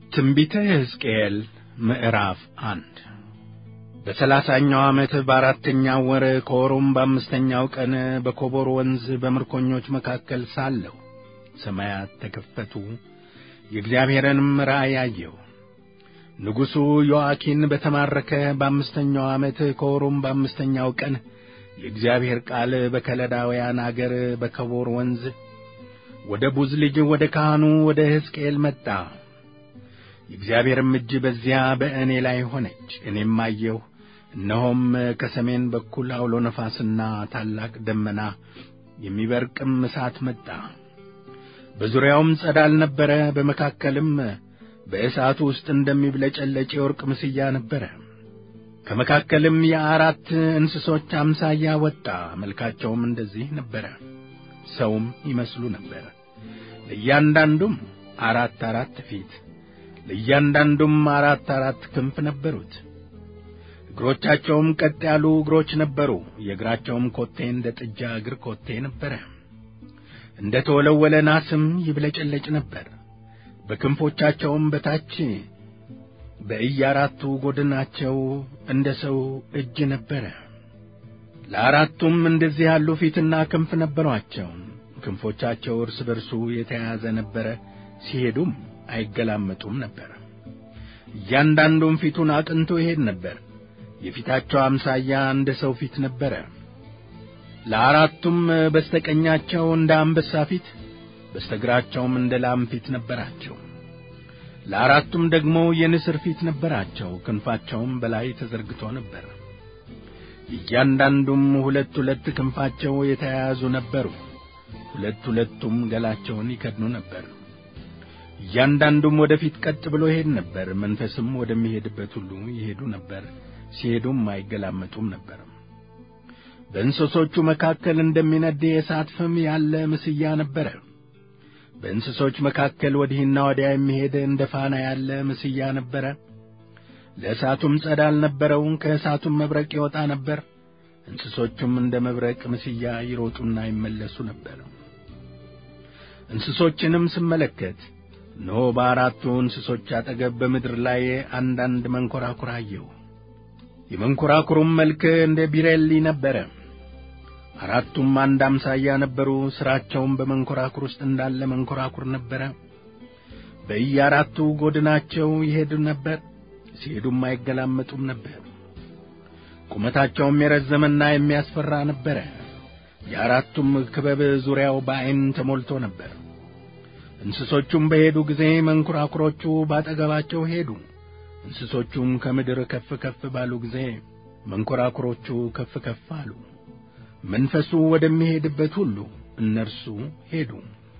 ትንቢተ ሕዝቅኤል ምዕራፍ 1 በ30ኛው ዓመት በአራተኛው ወር ከወሩም በአምስተኛው ቀን በኮቦር ወንዝ በምርኮኞች መካከል ሳለሁ ሰማያት ተከፈቱ፣ የእግዚአብሔርንም ራእይ አየሁ። ንጉሡ ዮአኪን በተማረከ በአምስተኛው ዓመት ከወሩም በአምስተኛው ቀን የእግዚአብሔር ቃል በከለዳውያን አገር በኮቦር ወንዝ ወደ ቡዝ ልጅ ወደ ካህኑ ወደ ሕዝቅኤል መጣ። የእግዚአብሔርም እጅ በዚያ በእኔ ላይ ሆነች። እኔም አየሁ፣ እነሆም ከሰሜን በኩል አውሎ ነፋስና ታላቅ ደመና የሚበርቅም እሳት መጣ። በዙሪያውም ጸዳል ነበረ፣ በመካከልም በእሳቱ ውስጥ እንደሚብለጨለጭ የወርቅ ምስያ ነበረ። ከመካከልም የአራት እንስሶች አምሳያ ወጣ። መልካቸውም እንደዚህ ነበረ፣ ሰውም ይመስሉ ነበር። ለእያንዳንዱም አራት ፊት፣ ለእያንዳንዱም አራት ክንፍ ነበሩት። እግሮቻቸውም ቀጥ ያሉ እግሮች ነበሩ። የእግራቸውም ኮቴ እንደ ጥጃ እግር ኮቴ ነበረ፣ እንደ ተወለወለ ናስም ይብለጨለጭ ነበር። በክንፎቻቸውም በታች በእያራቱ ጎድናቸው እንደ ሰው እጅ ነበረ። ለአራቱም እንደዚህ ያሉ ፊትና ክንፍ ነበሯቸው። ክንፎቻቸው እርስ በርሱ የተያያዘ ነበረ፣ ሲሄዱም አይገላመጡም ነበር። እያንዳንዱም ፊቱን አቅንቶ ይሄድ ነበር። የፊታቸው አምሳያ እንደ ሰው ፊት ነበረ። ለአራቱም በስተቀኛቸው እንደ አንበሳ ፊት፣ በስተግራቸውም እንደ ላም ፊት ነበራቸው። ለአራቱም ደግሞ የንስር ፊት ነበራቸው። ክንፋቸውም በላይ ተዘርግቶ ነበር። እያንዳንዱም ሁለት ክንፋቸው የተያያዙ ነበሩ። ሁለቱም ገላቸውን ይከድኑ ነበር። እያንዳንዱም ወደፊት ቀጥ ብሎ ይሄድ ነበር። መንፈስም ወደሚሄድበት ሁሉ ይሄዱ ነበር፣ ሲሄዱም አይገላመጡም ነበር። በእንስሶቹ መካከል እንደሚነድ የእሳት ፍም ያለ ምስያ ነበረ። በእንስሶች መካከል ወዲህና ወዲያ የሚሄድ እንደ ፋና ያለ ምስያ ነበረ። ለእሳቱም ጸዳል ነበረው፣ ከእሳቱም መብረቅ ይወጣ ነበር። እንስሶቹም እንደ መብረቅ ምስያ ይሮጡና ይመለሱ ነበር። እንስሶችንም ስመለከት እነሆ በአራቱ እንስሶች አጠገብ በምድር ላይ አንዳንድ መንኰራኵር አየሁ። የመንኰራኵሩም መልክ እንደ ቢሬሊ ነበረ። አራቱም አንድ አምሳያ ነበሩ። ሥራቸውም በመንኰራኵር ውስጥ እንዳለ መንኰራኵር ነበረ። በየአራቱ ጎድናቸው ይሄዱ ነበር፣ ሲሄዱም አይገላመጡም ነበር። ቁመታቸውም የረዘመና የሚያስፈራ ነበረ። የአራቱም ክበብ ዙሪያው በዐይን ተሞልቶ ነበር። እንስሶቹም በሄዱ ጊዜ መንኰራኵሮቹ ባጠገባቸው ሄዱ። እንስሶቹም ከምድር ከፍ ባሉ ጊዜ መንኰራኵሮቹ ከፍ አሉ። መንፈሱ ወደሚሄድበት ሁሉ እነርሱ ሄዱ።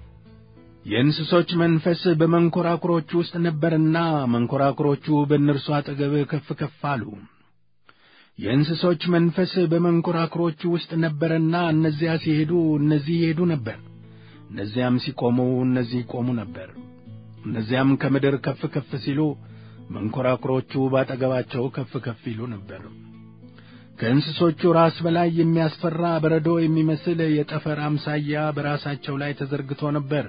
የእንስሶች መንፈስ በመንኰራኵሮቹ ውስጥ ነበርና መንኰራኵሮቹ በእነርሱ አጠገብ ከፍ አሉ። የእንስሶች መንፈስ በመንኰራኵሮቹ ውስጥ ነበርና እነዚያ ሲሄዱ እነዚህ ይሄዱ ነበር፣ እነዚያም ሲቆሙ እነዚህ ይቆሙ ነበር። እነዚያም ከምድር ከፍ ሲሉ መንኰራኵሮቹ ባጠገባቸው ከፍ ይሉ ነበር። ከእንስሶቹ ራስ በላይ የሚያስፈራ በረዶ የሚመስል የጠፈር አምሳያ በራሳቸው ላይ ተዘርግቶ ነበር።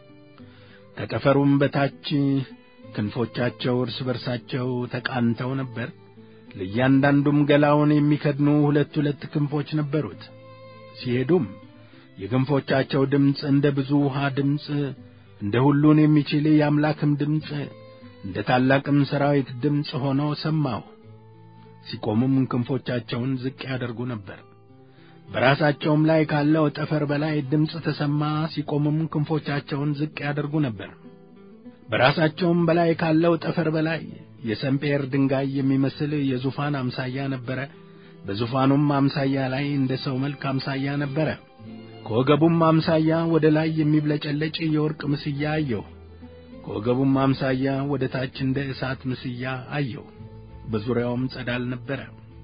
ከጠፈሩም በታች ክንፎቻቸው እርስ በርሳቸው ተቃንተው ነበር። ለእያንዳንዱም ገላውን የሚከድኑ ሁለት ክንፎች ነበሩት። ሲሄዱም የክንፎቻቸው ድምፅ እንደ ብዙ ውሃ ድምፅ፣ እንደ ሁሉን የሚችል የአምላክም ድምፅ፣ እንደ ታላቅም ሠራዊት ድምፅ ሆኖ ሰማሁ። ሲቆሙም ክንፎቻቸውን ዝቅ ያደርጉ ነበር። በራሳቸውም ላይ ካለው ጠፈር በላይ ድምፅ ተሰማ። ሲቆሙም ክንፎቻቸውን ዝቅ ያደርጉ ነበር። በራሳቸውም በላይ ካለው ጠፈር በላይ የሰምጴር ድንጋይ የሚመስል የዙፋን አምሳያ ነበረ። በዙፋኑም አምሳያ ላይ እንደ ሰው መልክ አምሳያ ነበረ። ከወገቡም አምሳያ ወደ ላይ የሚብለጨለጭ የወርቅ ምስያ አየሁ። ከወገቡም አምሳያ ወደ ታች እንደ እሳት ምስያ አየሁ። በዙሪያውም ጸዳል ነበረ።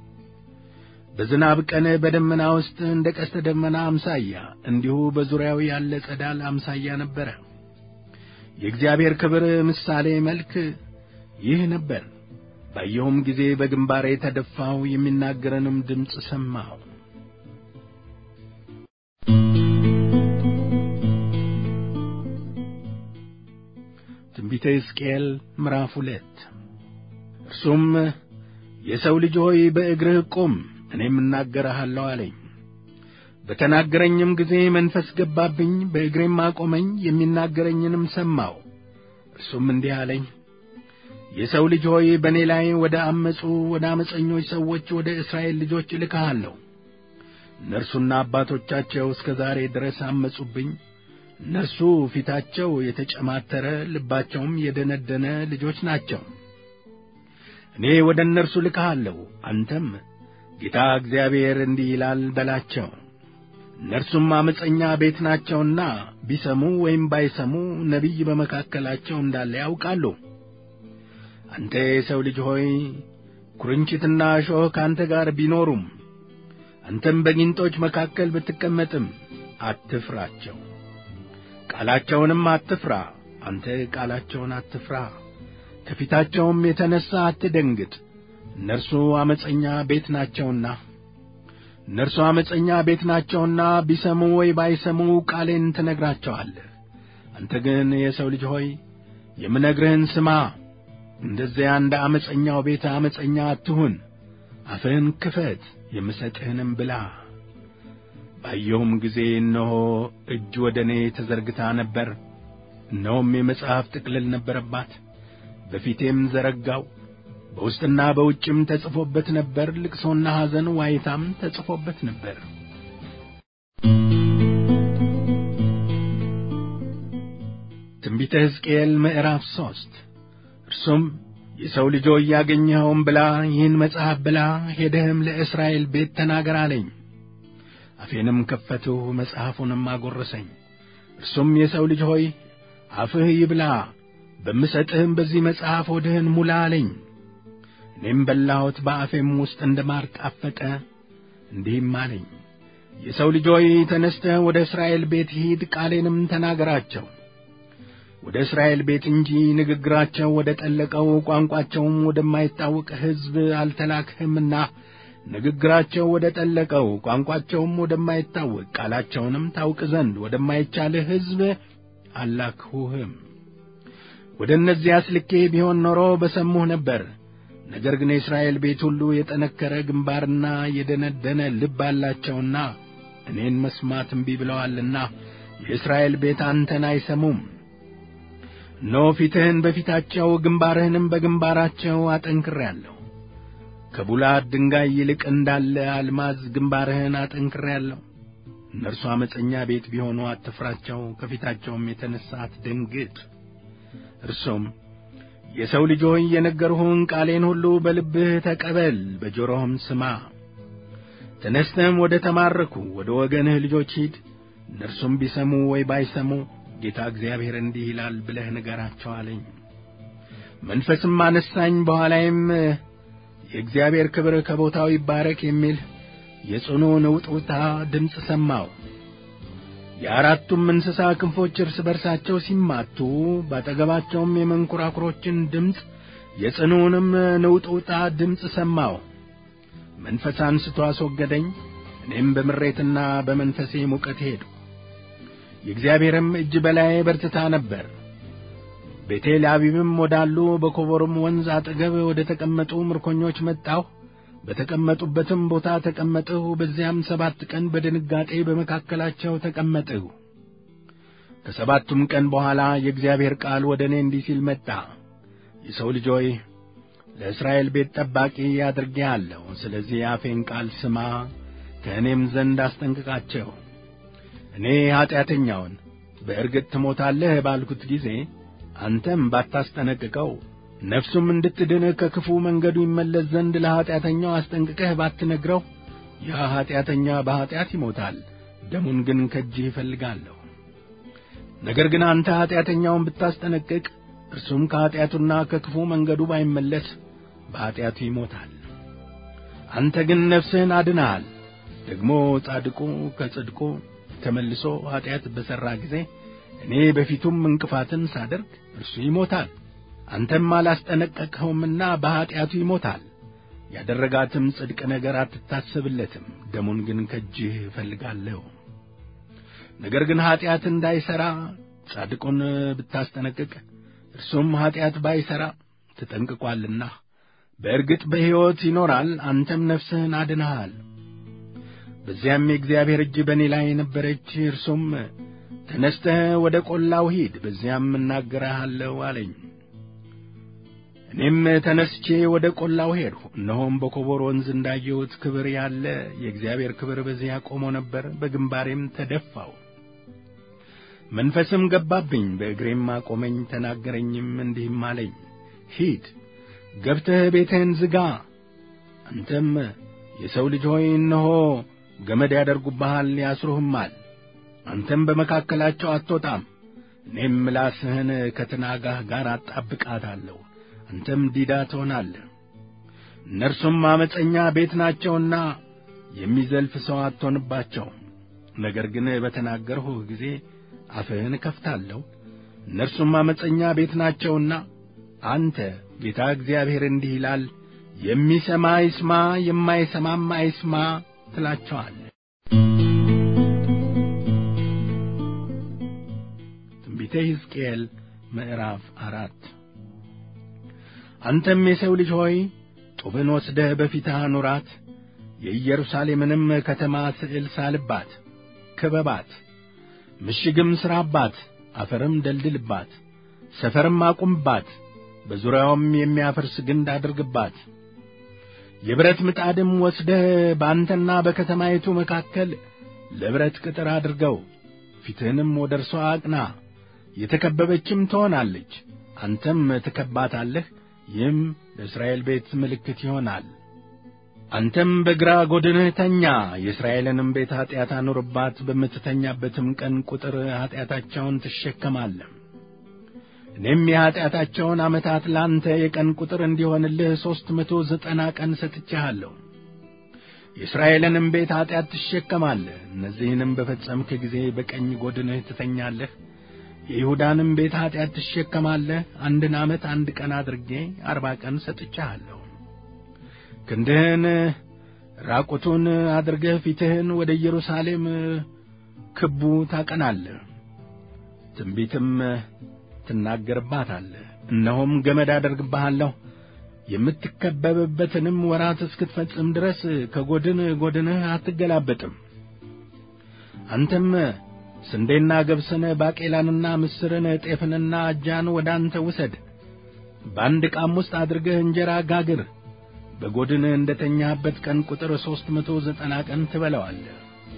በዝናብ ቀን በደመና ውስጥ እንደ ቀስተ ደመና አምሳያ እንዲሁ በዙሪያው ያለ ጸዳል አምሳያ ነበረ። የእግዚአብሔር ክብር ምሳሌ መልክ ይህ ነበር። ባየሁም ጊዜ በግንባሬ ተደፋሁ፣ የሚናገረንም ድምፅ ሰማሁ። ትንቢተ ሕዝቅኤል ምዕራፍ 2 እርሱም የሰው ልጅ ሆይ በእግርህ ቁም፣ እኔም እናገርሃለሁ አለኝ። በተናገረኝም ጊዜ መንፈስ ገባብኝ፣ በእግሬም አቆመኝ፣ የሚናገረኝንም ሰማሁ። እርሱም እንዲህ አለኝ፣ የሰው ልጅ ሆይ በእኔ ላይ ወደ ዓመፀኞች ሰዎች ወደ እስራኤል ልጆች እልክሃለሁ። እነርሱና አባቶቻቸው እስከ ዛሬ ድረስ አመጹብኝ። እነርሱ ፊታቸው የተጨማተረ ልባቸውም የደነደነ ልጆች ናቸው። እኔ ወደ እነርሱ ልክሃለሁ። አንተም ጌታ እግዚአብሔር እንዲህ ይላል በላቸው። እነርሱም ዓመፀኛ ቤት ናቸውና ቢሰሙ ወይም ባይሰሙ ነቢይ በመካከላቸው እንዳለ ያውቃሉ። አንተ የሰው ልጅ ሆይ ኵርንችትና እሾህ ከአንተ ጋር ቢኖሩም አንተም በጊንጦች መካከል ብትቀመጥም አትፍራቸው። ቃላቸውንም አትፍራ። አንተ ቃላቸውን አትፍራ፣ ከፊታቸውም የተነሣ አትደንግጥ። እነርሱ ዓመፀኛ ቤት ናቸውና ቢሰሙ ወይ ባይሰሙ ቃሌን ትነግራቸዋለህ። አንተ ግን የሰው ልጅ ሆይ የምነግርህን ስማ። እንደዚያ እንደ ዓመፀኛው ቤት ዓመፀኛ አትሁን። አፍህን ክፈት፣ የምሰጥህንም ብላ። ባየሁም ጊዜ እነሆ እጅ ወደ እኔ ተዘርግታ ነበር። እነሆም የመጽሐፍ ጥቅልል ነበረባት። በፊቴም ዘረጋው። በውስጥና በውጭም ተጽፎበት ነበር። ልቅሶና ሐዘን ዋይታም ተጽፎበት ነበር። ትንቢተ ሕዝቅኤል ምዕራፍ 3 እርሱም የሰው ልጅ ሆይ ያገኘኸውን ብላ፣ ይህን መጽሐፍ ብላ፣ ሄደህም ለእስራኤል ቤት ተናገር አለኝ። አፌንም ከፈትሁ፣ መጽሐፉንም አጐረሰኝ። እርሱም የሰው ልጅ ሆይ አፍህ ይብላ፣ በምሰጥህም በዚህ መጽሐፍ ሆድህን ሙላ አለኝ። እኔም በላሁት፣ በአፌም ውስጥ እንደ ማር ጣፈጠ። እንዲህም አለኝ፣ የሰው ልጅ ሆይ ተነሥተህ ወደ እስራኤል ቤት ሂድ፣ ቃሌንም ተናገራቸው። ወደ እስራኤል ቤት እንጂ ንግግራቸው ወደ ጠለቀው ቋንቋቸውም ወደማይታወቅ ሕዝብ አልተላክህምና ንግግራቸው ወደ ጠለቀው ቋንቋቸውም ወደማይታወቅ ቃላቸውንም ታውቅ ዘንድ ወደማይቻልህ ሕዝብ አላክሁህም። ወደ እነዚያስ ልኬ ቢሆን ኖሮ በሰሙህ ነበር። ነገር ግን የእስራኤል ቤት ሁሉ የጠነከረ ግንባርና የደነደነ ልብ አላቸውና እኔን መስማት እምቢ ብለዋልና የእስራኤል ቤት አንተን አይሰሙም። እነሆ ፊትህን በፊታቸው ግንባርህንም በግንባራቸው አጠንክሬአለሁ። ከቡላድ ድንጋይ ይልቅ እንዳለ አልማዝ ግንባርህን አጠንክሬአለሁ። እነርሱ ዓመፀኛ ቤት ቢሆኑ አትፍራቸው፣ ከፊታቸውም የተነሣ አትደንግጥ። እርሱም የሰው ልጅ ሆይ የነገርሁህን ቃሌን ሁሉ በልብህ ተቀበል፣ በጆሮህም ስማ። ተነሥተህም ወደ ተማረኩ ወደ ወገንህ ልጆች ሂድ። እነርሱም ቢሰሙ ወይ ባይሰሙ ጌታ እግዚአብሔር እንዲህ ይላል ብለህ ንገራቸው አለኝ። መንፈስም አነሳኝ፣ በኋላይም የእግዚአብሔር ክብር ከቦታው ይባረክ የሚል የጽኑ ንውጥውጥታ ድምፅ ሰማሁ። የአራቱም እንስሳ ክንፎች እርስ በርሳቸው ሲማቱ፣ ባጠገባቸውም የመንኰራኵሮችን ድምፅ የጽኑውንም ንውጥውጥታ ድምፅ ሰማሁ። መንፈስ አንስቶ አስወገደኝ። እኔም በምሬትና በመንፈሴ ሙቀት ሄድሁ። የእግዚአብሔርም እጅ በላዬ በርትታ ነበር። ቤቴል አቢብም ወዳሉ በኮቦርም ወንዝ አጠገብ ወደ ተቀመጡ ምርኮኞች መጣሁ። በተቀመጡበትም ቦታ ተቀመጥሁ። በዚያም 7 ቀን በድንጋጤ በመካከላቸው ተቀመጥሁ። ከ7ቱም ቀን በኋላ የእግዚአብሔር ቃል ወደ እኔ እንዲህ ሲል መጣ። የሰው ልጅ ሆይ ለእስራኤል ቤት ጠባቂ አድርጌሃለሁ። ስለዚህ የአፌን ቃል ስማ፣ ከእኔም ዘንድ አስጠንቅቃቸው። እኔ ኀጢአተኛውን በእርግጥ ትሞታለህ ባልኩት ጊዜ አንተም ባታስጠነቅቀው፣ ነፍሱም እንድትድን ከክፉ መንገዱ ይመለስ ዘንድ ለኀጢአተኛው አስጠንቅቀህ ባትነግረው፣ ያ ኀጢአተኛ በኀጢአት ይሞታል፣ ደሙን ግን ከእጅህ እፈልጋለሁ። ነገር ግን አንተ ኀጢአተኛውን ብታስጠነቅቅ፣ እርሱም ከኀጢአቱና ከክፉ መንገዱ ባይመለስ በኀጢአቱ ይሞታል። አንተ ግን ነፍስህን አድነሃል። ደግሞ ጻድቁ ከጽድቁ ተመልሶ ኀጢአት በሠራ ጊዜ እኔ በፊቱም እንቅፋትን ሳደርግ እርሱ ይሞታል። አንተም አላስጠነቀቅኸውምና በኀጢአቱ ይሞታል። ያደረጋትም ጽድቅ ነገር አትታሰብለትም፣ ደሙን ግን ከእጅህ እፈልጋለሁ። ነገር ግን ኀጢአት እንዳይሠራ ጻድቁን ብታስጠነቅቅ፣ እርሱም ኃጢአት ባይሠራ ተጠንቅቋልና በእርግጥ በሕይወት ይኖራል፣ አንተም ነፍስህን አድነሃል። በዚያም የእግዚአብሔር እጅ በእኔ ላይ ነበረች። እርሱም ተነስተህ ወደ ቈላው ሂድ፣ በዚያም እናገርሃለሁ አለኝ። እኔም ተነስቼ ወደ ቈላው ሄድሁ። እነሆም በኮቦር ወንዝ እንዳየሁት ክብር ያለ የእግዚአብሔር ክብር በዚያ ቆሞ ነበር። በግንባሬም ተደፋሁ። መንፈስም ገባብኝ፣ በእግሬም አቆመኝ፣ ተናገረኝም፣ እንዲህም አለኝ፣ ሂድ፣ ገብተህ ቤትህን ዝጋ። አንተም የሰው ልጅ ሆይ እነሆ ገመድ ያደርጉብሃል፣ ያስሩህማል። አንተም በመካከላቸው አትወጣም። እኔም ምላስህን ከትናጋህ ጋር አጣብቃታለሁ፣ አንተም ዲዳ ትሆናለህ። እነርሱም ዓመፀኛ ቤት ናቸውና የሚዘልፍ ሰው አትሆንባቸው። ነገር ግን በተናገርሁህ ጊዜ አፍህን እከፍታለሁ። እነርሱም ዓመፀኛ ቤት ናቸውና አንተ ጌታ እግዚአብሔር እንዲህ ይላል፣ የሚሰማ ይስማ፣ የማይሰማም አይስማ ትላቸዋለህ። ትንቢተ ሕዝቅኤል ምዕራፍ 4 አንተም የሰው ልጅ ሆይ ጡብን ወስደህ በፊትህ አኑራት፣ የኢየሩሳሌምንም ከተማ ስዕል ሳልባት፣ ክበባት፣ ምሽግም ሥራባት፣ አፈርም ደልድልባት፣ ሰፈርም አቁምባት፣ በዙሪያውም የሚያፈርስ ግንድ አድርግባት። የብረት ምጣድም ወስደህ በአንተና በከተማይቱ መካከል ለብረት ቅጥር አድርገው፣ ፊትህንም ወደ እርሷ አቅና፣ የተከበበችም ትሆናለች። አንተም ትከባታለህ። ይህም ለእስራኤል ቤት ምልክት ይሆናል። አንተም በግራ ጐድንህ ተኛ፣ የእስራኤልንም ቤት ኀጢአት አኑርባት። በምትተኛበትም ቀን ቁጥር ኀጢአታቸውን ትሸከማለህ። እኔም የኀጢአታቸውን ዓመታት ላንተ የቀን ቁጥር እንዲሆንልህ 390 ቀን ሰጥቼሃለሁ። የእስራኤልንም ቤት ኀጢአት ትሸከማለህ። እነዚህንም በፈጸምክ ጊዜ በቀኝ ጐድንህ ትተኛለህ። የይሁዳንም ቤት ኀጢአት ትሸከማለህ። 1 ዓመት 1 ቀን አድርጌ 40 ቀን ሰጥቼሃለሁ። ክንድህን ራቁቱን አድርገህ ፊትህን ወደ ኢየሩሳሌም ክቡ ታቀናለህ፣ ትንቢትም ትናገርባታለህ። እነሆም ገመድ አደርግብሃለሁ፣ የምትከበብበትንም ወራት እስክትፈጽም ድረስ ከጐድን ጐድንህ አትገላበጥም። አንተም ስንዴና ገብስን፣ ባቄላንና ምስርን፣ ጤፍንና አጃን ወደ አንተ ውሰድ። በአንድ ዕቃም ውስጥ አድርገህ እንጀራ ጋግር። በጐድንህ እንደ ተኛህበት ቀን ቁጥር 390 ቀን ትበላዋለህ።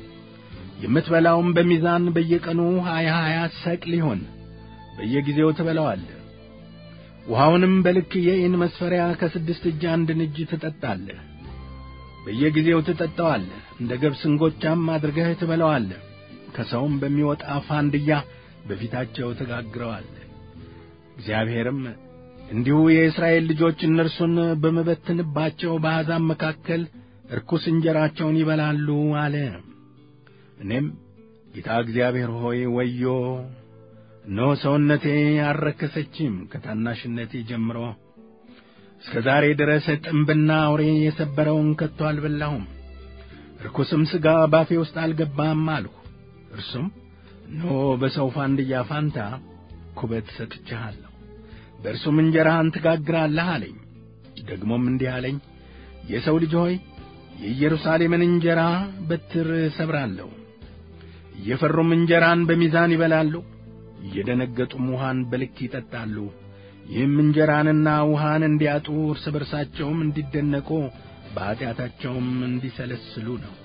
የምትበላውም በሚዛን በየቀኑ 20 ሰቅል ይሆን፣ በየጊዜው ትበላዋለህ። ውሃውንም በልክ የኢን መስፈሪያ ከ6 እጅ 1 እጅ ትጠጣለህ። በየጊዜው ትጠጣዋለህ። እንደ ገብስ እንጎቻም አድርገህ ትበላዋለህ። ከሰውም በሚወጣ ፋንድያ በፊታቸው ትጋግረዋለህ። እግዚአብሔርም እንዲሁ የእስራኤል ልጆች እነርሱን በመበትንባቸው በአሕዛብ መካከል ርኩስ እንጀራቸውን ይበላሉ አለ። እኔም ጌታ እግዚአብሔር ሆይ ወዮ! እነሆ ሰውነቴ አልረከሰችም። ከታናሽነቴ ጀምሮ እስከ ዛሬ ድረስ ጥምብና አውሬ የሰበረውን ከቶ አልበላሁም፣ ርኩስም ሥጋ ባፌ ውስጥ አልገባም አልሁ። እርሱም እነሆ በሰው ፋንድያ ፋንታ ኩበት ሰጥቼሃለሁ፣ በእርሱም እንጀራህን ትጋግራለህ አለኝ። ደግሞም እንዲህ አለኝ፣ የሰው ልጅ ሆይ የኢየሩሳሌምን እንጀራ በትር ሰብራለሁ። እየፈሩም እንጀራን በሚዛን ይበላሉ፣ እየደነገጡም ውሃን በልክ ይጠጣሉ። ይህም እንጀራንና ውሃን እንዲያጡ እርስ በርሳቸውም እንዲደነቁ በኀጢአታቸውም እንዲሰለስሉ ነው።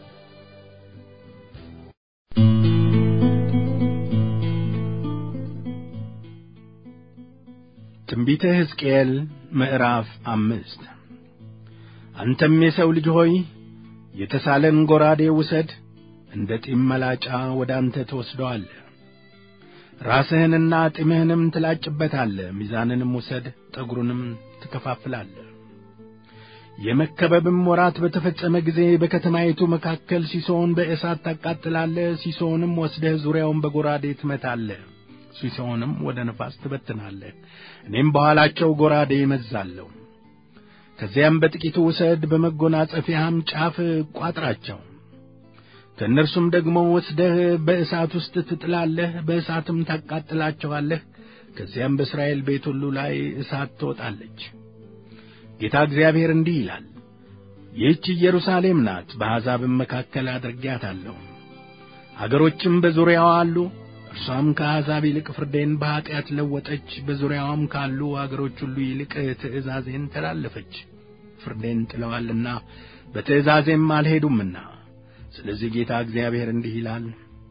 ትንቢተ ሕዝቅኤል ምዕራፍ 5 አንተም የሰው ልጅ ሆይ የተሳለን ጐራዴ ውሰድ፣ እንደ ጢም መላጫ ወደ አንተ ትወስደዋለህ። ራስህንና ጢምህንም ትላጭበታለህ። ሚዛንንም ውሰድ፣ ጠጕሩንም ትከፋፍላለህ። የመከበብም ወራት በተፈጸመ ጊዜ በከተማይቱ መካከል ሲሶውን በእሳት ታቃጥላለህ። ሲሶውንም ወስደህ ዙሪያውን በጐራዴ ትመታለህ። ሲሶውንም ወደ ነፋስ ትበትናለህ። እኔም በኋላቸው ጐራዴ እመዝዛለሁ። ከዚያም በጥቂቱ ውሰድ፣ በመጐናጸፊያህም ጫፍ ቋጥራቸው። ከእነርሱም ደግሞ ወስደህ በእሳት ውስጥ ትጥላለህ፣ በእሳትም ታቃጥላቸዋለህ። ከዚያም በእስራኤል ቤት ሁሉ ላይ እሳት ትወጣለች። ጌታ እግዚአብሔር እንዲህ ይላል፣ ይህች ኢየሩሳሌም ናት፣ በአሕዛብም መካከል አድርጌያታለሁ። አገሮችም በዙሪያዋ አሉ። እርሷም ከአሕዛብ ይልቅ ፍርዴን በኃጢአት ለወጠች፣ በዙሪያዋም ካሉ አገሮች ሁሉ ይልቅ ትእዛዜን ተላለፈች። ፍርዴን ጥለዋልና በትእዛዜም አልሄዱምና። ስለዚህ ጌታ እግዚአብሔር እንዲህ ይላል፣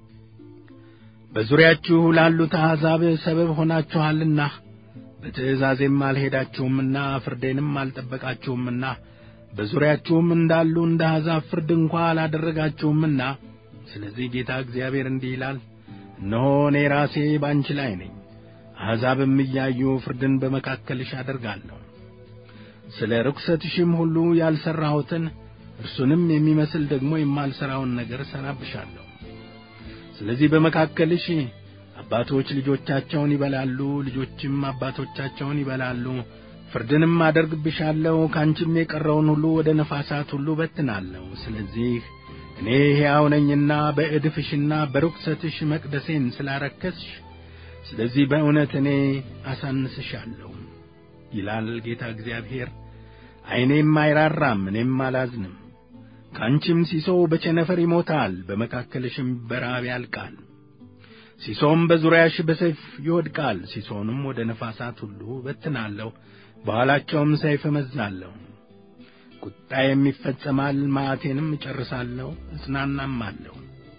በዙሪያችሁ ላሉት አሕዛብ ሰበብ ሆናችኋልና፣ በትእዛዜም አልሄዳችሁምና፣ ፍርዴንም አልጠበቃችሁምና፣ በዙሪያችሁም እንዳሉ እንደ አሕዛብ ፍርድ እንኳ አላደረጋችሁምና። ስለዚህ ጌታ እግዚአብሔር እንዲህ ይላል፣ እነሆ እኔ ራሴ ባንቺ ላይ ነኝ፣ አሕዛብም እያዩ ፍርድን በመካከልሽ አደርጋለሁ። ስለ ርኵሰትሽም ሁሉ ያልሠራሁትን እርሱንም የሚመስል ደግሞ የማልሠራውን ነገር እሠራብሻለሁ። ስለዚህ በመካከልሽ አባቶች ልጆቻቸውን ይበላሉ፣ ልጆችም አባቶቻቸውን ይበላሉ። ፍርድንም አደርግብሻለሁ፣ ካንቺም የቀረውን ሁሉ ወደ ነፋሳት ሁሉ በትናለሁ። ስለዚህ እኔ ሕያው ነኝና በእድፍሽና በርኵሰትሽ መቅደሴን ስላረከስሽ፣ ስለዚህ በእውነት እኔ አሳንስሻለሁ ይላል ጌታ እግዚአብሔር። ዓይኔም አይራራም፣ እኔም አላዝንም። ካንቺም ሲሶው በቸነፈር ይሞታል፣ በመካከልሽም በራብ ያልቃል። ሲሶም በዙሪያሽ በሰይፍ ይወድቃል። ሲሶንም ወደ ነፋሳት ሁሉ በትናለሁ፣ በኋላቸውም ሰይፍ እመዝናለሁ። ቁጣዬም ይፈጸማል፣ መዓቴንም እጨርሳለሁ፣ እጽናናማለሁ።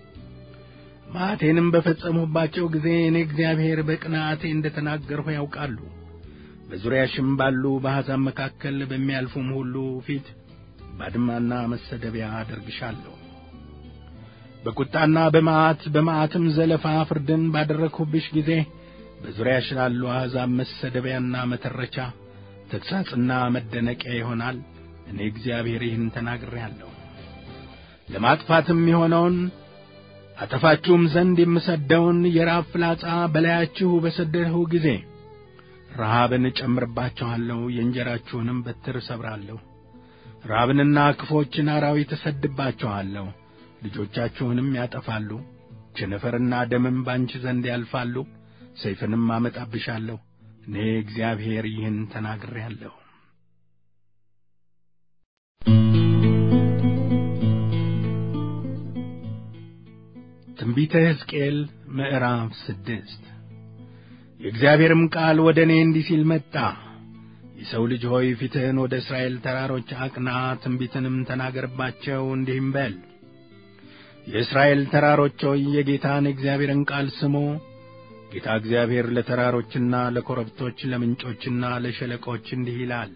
መዓቴንም በፈጸምሁባቸው ጊዜ እኔ እግዚአብሔር በቅንዓቴ እንደ ተናገርሁ ያውቃሉ። በዙሪያሽም ባሉ በአሕዛብ መካከል በሚያልፉም ሁሉ ፊት ባድማና መሰደቢያ አደርግሻለሁ። በቁጣና በመዓትም ዘለፋ ፍርድን ባደረግሁብሽ ጊዜ በዙሪያሽ ላሉ አሕዛብ መሰደቢያና መተረቻ፣ ተግሣጽና መደነቂያ ይሆናል። እኔ እግዚአብሔር ይህን ተናግሬአለሁ። ለማጥፋትም የሆነውን አጠፋችሁም ዘንድ የምሰደውን የራብ ፍላጻ በላያችሁ በሰደድሁ ጊዜ ረሃብን እጨምርባችኋለሁ፣ የእንጀራችሁንም በትር እሰብራለሁ። ራብንና ክፎችን አራዊት እሰድባችኋለሁ፣ ልጆቻችሁንም ያጠፋሉ። ቸነፈርና ደምም ባንቺ ዘንድ ያልፋሉ፣ ሰይፍንም አመጣብሻለሁ። እኔ እግዚአብሔር ይህን ተናግሬአለሁ። ትንቢተ ሕዝቅኤል ምዕራፍ 6 የእግዚአብሔርም ቃል ወደ እኔ እንዲህ ሲል መጣ። የሰው ልጅ ሆይ ፊትህን ወደ እስራኤል ተራሮች አቅና፣ ትንቢትንም ተናገርባቸው፣ እንዲህም በል፣ የእስራኤል ተራሮች ሆይ የጌታን እግዚአብሔርን ቃል ስሙ። ጌታ እግዚአብሔር ለተራሮችና ለኮረብቶች ለምንጮችና ለሸለቆች እንዲህ ይላል፣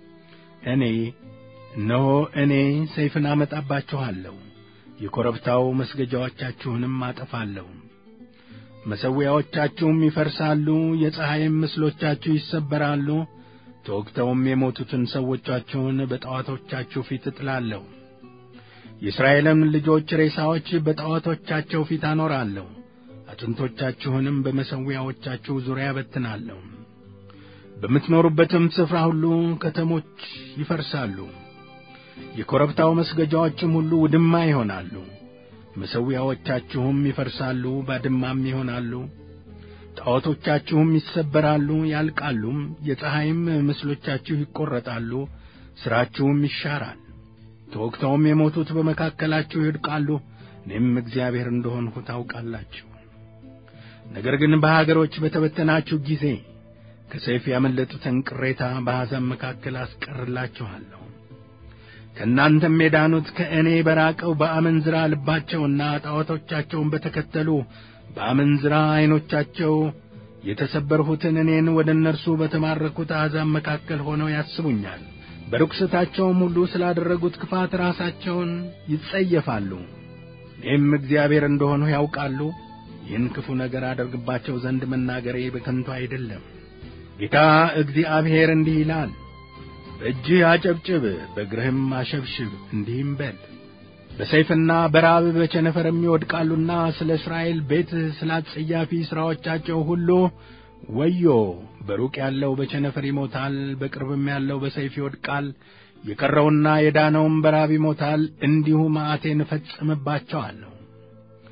እነሆ እኔ ሰይፍን አመጣባችኋለሁ፣ የኮረብታው መስገጃዎቻችሁንም አጠፋለሁ። መሠዊያዎቻችሁም ይፈርሳሉ፣ የፀሐይም ምስሎቻችሁ ይሰበራሉ። ተወግተውም የሞቱትን ሰዎቻችሁን በጣዖቶቻችሁ ፊት እጥላለሁ። የእስራኤልም ልጆች ሬሳዎች በጣዖቶቻቸው ፊት አኖራለሁ። አጥንቶቻችሁንም በመሠዊያዎቻችሁ ዙሪያ በትናለሁ። በምትኖሩበትም ስፍራ ሁሉ ከተሞች ይፈርሳሉ፣ የኮረብታው መስገጃዎችም ሁሉ ውድማ ይሆናሉ። መሠዊያዎቻችሁም ይፈርሳሉ፣ ባድማም ይሆናሉ። ጣዖቶቻችሁም ይሰበራሉ፣ ያልቃሉም። የፀሐይም ምስሎቻችሁ ይቈረጣሉ፣ ሥራችሁም ይሻራል። ተወግተውም የሞቱት በመካከላችሁ ይወድቃሉ። እኔም እግዚአብሔር እንደሆንሁ ታውቃላችሁ። ነገር ግን በሀገሮች በተበተናችሁ ጊዜ ከሰይፍ ያመለጡትን ቅሬታ በአሕዛብ መካከል አስቀርላችኋለሁ። ከእናንተም የዳኑት ከእኔ በራቀው በአመንዝራ ልባቸውና ጣዖቶቻቸውን በተከተሉ በአመንዝራ ዐይኖቻቸው የተሰበርሁትን እኔን ወደ እነርሱ በተማረኩት አሕዛብ መካከል ሆነው ያስቡኛል። በርኵሰታቸውም ሁሉ ስላደረጉት ክፋት ራሳቸውን ይጸየፋሉ። እኔም እግዚአብሔር እንደሆንሁ ያውቃሉ። ይህን ክፉ ነገር አደርግባቸው ዘንድ መናገሬ በከንቱ አይደለም። ጌታ እግዚአብሔር እንዲህ ይላል፣ በእጅህ አጨብጭብ፣ በእግርህም አሸብሽብ፣ እንዲህም በል፣ በሰይፍና በራብ በቸነፈርም ይወድቃሉና ስለ እስራኤል ቤት ስለ አጸያፊ ሥራዎቻቸው ሁሉ ወዮ! በሩቅ ያለው በቸነፈር ይሞታል፣ በቅርብም ያለው በሰይፍ ይወድቃል፣ የቀረውና የዳነውም በራብ ይሞታል። እንዲሁ መዓቴን እፈጽምባቸዋለሁ።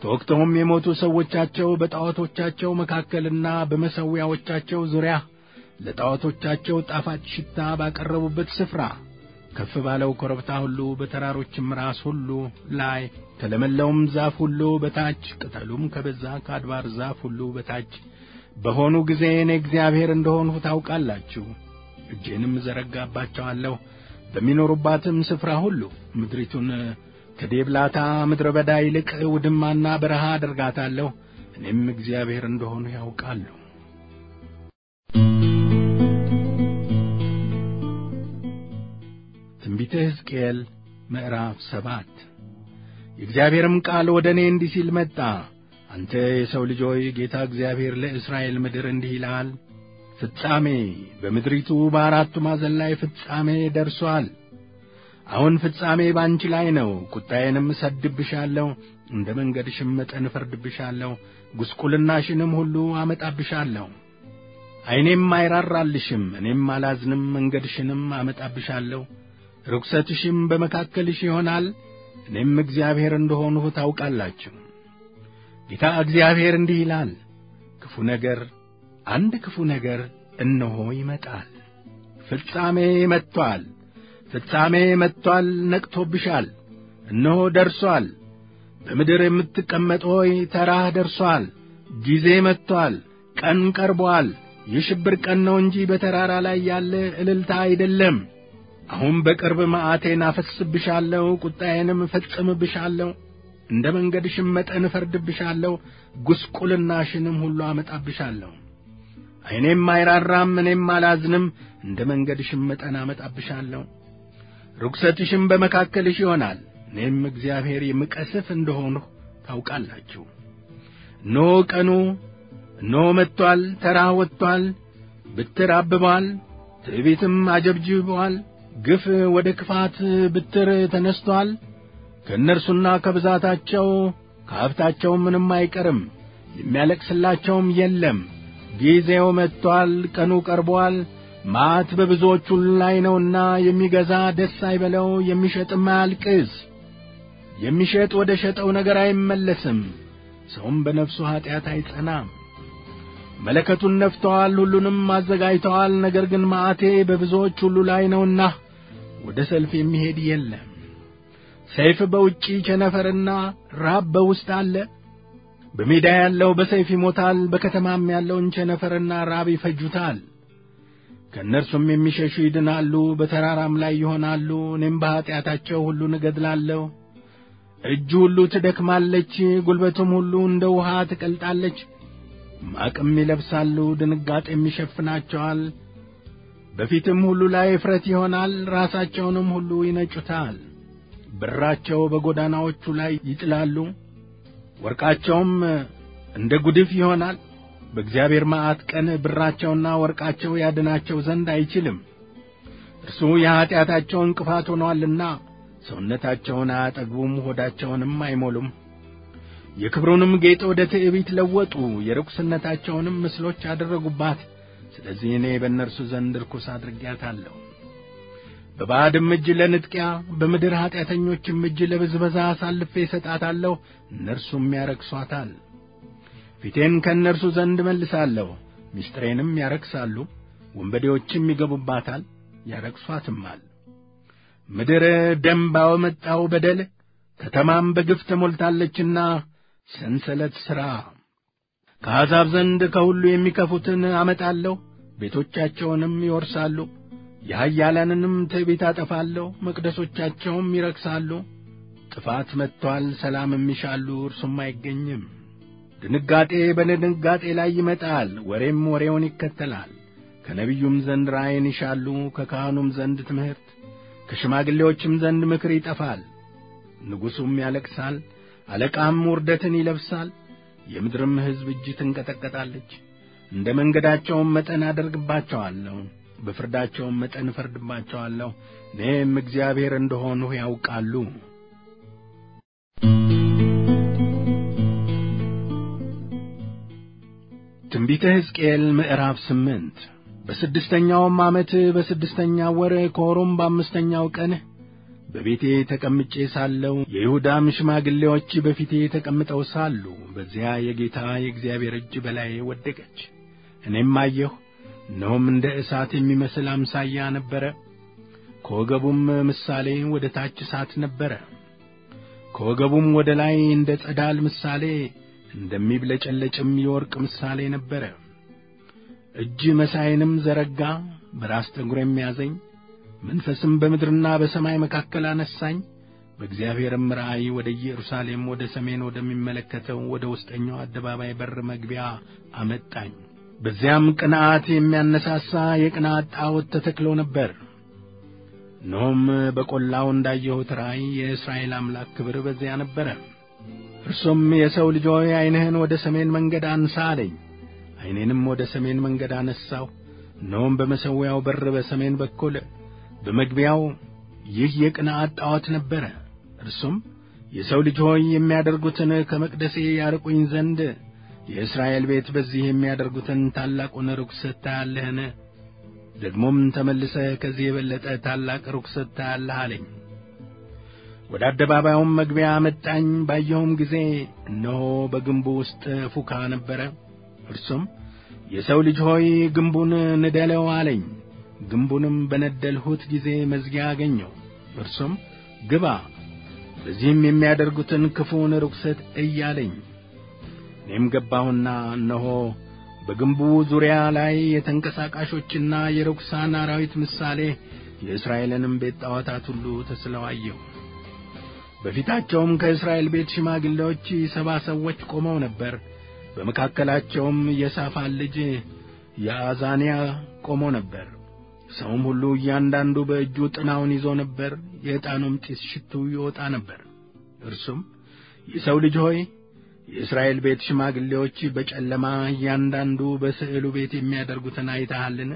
ተወግተውም የሞቱ ሰዎቻቸው በጣዖቶቻቸው መካከልና በመሠዊያዎቻቸው ዙሪያ ለጣዖቶቻቸው ጣፋጭ ሽታ ባቀረቡበት ስፍራ ከፍ ባለው ኮረብታ ሁሉ በተራሮችም ራስ ሁሉ ላይ ከለመለውም ዛፍ ሁሉ በታች ቅጠሉም ከበዛ ከአድባር ዛፍ ሁሉ በታች በሆኑ ጊዜ እኔ እግዚአብሔር እንደሆንሁ ታውቃላችሁ። እጄንም ዘረጋባቸዋለሁ፣ በሚኖሩባትም ስፍራ ሁሉ ምድሪቱን ከዴብላታ ምድረ በዳ ይልቅ ውድማና በረሃ አደርጋታለሁ። እኔም እግዚአብሔር እንደሆንሁ ያውቃሉ። ትንቢተ ሕዝቅኤል ምዕራፍ 7 የእግዚአብሔርም ቃል ወደ እኔ እንዲህ ሲል መጣ። አንተ የሰው ልጅ ሆይ ጌታ እግዚአብሔር ለእስራኤል ምድር እንዲህ ይላል፣ ፍጻሜ በምድሪቱ በአራቱ ማዕዘን ላይ ፍጻሜ ደርሶአል። አሁን ፍጻሜ ባንቺ ላይ ነው። ቁጣዬንም እሰድድብሻለሁ፣ እንደ መንገድሽም መጠን እፈርድብሻለሁ፣ ጉስቁልናሽንም ሁሉ አመጣብሻለሁ። ዓይኔም አይራራልሽም፣ እኔም አላዝንም፣ መንገድሽንም አመጣብሻለሁ። ርኵሰትሽም በመካከልሽ ይሆናል፣ እኔም እግዚአብሔር እንደሆንሁ ታውቃላችሁ። ጌታ እግዚአብሔር እንዲህ ይላል፣ አንድ ክፉ ነገር እነሆ ይመጣል። ፍጻሜ መጥቶአል፣ ነቅቶብሻል፣ እነሆ ደርሶአል። በምድር የምትቀመጥ ሆይ ተራህ ደርሶአል። ጊዜ መጥቶአል፣ ቀን ቀርቦአል። የሽብር ቀን ነው እንጂ በተራራ ላይ ያለ እልልታ አይደለም። አሁን በቅርብ መዓቴን አፈስስብሻለሁ፣ ቁጣዬንም እፈጽምብሻለሁ። እንደ መንገድሽም መጠን እፈርድብሻለሁ፣ ጉስቁልናሽንም ሁሉ አመጣብሻለሁ። ዓይኔም አይራራም፣ እኔም አላዝንም፣ እንደ መንገድሽም መጠን አመጣብሻለሁ። ርኵሰትሽም በመካከልሽ ይሆናል፣ እኔም እግዚአብሔር የምቀስፍ እንደሆንሁ ታውቃላችሁ። እነሆ መጥቶአል፣ ተራህ ወጥቶአል፣ ብትር አብቦአል፣ ትዕቢትም አጀብጅቦአል። ግፍ ወደ ክፋት ብትር ተነስቶአል። ከእነርሱና ከብዛታቸው ከሀብታቸው ምንም አይቀርም፣ የሚያለቅስላቸውም የለም። ጊዜው መጥቶአል፣ ቀኑ ቀርቦአል። መዓት በብዙዎቹ ላይ ነውና የሚገዛ ደስ አይበለው፣ የሚሸጥም አያልቅስ። የሚሸጥ ወደ ሸጠው ነገር አይመለስም፣ ሰውም በነፍሱ ኃጢአት አይጸናም። መለከቱን ነፍተዋል፣ ሁሉንም አዘጋጅተዋል። ነገር ግን መዓቴ በብዙዎች ሁሉ ላይ ነውና ወደ ሰልፍ የሚሄድ የለም። ሰይፍ በውጪ ቸነፈርና ራብ በውስጥ አለ። በሜዳ ያለው በሰይፍ ይሞታል፣ በከተማም ያለውን ቸነፈርና ራብ ይፈጁታል። ከእነርሱም የሚሸሹ ይድናሉ፣ በተራራም ላይ ይሆናሉ። እኔም በኃጢአታቸው ሁሉን እገድላለሁ። እጁ ሁሉ ትደክማለች፣ ጉልበቱም ሁሉ እንደ ውሃ ትቀልጣለች። ማቅም ይለብሳሉ፣ ድንጋጤም ይሸፍናቸዋል። በፊትም ሁሉ ላይ እፍረት ይሆናል፣ ራሳቸውንም ሁሉ ይነጩታል። ብራቸው በጎዳናዎቹ ላይ ይጥላሉ፣ ወርቃቸውም እንደ ጉድፍ ይሆናል። በእግዚአብሔር መዓት ቀን ብራቸውና ወርቃቸው ያድናቸው ዘንድ አይችልም። እርሱ የኃጢአታቸው እንቅፋት ሆኖአልና ሰውነታቸውን አያጠግቡም፣ ሆዳቸውንም አይሞሉም። የክብሩንም ጌጥ ወደ ትዕቢት ለወጡ፣ የርኩስነታቸውንም ምስሎች አደረጉባት። ስለዚህ እኔ በእነርሱ ዘንድ ርኩስ አድርጌያታለሁ። በባዕድም እጅ ለንጥቂያ፣ በምድር ኃጢአተኞችም እጅ ለብዝበዛ አሳልፌ እሰጣታለሁ። እነርሱም ያረክሷታል። ፊቴን ከእነርሱ ዘንድ መልሳለሁ፣ ምስጢሬንም ያረክሳሉ። ወንበዴዎችም ይገቡባታል፣ ያረክሷትማል። ምድር ደም ባወጣው በደል፣ ከተማም በግፍ ተሞልታለችና ሰንሰለት ሥራ። ከአሕዛብ ዘንድ ከሁሉ የሚከፉትን አመጣለሁ፣ ቤቶቻቸውንም ይወርሳሉ። የኃያላንንም ትዕቢት አጠፋለሁ፣ መቅደሶቻቸውም ይረክሳሉ። ጥፋት መጥቶአል፣ ሰላምም ይሻሉ፣ እርሱም አይገኝም። ድንጋጤ በድንጋጤ ላይ ይመጣል፣ ወሬም ወሬውን ይከተላል። ከነቢዩም ዘንድ ራእይን ይሻሉ፣ ከካህኑም ዘንድ ትምህርት፣ ከሽማግሌዎችም ዘንድ ምክር ይጠፋል። ንጉሡም ያለቅሳል፣ አለቃም ውርደትን ይለብሳል። የምድርም ሕዝብ እጅ ትንቀጠቀጣለች። እንደ መንገዳቸውም መጠን አደርግባቸዋለሁ፣ በፍርዳቸውም መጠን እፈርድባቸዋለሁ። እኔም እግዚአብሔር እንደሆንሁ ያውቃሉ። ትንቢተ ሕዝቅኤል ምዕራፍ 8 በስድስተኛውም ዓመት በስድስተኛው ወር ከወሩም በአምስተኛው ቀን በቤቴ ተቀምጬ ሳለሁ የይሁዳም ሽማግሌዎች በፊቴ ተቀምጠው ሳሉ በዚያ የጌታ የእግዚአብሔር እጅ በላዬ ወደቀች። እኔም አየሁ፣ እነሆም እንደ እሳት የሚመስል አምሳያ ነበረ። ከወገቡም ምሳሌ ወደ ታች እሳት ነበረ። ከወገቡም ወደ ላይ እንደ ጸዳል ምሳሌ እንደሚብለጨለጭም የወርቅ ምሳሌ ነበረ። እጅ መሳይንም ዘረጋ፣ በራስ ጠጕሬም ያዘኝ። መንፈስም በምድርና በሰማይ መካከል አነሳኝ። በእግዚአብሔርም ራእይ ወደ ኢየሩሳሌም ወደ ሰሜን ወደሚመለከተው ወደ ውስጠኛው አደባባይ በር መግቢያ አመጣኝ። በዚያም ቅንዓት የሚያነሳሳ የቅንዓት ጣዖት ተተክሎ ነበር። እነሆም በቈላው እንዳየሁት ራእይ የእስራኤል አምላክ ክብር በዚያ ነበረ። እርሱም የሰው ልጅ ሆይ ዓይንህን ወደ ሰሜን መንገድ አንሣ አለኝ። ዓይኔንም ወደ ሰሜን መንገድ አነሣሁ። እነሆም በመሠዊያው በር በሰሜን በኩል በመግቢያው ይህ የቅንዓት ጣዖት ነበረ። እርሱም የሰው ልጅ ሆይ የሚያደርጉትን ከመቅደሴ ያርቁኝ ዘንድ የእስራኤል ቤት በዚህ የሚያደርጉትን ታላቁን ርኵሰት ታያለህን? ደግሞም ተመልሰህ ከዚህ የበለጠ ታላቅ ርኵሰት ታያለህ አለኝ። ወደ አደባባዩም መግቢያ አመጣኝ። ባየሁም ጊዜ እነሆ በግንቡ ውስጥ ፉካ ነበረ። እርሱም የሰው ልጅ ሆይ ግንቡን ንደለው አለኝ። ግንቡንም በነደልሁት ጊዜ መዝጊያ አገኘሁ። እርሱም ግባ፣ በዚህም የሚያደርጉትን ክፉን ርኵሰት እይ አለኝ። እኔም ገባሁና እነሆ በግንቡ ዙሪያ ላይ የተንቀሳቃሾችና የርኩሳን አራዊት ምሳሌ የእስራኤልንም ቤት ጣዖታት ሁሉ ተስለው አየሁ። በፊታቸውም ከእስራኤል ቤት ሽማግሌዎች 70 ሰዎች ቆመው ነበር። በመካከላቸውም የሳፋን ልጅ የአዛንያ ቆሞ ነበር። ሰውም ሁሉ እያንዳንዱ በእጁ ጥናውን ይዞ ነበር። የዕጣኑም ጢስ ሽቱ ይወጣ ነበር። እርሱም የሰው ልጅ ሆይ የእስራኤል ቤት ሽማግሌዎች በጨለማ እያንዳንዱ በስዕሉ ቤት የሚያደርጉትን አይተሃልን?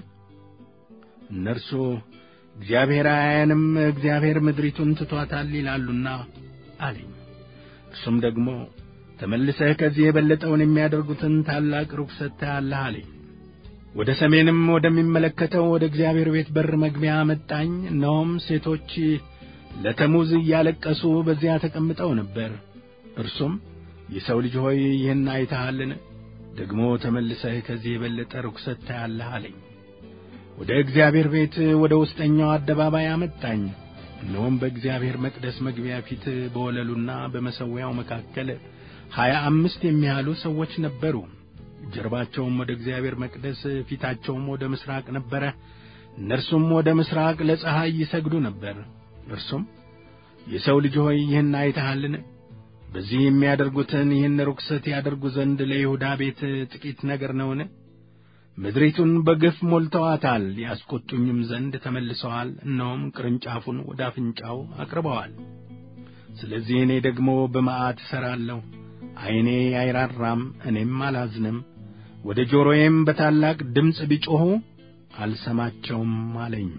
እነርሱ እግዚአብሔር አያየንም፣ እግዚአብሔር ምድሪቱን ትቶታል ይላሉና አለኝ። እርሱም ደግሞ ተመልሰህ ከዚህ የበለጠውን የሚያደርጉትን ታላቅ ርኵሰት ታያለህ አለኝ። ወደ ሰሜንም ወደሚመለከተው ወደ እግዚአብሔር ቤት በር መግቢያ አመጣኝ። እነሆም ሴቶች ለተሙዝ እያለቀሱ በዚያ ተቀምጠው ነበር። እርሱም የሰው ልጅ ሆይ ይህን አይተሃልን? ደግሞ ተመልሰህ ከዚህ የበለጠ ርኵሰት ታያለህ አለኝ። ወደ እግዚአብሔር ቤት ወደ ውስጠኛው አደባባይ አመጣኝ። እነሆም በእግዚአብሔር መቅደስ መግቢያ ፊት በወለሉና በመሠዊያው መካከል 25 የሚያህሉ ሰዎች ነበሩ። ጀርባቸውም ወደ እግዚአብሔር መቅደስ ፊታቸውም ወደ ምሥራቅ ነበረ። እነርሱም ወደ ምሥራቅ ለፀሐይ ይሰግዱ ነበር። እርሱም የሰው ልጅ ሆይ ይህን አይተሃልን? በዚህ የሚያደርጉትን ይህን ርኵሰት ያደርጉ ዘንድ ለይሁዳ ቤት ጥቂት ነገር ነውን? ምድሪቱን በግፍ ሞልተዋታል፣ ያስቈጡኝም ዘንድ ተመልሰዋል። እነሆም ቅርንጫፉን ወደ አፍንጫው አቅርበዋል። ስለዚህ እኔ ደግሞ በመዓት እሠራለሁ፣ ዓይኔ አይራራም፣ እኔም አላዝንም። ወደ ጆሮዬም በታላቅ ድምፅ ቢጮኹ አልሰማቸውም አለኝ።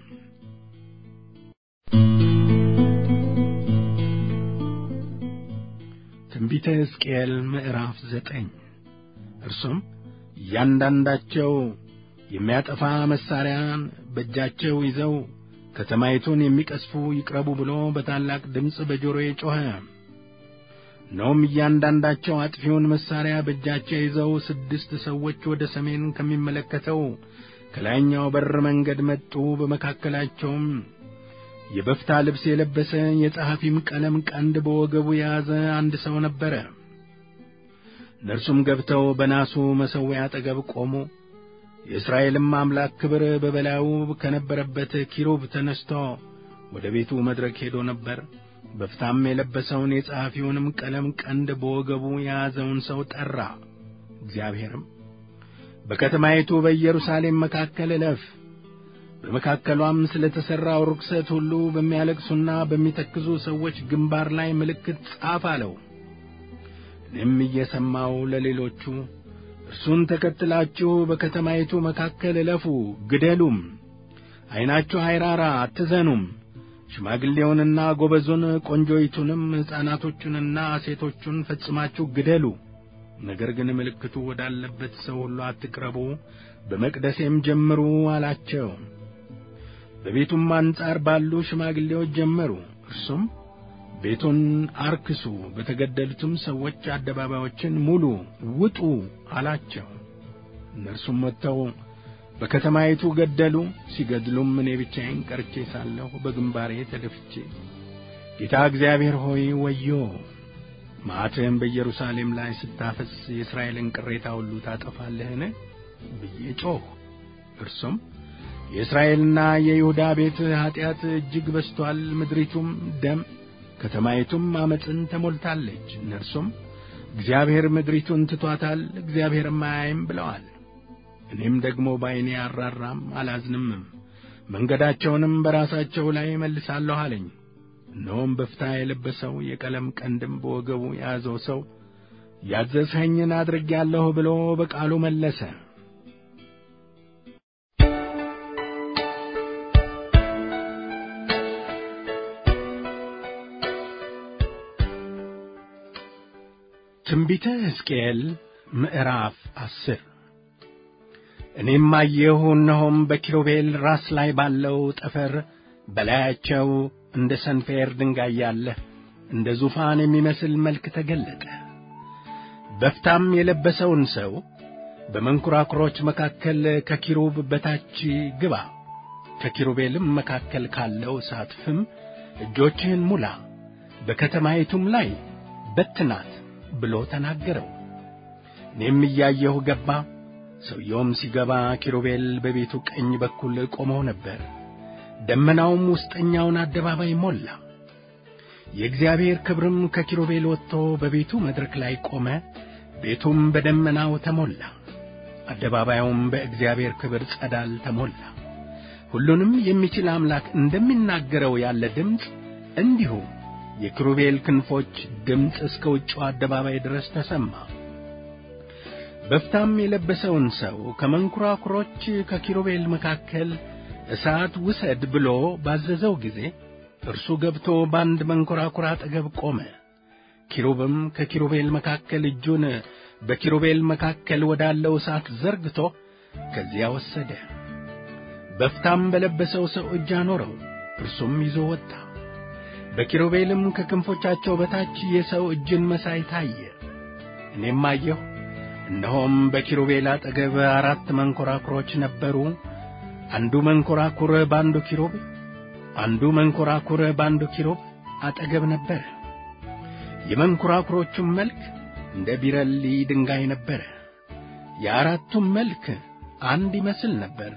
ትንቢተ ሕዝቅኤል ምዕራፍ 9 እርሱም እያንዳንዳቸው የሚያጠፋ መሣሪያን በእጃቸው ይዘው ከተማይቱን የሚቀስፉ ይቅረቡ ብሎ በታላቅ ድምፅ በጆሮዬ ጮኸ። እነሆም እያንዳንዳቸው አጥፊውን መሣሪያ በእጃቸው ይዘው 6 ሰዎች ወደ ሰሜን ከሚመለከተው ከላይኛው በር መንገድ መጡ። በመካከላቸውም የበፍታ ልብስ የለበሰ የጸሐፊም ቀለም ቀንድ በወገቡ የያዘ አንድ ሰው ነበረ። እነርሱም ገብተው በናሱ መሠዊያ አጠገብ ቆሙ። የእስራኤልም አምላክ ክብር በበላዩ ከነበረበት ኪሩብ ተነስቶ ወደ ቤቱ መድረክ ሄዶ ነበር። በፍታም የለበሰውን የጸሐፊውንም ቀለም ቀንድ በወገቡ የያዘውን ሰው ጠራ። እግዚአብሔርም በከተማይቱ በኢየሩሳሌም መካከል እለፍ፣ በመካከሏም ስለ ተሠራው ርኵሰት ሁሉ በሚያለቅሱና በሚተክዙ ሰዎች ግንባር ላይ ምልክት ጻፍ አለው። እኔም እየሰማሁ ለሌሎቹ እርሱን ተከትላችሁ በከተማይቱ መካከል እለፉ፣ ግደሉም፣ ዓይናችሁ አይራራ፣ አትዘኑም፣ ሽማግሌውንና ጎበዙን፣ ቆንጆይቱንም፣ ሕፃናቶቹንና ሴቶቹን ፈጽማችሁ ግደሉ። ነገር ግን ምልክቱ ወዳለበት ሰው ሁሉ አትቅረቡ፣ በመቅደሴም ጀምሩ አላቸው። በቤቱም አንጻር ባሉ ሽማግሌዎች ጀመሩ። እርሱም ቤቱን አርክሱ፣ በተገደሉትም ሰዎች አደባባዮችን ሙሉ፣ ውጡ አላቸው። እነርሱም ወጥተው በከተማይቱ ገደሉ። ሲገድሉም እኔ ብቻዬን ቀርቼ ሳለሁ በግንባሬ ተደፍቼ ጌታ እግዚአብሔር ሆይ ወዮ! መዓትህን በኢየሩሳሌም ላይ ስታፈስ የእስራኤልን ቅሬታ ሁሉ ታጠፋለህን ብዬ ጮኽሁ። እርሱም የእስራኤልና የይሁዳ ቤት ኃጢአት እጅግ በዝቶአል፣ ምድሪቱም ደም ከተማይቱም ዓመፅን ተሞልታለች። እነርሱም እግዚአብሔር ምድሪቱን ትቶአታል፣ እግዚአብሔርም አያይም ብለዋል። እኔም ደግሞ በዓይኔ አልራራም አላዝንምም፣ መንገዳቸውንም በራሳቸው ላይ እመልሳለሁ አለኝ። እነሆም በፍታ የለበሰው የቀለም ቀንድም በወገቡ የያዘው ሰው ያዘዝኸኝን አድርጌአለሁ ብሎ በቃሉ መለሰ። ትንቢተ ሕዝቅኤል ምዕራፍ 10 እኔም አየሁ፣ እነሆም በኪሩቤል ራስ ላይ ባለው ጠፈር በላያቸው እንደ ሰንፔር ድንጋይ ያለ እንደ ዙፋን የሚመስል መልክ ተገለጠ። በፍታም የለበሰውን ሰው በመንኰራኵሮች መካከል ከኪሩብ በታች ግባ፣ ከኪሩቤልም መካከል ካለው እሳት ፍም እጆችህን ሙላ፣ በከተማይቱም ላይ በትናት ብሎ ተናገረው። እኔም እያየሁ ገባ። ሰውየውም ሲገባ ኪሩቤል በቤቱ ቀኝ በኩል ቆመው ነበር። ደመናውም ውስጠኛውን አደባባይ ሞላ። የእግዚአብሔር ክብርም ከኪሩቤል ወጥቶ በቤቱ መድረክ ላይ ቆመ። ቤቱም በደመናው ተሞላ፣ አደባባዩም በእግዚአብሔር ክብር ጸዳል ተሞላ። ሁሉንም የሚችል አምላክ እንደሚናገረው ያለ ድምፅ እንዲሁ የኪሩቤል ክንፎች ድምፅ እስከ ውጭው አደባባይ ድረስ ተሰማ። በፍታም የለበሰውን ሰው ከመንኰራኵሮች ከኪሩቤል መካከል እሳት ውሰድ ብሎ ባዘዘው ጊዜ እርሱ ገብቶ በአንድ መንኰራኵር አጠገብ ቆመ። ኪሩብም ከኪሩቤል መካከል እጁን በኪሩቤል መካከል ወዳለው እሳት ዘርግቶ ከዚያ ወሰደ። በፍታም በለበሰው ሰው እጅ አኖረው፣ እርሱም ይዞ ወጣ። በኪሩቤልም ከክንፎቻቸው በታች የሰው እጅን መሳይ ታየ። እኔም አየሁ፣ እነሆም በኪሩቤል አጠገብ 4 መንኰራኵሮች ነበሩ። አንዱ መንኰራኵር በአንዱ ኪሩብ፣ አንዱ መንኰራኵር በአንዱ ኪሩብ አጠገብ ነበረ። የመንኰራኵሮቹም መልክ እንደ ቢረሊ ድንጋይ ነበረ። የአራቱም መልክ አንድ ይመስል ነበር።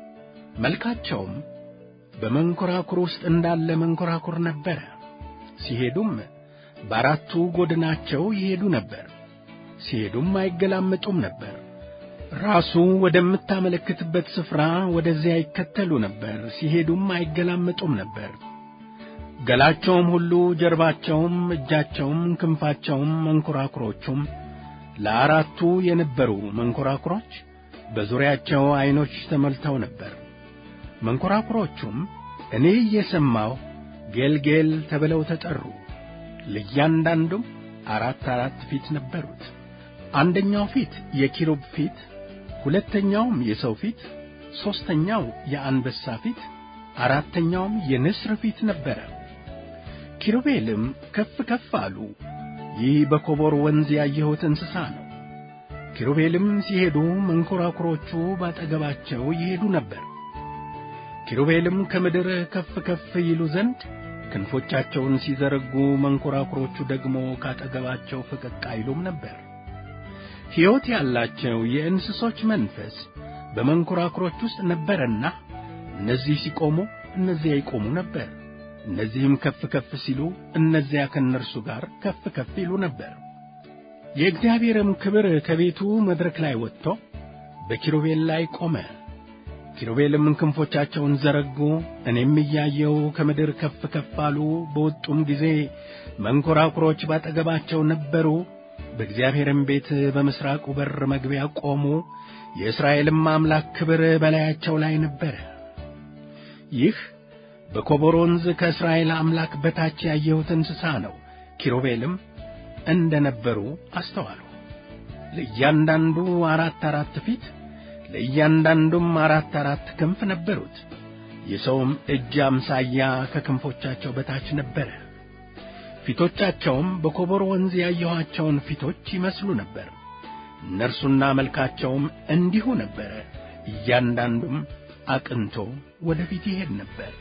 መልካቸውም በመንኰራኵር ውስጥ እንዳለ መንኰራኵር ነበረ። ሲሄዱም በአራቱ ጎድናቸው ይሄዱ ነበር። ሲሄዱም አይገላመጡም ነበር። ራሱ ወደምታመለክትበት ስፍራ ወደዚያ ይከተሉ ነበር። ሲሄዱም አይገላመጡም ነበር። ገላቸውም ሁሉ፣ ጀርባቸውም፣ እጃቸውም፣ ክንፋቸውም፣ መንኰራኵሮቹም ለአራቱ የነበሩ መንኰራኵሮች በዙሪያቸው ዐይኖች ተሞልተው ነበር። መንኰራኵሮቹም እኔ እየሰማሁ ጌልጌል ተብለው ተጠሩ። ለእያንዳንዱም 4 ፊት ነበሩት። አንደኛው ፊት የኪሩብ ፊት፣ ሁለተኛውም የሰው ፊት፣ ሦስተኛው የአንበሳ ፊት፣ አራተኛውም የንስር ፊት ነበረ። ኪሩቤልም ከፍ ከፍ አሉ። ይህ በኮቦር ወንዝ ያየሁት እንስሳ ነው። ኪሩቤልም ሲሄዱ መንኰራኵሮቹ ባጠገባቸው ይሄዱ ነበር። ኪሩቤልም ከምድር ከፍ ከፍ ይሉ ዘንድ ክንፎቻቸውን ሲዘረጉ መንኰራኵሮቹ ደግሞ ካጠገባቸው ፈቀቅ አይሉም ነበር። ሕይወት ያላቸው የእንስሶች መንፈስ በመንኰራኵሮች ውስጥ ነበረና እነዚህ ሲቆሙ እነዚያ ይቆሙ ነበር። እነዚህም ከፍ ከፍ ሲሉ እነዚያ ከእነርሱ ጋር ከፍ ከፍ ይሉ ነበር። የእግዚአብሔርም ክብር ከቤቱ መድረክ ላይ ወጥቶ በኪሩቤል ላይ ቆመ። ኪሩቤልም ክንፎቻቸውን ዘረጉ። እኔም እያየሁ ከምድር ከፍ ከፍ አሉ። በወጡም ጊዜ መንኰራኵሮች ባጠገባቸው ነበሩ። በእግዚአብሔርም ቤት በምሥራቁ በር መግቢያ ቆሙ። የእስራኤልም አምላክ ክብር በላያቸው ላይ ነበረ። ይህ በኮቦር ወንዝ ከእስራኤል አምላክ በታች ያየሁት እንስሳ ነው። ኪሩቤልም እንደ ነበሩ አስተዋሉ። ለእያንዳንዱ 4 ፊት፣ ለእያንዳንዱም 4 ክንፍ ነበሩት። የሰውም እጅ አምሳያ ከክንፎቻቸው በታች ነበረ። ፊቶቻቸውም በኮቦር ወንዝ ያየኋቸውን ፊቶች ይመስሉ ነበር። እነርሱና መልካቸውም እንዲሁ ነበረ። እያንዳንዱም አቅንቶ ወደ ፊት ይሄድ ነበር።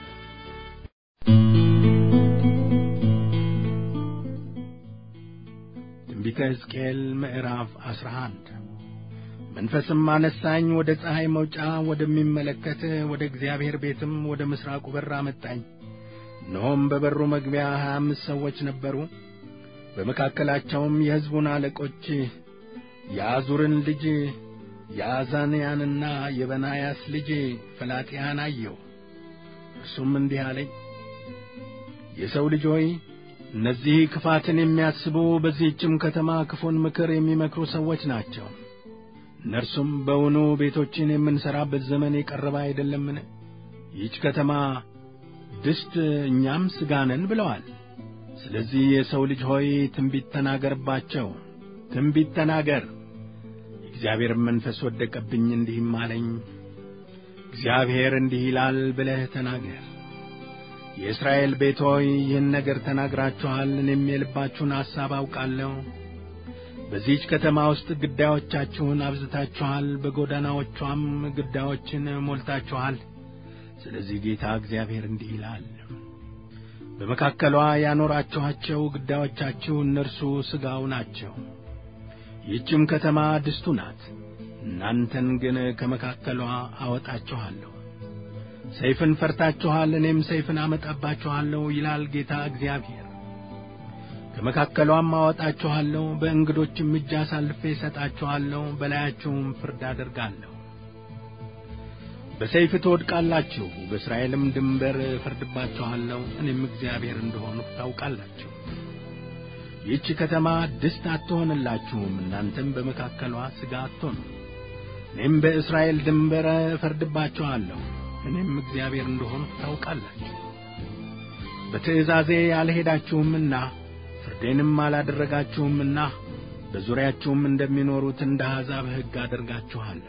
ትንቢተ ሕዝቅኤል ምዕራፍ 11 መንፈስም አነሳኝ፣ ወደ ፀሐይ መውጫ ወደሚመለከት ወደ እግዚአብሔር ቤትም ወደ ምስራቁ በር አመጣኝ። እነሆም በበሩ መግቢያ 25 ሰዎች ነበሩ። በመካከላቸውም የሕዝቡን አለቆች የአዙርን ልጅ የአዛንያንና የበናያስ ልጅ ፈላጥያን አየሁ። እርሱም እንዲህ አለኝ፣ የሰው ልጅ ሆይ እነዚህ ክፋትን የሚያስቡ በዚህችም ከተማ ክፉን ምክር የሚመክሩ ሰዎች ናቸው። እነርሱም በውኑ ቤቶችን የምንሠራበት ዘመን የቀረበ አይደለምን? ይህች ከተማ ድስት እኛም ሥጋ ነን ብለዋል። ስለዚህ የሰው ልጅ ሆይ ትንቢት ተናገርባቸው፣ ትንቢት ተናገር። የእግዚአብሔር መንፈስ ወደቀብኝ፣ እንዲህም አለኝ፣ እግዚአብሔር እንዲህ ይላል ብለህ ተናገር። የእስራኤል ቤት ሆይ ይህን ነገር ተናግራችኋል። እኔም የልባችሁን ሐሳብ አውቃለሁ። በዚህች ከተማ ውስጥ ግዳዮቻችሁን አብዝታችኋል፣ በጎዳናዎቿም ግዳዮችን ሞልታችኋል። ስለዚህ ጌታ እግዚአብሔር እንዲህ ይላል፣ በመካከሏ ያኖራችኋቸው ግዳዮቻችሁ እነርሱ ሥጋው ናቸው። ይህችም ከተማ ድስቱ ናት። እናንተን ግን ከመካከሏ አወጣችኋለሁ። ሰይፍን ፈርታችኋል፣ እኔም ሰይፍን አመጣባችኋለሁ ይላል ጌታ እግዚአብሔር። ከመካከሏም አወጣችኋለሁ፣ በእንግዶችም እጅ አሳልፌ እሰጣችኋለሁ፣ በላያችሁም ፍርድ አደርጋለሁ። በሰይፍ ትወድቃላችሁ፣ በእስራኤልም ድንበር እፈርድባችኋለሁ። እኔም እግዚአብሔር እንደሆንሁ ታውቃላችሁ። ይህች ከተማ ድስት አትሆንላችሁም፣ እናንተም በመካከሏ ሥጋ አትሆኑም። እኔም በእስራኤል ድንበር እፈርድባችኋለሁ። እኔም እግዚአብሔር እንደሆንሁ ታውቃላችሁ። በትእዛዜ አልሄዳችሁምና ፍርዴንም አላደረጋችሁምና በዙሪያችሁም እንደሚኖሩት እንደ አሕዛብ ሕግ አደርጋችኋለሁ።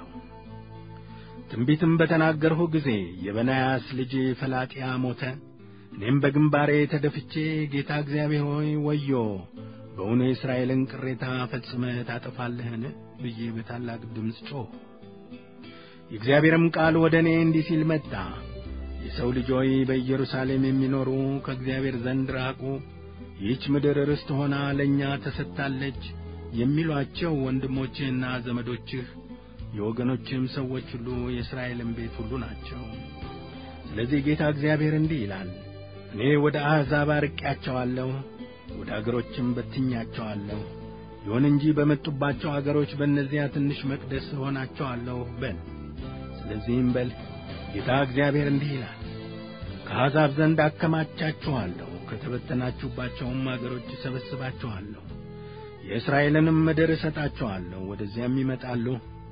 ትንቢትም በተናገርሁ ጊዜ የበናያስ ልጅ ፈላጥያ ሞተ። እኔም በግንባሬ ተደፍቼ ጌታ እግዚአብሔር ሆይ ወዮ፣ በእውኑ የእስራኤልን ቅሬታ ፈጽመህ ታጠፋለህን ብዬ በታላቅ ድምፅ ጮኽሁ። የእግዚአብሔርም ቃል ወደ እኔ እንዲህ ሲል መጣ፣ የሰው ልጅ ሆይ በኢየሩሳሌም የሚኖሩ ከእግዚአብሔር ዘንድ ራቁ፣ ይህች ምድር ርስት ሆና ለእኛ ተሰጥታለች የሚሏቸው ወንድሞችህና ዘመዶችህ የወገኖችህም ሰዎች ሁሉ የእስራኤልም ቤት ሁሉ ናቸው። ስለዚህ ጌታ እግዚአብሔር እንዲህ ይላል፣ እኔ ወደ አሕዛብ አርቄያቸዋለሁ፣ ወደ አገሮችም በትኛቸዋለሁ። ይሁን እንጂ በመጡባቸው አገሮች በእነዚያ ትንሽ መቅደስ ሆናቸዋለሁ በል። ስለዚህም በል ጌታ እግዚአብሔር እንዲህ ይላል፣ ከአሕዛብ ዘንድ አከማቻችኋለሁ፣ ከተበተናችሁባቸውም አገሮች እሰበስባችኋለሁ። የእስራኤልንም ምድር እሰጣችኋለሁ፣ ወደዚያም ይመጣሉ።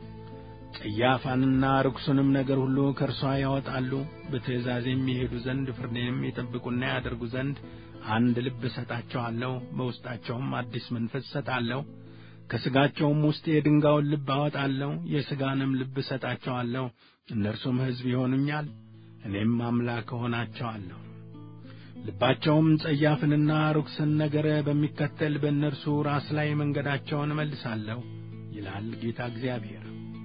ጸያፋንና ርኩስንም ነገር ሁሉ ከእርሷ ያወጣሉ። በትእዛዜም የሚሄዱ ዘንድ ፍርዴንም ይጠብቁና ያደርጉ ዘንድ አንድ ልብ እሰጣቸዋለሁ፣ በውስጣቸውም አዲስ መንፈስ እሰጣለሁ። ከሥጋቸውም ውስጥ የድንጋዩን ልብ አወጣለሁ፣ የሥጋንም ልብ እሰጣቸዋለሁ። እነርሱም ሕዝብ ይሆኑኛል፣ እኔም አምላክ እሆናቸዋለሁ። ልባቸውም ጸያፍንና ርኩስን ነገር በሚከተል በእነርሱ ራስ ላይ መንገዳቸውን እመልሳለሁ ይላል ጌታ እግዚአብሔር።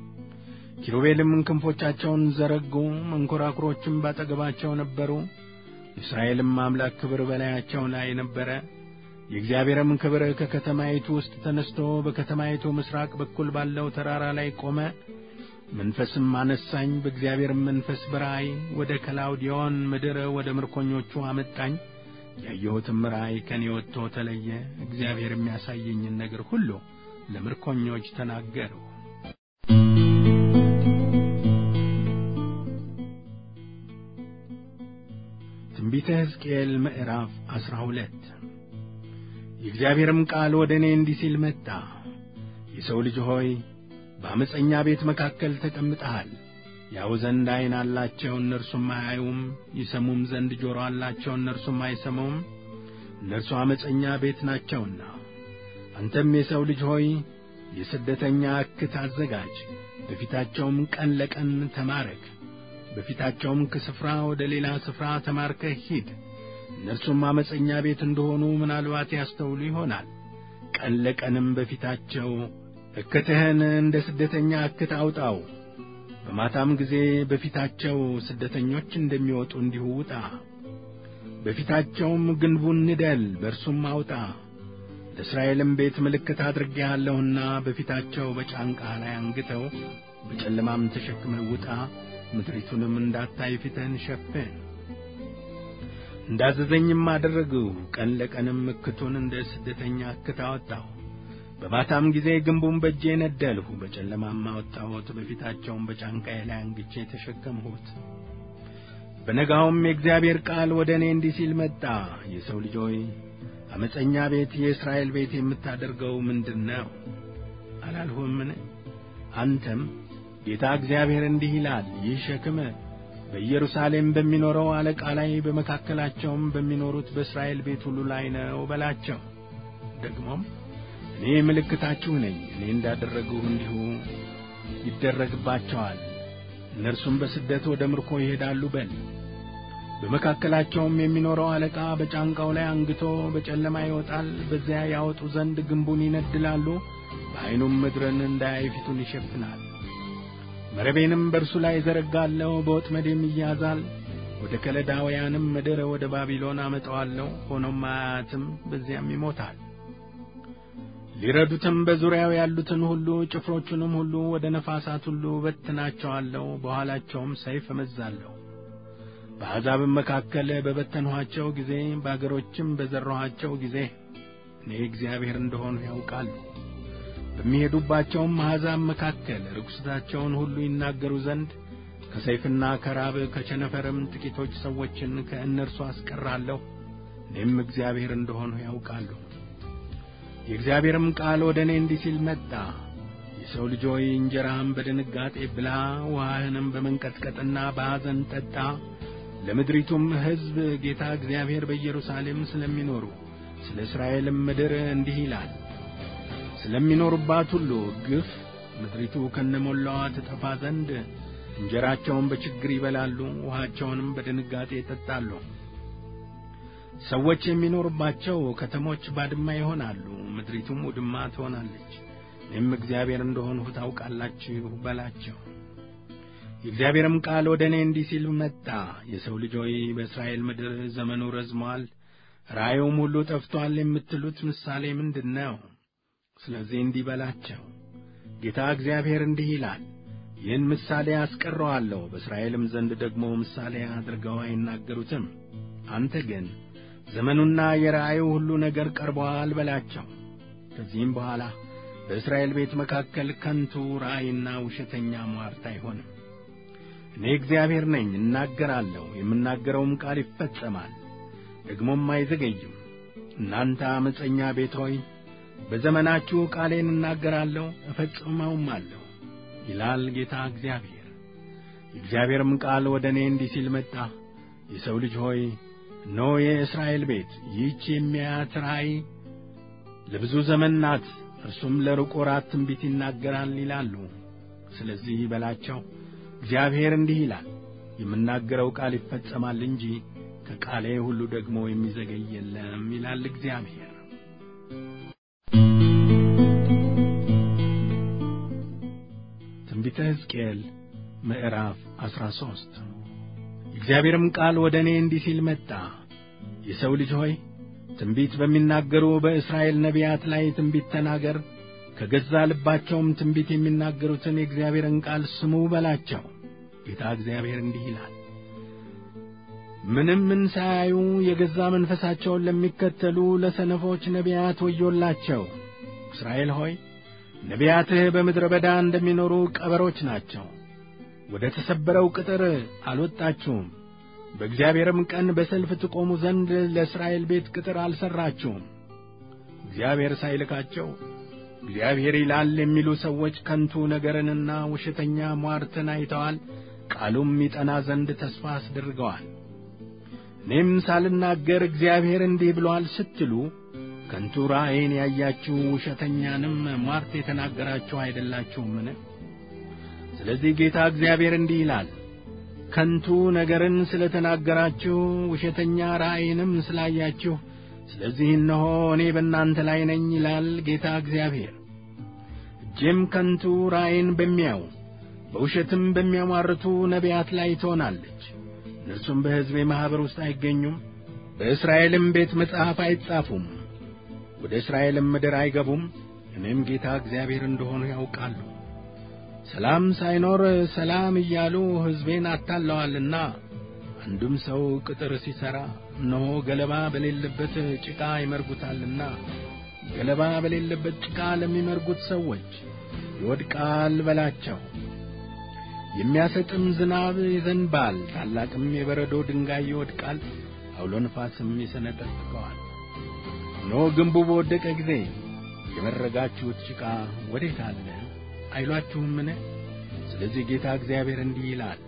ኪሩቤልም ክንፎቻቸውን ዘረጉ፣ መንኰራኵሮችም ባጠገባቸው ነበሩ። የእስራኤልም አምላክ ክብር በላያቸው ላይ ነበረ። የእግዚአብሔርም ክብር ከከተማይቱ ውስጥ ተነስቶ በከተማይቱ ምሥራቅ በኩል ባለው ተራራ ላይ ቆመ። መንፈስም አነሳኝ፣ በእግዚአብሔርም መንፈስ በራእይ ወደ ከላውዲዮን ምድር ወደ ምርኮኞቹ አመጣኝ። ያየሁትም ራእይ ከኔ ወጥቶ ተለየ። እግዚአብሔር የሚያሳየኝን ነገር ሁሉ ለምርኮኞች ተናገርሁ። ትንቢተ ሕዝቅኤል ምዕራፍ 12 የእግዚአብሔርም ቃል ወደ እኔ እንዲህ ሲል መጣ፣ የሰው ልጅ ሆይ በዓመፀኛ ቤት መካከል ተቀምጠሃል። ያዩ ዘንድ ዓይን አላቸው፣ እነርሱም አያዩም፣ ይሰሙም ዘንድ ጆሮ አላቸው፣ እነርሱም አይሰሙም። እነርሱ ዓመፀኛ ቤት ናቸውና። አንተም የሰው ልጅ ሆይ የስደተኛ እክት አዘጋጅ፣ በፊታቸውም ቀን ለቀን ተማረክ። በፊታቸውም ከስፍራ ወደ ሌላ ስፍራ ተማርከህ ሂድ። እነርሱም አመፀኛ ቤት እንደሆኑ ምናልባት ያስተውሉ ይሆናል። ቀን ለቀንም በፊታቸው እክትህን እንደ ስደተኛ እክት አውጣው። በማታም ጊዜ በፊታቸው ስደተኞች እንደሚወጡ እንዲሁ ውጣ። በፊታቸውም ግንቡን ንደል፣ በእርሱም አውጣ። ለእስራኤልም ቤት ምልክት አድርጌሃለሁና በፊታቸው በጫንቃህ ላይ አንግተው፣ በጨለማም ተሸክመህ ውጣ። ምድሪቱንም እንዳታይ ፊትህን ሸፍን። እንዳዘዘኝም አደረግሁ። ቀን ለቀንም እክቱን እንደ ስደተኛ እክት አወጣሁ። በማታም ጊዜ ግንቡን በእጄ ነደልሁ፣ በጨለማም አወጣሁት። በፊታቸውም በጫንቃዬ ላይ አንግቼ ተሸከምሁት። በነጋውም የእግዚአብሔር ቃል ወደ እኔ እንዲህ ሲል መጣ። የሰው ልጅ ሆይ፣ አመፀኛ ቤት የእስራኤል ቤት የምታደርገው ምንድር ነው አላልሁምን? አንተም ጌታ እግዚአብሔር እንዲህ ይላል፣ ይህ ሸክም በኢየሩሳሌም በሚኖረው አለቃ ላይ በመካከላቸውም በሚኖሩት በእስራኤል ቤት ሁሉ ላይ ነው በላቸው። ደግሞም እኔ ምልክታችሁ ነኝ። እኔ እንዳደረግሁ እንዲሁ ይደረግባቸዋል። እነርሱም በስደት ወደ ምርኮ ይሄዳሉ በል። በመካከላቸውም የሚኖረው አለቃ በጫንቃው ላይ አንግቶ በጨለማ ይወጣል። በዚያ ያወጡ ዘንድ ግንቡን ይነድላሉ። በዓይኑም ምድርን እንዳያይ ፊቱን ይሸፍናል። መረቤንም በእርሱ ላይ ዘረጋለሁ፣ በወጥመዴም ይያዛል። ወደ ከለዳውያንም ምድር ወደ ባቢሎን አመጣዋለሁ። ሆኖም አያትም፣ በዚያም ይሞታል። ሊረዱትም በዙሪያው ያሉትን ሁሉ ጭፍሮቹንም ሁሉ ወደ ነፋሳት ሁሉ በትናቸዋለሁ። በኋላቸውም ሰይፍ እመዛለሁ። በአሕዛብም መካከል በበተንኋቸው ጊዜ፣ በአገሮችም በዘራኋቸው ጊዜ እኔ እግዚአብሔር እንደሆንሁ ያውቃሉ። በሚሄዱባቸውም አሕዛብ መካከል ርኵሰታቸውን ሁሉ ይናገሩ ዘንድ ከሰይፍና ከራብ ከቸነፈርም ጥቂቶች ሰዎችን ከእነርሱ አስቀራለሁ። እኔም እግዚአብሔር እንደሆንሁ ያውቃሉ። የእግዚአብሔርም ቃል ወደ እኔ እንዲህ ሲል መጣ። የሰው ልጅ ሆይ፣ እንጀራህን በድንጋጤ ብላ፣ ውሃህንም በመንቀጥቀጥና በሐዘን ጠጣ። ለምድሪቱም ሕዝብ ጌታ እግዚአብሔር በኢየሩሳሌም ስለሚኖሩ ስለ እስራኤልም ምድር እንዲህ ይላል፣ ስለሚኖሩባት ሁሉ ግፍ ምድሪቱ ከነሞላዋ ትጠፋ ዘንድ እንጀራቸውን በችግር ይበላሉ፣ ውሃቸውንም በድንጋጤ ይጠጣሉ። ሰዎች የሚኖሩባቸው ከተሞች ባድማ ይሆናሉ፣ ምድሪቱም ውድማ ትሆናለች። እኔም እግዚአብሔር እንደሆንሁ ታውቃላችሁ በላቸው። የእግዚአብሔርም ቃል ወደ እኔ እንዲህ ሲል መጣ። የሰው ልጅ ሆይ፣ በእስራኤል ምድር ዘመኑ ረዝሟል፣ ራእዩም ሁሉ ጠፍቶአል የምትሉት ምሳሌ ምንድር ነው? ስለዚህ እንዲህ በላቸው፣ ጌታ እግዚአብሔር እንዲህ ይላል፣ ይህን ምሳሌ አስቀረዋለሁ፣ በእስራኤልም ዘንድ ደግሞ ምሳሌ አድርገው አይናገሩትም። አንተ ግን ዘመኑና የራእዩ ሁሉ ነገር ቀርቦአል በላቸው። ከዚህም በኋላ በእስራኤል ቤት መካከል ከንቱ ራእይና ውሸተኛ ሟርት አይሆንም። እኔ እግዚአብሔር ነኝ፣ እናገራለሁ፣ የምናገረውም ቃል ይፈጸማል፣ ደግሞም አይዘገይም። እናንተ አመፀኛ ቤት ሆይ፣ በዘመናችሁ ቃሌን እናገራለሁ፣ እፈጽመውማለሁ ይላል ጌታ እግዚአብሔር። የእግዚአብሔርም ቃል ወደ እኔ እንዲህ ሲል መጣ። የሰው ልጅ ሆይ፣ እነሆ የእስራኤል ቤት ይህች የሚያያት ራእይ ለብዙ ዘመን ናት፣ እርሱም ለሩቅ ወራት ትንቢት ይናገራል ይላሉ። ስለዚህ በላቸው፣ እግዚአብሔር እንዲህ ይላል፣ የምናገረው ቃል ይፈጸማል እንጂ ከቃሌ ሁሉ ደግሞ የሚዘገይ የለም ይላል እግዚአብሔር። ትንቢተ ሕዝቅኤል ምዕራፍ 13። የእግዚአብሔርም ቃል ወደ እኔ እንዲህ ሲል መጣ። የሰው ልጅ ሆይ፣ ትንቢት በሚናገሩ በእስራኤል ነቢያት ላይ ትንቢት ተናገር። ከገዛ ልባቸውም ትንቢት የሚናገሩትን የእግዚአብሔርን ቃል ስሙ በላቸው። ጌታ እግዚአብሔር እንዲህ ይላል፣ ምንም ሳያዩ የገዛ መንፈሳቸውን ለሚከተሉ ለሰነፎች ነቢያት ወዮላቸው። እስራኤል ሆይ፣ ነቢያትህ በምድረ በዳ እንደሚኖሩ ቀበሮች ናቸው። ወደ ተሰበረው ቅጥር አልወጣችሁም፣ በእግዚአብሔርም ቀን በሰልፍ ትቆሙ ዘንድ ለእስራኤል ቤት ቅጥር አልሠራችሁም። እግዚአብሔር ሳይልካቸው እግዚአብሔር ይላል የሚሉ ሰዎች ከንቱ ነገርንና ውሸተኛ ሟርትን አይተዋል፣ ቃሉም ይጠና ዘንድ ተስፋ አስደርገዋል። እኔም ሳልናገር እግዚአብሔር እንዲህ ብሎአል ስትሉ ከንቱ ራእይን ያያችሁ ውሸተኛንም ሟርት የተናገራችሁ አይደላችሁምን? ስለዚህ ጌታ እግዚአብሔር እንዲህ ይላል፣ ከንቱ ነገርን ስለተናገራችሁ ውሸተኛ ራእይንም ስላያችሁ ስለዚህ እነሆ እኔ በእናንተ ላይ ነኝ ይላል ጌታ እግዚአብሔር። እጄም ከንቱ ራእይን በሚያዩ በውሸትም በሚያሟርቱ ነቢያት ላይ ትሆናለች። እነርሱም በሕዝቤ ማኅበር ውስጥ አይገኙም፣ በእስራኤልም ቤት መጽሐፍ አይጻፉም፣ ወደ እስራኤልም ምድር አይገቡም። እኔም ጌታ እግዚአብሔር እንደሆንሁ ያውቃሉ። ሰላም ሳይኖር ሰላም እያሉ ሕዝቤን አታለዋልና አንዱም ሰው ቅጥር ሲሠራ እነሆ ገለባ በሌለበት ጭቃ ይመርጉታልና ገለባ በሌለበት ጭቃ ለሚመርጉት ሰዎች ይወድቃል በላቸው። የሚያሰጥም ዝናብ ይዘንባል፣ ታላቅም የበረዶ ድንጋይ ይወድቃል፣ አውሎ ነፋስም ይሰነጥቀዋል። እነሆ ግንቡ በወደቀ ጊዜ የመረጋችሁት ጭቃ ወዴት አለ አይሏችሁምን? ስለዚህ ጌታ እግዚአብሔር እንዲህ ይላል፣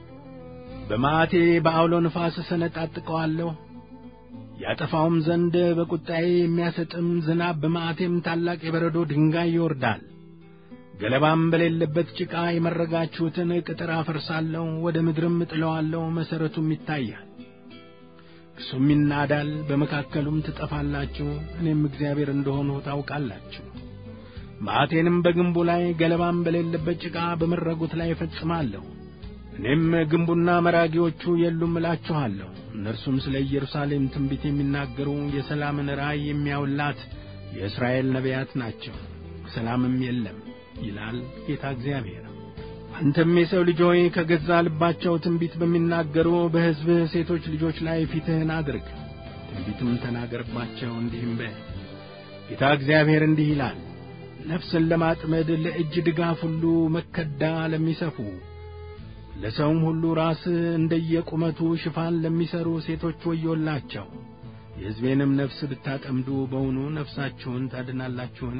በመዓቴ በአውሎ ነፋስ እሰነጣጥቀዋለሁ፣ ያጠፋውም ዘንድ በቁጣዬ የሚያሰጥም ዝናብ በመዓቴም ታላቅ የበረዶ ድንጋይ ይወርዳል። ገለባም በሌለበት ጭቃ የመረጋችሁትን ቅጥር አፈርሳለሁ፣ ወደ ምድርም እጥለዋለሁ፣ መሠረቱም ይታያል፣ እርሱም ይናዳል፣ በመካከሉም ትጠፋላችሁ። እኔም እግዚአብሔር እንደሆንሁ ታውቃላችሁ። መዓቴንም በግንቡ ላይ ገለባም በሌለበት ጭቃ በመረጉት ላይ እፈጽማለሁ። እኔም ግንቡና መራጊዎቹ የሉም እላችኋለሁ። እነርሱም ስለ ኢየሩሳሌም ትንቢት የሚናገሩ የሰላምን ራእይ የሚያውላት የእስራኤል ነቢያት ናቸው። ሰላምም የለም ይላል ጌታ እግዚአብሔር። አንተም የሰው ልጅ ሆይ ከገዛ ልባቸው ትንቢት በሚናገሩ በሕዝብህ ሴቶች ልጆች ላይ ፊትህን አድርግ፣ ትንቢትም ተናገርባቸው፣ እንዲህም በል፣ ጌታ እግዚአብሔር እንዲህ ይላል፣ ነፍስን ለማጥመድ ለእጅ ድጋፍ ሁሉ መከዳ ለሚሰፉ ለሰውም ሁሉ ራስ እንደየቁመቱ ሽፋን ለሚሰሩ ሴቶች ወዮላቸው። የሕዝቤንም ነፍስ ብታጠምዱ በውኑ ነፍሳችሁን ታድናላችሁን?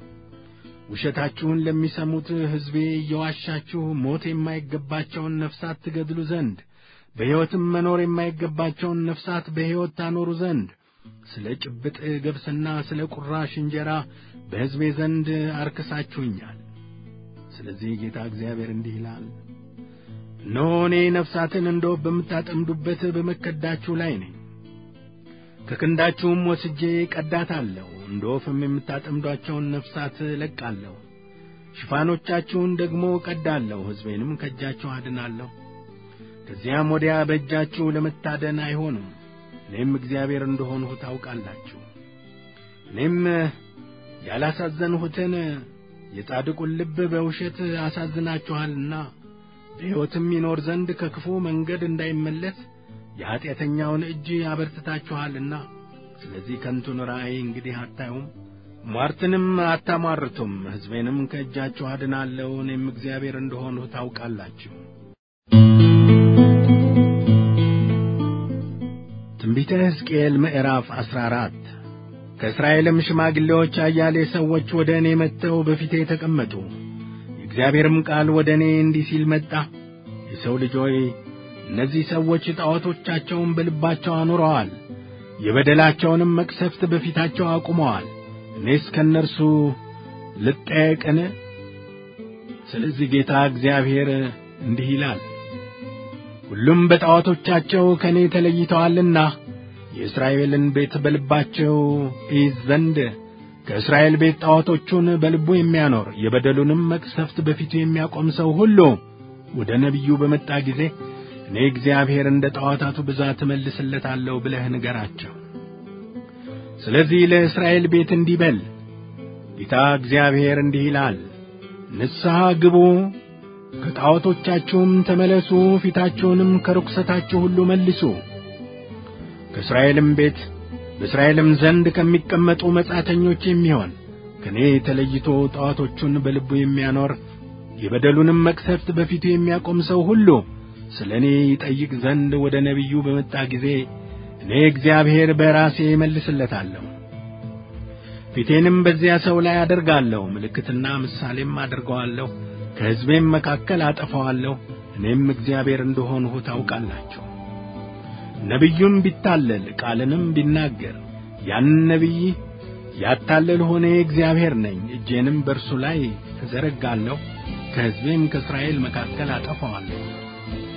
ውሸታችሁን ለሚሰሙት ሕዝቤ እየዋሻችሁ ሞት የማይገባቸውን ነፍሳት ትገድሉ ዘንድ በሕይወትም መኖር የማይገባቸውን ነፍሳት በሕይወት ታኖሩ ዘንድ ስለ ጭብጥ ገብስና ስለ ቁራሽ እንጀራ በሕዝቤ ዘንድ አርክሳችሁኛል። ስለዚህ ጌታ እግዚአብሔር እንዲህ ይላል፣ እነሆ እኔ ነፍሳትን እንደ ወፍ በምታጠምዱበት በመከዳችሁ ላይ ነኝ። ከክንዳችሁም ወስጄ ቀዳታለሁ፣ እንደ ወፍም የምታጠምዷቸውን ነፍሳት ለቃለሁ። ሽፋኖቻችሁን ደግሞ ቀዳለሁ፣ ሕዝቤንም ከእጃችሁ አድናለሁ። ከዚያም ወዲያ በእጃችሁ ለመታደን አይሆኑም። እኔም እግዚአብሔር እንደሆንሁ ታውቃላችሁ። እኔም ያላሳዘንሁትን የጻድቁን ልብ በውሸት አሳዝናችኋልና በሕይወትም ይኖር ዘንድ ከክፉ መንገድ እንዳይመለስ የኀጢአተኛውን እጅ አበርትታችኋልና ስለዚህ ከንቱን ራእይ እንግዲህ አታዩም፣ ሟርትንም አታሟርቱም። ሕዝቤንም ከእጃችሁ አድናለሁ። እኔም እግዚአብሔር እንደሆንሁ ታውቃላችሁ። ትንቢተ ሕዝቅኤል ምዕራፍ 14 ከእስራኤልም ሽማግሌዎች አያሌ ሰዎች ወደ እኔ መጥተው በፊቴ ተቀመጡ። የእግዚአብሔርም ቃል ወደ እኔ እንዲህ ሲል መጣ፣ የሰው ልጅ ሆይ እነዚህ ሰዎች ጣዖቶቻቸውን በልባቸው አኑረዋል፣ የበደላቸውንም መቅሰፍት በፊታቸው አቁመዋል። እኔስ ከእነርሱ ልጠየቅን? ስለዚህ ጌታ እግዚአብሔር እንዲህ ይላል፣ ሁሉም በጣዖቶቻቸው ከእኔ ተለይተዋልና የእስራኤልን ቤት በልባቸው ይይዝ ዘንድ ከእስራኤል ቤት ጣዖቶቹን በልቡ የሚያኖር የበደሉንም መቅሰፍት በፊቱ የሚያቆም ሰው ሁሉ ወደ ነቢዩ በመጣ ጊዜ እኔ እግዚአብሔር እንደ ጣዖታቱ ብዛት እመልስለታለሁ ብለህ ንገራቸው። ስለዚህ ለእስራኤል ቤት እንዲህ በል፣ ጌታ እግዚአብሔር እንዲህ ይላል፣ ንስሐ ግቡ፣ ከጣዖቶቻችሁም ተመለሱ፣ ፊታችሁንም ከርኵሰታችሁ ሁሉ መልሱ። ከእስራኤልም ቤት በእስራኤልም ዘንድ ከሚቀመጡ መጻተኞች የሚሆን ከእኔ ተለይቶ ጣዖቶቹን በልቡ የሚያኖር የበደሉንም መቅሰፍት በፊቱ የሚያቆም ሰው ሁሉ ስለ እኔ ይጠይቅ ዘንድ ወደ ነቢዩ በመጣ ጊዜ እኔ እግዚአብሔር በራሴ እመልስለታለሁ። ፊቴንም በዚያ ሰው ላይ አደርጋለሁ፣ ምልክትና ምሳሌም አደርገዋለሁ፣ ከሕዝቤም መካከል አጠፋዋለሁ። እኔም እግዚአብሔር እንደሆንሁ ታውቃላችሁ። ነቢዩም ቢታለል ቃልንም ቢናገር ያን ነቢይ ያታለልሁ እኔ እግዚአብሔር ነኝ። እጄንም በእርሱ ላይ እዘረጋለሁ፣ ከሕዝቤም ከእስራኤል መካከል አጠፋዋለሁ።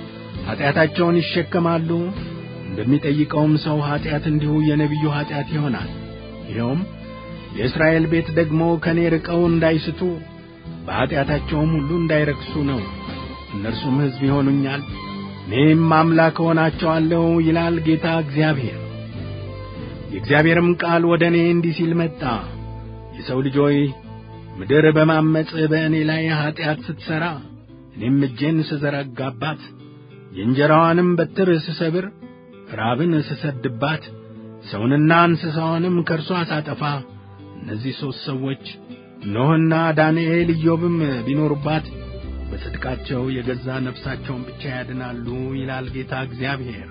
ኃጢአታቸውን ይሸከማሉ። እንደሚጠይቀውም ሰው ኃጢአት እንዲሁ የነቢዩ ኃጢአት ይሆናል። ይኸውም የእስራኤል ቤት ደግሞ ከኔ ርቀው እንዳይስቱ በኃጢአታቸውም ሁሉ እንዳይረክሱ ነው። እነርሱም ሕዝብ ይሆኑኛል፣ እኔም አምላክ ሆናቸዋለሁ ይላል ጌታ እግዚአብሔር። የእግዚአብሔርም ቃል ወደ እኔ እንዲህ ሲል መጣ። የሰው ልጅ ሆይ ምድር በማመፅ በእኔ ላይ ኃጢአት ስትሠራ እኔም እጄን ስዘረጋባት የእንጀራዋንም በትር ስሰብር ራብን ስሰድባት ሰውንና እንስሳውንም ከእርሷ ሳጠፋ እነዚህ 3 ሰዎች ኖህና ዳንኤል ኢዮብም ቢኖሩባት በጽድቃቸው የገዛ ነፍሳቸውን ብቻ ያድናሉ ይላል ጌታ እግዚአብሔር።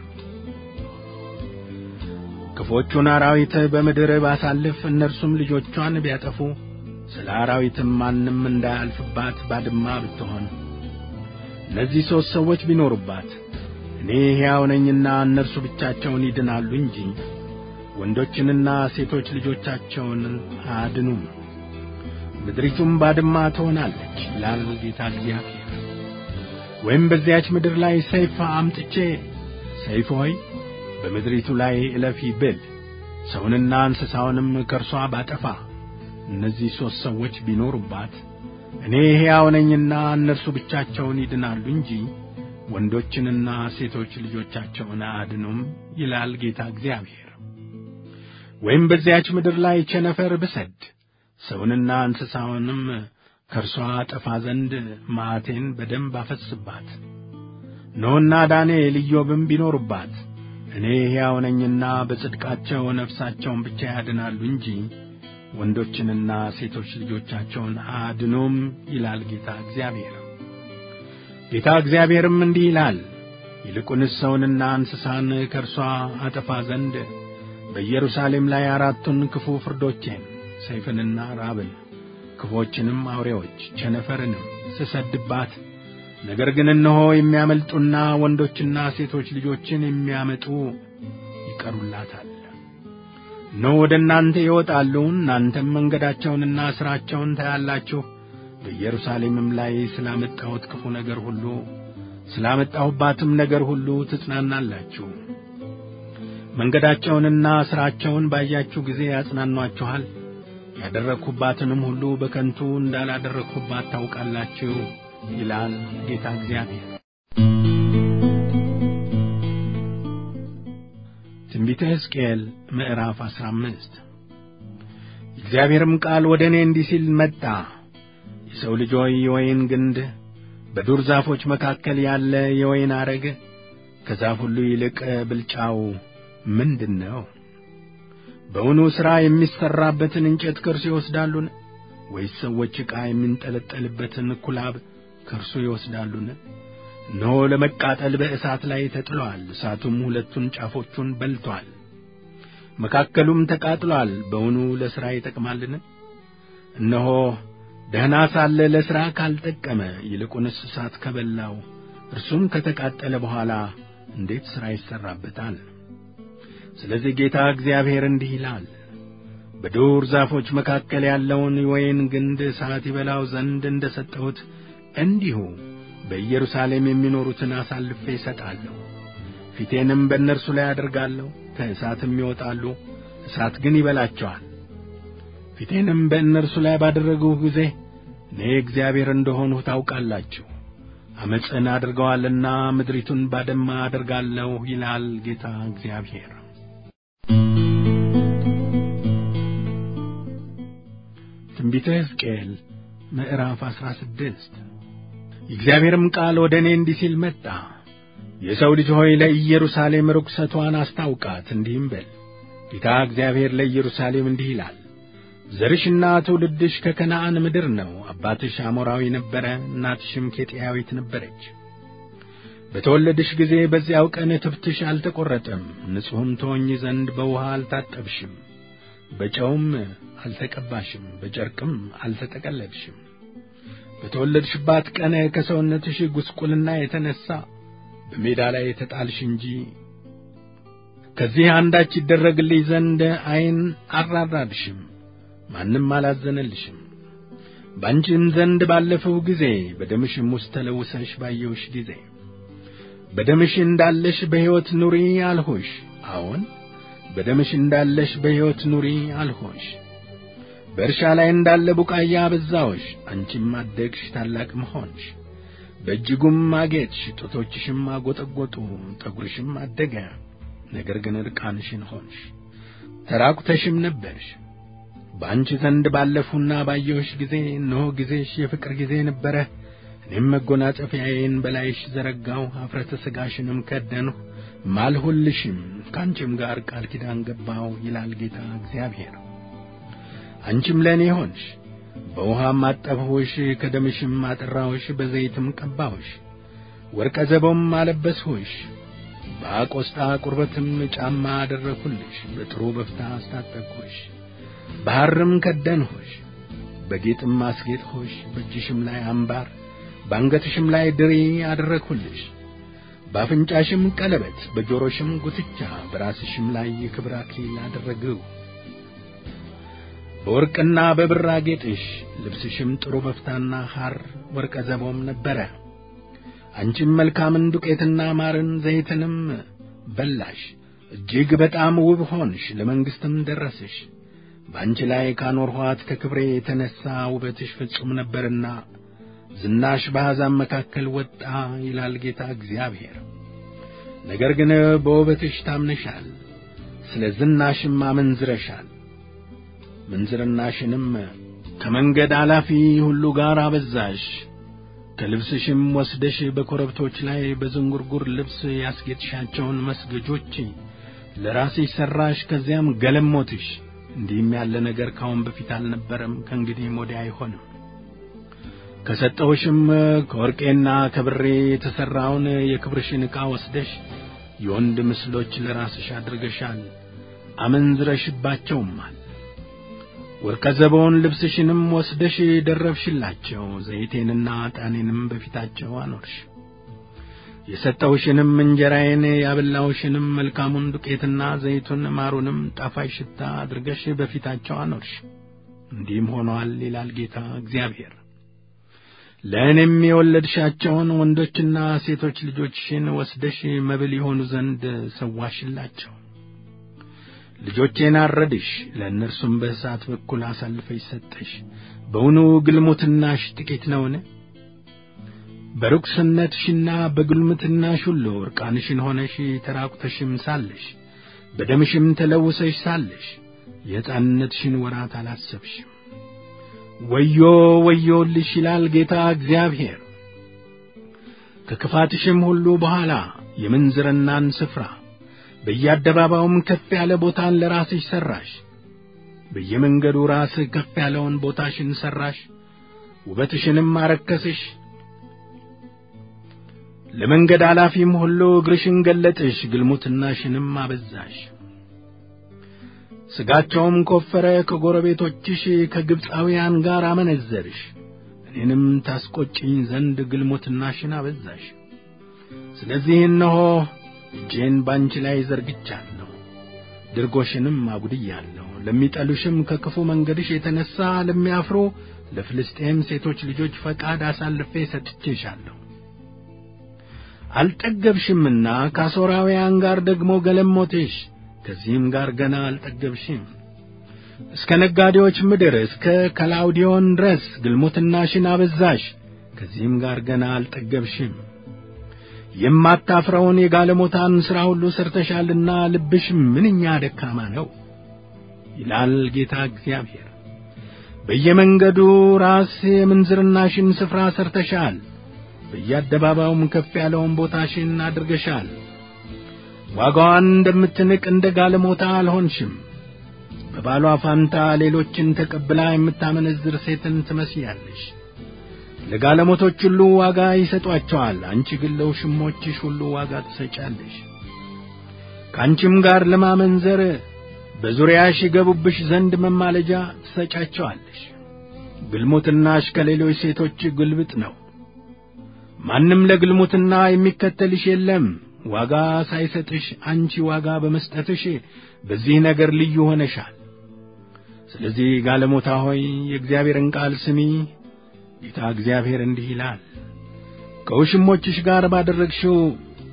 ክፎቹን አራዊት በምድር ባሳልፍ እነርሱም ልጆቿን ቢያጠፉ ስለ አራዊትም ማንም እንዳያልፍባት ባድማ ብትሆን እነዚህ 3 ሰዎች ቢኖሩባት እኔ ሕያው ነኝና እነርሱ ብቻቸውን ይድናሉ እንጂ ወንዶችንና ሴቶች ልጆቻቸውን አያድኑም። ምድሪቱም ባድማ ትሆናለች ይላል ጌታ እግዚአብሔር። ወይም በዚያች ምድር ላይ ሰይፍ አምጥቼ ሰይፍ ሆይ በምድሪቱ ላይ እለፊ ብል ሰውንና እንስሳውንም ከእርሷ ባጠፋ እነዚህ 3 ሰዎች ቢኖሩባት እኔ ሕያው ነኝና እነርሱ ብቻቸውን ይድናሉ እንጂ ወንዶችንና ሴቶች ልጆቻቸውን አያድኑም ይላል ጌታ እግዚአብሔር። ወይም በዚያች ምድር ላይ ቸነፈር ብሰድ ሰውንና እንስሳውንም ከእርሷ አጠፋ ዘንድ መዓቴን በደንብ አፈስባት ኖህና ዳንኤል ኢዮብም ቢኖሩባት እኔ ሕያው ነኝና በጽድቃቸው ነፍሳቸውን ብቻ ያድናሉ እንጂ ወንዶችንና ሴቶች ልጆቻቸውን አያድኑም ይላል ጌታ እግዚአብሔር። ጌታ እግዚአብሔርም እንዲህ ይላል፣ ይልቁንስ ሰውንና እንስሳን ከእርሷ አጠፋ ዘንድ በኢየሩሳሌም ላይ 4ቱን ክፉ ፍርዶቼን ሰይፍንና ራብን ክፎችንም አውሬዎች ቸነፈርንም ስሰድባት ነገር ግን እነሆ የሚያመልጡና ወንዶችና ሴቶች ልጆችን የሚያመጡ ይቀሩላታል። እነሆ ወደ እናንተ ይወጣሉ፣ እናንተም መንገዳቸውንና ሥራቸውን ታያላችሁ። በኢየሩሳሌምም ላይ ስላመጣሁት ክፉ ነገር ሁሉ ስላመጣሁባትም ነገር ሁሉ ትጽናናላችሁ። መንገዳቸውንና ሥራቸውን ባያችሁ ጊዜ ያጽናኗችኋል። ያደረግሁባትንም ሁሉ በከንቱ እንዳላደረግሁባት ታውቃላችሁ ይላል ጌታ እግዚአብሔር። ትንቢተ ሕዝቅኤል ምዕራፍ 15። የእግዚአብሔርም ቃል ወደ እኔ እንዲህ ሲል መጣ። የሰው ልጅ ሆይ የወይን ግንድ በዱር ዛፎች መካከል ያለ የወይን አረግ ከዛፍ ሁሉ ይልቅ ብልጫው ምንድን ነው? በውኑ ሥራ የሚሠራበትን እንጨት ከእርሱ ይወስዳሉን? ወይስ ሰዎች ዕቃ የሚንጠለጠልበትን ኩላብ ከእርሱ ይወስዳሉን? እነሆ ለመቃጠል በእሳት ላይ ተጥሎአል። እሳቱም 2ቱን ጫፎቹን በልቶአል፣ መካከሉም ተቃጥሎአል። በውኑ ለሥራ ይጠቅማልን? እነሆ ደህና ሳለ ለሥራ ካልጠቀመ ይልቁንስ እሳት ከበላው እርሱም ከተቃጠለ በኋላ እንዴት ሥራ ይሠራበታል? ስለዚህ ጌታ እግዚአብሔር እንዲህ ይላል፣ በዱር ዛፎች መካከል ያለውን የወይን ግንድ እሳት ይበላው ዘንድ እንደ ሰጠሁት እንዲሁ በኢየሩሳሌም የሚኖሩትን አሳልፌ እሰጣለሁ። ፊቴንም በእነርሱ ላይ አደርጋለሁ፣ ከእሳትም ይወጣሉ፣ እሳት ግን ይበላቸዋል። ፊቴንም በእነርሱ ላይ ባደረግሁ ጊዜ እኔ እግዚአብሔር እንደሆንሁ ታውቃላችሁ። ዓመፅን አድርገዋልና ምድሪቱን ባድማ አደርጋለሁ ይላል ጌታ እግዚአብሔር። ትንቢተ ሕዝቅኤል ምዕራፍ 16። የእግዚአብሔርም ቃል ወደ እኔ እንዲህ ሲል መጣ። የሰው ልጅ ሆይ ለኢየሩሳሌም ርኵሰቷን አስታውቃት፣ እንዲህም በል፣ ጌታ እግዚአብሔር ለኢየሩሳሌም እንዲህ ይላል፣ ዘርሽና ትውልድሽ ከከነዓን ምድር ነው። አባትሽ አሞራዊ ነበረ፣ እናትሽም ኬጢያዊት ነበረች። በተወለድሽ ጊዜ በዚያው ቀን እትብትሽ አልተቈረጠም፣ ንጹሕም ትሆኚ ዘንድ በውሃ አልታጠብሽም፣ በጨውም አልተቀባሽም፣ በጨርቅም አልተጠቀለልሽም። በተወለድሽባት ቀን ከሰውነትሽ ጉስቁልና የተነሣ በሜዳ ላይ ተጣልሽ እንጂ ከዚህ አንዳች ይደረግልሽ ዘንድ ዓይን አልራራልሽም፣ ማንም አላዘነልሽም። ባንቺም ዘንድ ባለፈው ጊዜ በደምሽም ውስጥ ተለውሰሽ ባየሁሽ ጊዜ በደምሽ እንዳለሽ በሕይወት ኑሪ አልሆሽ። አዎን በደምሽ እንዳለሽ በሕይወት ኑሪ አልሆሽ። በእርሻ ላይ እንዳለ ቡቃያ አበዛሁሽ፣ አንቺም አደግሽ ታላቅም ሆንሽ። በእጅጉም አጌጥሽ፣ ጡቶችሽም አጐጠጐጡ፣ ጠጕርሽም አደገ፣ ነገር ግን ዕርቃንሽን ሆንሽ፣ ተራቁተሽም ነበርሽ። በአንቺ ዘንድ ባለፉና ባየሁሽ ጊዜ እነሆ ጊዜሽ የፍቅር ጊዜ ነበረ። እኔም መጐናጸፊያዬን በላይሽ ዘረጋሁ፣ ኀፍረተ ሥጋሽንም ከደንሁ፣ ማልሁልሽም፣ ከአንቺም ጋር ቃል ኪዳን ገባሁ ይላል ጌታ እግዚአብሔር። አንቺም ለእኔ ሆንሽ፣ በውሃም አጠብሁሽ፣ ከደምሽም አጠራሁሽ፣ በዘይትም ቀባሁሽ፣ ወርቀ ዘቦም አለበስሁሽ፣ በአቆስጣ ቁርበትም ጫማ አደረግሁልሽ፣ በጥሩ በፍታ አስታጠቅሁሽ፣ በሐርም ከደንሁሽ፣ በጌጥም አስጌጥሁሽ፣ በእጅሽም ላይ አምባር በአንገትሽም ላይ ድሪ አደረግሁልሽ፣ በአፍንጫሽም ቀለበት በጆሮሽም ጉትቻ በራስሽም ላይ የክብር አክሊል አደረግሁ። በወርቅና በብር አጌጥሽ፣ ልብስሽም ጥሩ በፍታና ሐር ወርቀ ዘቦም ነበረ። አንቺም መልካምን ዱቄትና ማርን ዘይትንም በላሽ፣ እጅግ በጣም ውብ ሆንሽ፣ ለመንግሥትም ደረስሽ። በአንቺ ላይ ካኖርኋት ከክብሬ የተነሣ ውበትሽ ፍጹም ነበርና ዝናሽ በአሕዛብ መካከል ወጣ ይላል ጌታ እግዚአብሔር። ነገር ግን በውበትሽ ታምነሻል፣ ስለ ዝናሽም አመንዝረሻል። ምንዝርናሽንም ከመንገድ አላፊ ሁሉ ጋር አበዛሽ። ከልብስሽም ወስደሽ በኮረብቶች ላይ በዝንጉርጉር ልብስ ያስጌጥሻቸውን መስገጆች ለራስሽ ሠራሽ፣ ከዚያም ገለሞትሽ። እንዲህም ያለ ነገር ካሁን በፊት አልነበረም፣ ከእንግዲህም ወዲያ አይሆንም። ከሰጠሁሽም ከወርቄና ከብሬ የተሠራውን የክብርሽን ዕቃ ወስደሽ የወንድ ምስሎች ለራስሽ አድርገሻል፣ አመንዝረሽባቸውማል። ወርቀ ዘቦውን ልብስሽንም ወስደሽ ደረብሽላቸው፣ ዘይቴንና ዕጣኔንም በፊታቸው አኖርሽ። የሰጠሁሽንም እንጀራዬን ያበላሁሽንም መልካሙን ዱቄትና ዘይቱን ማሩንም ጣፋጭ ሽታ አድርገሽ በፊታቸው አኖርሽ። እንዲህም ሆኗል ይላል ጌታ እግዚአብሔር። ለእኔም የወለድሻቸውን ወንዶችና ሴቶች ልጆችሽን ወስደሽ መብል የሆኑ ዘንድ ሰዋሽላቸው። ልጆቼን አረድሽ፣ ለእነርሱም በእሳት በኩል አሳልፈሽ ሰጠሽ። በውኑ ግልሙትናሽ ጥቂት ነውን? በርኩስነትሽና በግልሙትናሽ ሁሉ ዕርቃንሽን ሆነሽ ተራቁተሽም ሳለሽ በደምሽም ተለውሰሽ ሳለሽ የሕፃንነትሽን ወራት አላሰብሽም። ወዮ ወዮልሽ ይላል ጌታ እግዚአብሔር። ከክፋትሽም ሁሉ በኋላ የምንዝርናን ስፍራ በየአደባባዩም ከፍ ያለ ቦታን ለራስሽ ሠራሽ። በየመንገዱ ራስ ከፍ ያለውን ቦታሽን ሠራሽ፣ ውበትሽንም አረከስሽ። ለመንገድ አላፊም ሁሉ እግርሽን ገለጥሽ፣ ግልሙትናሽንም አበዛሽ። ሥጋቸውም ኰፈረ፣ ከጎረቤቶችሽ ከግብፃውያን ጋር አመነዘርሽ። እኔንም ታስቈጭኝ ዘንድ ግልሙትናሽን አበዛሽ። ስለዚህ እነሆ እጄን ባንቺ ላይ ዘርግቻለሁ፣ ድርጎሽንም አጕድያለሁ። ለሚጠሉሽም ከክፉ መንገድሽ የተነሣ ለሚያፍሩ ለፍልስጤም ሴቶች ልጆች ፈቃድ አሳልፌ ሰጥቼሻለሁ። አልጠገብሽምና ከአሦራውያን ጋር ደግሞ ገለሞትሽ። ከዚህም ጋር ገና አልጠገብሽም። እስከ ነጋዴዎች ምድር እስከ ከላውዲዮን ድረስ ግልሙትናሽን አበዛሽ። ከዚህም ጋር ገና አልጠገብሽም። የማታፍረውን የጋለሞታን ሥራ ሁሉ ሰርተሻልና ልብሽ ምንኛ ደካማ ነው ይላል ጌታ እግዚአብሔር። በየመንገዱ ራስ የምንዝርናሽን ስፍራ ሰርተሻል፣ በየአደባባዩም ከፍ ያለውን ቦታሽን አድርገሻል። ዋጋዋን እንደምትንቅ እንደ ጋለሞታ አልሆንሽም። በባሏ ፋንታ ሌሎችን ተቀብላ የምታመነዝር ሴትን ትመስያለሽ። ለጋለሞቶች ሁሉ ዋጋ ይሰጧቸዋል፣ አንቺ ግን ለውሽሞችሽ ሁሉ ዋጋ ትሰጫለሽ። ከአንቺም ጋር ለማመንዘር በዙሪያሽ ይገቡብሽ ዘንድ መማለጃ ትሰጫቸዋለሽ። ግልሙትናሽ ከሌሎች ሴቶች ግልብጥ ነው። ማንም ለግልሙትና የሚከተልሽ የለም። ዋጋ ሳይሰጥሽ አንቺ ዋጋ በመስጠትሽ በዚህ ነገር ልዩ ሆነሻል። ስለዚህ ጋለሞታ ሆይ የእግዚአብሔርን ቃል ስሚ። ጌታ እግዚአብሔር እንዲህ ይላል፣ ከውሽሞችሽ ጋር ባደረግሽው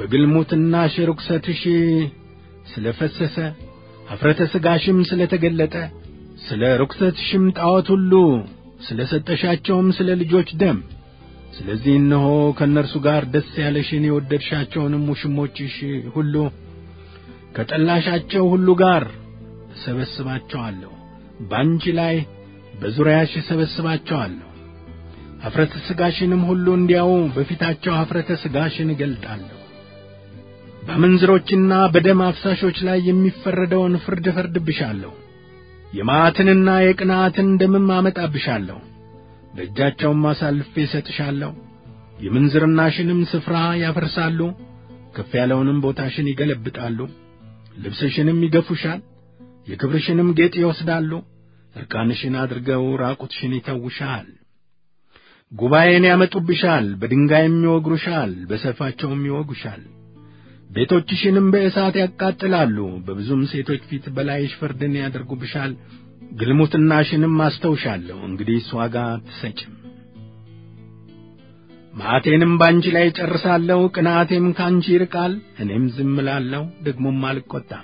በግልሙትናሽ ርኵሰትሽ ስለፈሰሰ ኀፍረተ ሥጋሽም ስለተገለጠ ስለ ርኵሰትሽም ጣዖት ሁሉ ስለሰጠሻቸውም ስለ ልጆች ደም ስለዚህ እነሆ ከእነርሱ ጋር ደስ ያለሽን የወደድሻቸውንም ውሽሞችሽ ሁሉ ከጠላሻቸው ሁሉ ጋር እሰበስባቸዋለሁ፣ በአንቺ ላይ በዙሪያሽ እሰበስባቸዋለሁ። ኀፍረተ ሥጋሽንም ሁሉ እንዲያው በፊታቸው ኀፍረተ ሥጋሽን እገልጣለሁ። በምንዝሮችና በደም አፍሳሾች ላይ የሚፈረደውን ፍርድ እፈርድብሻለሁ። የመዓትንና የቅንዓትን ደምም አመጣብሻለሁ። በእጃቸውም አሳልፌ እሰጥሻለሁ። የምንዝርናሽንም ስፍራ ያፈርሳሉ፣ ከፍ ያለውንም ቦታሽን ይገለብጣሉ። ልብስሽንም ይገፉሻል፣ የክብርሽንም ጌጥ ይወስዳሉ። እርቃንሽን አድርገው ራቁትሽን ይተውሻል። ጉባኤን ያመጡብሻል፣ በድንጋይም ይወግሩሻል፣ በሰይፋቸውም ይወጉሻል። ቤቶችሽንም በእሳት ያቃጥላሉ፣ በብዙም ሴቶች ፊት በላይሽ ፍርድን ያደርጉብሻል። ግልሙትናሽንም አስተውሻለሁ፣ እንግዲህስ ዋጋ አትሰጭም። መዓቴንም ባንቺ ላይ ጨርሳለሁ፣ ቅንዓቴም ካንቺ ይርቃል። እኔም ዝም እላለሁ፣ ደግሞም አልቈጣም።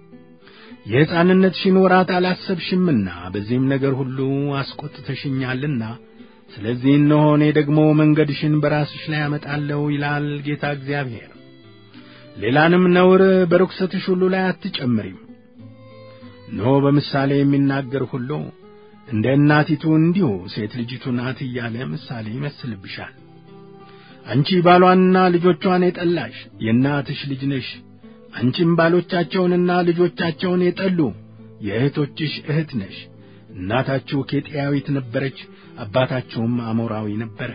የሕፃንነትሽን ወራት አላሰብሽምና በዚህም ነገር ሁሉ አስቈጥተሽኛልና፣ ስለዚህ እነሆ እኔ ደግሞ መንገድሽን በራስሽ ላይ አመጣለሁ ይላል ጌታ እግዚአብሔር። ሌላንም ነውር በርኵሰትሽ ሁሉ ላይ አትጨምሪም። እነሆ በምሳሌ የሚናገር ሁሉ እንደ እናቲቱ እንዲሁ ሴት ልጅቱ ናት እያለ ምሳሌ ይመስልብሻል። አንቺ ባሏንና ልጆቿን የጠላሽ የእናትሽ ልጅ ነሽ። አንቺም ባሎቻቸውንና ልጆቻቸውን የጠሉ የእህቶችሽ እህት ነሽ። እናታችሁ ኬጢያዊት ነበረች፣ አባታችሁም አሞራዊ ነበረ።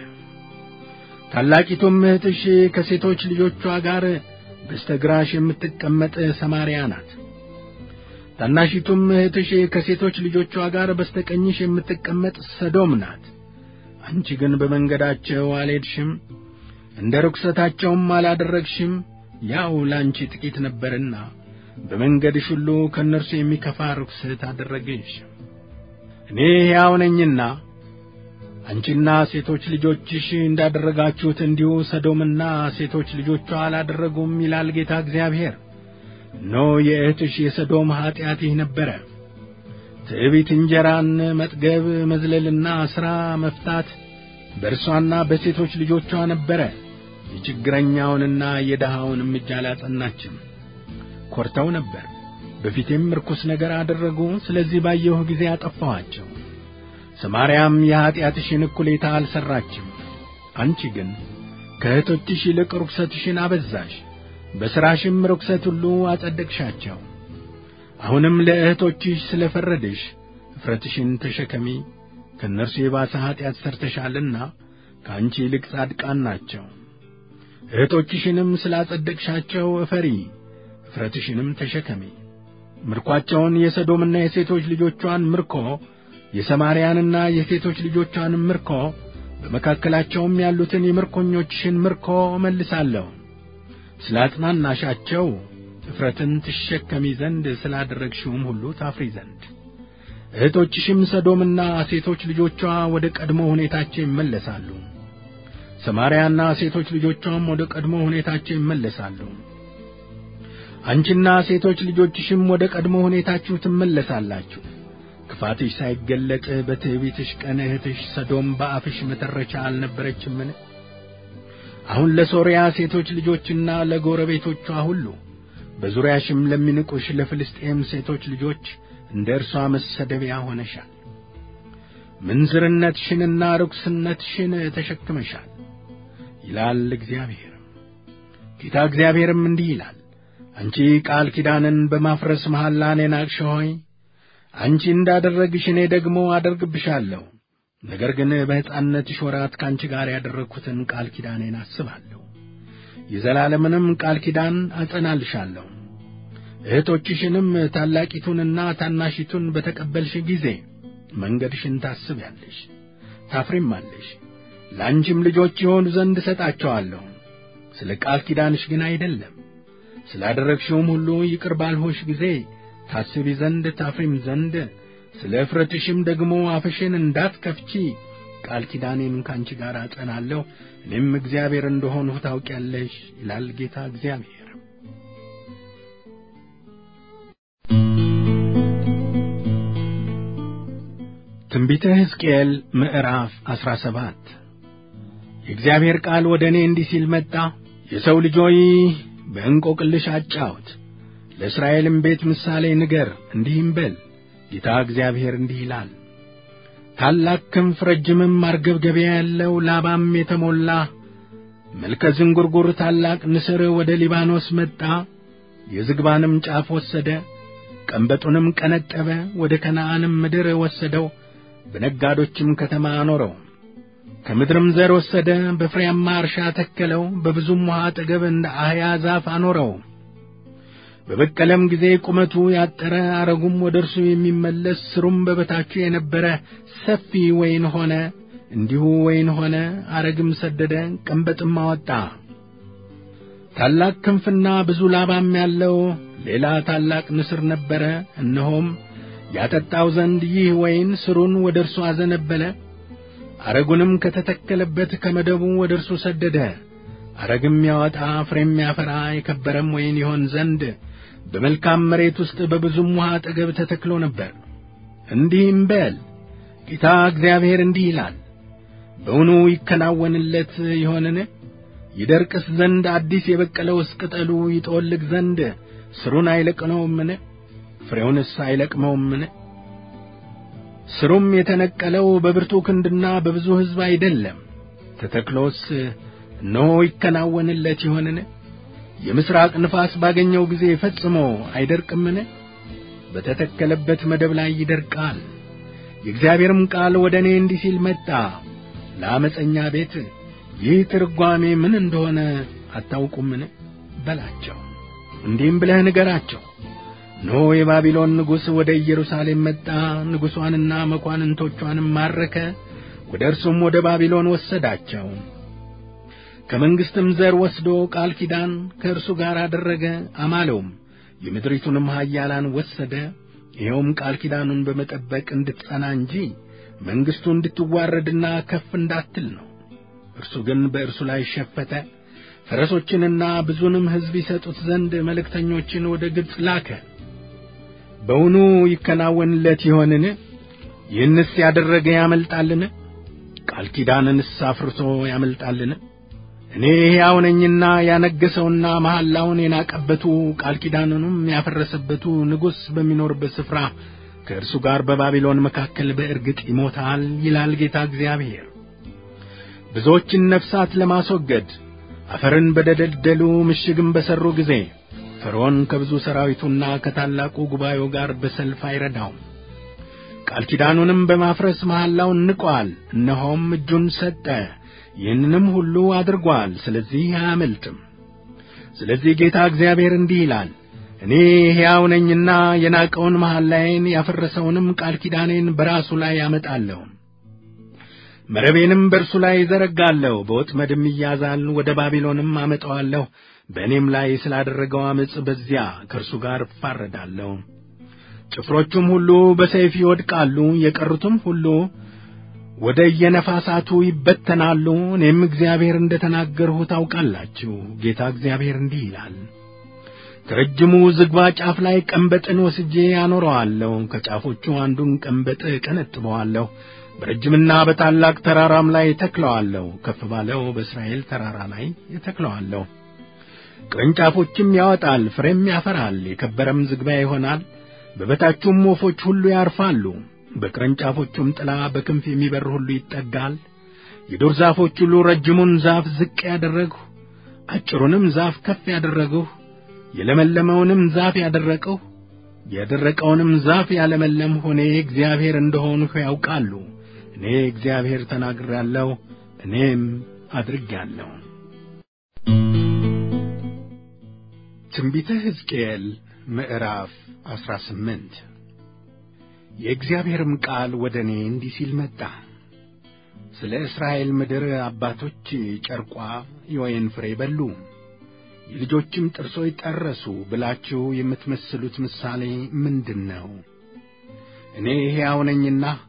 ታላቂቱም እህትሽ ከሴቶች ልጆቿ ጋር በስተግራሽ የምትቀመጥ ሰማርያ ናት። ታናሺቱም እህትሽ ከሴቶች ልጆቿ ጋር በስተቀኝሽ የምትቀመጥ ሰዶም ናት። አንቺ ግን በመንገዳቸው አልሄድሽም፣ እንደ ርኵሰታቸውም አላደረግሽም። ያው ላንቺ ጥቂት ነበርና በመንገድሽ ሁሉ ከእነርሱ የሚከፋ ርኵሰት አደረግሽ። እኔ ሕያው ነኝና አንቺና ሴቶች ልጆችሽ እንዳደረጋችሁት እንዲሁ ሰዶምና ሴቶች ልጆቿ አላደረጉም ይላል ጌታ እግዚአብሔር። እነሆ የእህትሽ የሰዶም ኀጢአት ይህ ነበረ፣ ትዕቢት፣ እንጀራን መጥገብ፣ መዝለልና ሥራ መፍታት በእርሷና በሴቶች ልጆቿ ነበረ። የችግረኛውንና የድሃውንም እጅ አላጸናችም። ኰርተው ነበር፣ በፊቴም ርኩስ ነገር አደረጉ። ስለዚህ ባየሁ ጊዜ አጠፋኋቸው። ሰማርያም የኀጢአትሽን እኩሌታ አልሠራችም። አንቺ ግን ከእህቶችሽ ይልቅ ርኵሰትሽን አበዛሽ፣ በሥራሽም ርኵሰት ሁሉ አጸደቅሻቸው። አሁንም ለእህቶችሽ ስለ ፈረድሽ እፍረትሽን ተሸከሚ፣ ከእነርሱ የባሰ ኀጢአት ሠርተሻልና ከአንቺ ይልቅ ጻድቃን ናቸው። እህቶችሽንም ስላጸደቅሻቸው እፈሪ፣ እፍረትሽንም ተሸከሚ። ምርኳቸውን የሰዶምና የሴቶች ልጆቿን ምርኮ፣ የሰማርያንና የሴቶች ልጆቿን ምርኮ፣ በመካከላቸውም ያሉትን የምርኮኞችሽን ምርኮ እመልሳለሁ። ስላጽናናሻቸው እፍረትን ትሸከሚ ዘንድ ስላደረግሽውም ሁሉ ታፍሪ ዘንድ። እህቶችሽም ሰዶምና ሴቶች ልጆቿ ወደ ቀድሞ ሁኔታቸው ይመለሳሉ፣ ሰማርያና ሴቶች ልጆቿም ወደ ቀድሞ ሁኔታቸው ይመለሳሉ። አንቺና ሴቶች ልጆችሽም ወደ ቀድሞ ሁኔታችሁ ትመለሳላችሁ። ክፋትሽ ሳይገለጥ በትዕቢትሽ ቀን እህትሽ ሰዶም በአፍሽ መተረቻ አልነበረችምን? አሁን ለሶርያ ሴቶች ልጆችና ለጎረቤቶቿ ሁሉ በዙሪያሽም ለሚንቁሽ ለፍልስጤም ሴቶች ልጆች እንደ እርሷ መሰደቢያ ሆነሻል። ምንዝርነትሽንና ርኵስነትሽን ተሸክመሻል ይላል እግዚአብሔር። ጌታ እግዚአብሔርም እንዲህ ይላል፣ አንቺ ቃል ኪዳንን በማፍረስ መሐላን የናቅሽ ሆይ፣ አንቺ እንዳደረግሽ እኔ ደግሞ አደርግብሻለሁ። ነገር ግን በሕፃንነትሽ ወራት ካንቺ ጋር ያደረግሁትን ቃል ኪዳኔን አስባለሁ፣ የዘላለምንም ቃል ኪዳን አጸናልሻለሁ። እህቶችሽንም ታላቂቱንና ታናሺቱን በተቀበልሽ ጊዜ መንገድሽን ታስቢያለሽ፣ ታፍሪማለሽ። ለአንቺም ልጆች ይሆኑ ዘንድ እሰጣቸዋለሁ። ስለ ቃል ኪዳንሽ ግን አይደለም። ስላደረግሽውም ሁሉ ይቅር ባልሆሽ ጊዜ ታስቢ ዘንድ ታፍሪም ዘንድ፣ ስለ እፍረትሽም ደግሞ አፍሽን እንዳትከፍቺ ቃል ኪዳኔን ካንቺ ጋር አጸናለሁ፣ እኔም እግዚአብሔር እንደሆንሁ ታውቂያለሽ ይላል ጌታ እግዚአብሔር። ትንቢተ ሕዝቅኤል ምዕራፍ 17 የእግዚአብሔር ቃል ወደ እኔ እንዲህ ሲል መጣ። የሰው ልጅ ሆይ በእንቆቅልሽ አጫውት፣ ለእስራኤልም ቤት ምሳሌ ንገር፣ እንዲህም በል፣ ጌታ እግዚአብሔር እንዲህ ይላል። ታላቅ ክንፍ ረጅምም ማርገብገቢያ ያለው ላባም የተሞላ መልከ ዝንጉርጉር ታላቅ ንስር ወደ ሊባኖስ መጣ። የዝግባንም ጫፍ ወሰደ፣ ቀንበጡንም ቀነጠበ፣ ወደ ከነዓንም ምድር ወሰደው፣ በነጋዶችም ከተማ አኖረው። ከምድርም ዘር ወሰደ፣ በፍሬያማ እርሻ ተከለው፣ በብዙም ውሃ አጠገብ እንደ አህያ ዛፍ አኖረው። በበቀለም ጊዜ ቁመቱ ያጠረ፣ አረጉም ወደ እርሱ የሚመለስ፣ ስሩም በበታቹ የነበረ ሰፊ ወይን ሆነ። እንዲሁ ወይን ሆነ፣ አረግም ሰደደ፣ ቀንበጥም አወጣ። ታላቅ ክንፍና ብዙ ላባም ያለው ሌላ ታላቅ ንስር ነበረ። እነሆም ያጠጣው ዘንድ ይህ ወይን ስሩን ወደ እርሱ አዘነበለ፣ አረጉንም ከተተከለበት ከመደቡ ወደ እርሱ ሰደደ። አረግም ያወጣ ፍሬም ያፈራ የከበረም ወይን ይሆን ዘንድ በመልካም መሬት ውስጥ በብዙም ውሃ አጠገብ ተተክሎ ነበር። እንዲህም በል፣ ጌታ እግዚአብሔር እንዲህ ይላል፣ በውኑ ይከናወንለት ይሆንን? ይደርቅስ ዘንድ አዲስ የበቀለውስ ቅጠሉ ይጠወልግ ዘንድ ስሩን አይለቅመውምን? ፍሬውንስ አይለቅመውምን? ስሩም የተነቀለው በብርቱ ክንድና በብዙ ሕዝብ አይደለም። ተተክሎስ እነሆ ይከናወንለት ይሆንን? የምሥራቅ ንፋስ ባገኘው ጊዜ ፈጽሞ አይደርቅምን? በተተከለበት መደብ ላይ ይደርቃል። የእግዚአብሔርም ቃል ወደ እኔ እንዲህ ሲል መጣ። ለዓመፀኛ ቤት ይህ ትርጓሜ ምን እንደሆነ አታውቁምን? በላቸው፣ እንዲህም ብለህ ንገራቸው፣ እነሆ የባቢሎን ንጉሥ ወደ ኢየሩሳሌም መጣ፣ ንጉሷንና መኳንንቶቿንም ማረከ፣ ወደ እርሱም ወደ ባቢሎን ወሰዳቸው። ከመንግሥትም ዘር ወስዶ ቃል ኪዳን ከእርሱ ጋር አደረገ፣ አማለውም። የምድሪቱንም ኃያላን ወሰደ። ይኸውም ቃል ኪዳኑን በመጠበቅ እንድትጸና እንጂ መንግሥቱ እንድትዋረድና ከፍ እንዳትል ነው። እርሱ ግን በእርሱ ላይ ሸፈተ። ፈረሶችንና ብዙንም ሕዝብ ይሰጡት ዘንድ መልእክተኞችን ወደ ግብጽ ላከ። በውኑ ይከናወንለት ይሆንን? ይህንስ ያደረገ ያመልጣልን? ቃል ኪዳንንስ አፍርሶ ያመልጣልን? እኔ ሕያው ነኝና ያነገሰውና መሐላውን የናቀበቱ ቃል ኪዳኑንም ያፈረሰበቱ ንጉሥ በሚኖርበት ስፍራ ከእርሱ ጋር በባቢሎን መካከል በእርግጥ ይሞታል ይላል ጌታ እግዚአብሔር። ብዙዎችን ነፍሳት ለማስወገድ አፈርን በደለደሉ ምሽግም በሠሩ ጊዜ ፈርዖን ከብዙ ሰራዊቱና ከታላቁ ጉባኤው ጋር በሰልፍ አይረዳውም። ቃል ኪዳኑንም በማፍረስ መሐላውን ንቋል። እነሆም እጁን ሰጠ፣ ይህንንም ሁሉ አድርጓል። ስለዚህ አያመልጥም። ስለዚህ ጌታ እግዚአብሔር እንዲህ ይላል፣ እኔ ሕያው ነኝና የናቀውን መሐላዬን ያፈረሰውንም ቃል ኪዳኔን በራሱ ላይ ያመጣለሁ። መረቤንም በእርሱ ላይ ይዘረጋለሁ፣ በወጥመድም ይያዛል። ወደ ባቢሎንም አመጣዋለሁ። በእኔም ላይ ስላደረገው ዓመፅ በዚያ ከእርሱ ጋር እፋረዳለሁ። ጭፍሮቹም ሁሉ በሰይፍ ይወድቃሉ፣ የቀሩትም ሁሉ ወደ የነፋሳቱ ይበተናሉ። እኔም እግዚአብሔር እንደ ተናገርሁ ታውቃላችሁ። ጌታ እግዚአብሔር እንዲህ ይላል፣ ከረጅሙ ዝግባ ጫፍ ላይ ቀንበጥን ወስጄ አኖረዋለሁ። ከጫፎቹ አንዱን ቀንበጥ ቀነጥበዋለሁ፣ በረጅምና በታላቅ ተራራም ላይ ተክለዋለሁ። ከፍ ባለው በእስራኤል ተራራ ላይ ተክለዋለሁ። ቅርንጫፎችም ያወጣል፣ ፍሬም ያፈራል፣ የከበረም ዝግባ ይሆናል። በበታቹም ወፎች ሁሉ ያርፋሉ። በቅርንጫፎቹም ጥላ በክንፍ የሚበር ሁሉ ይጠጋል። የዱር ዛፎች ሁሉ ረጅሙን ዛፍ ዝቅ ያደረግሁ፣ አጭሩንም ዛፍ ከፍ ያደረግሁ፣ የለመለመውንም ዛፍ ያደረቅሁ፣ የደረቀውንም ዛፍ ያለመለምሁ እኔ እግዚአብሔር እንደሆንሁ ያውቃሉ። እኔ እግዚአብሔር ተናግሬአለሁ፣ እኔም አድርጌአለሁ። ትንቢተ ሕዝቅኤል ምዕራፍ 18 የእግዚአብሔርም ቃል ወደ እኔ እንዲህ ሲል መጣ። ስለ እስራኤል ምድር አባቶች ጨርቋ የወይን ፍሬ በሉ፣ የልጆችም ጥርሶች ጠረሱ ብላችሁ የምትመስሉት ምሳሌ ምንድን ነው? እኔ ሕያው ነኝና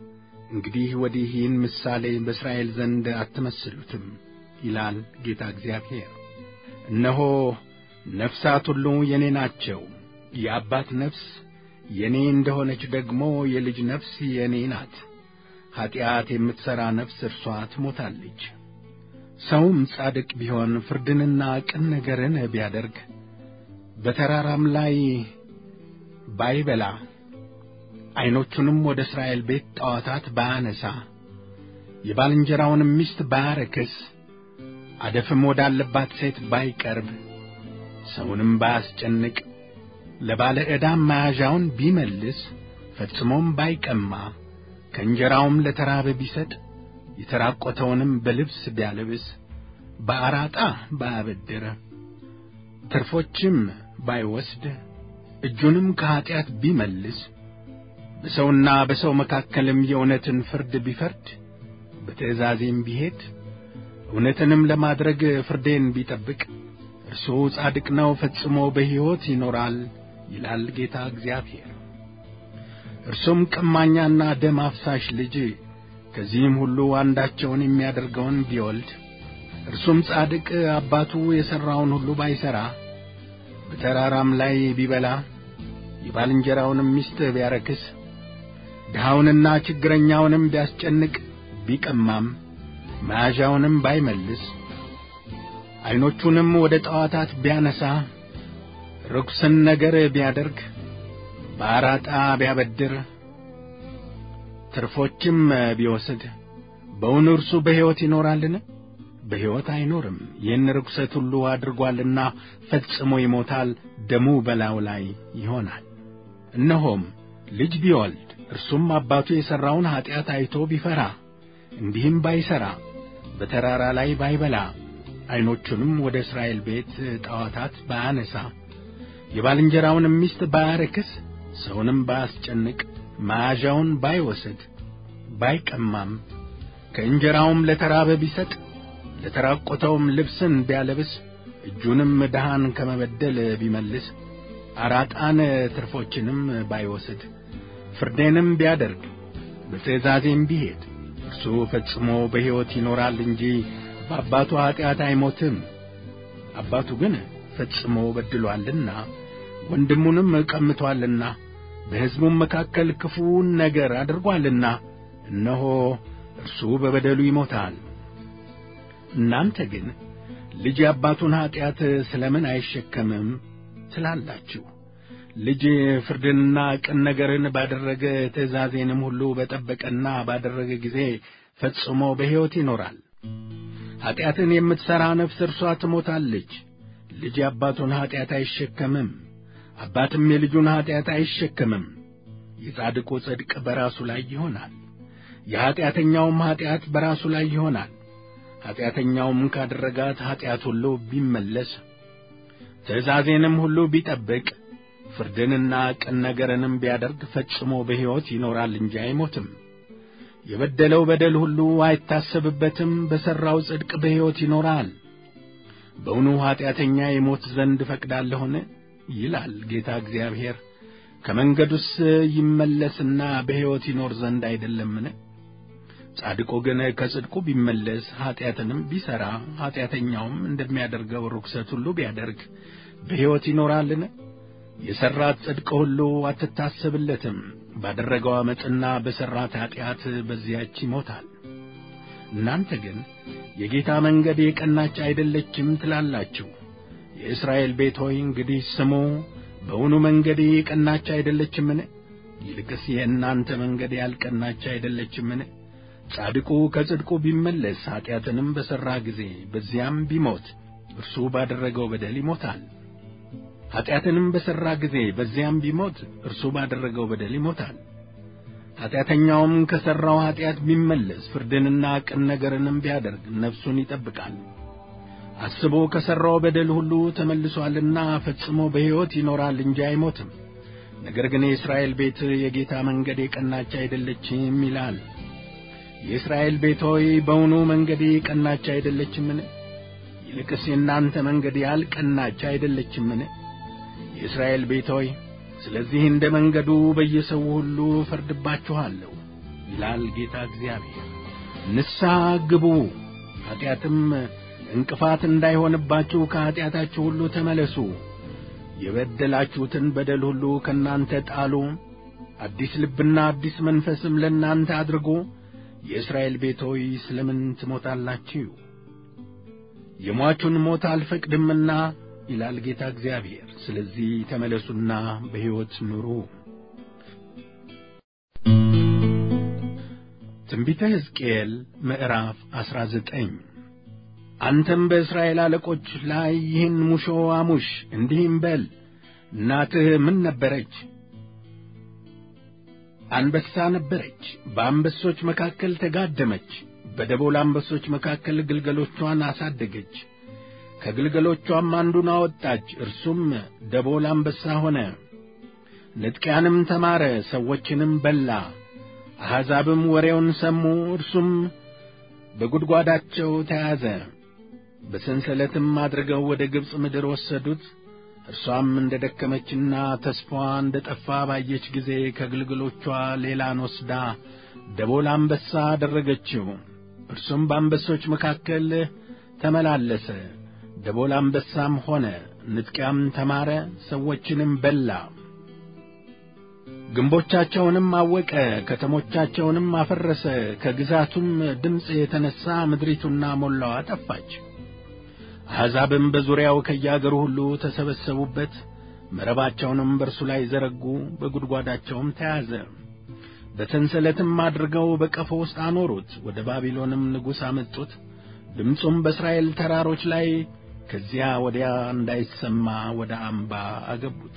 እንግዲህ ወዲህ ይህን ምሳሌ በእስራኤል ዘንድ አትመስሉትም ይላል ጌታ እግዚአብሔር። እነሆ ነፍሳት ሁሉ የኔ ናቸው፣ የአባት ነፍስ የኔ እንደሆነች ደግሞ የልጅ ነፍስ የኔ ናት። ኀጢአት የምትሠራ ነፍስ እርሷ ትሞታለች። ሰውም ጻድቅ ቢሆን ፍርድንና ቅን ነገርን ቢያደርግ በተራራም ላይ ባይበላ ዐይኖቹንም ወደ እስራኤል ቤት ጣዖታት ባያነሣ የባልንጀራውንም ሚስት ባያረክስ አደፍም ወዳለባት ሴት ባይቀርብ ሰውንም ባያስጨንቅ ለባለ ዕዳም መያዣውን ቢመልስ ፈጽሞም ባይቀማ ከእንጀራውም ለተራበ ቢሰጥ የተራቈተውንም በልብስ ቢያለብስ በአራጣ ባያበድር ትርፎችም ባይወስድ እጁንም ከኀጢአት ቢመልስ በሰውና በሰው መካከልም የእውነትን ፍርድ ቢፈርድ በትእዛዜም ቢሄድ እውነትንም ለማድረግ ፍርዴን ቢጠብቅ እርሱ ጻድቅ ነው፣ ፈጽሞ በሕይወት ይኖራል ይላል ጌታ እግዚአብሔር። እርሱም ቀማኛና ደም አፍሳሽ ልጅ ከዚህም ሁሉ አንዳቸውን የሚያደርገውን ቢወልድ እርሱም ጻድቅ አባቱ የሠራውን ሁሉ ባይሠራ በተራራም ላይ ቢበላ የባልንጀራውንም ሚስት ቢያረክስ ድሃውንና ችግረኛውንም ቢያስጨንቅ ቢቀማም መያዣውንም ባይመልስ ዐይኖቹንም ወደ ጣዖታት ቢያነሣ ርኩስን ነገር ቢያደርግ በአራጣ ቢያበድር ትርፎችም ቢወስድ በእውኑ እርሱ በሕይወት ይኖራልን? በሕይወት አይኖርም። ይህን ርኵሰት ሁሉ አድርጓልና ፈጽሞ ይሞታል፣ ደሙ በላዩ ላይ ይሆናል። እነሆም ልጅ ቢወልድ እርሱም አባቱ የሠራውን ኀጢአት አይቶ ቢፈራ እንዲህም ባይሠራ በተራራ ላይ ባይበላ ዐይኖቹንም ወደ እስራኤል ቤት ጣዖታት ባያነሣ የባልንጀራውንም ሚስት ባያረክስ ሰውንም ባያስጨንቅ መያዣውን ባይወስድ ባይቀማም ከእንጀራውም ለተራበ ቢሰጥ ለተራቈተውም ልብስን ቢያለብስ እጁንም ድሃን ከመበደል ቢመልስ አራጣን ትርፎችንም ባይወስድ ፍርዴንም ቢያደርግ በትእዛዜም ቢሄድ እርሱ ፈጽሞ በሕይወት ይኖራል እንጂ በአባቱ ኀጢአት አይሞትም። አባቱ ግን ፈጽሞ በድሎአልና ወንድሙንም ቀምቶአልና በሕዝቡም መካከል ክፉውን ነገር አድርጓልና እነሆ እርሱ በበደሉ ይሞታል። እናንተ ግን ልጅ የአባቱን ኀጢአት ስለምን አይሸከምም ትላላችሁ? ልጅ ፍርድንና ቅን ነገርን ባደረገ ትእዛዜንም ሁሉ በጠበቀና ባደረገ ጊዜ ፈጽሞ በሕይወት ይኖራል። ኀጢአትን የምትሠራ ነፍስ እርሷ ትሞታለች። ልጅ የአባቱን ኀጢአት አይሸከምም፣ አባትም የልጁን ኀጢአት አይሸከምም። የጻድቁ ጽድቅ በራሱ ላይ ይሆናል፣ የኀጢአተኛውም ኀጢአት በራሱ ላይ ይሆናል። ኀጢአተኛውም ካደረጋት ኀጢአት ሁሉ ቢመለስ ትእዛዜንም ሁሉ ቢጠብቅ ፍርድንና ቅን ነገርንም ቢያደርግ ፈጽሞ በሕይወት ይኖራል እንጂ አይሞትም። የበደለው በደል ሁሉ አይታሰብበትም፣ በሠራው ጽድቅ በሕይወት ይኖራል። በእውኑ ኀጢአተኛ ይሞት ዘንድ እፈቅዳለሁን? ይላል ጌታ እግዚአብሔር። ከመንገዱስ ይመለስና በሕይወት ይኖር ዘንድ አይደለምን? ጻድቁ ግን ከጽድቁ ቢመለስ ኀጢአትንም ቢሠራ ኀጢአተኛውም እንደሚያደርገው ርኵሰት ሁሉ ቢያደርግ በሕይወት ይኖራልን? የሠራት ጽድቅ ሁሉ አትታሰብለትም። ባደረገው ዓመፅና በሠራት ኀጢአት በዚያች ይሞታል። እናንተ ግን የጌታ መንገድ የቀናች አይደለችም ትላላችሁ። የእስራኤል ቤት ሆይ እንግዲህ ስሙ፣ በውኑ መንገዴ የቀናች አይደለችምን? ይልቅስ የእናንተ መንገድ ያልቀናች አይደለችምን? ጻድቁ ከጽድቁ ቢመለስ ኀጢአትንም በሠራ ጊዜ በዚያም ቢሞት እርሱ ባደረገው በደል ይሞታል። ኀጢአትንም በሠራ ጊዜ በዚያም ቢሞት እርሱ ባደረገው በደል ይሞታል። ኀጢአተኛውም ከሠራው ኀጢአት ቢመለስ ፍርድንና ቅን ነገርንም ቢያደርግ ነፍሱን ይጠብቃል። አስቦ ከሠራው በደል ሁሉ ተመልሶአልና ፈጽሞ በሕይወት ይኖራል እንጂ አይሞትም። ነገር ግን የእስራኤል ቤት የጌታ መንገድ የቀናች አይደለችም ይላል። የእስራኤል ቤት ሆይ በውኑ መንገዴ የቀናች አይደለችምን? ይልቅስ የእናንተ መንገድ ያልቀናች አይደለችምን? የእስራኤል ቤት ሆይ ስለዚህ እንደ መንገዱ በየሰው ሁሉ ፈርድባችኋለሁ። ይላል ጌታ እግዚአብሔር። ንስሐ ግቡ፣ ኃጢአትም እንቅፋት እንዳይሆንባችሁ ከኃጢአታችሁ ሁሉ ተመለሱ። የበደላችሁትን በደል ሁሉ ከእናንተ ጣሉ። አዲስ ልብና አዲስ መንፈስም ለእናንተ አድርጎ። የእስራኤል ቤት ሆይ ስለምን ትሞታላችሁ? የሟቹን ሞት አልፈቅድምና ይላል ጌታ እግዚአብሔር። ስለዚህ ተመለሱና በሕይወት ኑሩ። ትንቢተ ሕዝቅኤል ምዕራፍ 19 አንተም በእስራኤል አለቆች ላይ ይህን ሙሾ አሙሽ፣ እንዲህም በል። እናትህ ምን ነበረች? አንበሳ ነበረች። በአንበሶች መካከል ተጋደመች። በደቦል አንበሶች መካከል ግልገሎቿን አሳደገች። ከግልገሎቿም አንዱን አወጣች፣ እርሱም ደቦል አንበሳ ሆነ። ንጥቂያንም ተማረ፣ ሰዎችንም በላ። አሕዛብም ወሬውን ሰሙ፣ እርሱም በጉድጓዳቸው ተያዘ። በሰንሰለትም አድርገው ወደ ግብጽ ምድር ወሰዱት። እርሷም እንደ ደከመችና ተስፋዋ እንደ ጠፋ ባየች ጊዜ ከግልገሎቿ ሌላን ወስዳ ደቦል አንበሳ አደረገችው። እርሱም በአንበሶች መካከል ተመላለሰ፣ ደቦል አንበሳም ሆነ። ንጥቂያም ተማረ፣ ሰዎችንም በላ። ግንቦቻቸውንም አወቀ፣ ከተሞቻቸውንም አፈረሰ። ከግዛቱም ድምፅ የተነሣ ምድሪቱና ሞላዋ ጠፋች። አሕዛብም በዙሪያው ከያገሩ ሁሉ ተሰበሰቡበት፣ መረባቸውንም በእርሱ ላይ ዘረጉ። በጉድጓዳቸውም ተያዘ። በሰንሰለትም አድርገው በቀፎ ውስጥ አኖሩት። ወደ ባቢሎንም ንጉሥ አመጡት። ድምፁም በእስራኤል ተራሮች ላይ ከዚያ ወዲያ እንዳይሰማ ወደ አምባ አገቡት።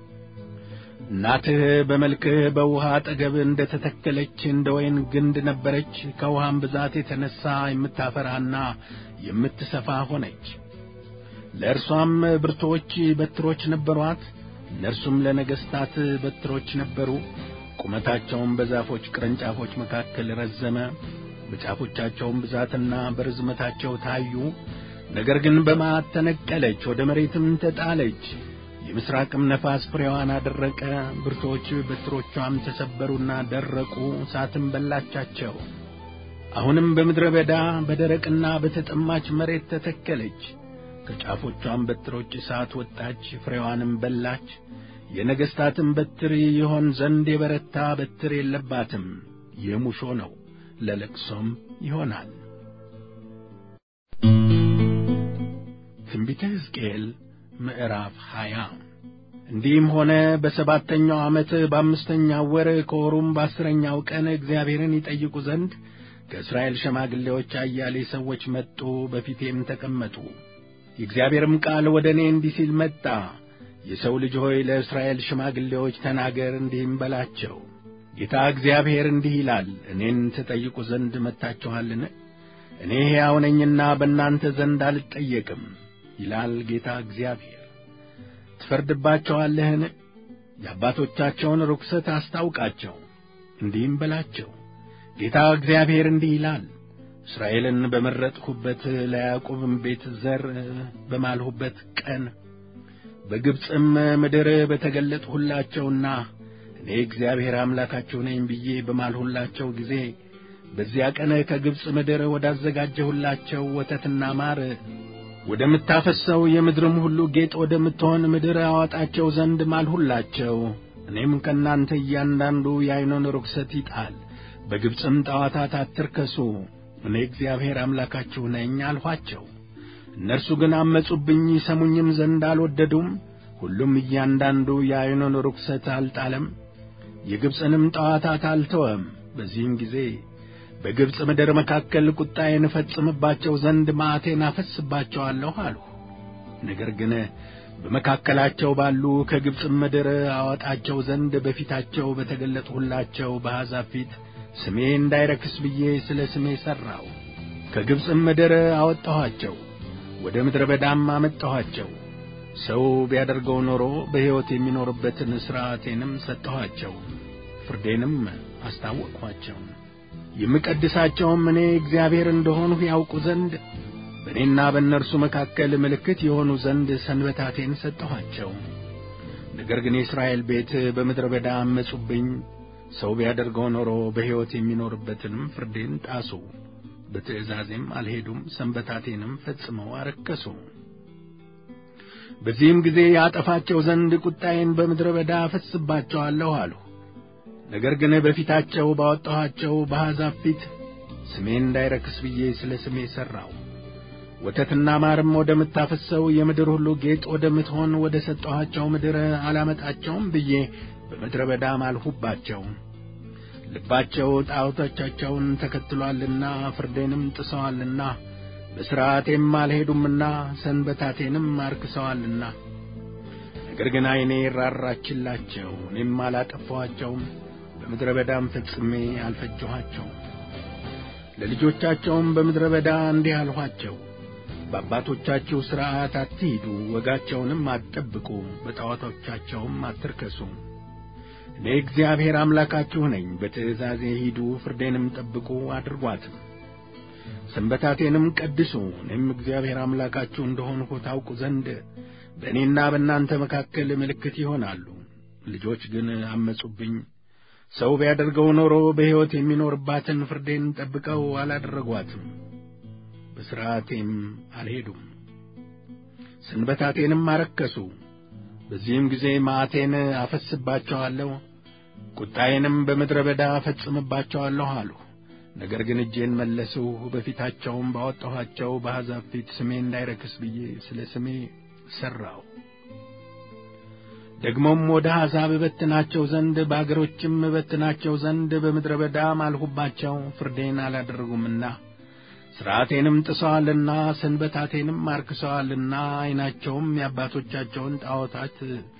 እናትህ በመልክህ በውሃ አጠገብ እንደ ተተከለች እንደ ወይን ግንድ ነበረች። ከውሃም ብዛት የተነሣ የምታፈራና የምትሰፋ ሆነች። ለእርሷም ብርቶች በትሮች ነበሯት። እነርሱም ለነገሥታት በትሮች ነበሩ። ቁመታቸውም በዛፎች ቅርንጫፎች መካከል ረዘመ። በጫፎቻቸውም ብዛትና በርዝመታቸው ታዩ። ነገር ግን በመዓት ተነቀለች፣ ወደ መሬትም ተጣለች። የምሥራቅም ነፋስ ፍሬዋን አደረቀ። ብርቶች በትሮቿም ተሰበሩና ደረቁ፣ እሳትም በላቻቸው። አሁንም በምድረ በዳ በደረቅና በተጠማች መሬት ተተከለች። ከጫፎቿም በትሮች እሳት ወጣች፣ ፍሬዋንም በላች። የነገሥታትም በትር ይሆን ዘንድ የበረታ በትር የለባትም። የሙሾ ነው፣ ለለቅሶም ይሆናል። ትንቢተ ሕዝቅኤል ምዕራፍ 20 እንዲህም ሆነ፣ በሰባተኛው ዓመት በአምስተኛው ወር ከወሩም በ10ኛው ቀን እግዚአብሔርን ይጠይቁ ዘንድ ከእስራኤል ሽማግሌዎች አያሌ ሰዎች መጡ፣ በፊቴም ተቀመጡ። የእግዚአብሔርም ቃል ወደ እኔ እንዲህ ሲል መጣ። የሰው ልጅ ሆይ ለእስራኤል ሽማግሌዎች ተናገር፣ እንዲህም በላቸው። ጌታ እግዚአብሔር እንዲህ ይላል፣ እኔን ትጠይቁ ዘንድ መጥታችኋልን? እኔ ሕያው ነኝና በእናንተ ዘንድ አልጠየቅም ይላል ጌታ እግዚአብሔር። ትፈርድባቸዋለህን? የአባቶቻቸውን ርኵሰት አስታውቃቸው፣ እንዲህም በላቸው። ጌታ እግዚአብሔር እንዲህ ይላል፣ እስራኤልን በመረጥሁበት ለያዕቆብም ቤት ዘር በማልሁበት ቀን በግብጽም ምድር በተገለጥሁላቸውና እኔ እግዚአብሔር አምላካችሁ ነኝ ብዬ በማልሁላቸው ጊዜ በዚያ ቀን ከግብጽ ምድር ወዳዘጋጀሁላቸው ወተትና ማር ወደምታፈሰው የምድርም ሁሉ ጌጥ ወደምትሆን ምድር አወጣቸው ዘንድ ማልሁላቸው። እኔም ከእናንተ እያንዳንዱ የዓይኑን ርኵሰት ይጣል፣ በግብጽም ጣዖታት አትርከሱ፣ እኔ እግዚአብሔር አምላካችሁ ነኝ አልኋቸው። እነርሱ ግን አመጹብኝ፣ ይሰሙኝም ዘንድ አልወደዱም። ሁሉም እያንዳንዱ የዓይኑን ርኵሰት አልጣለም፣ የግብጽንም ጣዖታት አልተወም። በዚህም ጊዜ በግብጽ ምድር መካከል ቁጣዬን እፈጽምባቸው ዘንድ መዓቴን አፈስባቸዋለሁ አልሁ። ነገር ግን በመካከላቸው ባሉ ከግብጽ ምድር አወጣቸው ዘንድ በፊታቸው በተገለጥሁላቸው በአሕዛብ ፊት ስሜ እንዳይረክስ ብዬ ስለ ስሜ ሠራሁ። ከግብጽ ምድር አወጣኋቸው፣ ወደ ምድረ በዳም አመጣኋቸው። ሰው ቢያደርገው ኖሮ በሕይወት የሚኖርበትን ሥርዓቴንም ሰጠኋቸው፣ ፍርዴንም አስታወቅኋቸው። የምቀድሳቸውም እኔ እግዚአብሔር እንደሆንሁ ያውቁ ዘንድ በእኔና በእነርሱ መካከል ምልክት የሆኑ ዘንድ ሰንበታቴን ሰጠኋቸው። ነገር ግን የእስራኤል ቤት በምድረ በዳ አመጹብኝ፣ ሰው ቢያደርገው ኖሮ በሕይወት የሚኖርበትንም ፍርዴን ጣሱ። በትእዛዜም አልሄዱም፣ ሰንበታቴንም ፈጽመው አረከሱ። በዚህም ጊዜ ያጠፋቸው ዘንድ ቁጣዬን በምድረ በዳ አፈስስባቸዋለሁ አሉ። ነገር ግን በፊታቸው ባወጣኋቸው በአሕዛብ ፊት ስሜ እንዳይረክስ ብዬ ስለ ስሜ ሠራው። ወተትና ማርም ወደምታፈስሰው የምድር ሁሉ ጌጥ ወደምትሆን ወደ ሰጠኋቸው ምድር አላመጣቸውም ብዬ በምድረ በዳ ማልሁባቸው። ልባቸው ጣዖቶቻቸውን ተከትሎአልና ፍርዴንም ጥሰዋልና በሥርዓቴም አልሄዱምና ሰንበታቴንም አርክሰዋልና። ነገር ግን ዓይኔ ራራችላቸው፣ እኔም አላጠፋኋቸውም፣ በምድረ በዳም ፈጽሜ አልፈጀኋቸውም። ለልጆቻቸውም በምድረ በዳ እንዲህ አልኋቸው፣ በአባቶቻችሁ ሥርዓት አትሂዱ፣ ወጋቸውንም አትጠብቁ፣ በጣዖቶቻቸውም አትርከሱ። እኔ እግዚአብሔር አምላካችሁ ነኝ። በትእዛዜ ሂዱ፣ ፍርዴንም ጠብቁ፣ አድርጓትም። ሰንበታቴንም ቀድሱ፣ እኔም እግዚአብሔር አምላካችሁ እንደሆንሁ ታውቁ ዘንድ በእኔና በእናንተ መካከል ምልክት ይሆናሉ። ልጆች ግን አመጹብኝ። ሰው ቢያደርገው ኖሮ በሕይወት የሚኖርባትን ፍርዴን ጠብቀው አላደረጓትም፣ በሥርዓቴም አልሄዱም፣ ሰንበታቴንም አረከሱ። በዚህም ጊዜ መዓቴን አፈስስባቸዋለሁ፣ ቁጣዬንም በምድረ በዳ አፈጽምባቸዋለሁ አሉ። ነገር ግን እጄን መለስሁ፣ በፊታቸውም ባወጣኋቸው በአሕዛብ ፊት ስሜ እንዳይረክስ ብዬ ስለ ስሜ ሠራው። ደግሞም ወደ አሕዛብ እበትናቸው ዘንድ በአገሮችም እበትናቸው ዘንድ በምድረ በዳ ማልሁባቸው፣ ፍርዴን አላደረጉምና ሥርዓቴንም ጥሰዋልና ሰንበታቴንም አርክሰዋልና ዓይናቸውም የአባቶቻቸውን ጣዖታት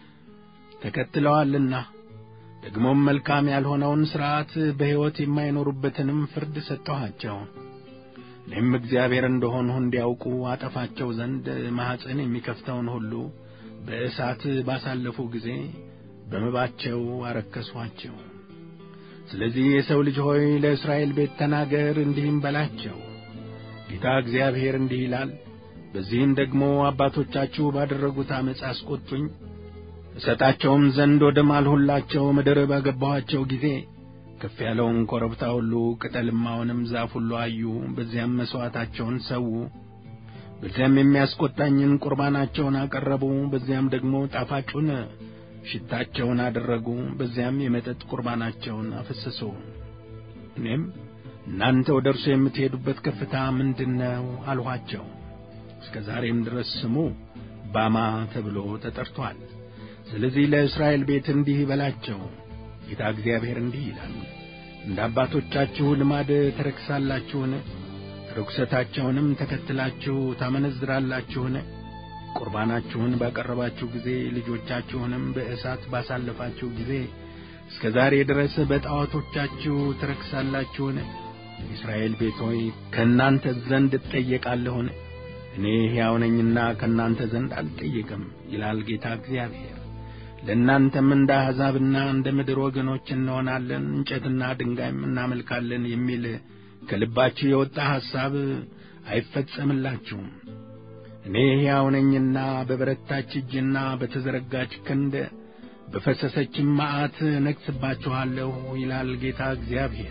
ተከትለዋልና። ደግሞም መልካም ያልሆነውን ሥርዓት በሕይወት የማይኖሩበትንም ፍርድ ሰጠኋቸው። እኔም እግዚአብሔር እንደሆንሁ እንዲያውቁ አጠፋቸው ዘንድ ማኅፀን የሚከፍተውን ሁሉ በእሳት ባሳለፉ ጊዜ በመባቸው አረከሷቸው። ስለዚህ የሰው ልጅ ሆይ ለእስራኤል ቤት ተናገር፣ እንዲህም በላቸው፣ ጌታ እግዚአብሔር እንዲህ ይላል፣ በዚህም ደግሞ አባቶቻችሁ ባደረጉት ዓመፅ አስቈጡኝ። እሰጣቸውም ዘንድ ወደ ማልሁላቸው ምድር ባገባኋቸው ጊዜ ከፍ ያለውን ኮረብታ ሁሉ ቅጠልማውንም ዛፍ ሁሉ አዩ። በዚያም መሥዋዕታቸውን ሰዉ፣ በዚያም የሚያስቈጣኝን ቁርባናቸውን አቀረቡ። በዚያም ደግሞ ጣፋጩን ሽታቸውን አደረጉ። በዚያም የመጠጥ ቁርባናቸውን አፈሰሱ። እኔም እናንተ ወደ እርሱ የምትሄዱበት ከፍታ ምንድነው አልኋቸው። እስከ ዛሬም ድረስ ስሙ ባማ ተብሎ ተጠርቶአል። ስለዚህ ለእስራኤል ቤት እንዲህ በላቸው፣ ጌታ እግዚአብሔር እንዲህ ይላል፣ እንደ አባቶቻችሁ ልማድ ተረክሳላችሁን? ርኵሰታቸውንም ተከትላችሁ ታመነዝራላችሁን? ቁርባናችሁን ባቀረባችሁ ጊዜ ልጆቻችሁንም በእሳት ባሳለፋችሁ ጊዜ እስከ ዛሬ ድረስ በጣዖቶቻችሁ ተረክሳላችሁን? የእስራኤል ቤት ሆይ ከእናንተ ዘንድ እጠየቃለሁን? እኔ ሕያው ነኝና ከእናንተ ዘንድ አልጠየቅም ይላል ጌታ እግዚአብሔር። ለእናንተም እንደ አሕዛብና እንደ ምድር ወገኖች እንሆናለን፣ እንጨትና ድንጋይም እናመልካለን የሚል ከልባችሁ የወጣ ሐሳብ አይፈጸምላችሁም። እኔ ሕያው ነኝና በበረታች እጅና በተዘረጋች ክንድ በፈሰሰችም መዓት ነግሥባችኋለሁ ይላል ጌታ እግዚአብሔር።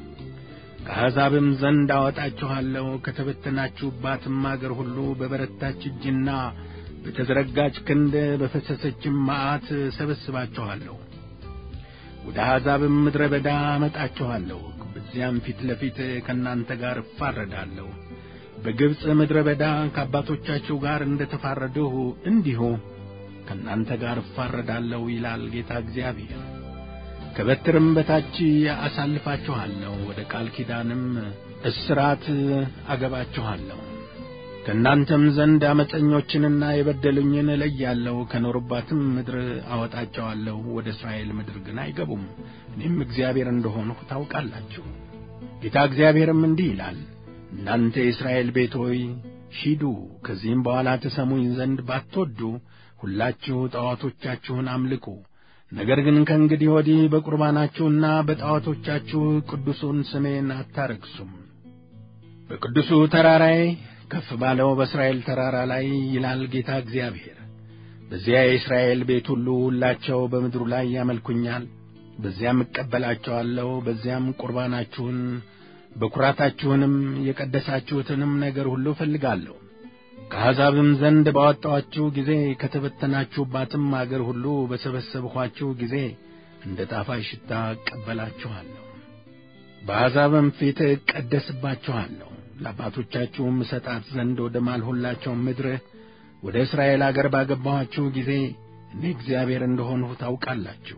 ከአሕዛብም ዘንድ አወጣችኋለሁ፣ ከተበተናችሁባትም አገር ሁሉ በበረታች እጅና በተዘረጋች ክንድ በፈሰሰችም መዓት ሰበስባችኋለሁ። ወደ አሕዛብም ምድረ በዳ አመጣችኋለሁ። በዚያም ፊት ለፊት ከእናንተ ጋር እፋረዳለሁ። በግብፅ ምድረ በዳ ከአባቶቻችሁ ጋር እንደ ተፋረድሁ እንዲሁ ከእናንተ ጋር እፋረዳለሁ ይላል ጌታ እግዚአብሔር። ከበትርም በታች አሳልፋችኋለሁ፣ ወደ ቃል ኪዳንም እስራት አገባችኋለሁ። ከእናንተም ዘንድ ዓመፀኞችንና የበደሉኝን እለያለሁ፣ ከኖሩባትም ምድር አወጣቸዋለሁ። ወደ እስራኤል ምድር ግን አይገቡም። እኔም እግዚአብሔር እንደሆንሁ ታውቃላችሁ። ጌታ እግዚአብሔርም እንዲህ ይላል፣ እናንተ የእስራኤል ቤት ሆይ ሂዱ። ከዚህም በኋላ ተሰሙኝ ዘንድ ባትወዱ ሁላችሁ ጣዖቶቻችሁን አምልኩ። ነገር ግን ከእንግዲህ ወዲህ በቁርባናችሁና በጣዖቶቻችሁ ቅዱሱን ስሜን አታረክሱም። በቅዱሱ ተራራዬ ከፍ ባለው በእስራኤል ተራራ ላይ ይላል ጌታ እግዚአብሔር፣ በዚያ የእስራኤል ቤት ሁሉ ሁላቸው በምድሩ ላይ ያመልኩኛል። በዚያም እቀበላቸዋለሁ። በዚያም ቁርባናችሁን በኩራታችሁንም የቀደሳችሁትንም ነገር ሁሉ እፈልጋለሁ። ከአሕዛብም ዘንድ ባወጣኋችሁ ጊዜ ከተበተናችሁባትም አገር ሁሉ በሰበሰብኋችሁ ጊዜ እንደ ጣፋጭ ሽታ እቀበላችኋለሁ። በአሕዛብም ፊት እቀደስባችኋለሁ። ለአባቶቻችሁም እሰጣት ዘንድ ወደ ማልሁላቸው ምድር ወደ እስራኤል አገር ባገባኋችሁ ጊዜ እኔ እግዚአብሔር እንደሆንሁ ታውቃላችሁ።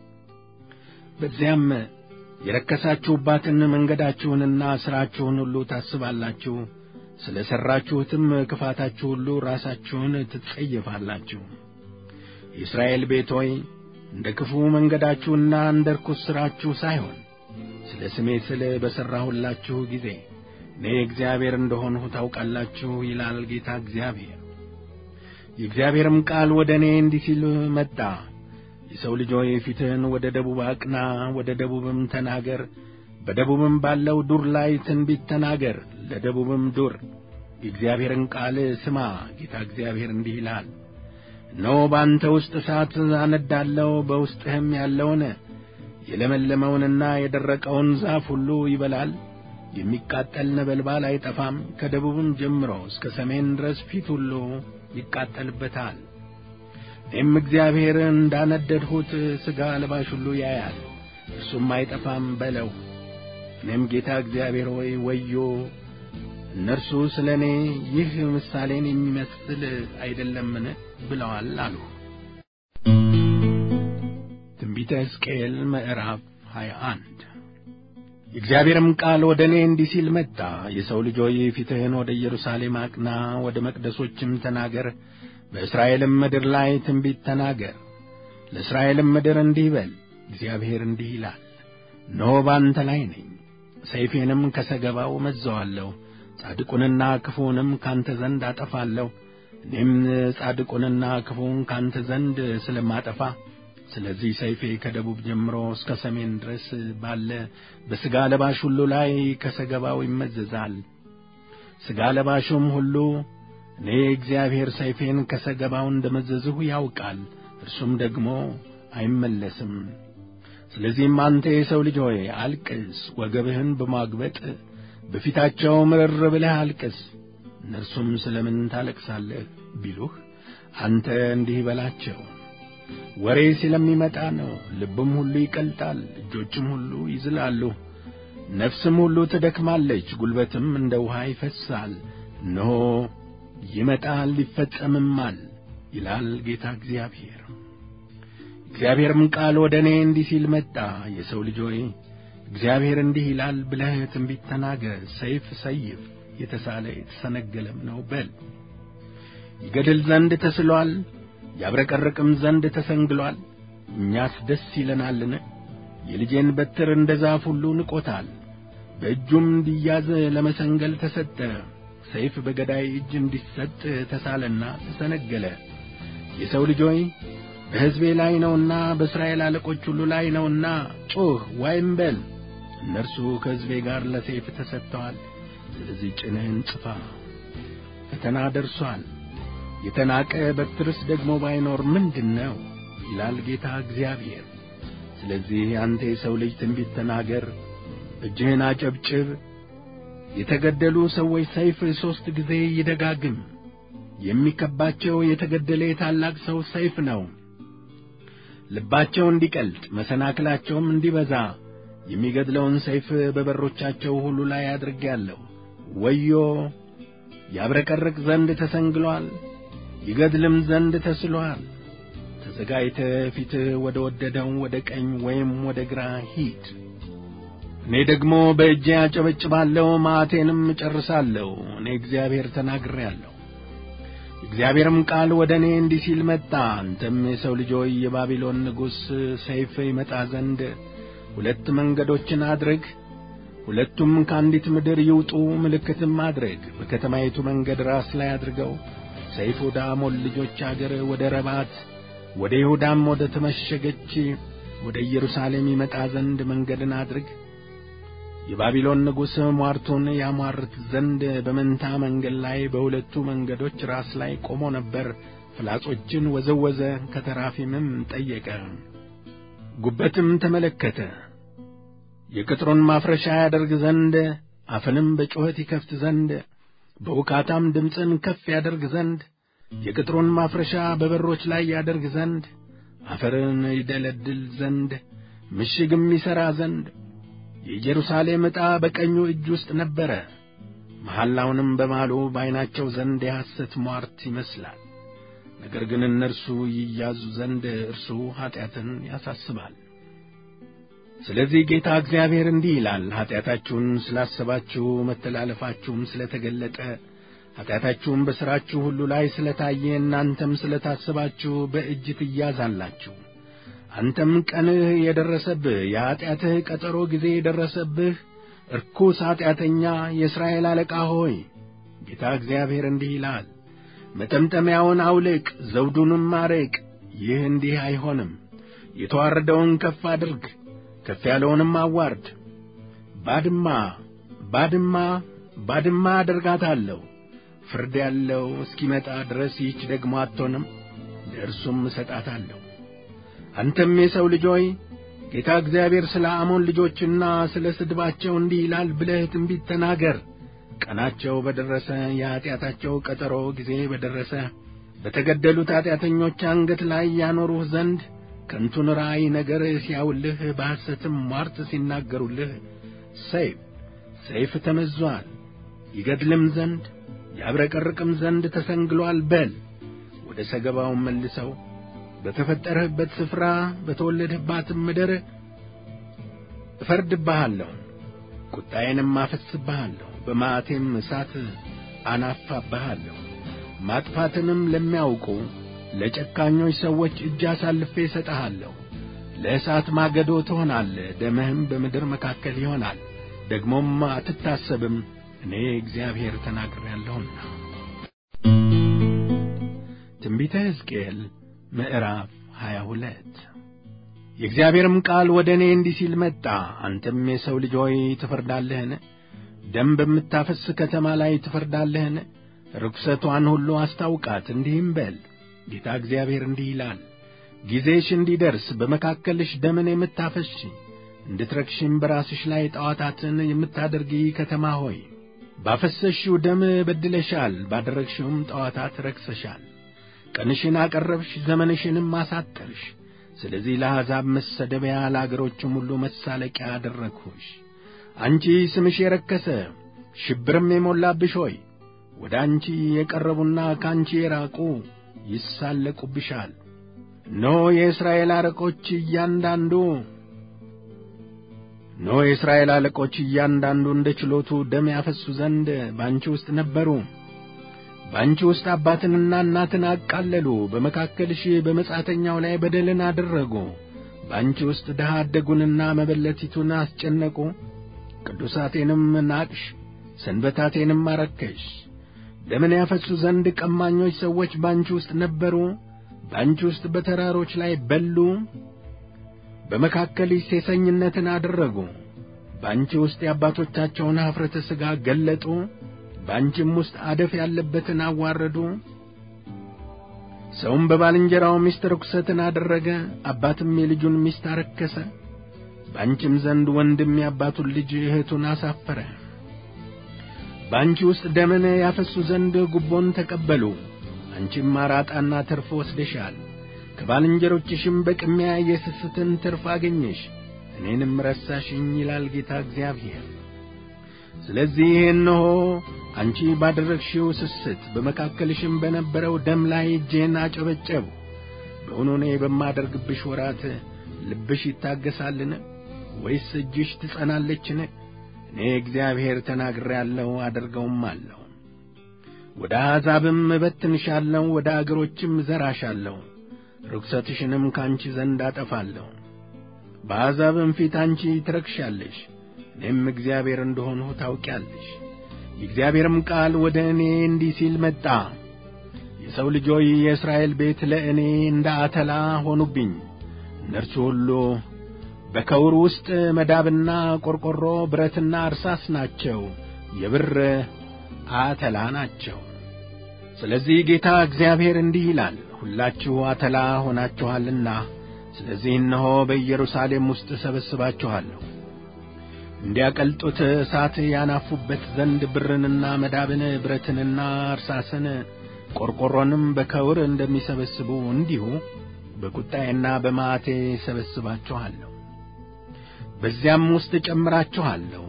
በዚያም የረከሳችሁባትን መንገዳችሁንና ሥራችሁን ሁሉ ታስባላችሁ። ስለ ሠራችሁትም ክፋታችሁ ሁሉ ራሳችሁን ትጸየፋላችሁ። የእስራኤል ቤት ሆይ እንደ ክፉ መንገዳችሁና እንደ ርኩስ ሥራችሁ ሳይሆን ስለ ስሜ ስለ በሠራሁላችሁ ጊዜ እኔ እግዚአብሔር እንደሆንሁ ታውቃላችሁ ይላል ጌታ እግዚአብሔር። የእግዚአብሔርም ቃል ወደ እኔ እንዲህ ሲል መጣ። የሰው ልጅ ሆይ ፊትህን ወደ ደቡብ አቅና፣ ወደ ደቡብም ተናገር። በደቡብም ባለው ዱር ላይ ትንቢት ተናገር። ለደቡብም ዱር የእግዚአብሔርን ቃል ስማ። ጌታ እግዚአብሔር እንዲህ ይላል፣ እነሆ በአንተ ውስጥ እሳት አነዳለሁ፣ በውስጥህም ያለውን የለመለመውንና የደረቀውን ዛፍ ሁሉ ይበላል። የሚቃጠል ነበልባል አይጠፋም። ከደቡብም ጀምሮ እስከ ሰሜን ድረስ ፊት ሁሉ ይቃጠልበታል። እኔም እግዚአብሔር እንዳነደድሁት ሥጋ ለባሽ ሁሉ ያያል፣ እርሱም አይጠፋም በለው። እኔም ጌታ እግዚአብሔር ሆይ ወዮ! እነርሱ ስለ እኔ ይህ ምሳሌን የሚመስል አይደለምን ብለዋል አልሁ። ትንቢተ ሕዝቅኤል ምዕራፍ 21 የእግዚአብሔርም ቃል ወደ እኔ እንዲህ ሲል መጣ። የሰው ልጅ ሆይ ፊትህን ወደ ኢየሩሳሌም አቅና፣ ወደ መቅደሶችም ተናገር። በእስራኤልም ምድር ላይ ትንቢት ተናገር። ለእስራኤልም ምድር እንዲህ በል፣ እግዚአብሔር እንዲህ ይላል፣ እነሆ በአንተ ላይ ነኝ፣ ሰይፌንም ከሰገባው መዘዋለሁ፣ ጻድቁንና ክፉውንም ካንተ ዘንድ አጠፋለሁ። እኔም ጻድቁንና ክፉውን ካንተ ዘንድ ስለማጠፋ ስለዚህ ሰይፌ ከደቡብ ጀምሮ እስከ ሰሜን ድረስ ባለ በሥጋ ለባሽ ሁሉ ላይ ከሰገባው ይመዘዛል። ሥጋ ለባሹም ሁሉ እኔ እግዚአብሔር ሰይፌን ከሰገባው እንደመዘዝሁ ያውቃል፣ እርሱም ደግሞ አይመለስም። ስለዚህም አንተ የሰው ልጅ ሆይ አልቅስ፣ ወገብህን በማግበጥ በፊታቸው ምርር ብለህ አልቅስ። እነርሱም ስለምን ታለቅሳለህ ቢሉህ አንተ እንዲህ በላቸው፣ ወሬ ስለሚመጣ ነው። ልብም ሁሉ ይቀልጣል፣ እጆችም ሁሉ ይዝላሉ፣ ነፍስም ሁሉ ትደክማለች፣ ጉልበትም እንደ ውሃ ይፈሳል። እነሆ ይመጣል ይፈጸምማል ይላል ጌታ እግዚአብሔር። እግዚአብሔርም ቃል ወደ እኔ እንዲህ ሲል መጣ። የሰው ልጅ ሆይ እግዚአብሔር እንዲህ ይላል ብለህ ትንቢት ተናገር። ሰይፍ ሰይፍ የተሳለ የተሰነገለም ነው በል። ይገድል ዘንድ ተስሏል፣ ያብረቀርቅም ዘንድ ተሰንግሏል። እኛስ ደስ ይለናልን? የልጄን በትር እንደ ዛፍ ሁሉ ንቆታል፣ በእጁም እንዲያዝ ለመሰንገል ተሰጠ። ሰይፍ በገዳይ እጅ እንዲሰጥ ተሳለና ተሰነገለ። የሰው ልጅ ሆይ በሕዝቤ ላይ ነውና በእስራኤል አለቆች ሁሉ ላይ ነውና ጩኽ ዋይም በል። እነርሱ ከሕዝቤ ጋር ለሰይፍ ተሰጥተዋል። ስለዚህ ጭንህን ጽፋ፣ ፈተና ደርሷል። የተናቀ በትርስ ደግሞ ባይኖር ምንድነው? ይላል ጌታ እግዚአብሔር። ስለዚህ አንተ የሰው ልጅ ትንቢት ተናገር፣ እጅህን አጨብጭብ። የተገደሉ ሰዎች ሰይፍ 3 ጊዜ ይደጋግም። የሚከባቸው የተገደለ የታላቅ ሰው ሰይፍ ነው። ልባቸው እንዲቀልጥ መሰናክላቸውም እንዲበዛ የሚገድለውን ሰይፍ በበሮቻቸው ሁሉ ላይ አድርጌአለሁ። ወዮ! ያብረቀርቅ ዘንድ ተሰንግሏል፣ ይገድልም ዘንድ ተስሏል። ተዘጋጅተህ ፊትህ ወደ ወደደው ወደ ቀኝ ወይም ወደ ግራ ሂድ። እኔ ደግሞ በእጄ አጨበጭባለሁ፣ መዓቴንም እጨርሳለሁ። እኔ እግዚአብሔር ተናግሬአለሁ። እግዚአብሔርም ቃል ወደ እኔ እንዲህ ሲል መጣ። አንተም የሰው ልጅ ሆይ የባቢሎን ንጉሥ ሰይፍ ይመጣ ዘንድ 2 መንገዶችን አድርግ፣ 2ቱም ከአንዲት ምድር ይውጡ፣ ምልክትም አድርግ። በከተማይቱ መንገድ ራስ ላይ አድርገው። ሰይፍ ወደ አሞን ልጆች አገር ወደ ረባት፣ ወደ ይሁዳም ወደ ተመሸገች ወደ ኢየሩሳሌም ይመጣ ዘንድ መንገድን አድርግ። የባቢሎን ንጉሥ ሟርቱን ያሟርት ዘንድ በመንታ መንገድ ላይ በ2ቱ መንገዶች ራስ ላይ ቆሞ ነበር። ፍላጾችን ወዘወዘ፣ ከተራፊምም ጠየቀ። ጉበትም ተመለከተ። የቅጥሩን ማፍረሻ ያደርግ ዘንድ አፍንም በጩኸት ይከፍት ዘንድ በውካታም ድምፅን ከፍ ያደርግ ዘንድ የቅጥሩን ማፍረሻ በበሮች ላይ ያደርግ ዘንድ አፈርን ይደለድል ዘንድ ምሽግም ይሠራ ዘንድ የኢየሩሳሌም ዕጣ በቀኙ እጅ ውስጥ ነበረ። መሐላውንም በማሉ በዓይናቸው ዘንድ የሐሰት ሟርት ይመስላል። ነገር ግን እነርሱ ይያዙ ዘንድ እርሱ ኀጢአትን ያሳስባል። ስለዚህ ጌታ እግዚአብሔር እንዲህ ይላል፣ ኀጢአታችሁን ስላሰባችሁ መተላለፋችሁም ስለተገለጠ ኀጢአታችሁም በሥራችሁ ሁሉ ላይ ስለታየ እናንተም ስለታሰባችሁ በእጅ ትያዛላችሁ። አንተም ቀንህ የደረሰብህ የኀጢአትህ ቀጠሮ ጊዜ የደረሰብህ ርኩስ ኀጢአተኛ የእስራኤል አለቃ ሆይ ጌታ እግዚአብሔር እንዲህ ይላል፣ መጠምጠሚያውን አውልቅ፣ ዘውዱንም አርቅ። ይህ እንዲህ አይሆንም። የተዋረደውን ከፍ አድርግ፣ ከፍ ያለውንም አዋርድ። ባድማ ባድማ ባድማ አደርጋታለሁ። ፍርድ ያለው እስኪመጣ ድረስ ይህች ደግሞ አትሆንም፣ ለእርሱም እሰጣታለሁ። አንተም የሰው ልጅ ሆይ ጌታ እግዚአብሔር ስለ አሞን ልጆችና ስለ ስድባቸው እንዲህ ይላል ብለህ ትንቢት ተናገር። ቀናቸው በደረሰ የኀጢአታቸው ቀጠሮ ጊዜ በደረሰ በተገደሉት ኀጢአተኞች አንገት ላይ ያኖሩህ ዘንድ ከንቱን ራእይ ነገር ሲያውልህ በሐሰትም ሟርት ሲናገሩልህ ሰይፍ ተመዟል፣ ይገድልም ዘንድ ያብረቀርቅም ዘንድ ተሰንግሏል በል። ወደ ሰገባው መልሰው በተፈጠረህበት ስፍራ በተወለድህባትም ምድር እፈርድብሃለሁ፣ ቁጣዬንም አፈስስብሃለሁ፣ በመዓቴም እሳት አናፋብሃለሁ። ማጥፋትንም ለሚያውቁ ለጨካኞች ሰዎች እጅ አሳልፌ እሰጥሃለሁ። ለእሳት ማገዶ ትሆናለህ፣ ደምህም በምድር መካከል ይሆናል፣ ደግሞም አትታሰብም። እኔ እግዚአብሔር ተናግሬአለሁና። ትንቢተ ሕዝቅኤል ምዕራፍ 22 የእግዚአብሔርም ቃል ወደ እኔ እንዲህ ሲል መጣ። አንተም የሰው ልጅ ሆይ ትፈርዳለህን? ደም በምታፈስ ከተማ ላይ ትፈርዳለህን? ርኵሰቷን ሁሉ አስታውቃት፣ እንዲህም በል፣ ጌታ እግዚአብሔር እንዲህ ይላል፣ ጊዜሽ እንዲደርስ በመካከልሽ ደምን የምታፈስሺ እንድትረክሽም በራስሽ ላይ ጣዖታትን የምታደርጊ ከተማ ሆይ ባፈሰስሽው ደም በድለሻል፣ ባደረግሽውም ጣዖታት ረክሰሻል። ቀንሽን አቀረብሽ፣ ዘመንሽንም አሳጠርሽ። ስለዚህ ለአሕዛብ መሰደቢያ ለአገሮችም ሁሉ መሳለቂያ አደረግሁሽ። አንቺ ስምሽ የረከሰ ሽብርም የሞላብሽ ሆይ ወደ አንቺ የቀረቡና ከአንቺ የራቁ ይሳለቁብሻል። እነሆ የእስራኤል አለቆች እያንዳንዱ እንደ ችሎቱ ደም ያፈሱ ዘንድ በአንቺ ውስጥ ነበሩ። በአንቺ ውስጥ አባትንና እናትን አቃለሉ። በመካከልሽ በመጻተኛው ላይ በደልን አደረጉ። በአንቺ ውስጥ ድሃ አደጉንና መበለቲቱን አስጨነቁ። ቅዱሳቴንም ናቅሽ፣ ሰንበታቴንም አረከሽ። ደምን ያፈሱ ዘንድ ቀማኞች ሰዎች በአንቺ ውስጥ ነበሩ። በአንቺ ውስጥ በተራሮች ላይ በሉ። በመካከልሽ ሴሰኝነትን አደረጉ። በአንቺ ውስጥ የአባቶቻቸውን ኀፍረተ ሥጋ ገለጡ። በአንቺም ውስጥ አደፍ ያለበትን አዋረዱ። ሰውም በባልንጀራው ሚስት ርኵሰትን አደረገ፣ አባትም የልጁን ሚስት አረከሰ። በአንቺም ዘንድ ወንድም የአባቱን ልጅ እህቱን አሳፈረ። በአንቺ ውስጥ ደምን ያፈሱ ዘንድ ጉቦን ተቀበሉ። አንቺም አራጣና ትርፍ ወስደሻል። ከባልንጀሮችሽም በቅሚያ የስስትን ትርፍ አገኘሽ፣ እኔንም ረሳሽኝ ይላል ጌታ እግዚአብሔር። ስለዚህ እነሆ አንቺ ባደረግሽው ስስት በመካከልሽም በነበረው ደም ላይ እጄን አጨበጨቡ። በእውኑ እኔ በማደርግብሽ ወራት ልብሽ ይታገሳልን? ወይስ እጅሽ ትጸናለችን? እኔ እግዚአብሔር ተናግሬአለሁ፣ አደርገውም አለሁ። ወደ አሕዛብም እበትንሻለሁ፣ ወደ አገሮችም እዘራሻለሁ። ርኵሰትሽንም ከአንቺ ዘንድ አጠፋለሁ። በአሕዛብም ፊት አንቺ ትረክሻለሽ። እኔም እግዚአብሔር እንደሆንሁ ታውቂያለሽ። የእግዚአብሔርም ቃል ወደ እኔ እንዲህ ሲል መጣ። የሰው ልጅ ሆይ የእስራኤል ቤት ለእኔ እንደ አተላ ሆኑብኝ። እነርሱ ሁሉ በከውር ውስጥ መዳብና ቆርቆሮ፣ ብረትና እርሳስ ናቸው፣ የብር አተላ ናቸው። ስለዚህ ጌታ እግዚአብሔር እንዲህ ይላል፣ ሁላችሁ አተላ ሆናችኋልና ስለዚህ እነሆ በኢየሩሳሌም ውስጥ ሰበስባችኋለሁ። እንዲያቀልጡት እሳት ያናፉበት ዘንድ ብርንና መዳብን ብረትንና እርሳስን ቆርቆሮንም በከውር እንደሚሰበስቡ እንዲሁ በቁጣዬና በመዓቴ ሰበስባችኋለሁ። በዚያም ውስጥ ጨምራችኋለሁ፣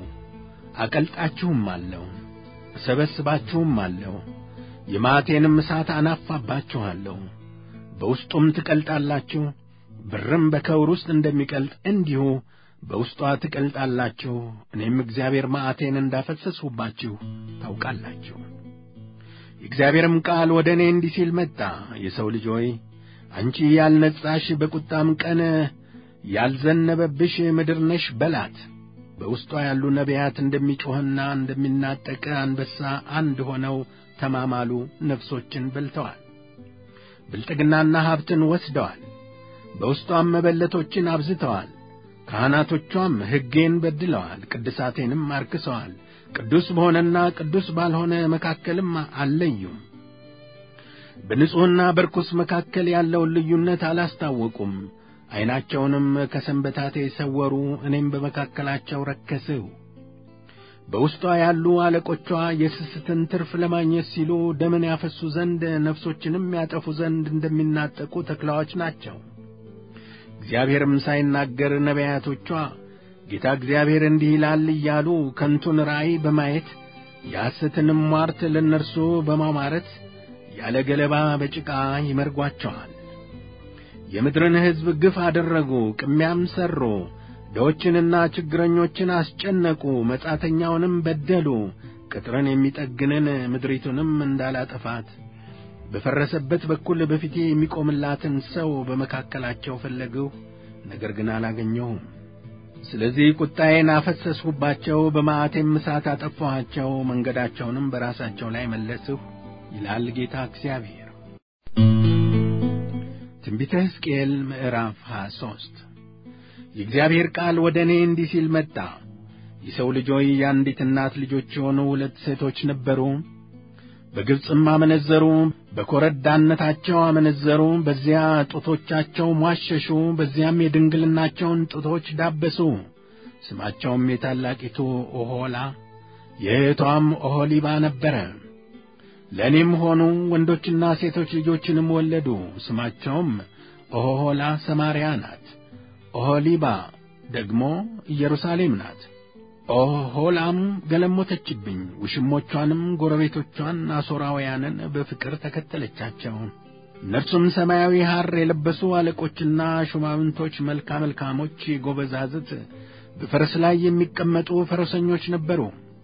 አቀልጣችሁማለሁ፣ ሰበስባችሁማለሁ። የመዓቴንም እሳት አናፋባችኋለሁ፣ በውስጡም ትቀልጣላችሁ። ብርም በከውር ውስጥ እንደሚቀልጥ እንዲሁ በውስጧ ትቀልጣላችሁ። እኔም እግዚአብሔር መዓቴን እንዳፈሰስሁባችሁ ታውቃላችሁ። የእግዚአብሔርም ቃል ወደ እኔ እንዲህ ሲል መጣ። የሰው ልጅ ሆይ አንቺ ያልነጻሽ በቁጣም ቀን ያልዘነበብሽ ምድር ነሽ በላት። በውስጧ ያሉ ነቢያት እንደሚጮህና እንደሚናጠቅ አንበሳ አንድ ሆነው ተማማሉ። ነፍሶችን በልተዋል፣ ብልጥግናና ሀብትን ወስደዋል። በውስጧም መበለቶችን አብዝተዋል። ካህናቶቿም ሕጌን በድለዋል፣ ቅድሳቴንም አርክሰዋል። ቅዱስ በሆነና ቅዱስ ባልሆነ መካከልም አልለዩም። በንጹሕና በርኩስ መካከል ያለውን ልዩነት አላስታወቁም። ዐይናቸውንም ከሰንበታቴ ሰወሩ፣ እኔም በመካከላቸው ረከስሁ። በውስጧ ያሉ አለቆቿ የስስትን ትርፍ ለማግኘት ሲሉ ደምን ያፈሱ ዘንድ ነፍሶችንም ያጠፉ ዘንድ እንደሚናጠቁ ተኩላዎች ናቸው። እግዚአብሔርም ሳይናገር ነቢያቶቿ ጌታ እግዚአብሔር እንዲህ ይላል እያሉ ከንቱን ራእይ በማየት የሐሰትንም ሟርት ለእነርሱ በማማረት ያለ ገለባ በጭቃ ይመርጓቸዋል። የምድርን ሕዝብ ግፍ አደረጉ፣ ቅሚያም ሠሩ፣ ድሆችንና ችግረኞችን አስጨነቁ፣ መጻተኛውንም በደሉ። ቅጥርን የሚጠግንን ምድሪቱንም እንዳላጠፋት በፈረሰበት በኩል በፊቴ የሚቆምላትን ሰው በመካከላቸው ፈለግሁ፣ ነገር ግን አላገኘሁም። ስለዚህ ቁጣዬን አፈሰስሁባቸው፣ በመዓቴም እሳት አጠፋኋቸው፣ መንገዳቸውንም በራሳቸው ላይ መለስሁ ይላል ጌታ እግዚአብሔር። ትንቢተ ሕዝቅኤል ምዕራፍ 23 የእግዚአብሔር ቃል ወደ እኔ እንዲህ ሲል መጣ። የሰው ልጅ ሆይ የአንዲት እናት ልጆች የሆኑ 2 ሴቶች ነበሩ። በግብፅም አመነዘሩ፣ በኰረዳነታቸው አመነዘሩ። በዚያ ጡቶቻቸው ሟሸሹ፣ በዚያም የድንግልናቸውን ጡቶች ዳበሱ። ስማቸውም የታላቂቱ ኦሖላ የእኅቷም ኦሖሊባ ነበረ። ለእኔም ሆኑ ወንዶችና ሴቶች ልጆችንም ወለዱ። ስማቸውም ኦሖላ ሰማርያ ናት፣ ኦሖሊባ ደግሞ ኢየሩሳሌም ናት። ኦሖላም ገለሞተችብኝ፣ ውሽሞቿንም ጎረቤቶቿን አሦራውያንን በፍቅር ተከተለቻቸው። እነርሱም ሰማያዊ ሐር የለበሱ አለቆችና ሹማምንቶች፣ መልካሞች ጎበዛዝት፣ በፈረስ ላይ የሚቀመጡ ፈረሰኞች ነበሩ።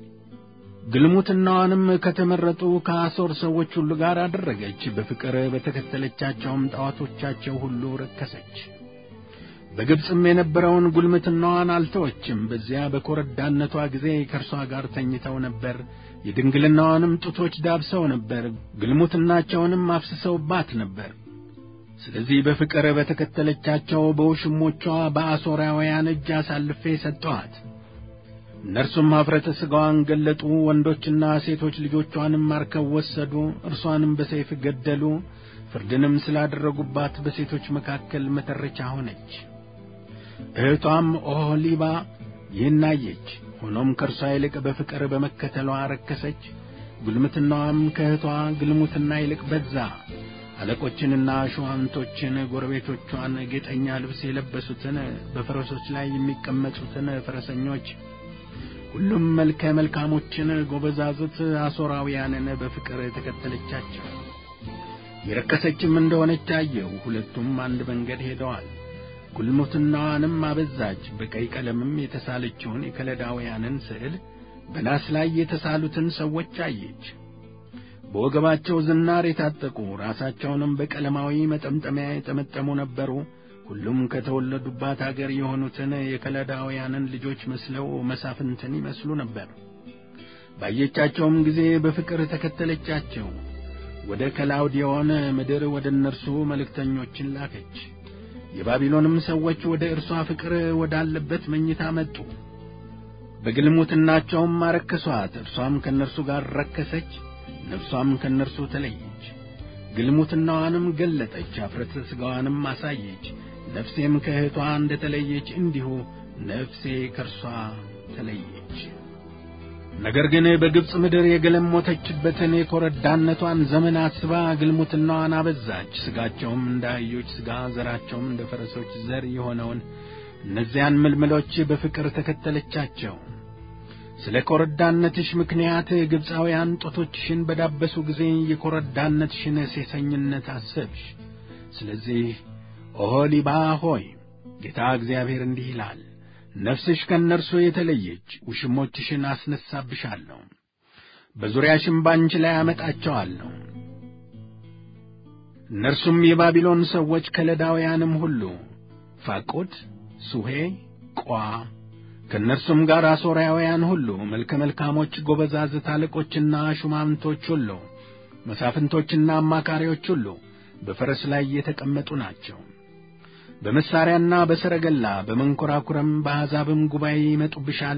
ግልሙትናዋንም ከተመረጡ ከአሦር ሰዎች ሁሉ ጋር አደረገች። በፍቅር በተከተለቻቸውም ጣዖቶቻቸው ሁሉ ረከሰች። በግብፅም የነበረውን ጉልምትናዋን አልተወችም። በዚያ በኰረዳነቷ ጊዜ ከእርሷ ጋር ተኝተው ነበር። የድንግልናዋንም ጡቶች ዳብሰው ነበር፣ ግልሙትናቸውንም አፍስሰውባት ነበር። ስለዚህ በፍቅር በተከተለቻቸው በውሽሞቿ በአሦራውያን እጅ አሳልፌ ሰጠኋት። እነርሱም ኀፍረተ ሥጋዋን ገለጡ፣ ወንዶችና ሴቶች ልጆቿንም ማርከው ወሰዱ፣ እርሷንም በሰይፍ ገደሉ። ፍርድንም ስላደረጉባት በሴቶች መካከል መተረቻ ሆነች። እኅቷም ኦሖሊባ ይህን አየች። ሆኖም ከእርሷ ይልቅ በፍቅር በመከተሏ ረከሰች። ጉልምትናዋም ከእኅቷ ግልሙትና ይልቅ በዛ። አለቆችንና ሹማምቶችን፣ ጎረቤቶቿን፣ ጌጠኛ ልብስ የለበሱትን፣ በፈረሶች ላይ የሚቀመጡትን ፈረሰኞች፣ ሁሉም መልካሞችን ጎበዛዝት አሦራውያንን በፍቅር ተከተለቻቸው። የረከሰችም እንደሆነች አየሁ። ሁለቱም አንድ መንገድ ሄደዋል። ጉልሙትናዋንም አበዛች። በቀይ ቀለምም የተሳለችውን የከለዳውያንን ስዕል፣ በናስ ላይ የተሳሉትን ሰዎች አየች። በወገባቸው ዝናር የታጠቁ፣ ራሳቸውንም በቀለማዊ መጠምጠሚያ የጠመጠሙ ነበሩ። ሁሉም ከተወለዱባት አገር የሆኑትን የከለዳውያንን ልጆች መስለው መሳፍንትን ይመስሉ ነበር። ባየቻቸውም ጊዜ በፍቅር ተከተለቻቸው። ወደ ከላውዲዮን ምድር ወደ እነርሱ መልእክተኞችን ላከች። የባቢሎንም ሰዎች ወደ እርሷ ፍቅር ወዳለበት መኝታ መጡ። በግልሙትናቸውም አረከሷት። እርሷም ከእነርሱ ጋር ረከሰች፣ ነፍሷም ከእነርሱ ተለየች። ግልሙትናዋንም ገለጠች፣ ኀፍረተ ሥጋዋንም አሳየች። ነፍሴም ከእህቷ እንደተለየች እንዲሁ ነፍሴ ከርሷ ተለየች። ነገር ግን በግብጽ ምድር የገለሞተችበትን የኮረዳነቷን ዘመን አስባ ግልሙትናዋን አበዛች። ስጋቸውም እንደ አህዮች ስጋ፣ ዘራቸውም እንደ ፈረሶች ዘር የሆነውን እነዚያን ምልምሎች በፍቅር ተከተለቻቸው። ስለ ኮረዳነትሽ ምክንያት ግብጻውያን ጦቶችሽን በዳበሱ ጊዜ የኮረዳነትሽን ሴሰኝነት አሰብሽ። ስለዚህ ኦሖሊባ ሆይ ጌታ እግዚአብሔር እንዲህ ይላል፣ ነፍስሽ ከእነርሱ የተለየች ውሽሞችሽን አስነሳብሻለሁ፣ በዙሪያሽም ባንቺ ላይ አመጣቸዋለሁ። እነርሱም የባቢሎን ሰዎች፣ ከለዳውያንም ሁሉ፣ ፋቁድ፣ ሱሄ፣ ቋ፣ ከእነርሱም ጋር አሦራውያን ሁሉ፣ መልከ መልካሞች ጎበዛዝት፣ አለቆችና ሹማምንቶች ሁሉ፣ መሳፍንቶችና አማካሪዎች ሁሉ በፈረስ ላይ የተቀመጡ ናቸው። በመሳሪያና በሰረገላ በመንኰራኵርም በአሕዛብም ጉባኤ ይመጡብሻል።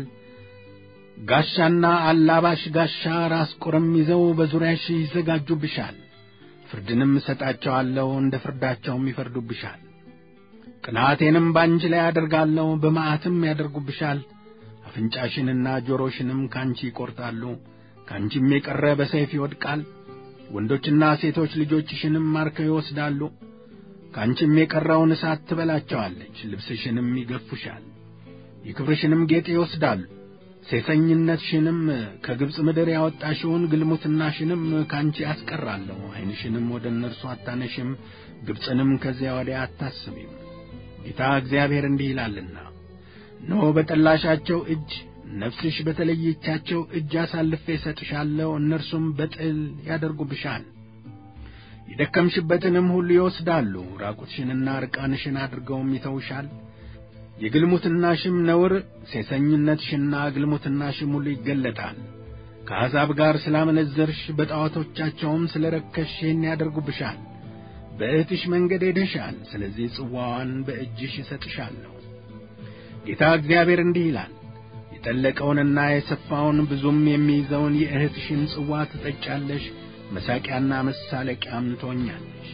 ጋሻና አላባሽ ጋሻ ራስ ቁርም ይዘው በዙሪያሽ ይዘጋጁብሻል። ፍርድንም እሰጣቸዋለሁ፣ እንደ ፍርዳቸውም ይፈርዱብሻል። ቅንዓቴንም ባንቺ ላይ አደርጋለሁ፣ በመዓትም ያደርጉብሻል። አፍንጫሽንና ጆሮሽንም ካንቺ ይቈርጣሉ፣ ካንቺም የቀረ በሰይፍ ይወድቃል። ወንዶችና ሴቶች ልጆችሽንም ማርከው ይወስዳሉ። ካንቺም የቀረውን እሳት ትበላቸዋለች። ልብስሽንም ይገፉሻል፣ የክብርሽንም ጌጥ ይወስዳሉ። ሴሰኝነትሽንም ከግብጽ ምድር ያወጣሽውን ግልሙትናሽንም ካንቺ አስቀራለሁ። ዓይንሽንም ወደ እነርሱ አታነሽም፣ ግብጽንም ከዚያ ወዲያ አታስቢም። ጌታ እግዚአብሔር እንዲህ ይላልና፣ እነሆ በጠላሻቸው እጅ፣ ነፍስሽ በተለየቻቸው እጅ አሳልፌ እሰጥሻለሁ። እነርሱም በጥል ያደርጉብሻል፣ የደከምሽበትንም ሁሉ ይወስዳሉ። ራቁትሽንና ርቃንሽን አድርገውም ይተውሻል። የግልሙትናሽም ነውር፣ ሴሰኝነትሽና ግልሙትናሽም ሁሉ ይገለጣል። ከአሕዛብ ጋር ስላመነዘርሽ፣ በጣዖቶቻቸውም ስለ ረከስሽ ይህን ያደርጉብሻል። በእህትሽ መንገድ ሄደሻል፣ ስለዚህ ጽዋዋን በእጅሽ እሰጥሻለሁ። ጌታ እግዚአብሔር እንዲህ ይላል፣ የጠለቀውንና የሰፋውን ብዙም የሚይዘውን የእህትሽን ጽዋ ትጠጫለሽ፣ መሳቂያና መሳለቂያም ትሆኛለሽ።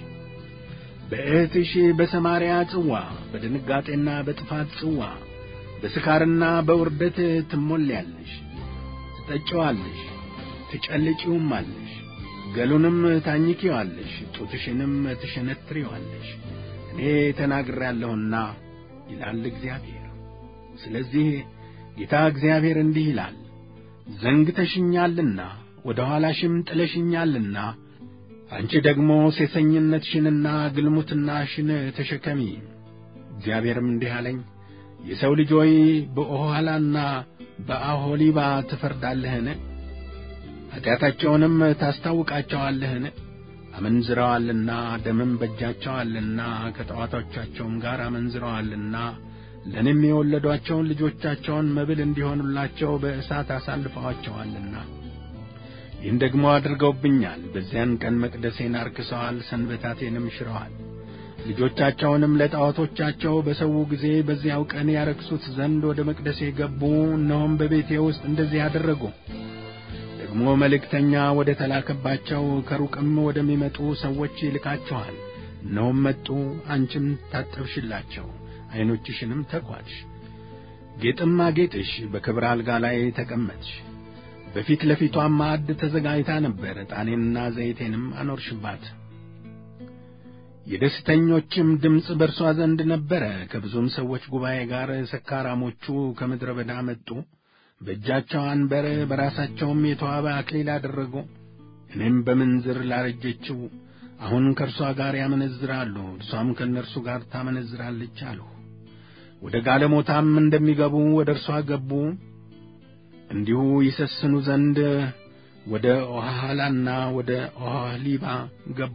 በእህትሽ በሰማርያ ጽዋ፣ በድንጋጤና በጥፋት ጽዋ፣ በስካርና በውርደት ትሞልያለሽ። ትጠጪዋለሽ፣ ትጨልጪውማለሽ፣ ገሉንም ታኝኪዋለሽ፣ ጡትሽንም ትሸነትሪዋለሽ። እኔ ተናግሬአለሁና ይላል እግዚአብሔር። ስለዚህ ጌታ እግዚአብሔር እንዲህ ይላል፣ ዘንግተሽኛልና ወደ ኋላሽም ጥለሽኛልና፣ አንቺ ደግሞ ሴሰኝነትሽንና ግልሙትናሽን ተሸከሚ። እግዚአብሔርም እንዲህ አለኝ፣ የሰው ልጅ ሆይ በኦሖላና በኦሖሊባ ትፈርዳለህን? ኃጢአታቸውንም ታስታውቃቸዋለህን? አመንዝረዋልና ደምም በእጃቸዋልና ከጣዖቶቻቸውም ጋር አመንዝረዋልና ለእኔም የወለዷቸውን ልጆቻቸውን መብል እንዲሆኑላቸው በእሳት አሳልፈዋቸዋልና ይህን ደግሞ አድርገውብኛል። በዚያን ቀን መቅደሴን አርክሰዋል፣ ሰንበታቴንም ሽረዋል። ልጆቻቸውንም ለጣዖቶቻቸው በሰዉ ጊዜ በዚያው ቀን ያረክሱት ዘንድ ወደ መቅደሴ ገቡ። እነሆም በቤቴ ውስጥ እንደዚህ አደረጉ። ደግሞ መልእክተኛ ወደ ተላከባቸው ከሩቅም ወደሚመጡ ሰዎች ይልካቸዋል። እነሆም መጡ፣ አንቺም ታጠብሽላቸው፣ ዓይኖችሽንም ተኳልሽ፣ ጌጥም አጌጥሽ፣ በክብር አልጋ ላይ ተቀመጥሽ። በፊት ለፊቷም ማዕድ ተዘጋጅታ ነበር፣ ዕጣኔንና ዘይቴንም አኖርሽባት። የደስተኞችም ድምፅ በእርሷ ዘንድ ነበረ። ከብዙም ሰዎች ጉባኤ ጋር ሰካራሞቹ ከምድረ በዳ መጡ። በእጃቸው አንበር፣ በራሳቸውም የተዋበ አክሊል አደረጉ። እኔም በምንዝር ላረጀችው አሁን ከእርሷ ጋር ያመነዝራሉ፣ እርሷም ከእነርሱ ጋር ታመነዝራለች አልሁ። ወደ ጋለሞታም እንደሚገቡ ወደ እርሷ ገቡ። እንዲሁ ይሰስኑ ዘንድ ወደ ኦሖላና ወደ ኦሖሊባ ገቡ።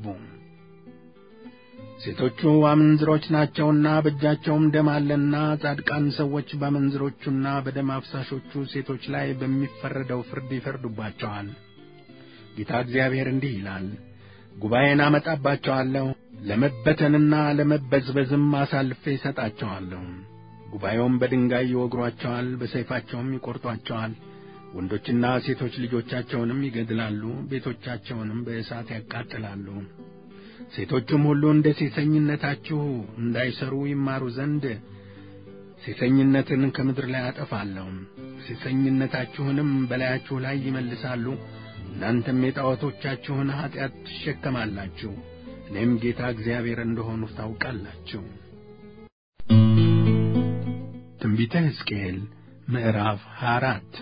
ሴቶቹ አመንዝሮች ናቸውና በእጃቸውም ደም አለና፣ ጻድቃን ሰዎች በአመንዝሮቹና በደም አፍሳሾቹ ሴቶች ላይ በሚፈረደው ፍርድ ይፈርዱባቸዋል። ጌታ እግዚአብሔር እንዲህ ይላል፣ ጉባኤን አመጣባቸዋለሁ፣ ለመበተንና ለመበዝበዝም አሳልፌ እሰጣቸዋለሁ። ጉባኤውም በድንጋይ ይወግሯቸዋል፣ በሰይፋቸውም ይቈርጧቸዋል። ወንዶችና ሴቶች ልጆቻቸውንም ይገድላሉ፣ ቤቶቻቸውንም በእሳት ያቃጥላሉ። ሴቶችም ሁሉ እንደ ሴሰኝነታችሁ እንዳይሰሩ ይማሩ ዘንድ ሴሰኝነትን ከምድር ላይ አጠፋለሁ። ሴሰኝነታችሁንም በላያችሁ ላይ ይመልሳሉ። እናንተም የጣዖቶቻችሁን ኃጢአት ትሸከማላችሁ። እኔም ጌታ እግዚአብሔር እንደሆንሁ ታውቃላችሁ። ትንቢተ ሕዝቅኤል ምዕራፍ 24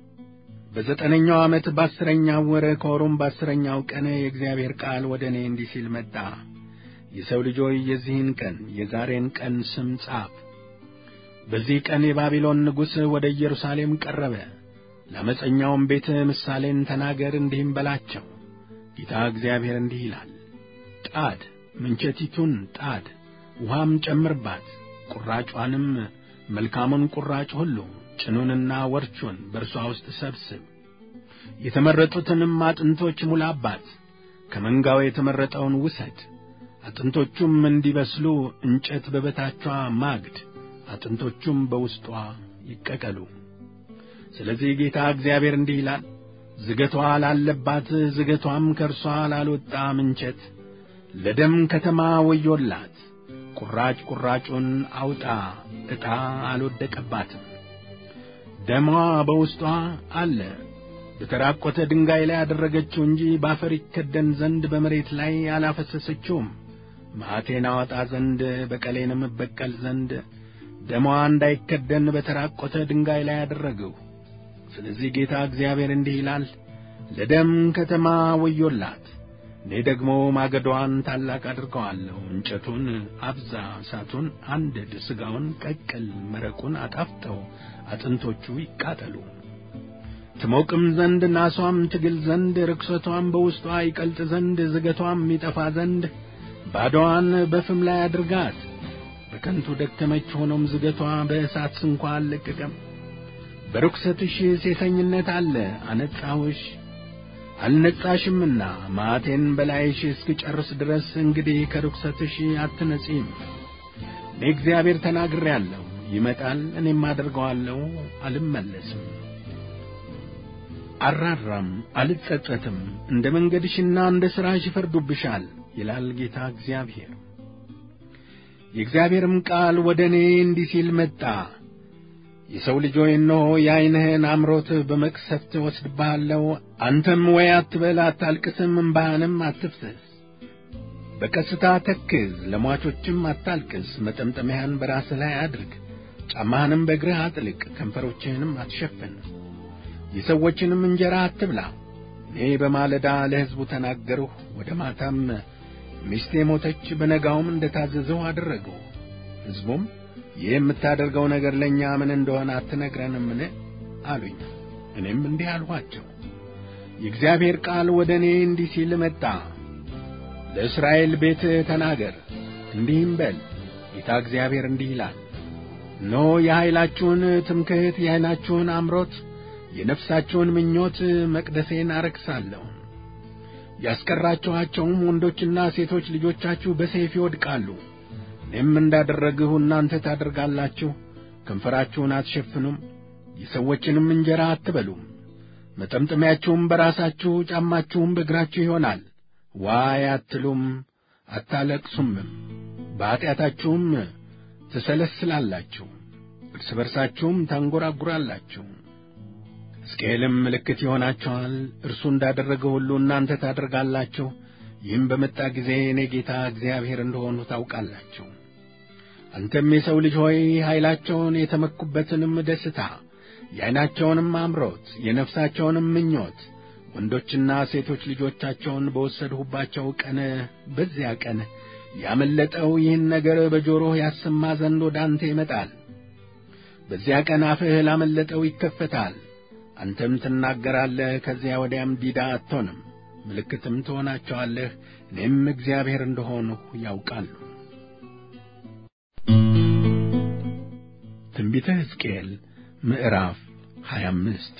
በዘጠነኛው ዓመት በ10ኛው ወር ከወሩም በ10ኛው ቀን የእግዚአብሔር ቃል ወደ እኔ እንዲህ ሲል መጣ። የሰው ልጅ ሆይ የዚህን ቀን የዛሬን ቀን ስም ጻፍ። በዚህ ቀን የባቢሎን ንጉሥ ወደ ኢየሩሳሌም ቀረበ። ለዓመፀኛውም ቤት ምሳሌን ተናገር፣ እንዲህም በላቸው። ጌታ እግዚአብሔር እንዲህ ይላል፣ ጣድ፣ ምንቸቲቱን ጣድ፣ ውሃም ጨምርባት፣ ቁራጯንም መልካሙን ቁራጭ ሁሉ ጭኑንና ወርቹን በእርሷ ውስጥ ሰብስብ። የተመረጡትንም አጥንቶች ሙላባት፣ ከመንጋው የተመረጠውን ውሰድ። አጥንቶቹም እንዲበስሉ እንጨት በበታቿ ማግድ፣ አጥንቶቹም በውስጧ ይቀቀሉ። ስለዚህ ጌታ እግዚአብሔር እንዲህ ይላል፣ ዝገቷ ላለባት ዝገቷም ከእርሷ ላልወጣ ምንቸት ለደም ከተማ ወዮላት። ቁራጭ ቁራጩን አውጣ፣ ዕጣ አልወደቀባትም። ደሟ በውስጧ አለ። በተራቈተ ድንጋይ ላይ አደረገችው እንጂ ባፈር ይከደን ዘንድ በመሬት ላይ አላፈሰሰችውም። መዓቴን አወጣ ዘንድ በቀሌንም እበቀል ዘንድ ደሟ እንዳይከደን በተራቈተ ድንጋይ ላይ አደረገው። ስለዚህ ጌታ እግዚአብሔር እንዲህ ይላል፣ ለደም ከተማ ወዮላት። እኔ ደግሞ ማገዶዋን ታላቅ አድርገዋለሁ። እንጨቱን አብዛ፣ እሳቱን አንድድ፣ ሥጋውን ቀቅል፣ መረቁን አጣፍጠው፣ አጥንቶቹ ይቃጠሉ። ትሞቅም ዘንድ ናሷም ትግል ዘንድ ርክሰቷም በውስጧ ይቀልጥ ዘንድ ዝገቷም ይጠፋ ዘንድ ባዶዋን በፍም ላይ አድርጋት። በከንቱ ደከመች፣ ሆኖም ዝገቷ በእሳት ስንኳ አልለቀቀም። በርክሰትሽ ሴሰኝነት አለ፣ አነጻሁሽ አልነጻሽምና መዓቴን በላይሽ እስክጨርስ ድረስ እንግዲህ ከርክሰትሽ አትነጺም። እኔ እግዚአብሔር ተናግሬአለሁ፣ ይመጣል፣ እኔም አደርገዋለሁ፣ አልመለስም። አራራም፣ አልጸጸትም። እንደ መንገድሽና እንደ ሥራሽ ይፈርዱብሻል ይላል ጌታ እግዚአብሔር። የእግዚአብሔርም ቃል ወደ እኔ እንዲህ ሲል መጣ። የሰው ልጅ ሆይ እነሆ የዓይንህን አምሮት በመቅሰፍት ወስድብሃለሁ። አንተም ወይ አትበል፣ አታልቅስም፣ እንባህንም አትፍሰስ። በቀስታ ተክዝ፣ ለሟቾችም አታልቅስ። መጠምጠሚያህን በራስህ ላይ አድርግ፣ ጫማህንም በእግርህ አጥልቅ፣ ከንፈሮችህንም አትሸፍን። የሰዎችንም እንጀራ አትብላ። እኔ በማለዳ ለሕዝቡ ተናገርሁ፣ ወደ ማታም ሚስቴ ሞተች፣ በነጋውም እንደ ታዘዝሁ አደረግሁ። ሕዝቡም ይህ የምታደርገው ነገር ለእኛ ምን እንደሆነ አትነግረንምን አሉኝ። እኔም እንዲህ አልኋቸው፣ የእግዚአብሔር ቃል ወደ እኔ እንዲህ ሲል መጣ። ለእስራኤል ቤት ተናገር፣ እንዲህም በል፣ ጌታ እግዚአብሔር እንዲህ ይላል፣ እነሆ የኃይላችሁን ትምክህት፣ የዓይናችሁን አምሮት፣ የነፍሳችሁን ምኞት መቅደሴን አረክሳለሁ። ያስቀራችኋቸውም ወንዶችና ሴቶች ልጆቻችሁ በሰይፍ ይወድቃሉ። እኔም እንዳደረግሁ እናንተ ታደርጋላችሁ። ከንፈራችሁን አትሸፍኑም፣ የሰዎችንም እንጀራ አትበሉም። መጠምጠሚያችሁም በራሳችሁ ጫማችሁም በእግራችሁ ይሆናል። ዋይ አትሉም፣ አታለቅሱምም። በኀጢአታችሁም ትሰለስላላችሁ፣ እርስ በርሳችሁም ታንጐራጕራላችሁ። ሕዝቅኤልም ምልክት ይሆናችኋል፣ እርሱ እንዳደረገ ሁሉ እናንተ ታደርጋላችሁ። ይህም በመጣ ጊዜ እኔ ጌታ እግዚአብሔር እንደሆንሁ ታውቃላችሁ። አንተም የሰው ልጅ ሆይ ኃይላቸውን የተመኩበትንም ደስታ፣ የዓይናቸውንም አምሮት፣ የነፍሳቸውንም ምኞት ወንዶችና ሴቶች ልጆቻቸውን በወሰድሁባቸው ቀን በዚያ ቀን ያመለጠው ይህን ነገር በጆሮህ ያሰማ ዘንድ ወደ አንተ ይመጣል። በዚያ ቀን አፍህ ላመለጠው ይከፈታል። አንተም ትናገራለህ፣ ከዚያ ወዲያም ዲዳ አትሆንም። ምልክትም ትሆናቸዋለህ። እኔም እግዚአብሔር እንደሆንሁ ያውቃሉ። ትንቢተ ሕዝቅኤል ምዕራፍ 25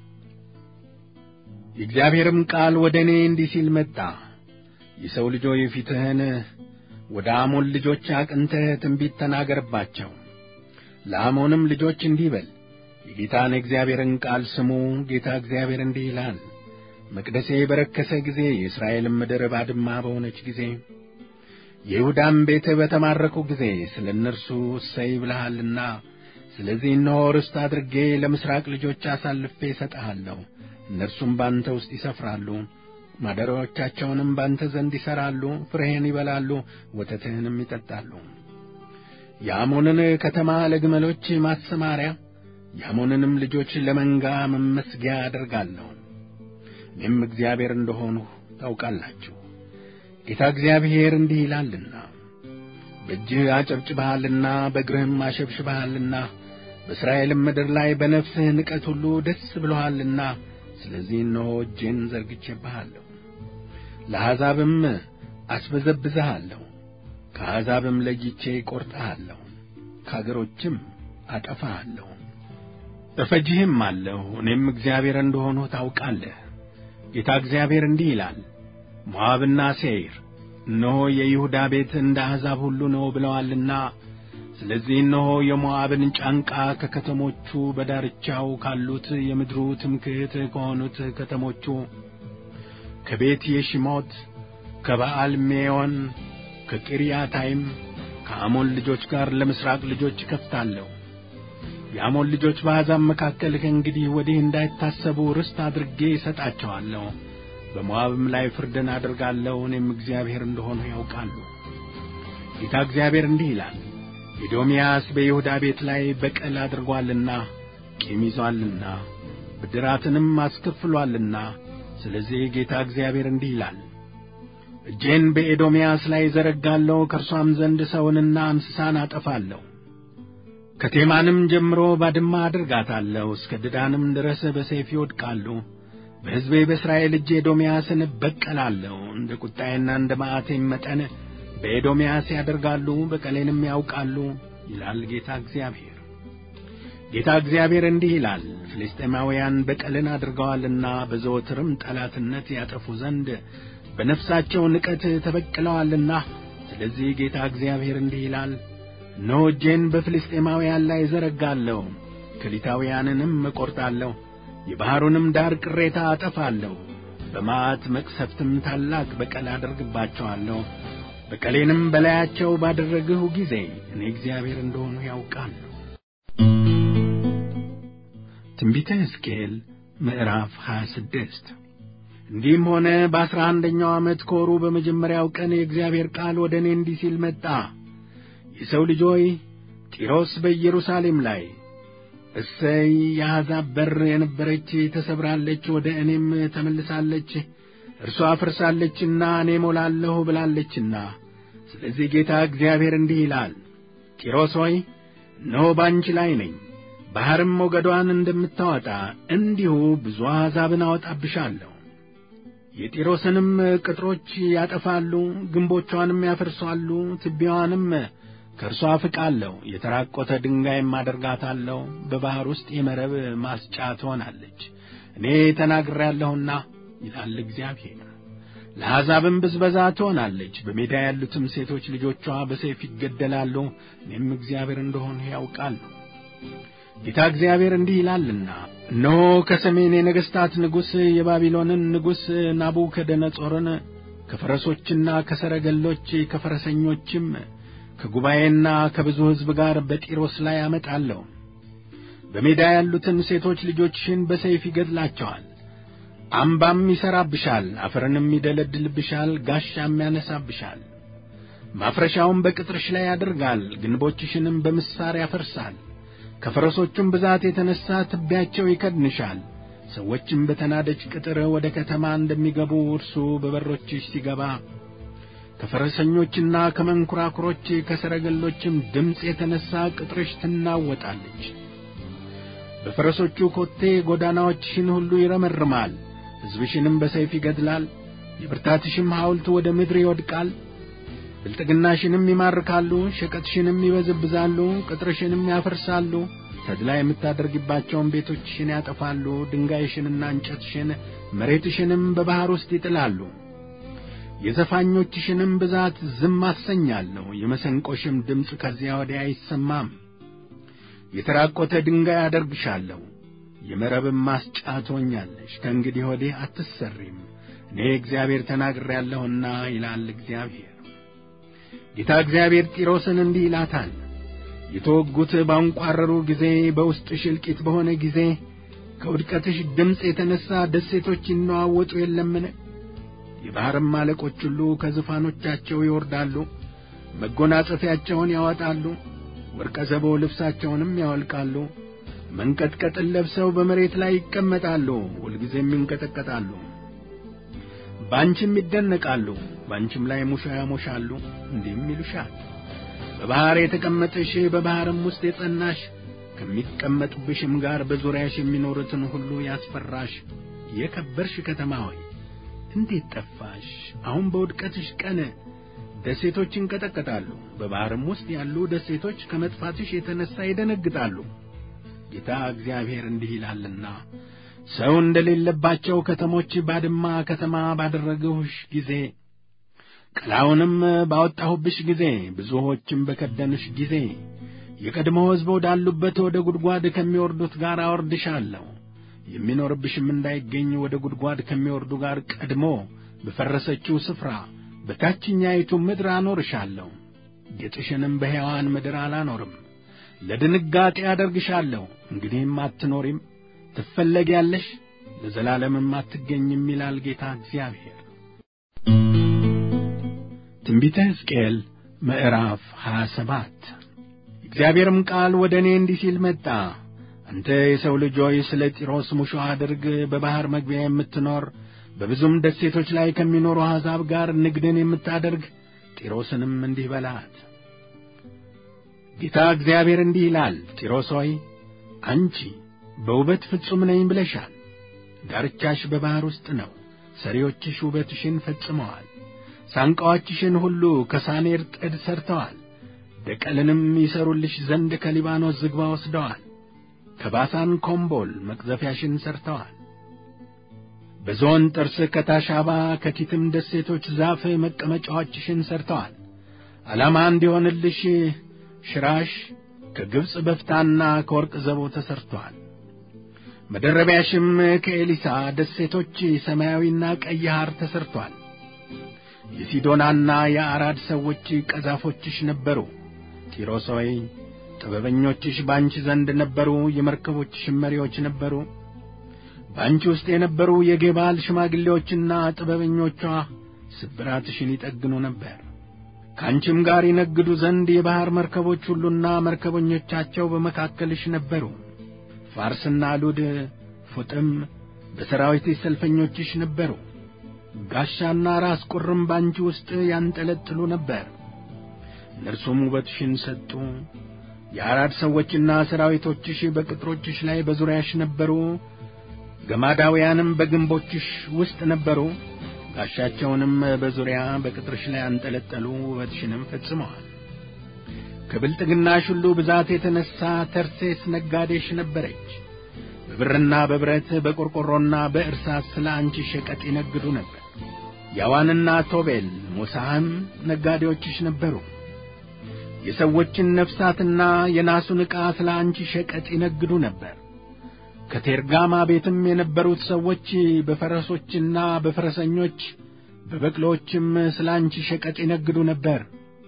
የእግዚአብሔርም ቃል ወደ እኔ እንዲህ ሲል መጣ። የሰው ልጅ ሆይ ፊትህን ወደ አሞን ልጆች አቅንተህ ትንቢት ተናገርባቸው። ለአሞንም ልጆች እንዲህ በል፣ የጌታን እግዚአብሔርን ቃል ስሙ። ጌታ እግዚአብሔር እንዲህ ይላል፣ መቅደሴ በረከሰ ጊዜ፣ የእስራኤልም ምድር ባድማ በሆነች ጊዜ፣ የይሁዳም ቤት በተማረኩ ጊዜ ስለ እነርሱ እሰይ ብለሃልና ስለዚህ እነሆ ርስት አድርጌ ለምሥራቅ ልጆች አሳልፌ እሰጥሃለሁ። እነርሱም ባንተ ውስጥ ይሰፍራሉ፣ ማደሪያዎቻቸውንም ባንተ ዘንድ ይሠራሉ፣ ፍሬህን ይበላሉ፣ ወተትህንም ይጠጣሉ። የአሞንን ከተማ ለግመሎች ማሰማሪያ፣ የአሞንንም ልጆች ለመንጋ መመስጊያ አደርጋለሁ። እኔም እግዚአብሔር እንደሆንሁ ታውቃላችሁ። ጌታ እግዚአብሔር እንዲህ ይላልና በእጅህ አጨብጭበሃልና በእግርህም አሸብሽበሃልና በእስራኤልም ምድር ላይ በነፍስህ ንቀት ሁሉ ደስ ብሎሃልና ስለዚህ እነሆ እጄን ዘርግቼብሃለሁ። ለአሕዛብም አስበዘብዝሃለሁ፣ ከአሕዛብም ለይቼ ቈርጠሃለሁ፣ ከአገሮችም አጠፋሃለሁ፣ እፈጅህም አለሁ። እኔም እግዚአብሔር እንደሆንሁ ታውቃለህ። ጌታ እግዚአብሔር እንዲህ ይላል፣ ሞዓብና ሴይር እነሆ የይሁዳ ቤት እንደ አሕዛብ ሁሉ ነው ብለዋልና ስለዚህ እነሆ የሞዓብን ጫንቃ ከከተሞቹ በዳርቻው ካሉት የምድሩ ትምክሕት ከሆኑት ከተሞቹ ከቤት የሺሞት፣ ከበዓል ሜዮን፣ ከቂርያታይም ከአሞን ልጆች ጋር ለምሥራቅ ልጆች እከፍታለሁ። የአሞን ልጆች በአሕዛብ መካከል ከእንግዲህ ወዲህ እንዳይታሰቡ ርስት አድርጌ እሰጣቸዋለሁ። በሞዓብም ላይ ፍርድን አደርጋለሁ። እኔም እግዚአብሔር እንደሆንሁ ያውቃሉ። ጌታ እግዚአብሔር እንዲህ ይላል፣ ኤዶምያስ በይሁዳ ቤት ላይ በቀል አድርጓልና ቂም ይዟልና ብድራትንም አስከፍሏልና ስለዚህ ጌታ እግዚአብሔር እንዲህ ይላል፣ እጄን በኤዶምያስ ላይ ዘረጋለሁ፣ ከእርሷም ዘንድ ሰውንና እንስሳን አጠፋለሁ። ከቴማንም ጀምሮ ባድማ አድርጋታለሁ፣ እስከ ድዳንም ድረስ በሰይፍ ይወድቃሉ። በሕዝቤ በእስራኤል እጅ ኤዶምያስን እበቀላለሁ። እንደ ቁጣዬና እንደ መዓቴም መጠን በኤዶምያስ ያደርጋሉ፣ በቀሌንም ያውቃሉ ይላል ጌታ እግዚአብሔር። ጌታ እግዚአብሔር እንዲህ ይላል፣ ፍልስጥኤማውያን በቀልን አድርገዋልና በዘወትርም ጠላትነት ያጠፉ ዘንድ በነፍሳቸው ንቀት ተበቅለዋልና ስለዚህ ጌታ እግዚአብሔር እንዲህ ይላል፣ እነሆ እጄን በፍልስጥኤማውያን ላይ ዘረጋለሁ፣ ከሊታውያንንም እቈርጣለሁ፣ የባሕሩንም ዳር ቅሬታ አጠፋለሁ። በመዓት መቅሰፍትም ታላቅ በቀል አደርግባቸዋለሁ። በቀሌንም በላያቸው ባደረግሁ ጊዜ እኔ እግዚአብሔር እንደሆንሁ ያውቃሉ። ትንቢተ ሕዝቅኤል ምዕራፍ 26 እንዲህም ሆነ በ11ኛው ዓመት ከወሩ በመጀመሪያው ቀን የእግዚአብሔር ቃል ወደ እኔ እንዲህ ሲል መጣ። የሰው ልጅ ሆይ ጢሮስ በኢየሩሳሌም ላይ እሰይ የአሕዛብ በር የነበረች ተሰብራለች፣ ወደ እኔም ተመልሳለች፣ እርሷ አፍርሳለችና እኔ ሞላለሁ ብላለችና ስለዚህ ጌታ እግዚአብሔር እንዲህ ይላል፣ ጢሮስ ሆይ እነሆ ባንቺ ላይ ነኝ፣ ባሕርም ሞገዷን እንደምታወጣ እንዲሁ ብዙ አሕዛብን አወጣብሻለሁ። የጢሮስንም ቅጥሮች ያጠፋሉ፣ ግንቦቿንም ያፈርሳሉ፣ ትቢያዋንም ከእርሷ አፍቃለሁ፣ የተራቈተ ድንጋይም አደርጋታለሁ፣ በባሕር ውስጥ የመረብ ማስጫ ትሆናለች። እኔ ተናግሬአለሁና ይላል እግዚአብሔር። ለአሕዛብም ብዝበዛ ትሆናለች፣ በሜዳ ያሉትም ሴቶች ልጆቿ በሰይፍ ይገደላሉ። እኔም እግዚአብሔር እንደሆንሁ ያውቃሉ። ጌታ እግዚአብሔር እንዲህ ይላልና እነሆ ከሰሜን የነገሥታት ንጉሥ የባቢሎንን ንጉሥ ናቡከደነፆርን ከፈረሶችና ከሰረገሎች ከፈረሰኞችም ከጉባኤና ከብዙ ሕዝብ ጋር በጢሮስ ላይ አመጣለሁ። በሜዳ ያሉትን ሴቶች ልጆችሽን በሰይፍ ይገድላቸዋል። አምባም ይሠራብሻል፣ አፈርንም ይደለድልብሻል፣ ጋሻም ያነሳብሻል። ማፍረሻውም በቅጥርሽ ላይ ያደርጋል፣ ግንቦችሽንም በምሳር ያፈርሳል። ከፈረሶቹም ብዛት የተነሣ ትቢያቸው ይከድንሻል። ሰዎችም በተናደች ቅጥር ወደ ከተማ እንደሚገቡ እርሱ በበሮችሽ ሲገባ ከፈረሰኞችና ከመንኰራኵሮች ከሰረገሎችም ድምፅ የተነሣ ቅጥርሽ ትናወጣለች። በፈረሶቹ ኮቴ ጎዳናዎችሽን ሁሉ ይረመርማል፣ ሕዝብሽንም በሰይፍ ይገድላል። የብርታትሽም ሐውልት ወደ ምድር ይወድቃል። ብልጥግናሽንም ይማርካሉ፣ ሸቀጥሽንም ይበዘብዛሉ፣ ቅጥርሽንም ያፈርሳሉ። ተድላ የምታደርጊባቸውን ቤቶችሽን ያጠፋሉ። ድንጋይሽንና እንጨትሽን መሬትሽንም በባሕር ውስጥ ይጥላሉ። የዘፋኞችሽንም ብዛት ዝም አሰኛለሁ፣ የመሰንቆሽም ድምፅ ከዚያ ወዲያ አይሰማም። የተራቈተ ድንጋይ አደርግሻለሁ፣ የመረብም ማስጫ ትሆኛለሽ። ከእንግዲህ ወዲህ አትሰሪም፣ እኔ እግዚአብሔር ተናግሬአለሁና ይላል እግዚአብሔር። ጌታ እግዚአብሔር ጢሮስን እንዲህ ይላታል፣ የተወጉት ባንቋረሩ ጊዜ በውስጥሽ እልቂት በሆነ ጊዜ ከውድቀትሽ ድምፅ የተነሣ ደሴቶች ይነዋወጡ የለምን? የባሕርም አለቆች ሁሉ ከዙፋኖቻቸው ይወርዳሉ፣ መጎናጸፊያቸውን ያወጣሉ፣ ወርቀ ዘቦ ልብሳቸውንም ያወልቃሉ፣ መንቀጥቀጥን ለብሰው በመሬት ላይ ይቀመጣሉ፣ ሁልጊዜም ይንቀጠቀጣሉ። ባንቺም ይደነቃሉ፣ ባንቺም ላይ ሙሾ ያሞሻሉ፣ እንዲህም ይሉሻል፣ በባሕር የተቀመጥሽ በባሕርም ውስጥ የጸናሽ ከሚቀመጡብሽም ጋር በዙሪያሽ የሚኖሩትን ሁሉ ያስፈራሽ የከበርሽ ከተማ ሆይ እንዴት ጠፋሽ? አሁን በውድቀትሽ ቀን ደሴቶች ይንቀጠቀጣሉ፣ በባሕርም ውስጥ ያሉ ደሴቶች ከመጥፋትሽ የተነሣ ይደነግጣሉ። ጌታ እግዚአብሔር እንዲህ ይላልና ሰው እንደሌለባቸው ከተሞች ባድማ ከተማ ባደረግሁሽ ጊዜ፣ ቀላውንም ባወጣሁብሽ ጊዜ፣ ብዙዎችም በከደንሽ ጊዜ የቀድሞ ሕዝብ ወዳሉበት ወደ ጉድጓድ ከሚወርዱት ጋር አወርድሻለሁ። የሚኖርብሽም እንዳይገኝ ወደ ጉድጓድ ከሚወርዱ ጋር ቀድሞ በፈረሰችው ስፍራ በታችኛይቱ ምድር አኖርሻለሁ። ጌጥሽንም በሕያዋን ምድር አላኖርም። ለድንጋጤ አደርግሻለሁ፣ እንግዲህም አትኖሪም፣ ትፈለጊያለሽ፣ ለዘላለምም አትገኝም ይላል ጌታ እግዚአብሔር። ትንቢተ ሕዝቅኤል ምዕራፍ 27 እግዚአብሔርም ቃል ወደ እኔ እንዲህ ሲል መጣ። አንተ የሰው ልጅ ሆይ ስለ ጢሮስ ሙሾ አድርግ። በባሕር መግቢያ የምትኖር በብዙም ደሴቶች ላይ ከሚኖሩ አሕዛብ ጋር ንግድን የምታደርግ ጢሮስንም እንዲህ በላት፣ ጌታ እግዚአብሔር እንዲህ ይላል፣ ጢሮስ ሆይ አንቺ በውበት ፍጹም ነኝ ብለሻል። ዳርቻሽ በባሕር ውስጥ ነው። ሰሪዎችሽ ውበትሽን ፈጽመዋል። ሳንቃዎችሽን ሁሉ ከሳኔር ጥድ ሰርተዋል። ደቀልንም ይሰሩልሽ ዘንድ ከሊባኖስ ዝግባ ወስደዋል። ከባሳን ኮምቦል መቅዘፊያሽን ሰርተዋል። በዞን ጥርስ ከታሻባ ከቲትም ደሴቶች ዛፍ መቀመጫዎችሽን ሰርተዋል። ዓላማ እንዲሆንልሽ ሽራሽ ከግብጽ በፍታና ከወርቅ ዘቦ ተሰርቷል። መደረቢያሽም ከኤሊሳ ደሴቶች ሰማያዊና ቀይ ሐር ተሰርቷል። የሲዶናና የአራድ ሰዎች ቀዛፎችሽ ነበሩ። ጢሮስ ሆይ ጥበበኞችሽ ባንቺ ዘንድ ነበሩ፣ የመርከቦችሽም መሪዎች ነበሩ። ባንቺ ውስጥ የነበሩ የጌባል ሽማግሌዎችና ጥበበኞቿ ስብራትሽን ይጠግኑ ነበር። ካንቺም ጋር ይነግዱ ዘንድ የባሕር መርከቦች ሁሉና መርከበኞቻቸው በመካከልሽ ነበሩ። ፋርስና ሉድ ፉጥም በሰራዊትሽ ሰልፈኞችሽ ነበሩ። ጋሻና ራስ ቁርም ባንቺ ውስጥ ያንጠለጥሉ ነበር። እነርሱም ውበትሽን ሰጡ። የአራድ ሰዎችና ሰራዊቶችሽ በቅጥሮችሽ ላይ በዙሪያሽ ነበሩ። ገማዳውያንም በግንቦችሽ ውስጥ ነበሩ። ጋሻቸውንም በዙሪያ በቅጥርሽ ላይ አንጠለጠሉ፣ ውበትሽንም ፈጽመዋል። ከብልጥግናሽ ሁሉ ብዛት የተነሣ ተርሴስ ነጋዴሽ ነበረች። በብርና በብረት በቆርቆሮና በእርሳስ ስለ አንቺ ሸቀጥ ይነግዱ ነበር። ያዋንና ቶቤል ሞሳህም ነጋዴዎችሽ ነበሩ። የሰዎችን ነፍሳትና የናሱን ዕቃ ስለ አንቺ ሸቀጥ ይነግዱ ነበር። ከቴርጋማ ቤትም የነበሩት ሰዎች በፈረሶችና በፈረሰኞች በበቅሎችም ስለ አንቺ ሸቀጥ ይነግዱ ነበር።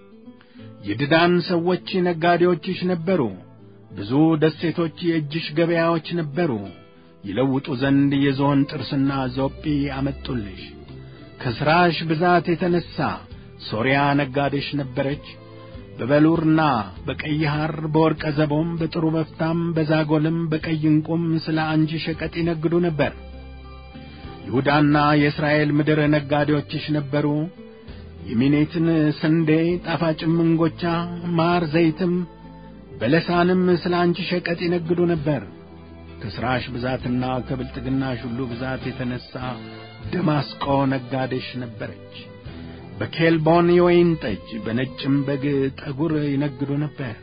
የድዳን ሰዎች ነጋዴዎችሽ ነበሩ። ብዙ ደሴቶች የእጅሽ ገበያዎች ነበሩ። ይለውጡ ዘንድ የዝሆን ጥርስና ዞጲ አመጡልሽ። ከሥራሽ ብዛት የተነሣ ሶርያ ነጋዴሽ ነበረች። በበሉርና በቀይ ሐር በወርቀ ዘቦም በጥሩ በፍታም በዛጎልም በቀይ ዕንቁም ስለ አንቺ ሸቀጥ ይነግዱ ነበር። ይሁዳና የእስራኤል ምድር ነጋዴዎችሽ ነበሩ። የሚኔትን ስንዴ፣ ጣፋጭም እንጎቻ፣ ማር፣ ዘይትም በለሳንም ስለ አንቺ ሸቀጥ ይነግዱ ነበር። ከሥራሽ ብዛትና ከብልጥግናሽ ሁሉ ብዛት የተነሣ ደማስቆ ነጋዴሽ ነበረች። በኬልቦን የወይን ጠጅ በነጭም በግ ጠጉር ይነግዱ ነበር።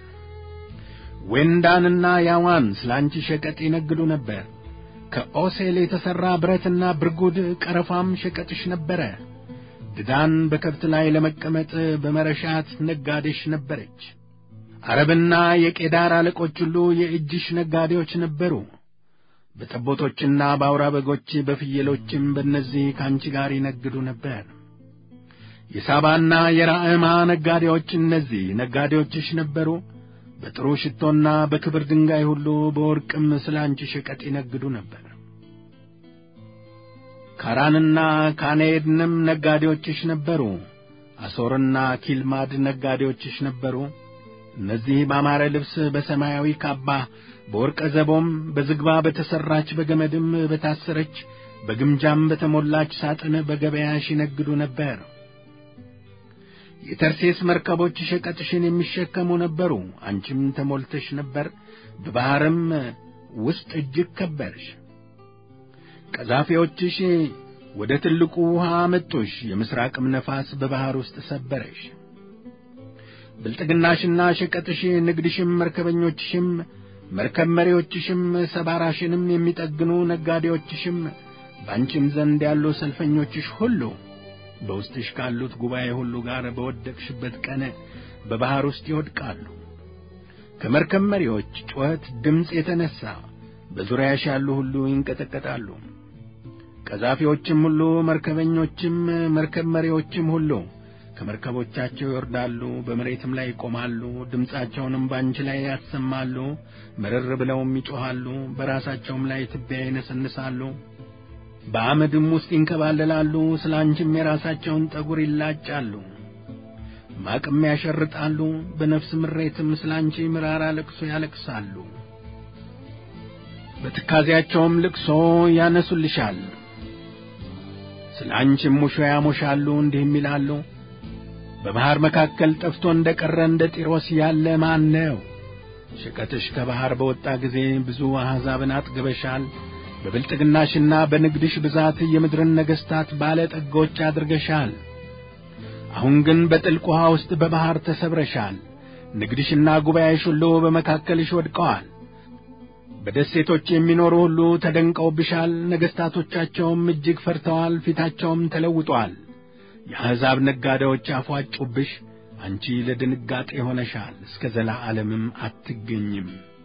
ዌንዳንና ያዋን ስለ አንቺ ሸቀጥ ይነግዱ ነበር። ከኦሴል የተሠራ ብረትና ብርጉድ ቀረፋም ሸቀጥሽ ነበረ። ድዳን በከብት ላይ ለመቀመጥ በመረሻት ነጋዴሽ ነበረች። አረብና የቄዳር አለቆች ሁሉ የእጅሽ ነጋዴዎች ነበሩ። በጠቦቶችና በአውራ በጎች በፍየሎችም በእነዚህ ካንቺ ጋር ይነግዱ ነበር። የሳባና የራዕማ ነጋዴዎች እነዚህ ነጋዴዎችሽ ነበሩ። በጥሩ ሽቶና በክብር ድንጋይ ሁሉ በወርቅም ስላንቺ ሸቀጥ ይነግዱ ነበር። ካራንና ካኔድንም ነጋዴዎችሽ ነበሩ። አሶርና ኪልማድ ነጋዴዎችሽ ነበሩ። እነዚህ ባማረ ልብስ፣ በሰማያዊ ካባ፣ በወርቀ ዘቦም፣ በዝግባ በተሠራች በገመድም በታሰረች በግምጃም በተሞላች ሳጥን በገበያሽ ይነግዱ ነበር። የተርሴስ መርከቦች ሸቀጥሽን የሚሸከሙ ነበሩ። አንቺም ተሞልተሽ ነበር፣ በባሕርም ውስጥ እጅግ ከበርሽ። ቀዛፊዎችሽ ወደ ትልቁ ውሃ አመጡሽ፣ የምሥራቅም ነፋስ በባሕር ውስጥ ሰበረሽ። ብልጥግናሽና ሸቀጥሽ፣ ንግድሽም፣ መርከበኞችሽም፣ መርከብ መሪዎችሽም፣ ሰባራሽንም የሚጠግኑ ነጋዴዎችሽም፣ በአንቺም ዘንድ ያሉ ሰልፈኞችሽ ሁሉ በውስጥሽ ካሉት ጉባኤ ሁሉ ጋር በወደቅሽበት ቀን በባሕር ውስጥ ይወድቃሉ። ከመርከብ መሪዎች ጩኸት ድምፅ የተነሣ በዙሪያሽ ያሉ ሁሉ ይንቀጠቀጣሉ። ቀዛፊዎችም ሁሉ፣ መርከበኞችም፣ መርከብ መሪዎችም ሁሉ ከመርከቦቻቸው ይወርዳሉ፣ በመሬትም ላይ ይቆማሉ። ድምፃቸውንም ባንቺ ላይ ያሰማሉ፣ መረር ብለውም ይጮኻሉ። በራሳቸውም ላይ ትቢያ ይነሰንሳሉ፣ በአመድም ውስጥ ይንከባለላሉ። ስለ አንቺም የራሳቸውን ጠጉር ይላጫሉ፣ ማቅም ያሸርጣሉ። በነፍስ ምሬትም ስለ አንቺ ምራራ ልቅሶ ያለቅሳሉ። በትካዜያቸውም ልቅሶ ያነሱልሻል። ስለ አንቺም ሙሾ ያሞሻሉ፣ እንዲህም ይላሉ፣ በባሕር መካከል ጠፍቶ እንደ ቀረ እንደ ጢሮስ ያለ ማን ነው? ሸቀጥሽ ከባሕር በወጣ ጊዜ ብዙ አሕዛብን አጥግበሻል። በብልጥግናሽና በንግድሽ ብዛት የምድርን ነገሥታት ባለ ጠጎች አድርገሻል። አሁን ግን በጥልቅ ውኃ ውስጥ በባሕር ተሰብረሻል። ንግድሽና ጉባኤሽ ሁሉ በመካከልሽ ወድቀዋል። በደሴቶች የሚኖሩ ሁሉ ተደንቀውብሻል። ነገሥታቶቻቸውም እጅግ ፈርተዋል፣ ፊታቸውም ተለውጧል። የአሕዛብ ነጋዴዎች አፏጩብሽ። አንቺ ለድንጋጤ ሆነሻል፣ እስከ ዘላለምም አትገኝም።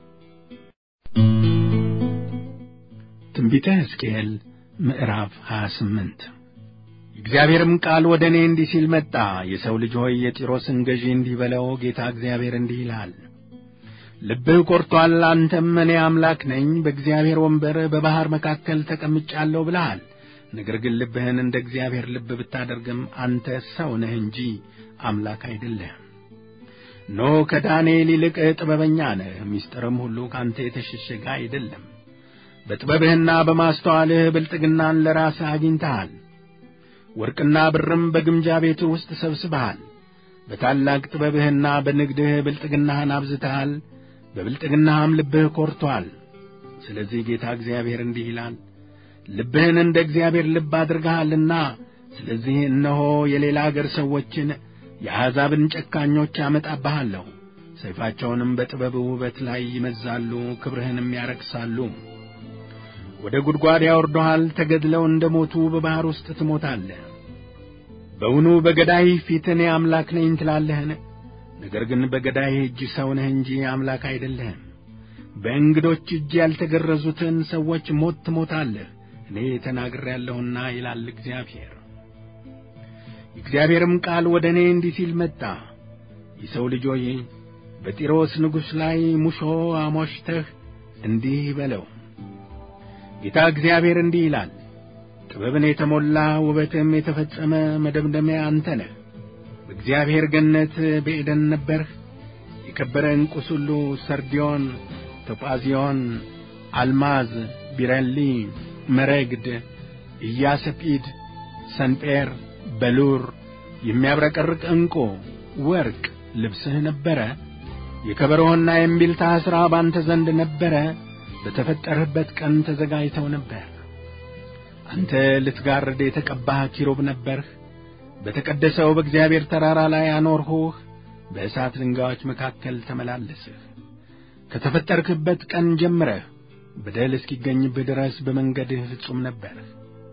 ትንቢተ ሕዝቅኤል ምዕራፍ 28 የእግዚአብሔርም ቃል ወደ እኔ እንዲህ ሲል መጣ። የሰው ልጅ ሆይ የጢሮስን ገዢ እንዲህ በለው፣ ጌታ እግዚአብሔር እንዲህ ይላል፣ ልብህ ኰርቶአል። አንተም እኔ አምላክ ነኝ፣ በእግዚአብሔር ወንበር በባሕር መካከል ተቀምጫለሁ ብለሃል። ነገር ግን ልብህን እንደ እግዚአብሔር ልብ ብታደርግም አንተ ሰው ነህ እንጂ አምላክ አይደለህም። ኖ ከዳንኤል ይልቅ ጥበበኛ ነህ፣ ምስጢርም ሁሉ ካንተ የተሸሸገ አይደለም። በጥበብህና በማስተዋልህ ብልጥግናን ለራስህ አግኝተሃል። ወርቅና ብርም በግምጃ ቤትህ ውስጥ ሰብስበሃል። በታላቅ ጥበብህና በንግድህ ብልጥግናህን አብዝተሃል፣ በብልጥግናህም ልብህ ኰርቶአል። ስለዚህ ጌታ እግዚአብሔር እንዲህ ይላል፣ ልብህን እንደ እግዚአብሔር ልብ አድርገሃልና፣ ስለዚህ እነሆ የሌላ አገር ሰዎችን የአሕዛብን ጨካኞች አመጣብሃለሁ። ሰይፋቸውንም በጥበብህ ውበት ላይ ይመዝዛሉ፣ ክብርህንም ያረክሳሉ። ወደ ጉድጓድ ያወርዱሃል፣ ተገድለው እንደ ሞቱ በባሕር ውስጥ ትሞታለህ። በውኑ በገዳይህ ፊት እኔ አምላክ ነኝ ትላለህን? ነገር ግን በገዳይህ እጅ ሰው ነህ እንጂ አምላክ አይደለህም። በእንግዶች እጅ ያልተገረዙትን ሰዎች ሞት ትሞታለህ። እኔ ተናግሬአለሁና ይላል እግዚአብሔር። የእግዚአብሔርም ቃል ወደ እኔ እንዲህ ሲል መጣ። የሰው ልጅ ሆይ በጢሮስ ንጉሥ ላይ ሙሾ አሞሽተህ እንዲህ በለው፣ ጌታ እግዚአብሔር እንዲህ ይላል፣ ጥበብን የተሞላ ውበትም የተፈጸመ መደምደሚያ አንተ ነህ። በእግዚአብሔር ገነት በኤደን ነበርህ። የከበረ ዕንቍስ ሁሉ ሰርዲዮን፣ ቶጳዝዮን፣ አልማዝ፣ ቢረሊ፣ መረግድ፣ ኢያሰጲድ፣ ሰንጴር፣ በሉር፣ የሚያብረቀርቅ ዕንቍ፣ ወርቅ ልብስህ ነበረ። የከበሮህና የእምቢልታህ ሥራ ባንተ ዘንድ ነበረ። በተፈጠርህበት ቀን ተዘጋጅተው ነበር። አንተ ልትጋርድ የተቀባህ ኪሩብ ነበርህ። በተቀደሰው በእግዚአብሔር ተራራ ላይ አኖርሁህ። በእሳት ድንጋዮች መካከል ተመላለስህ። ከተፈጠርክበት ቀን ጀምረህ በደል እስኪገኝብህ ድረስ በመንገድህ ፍጹም ነበርህ።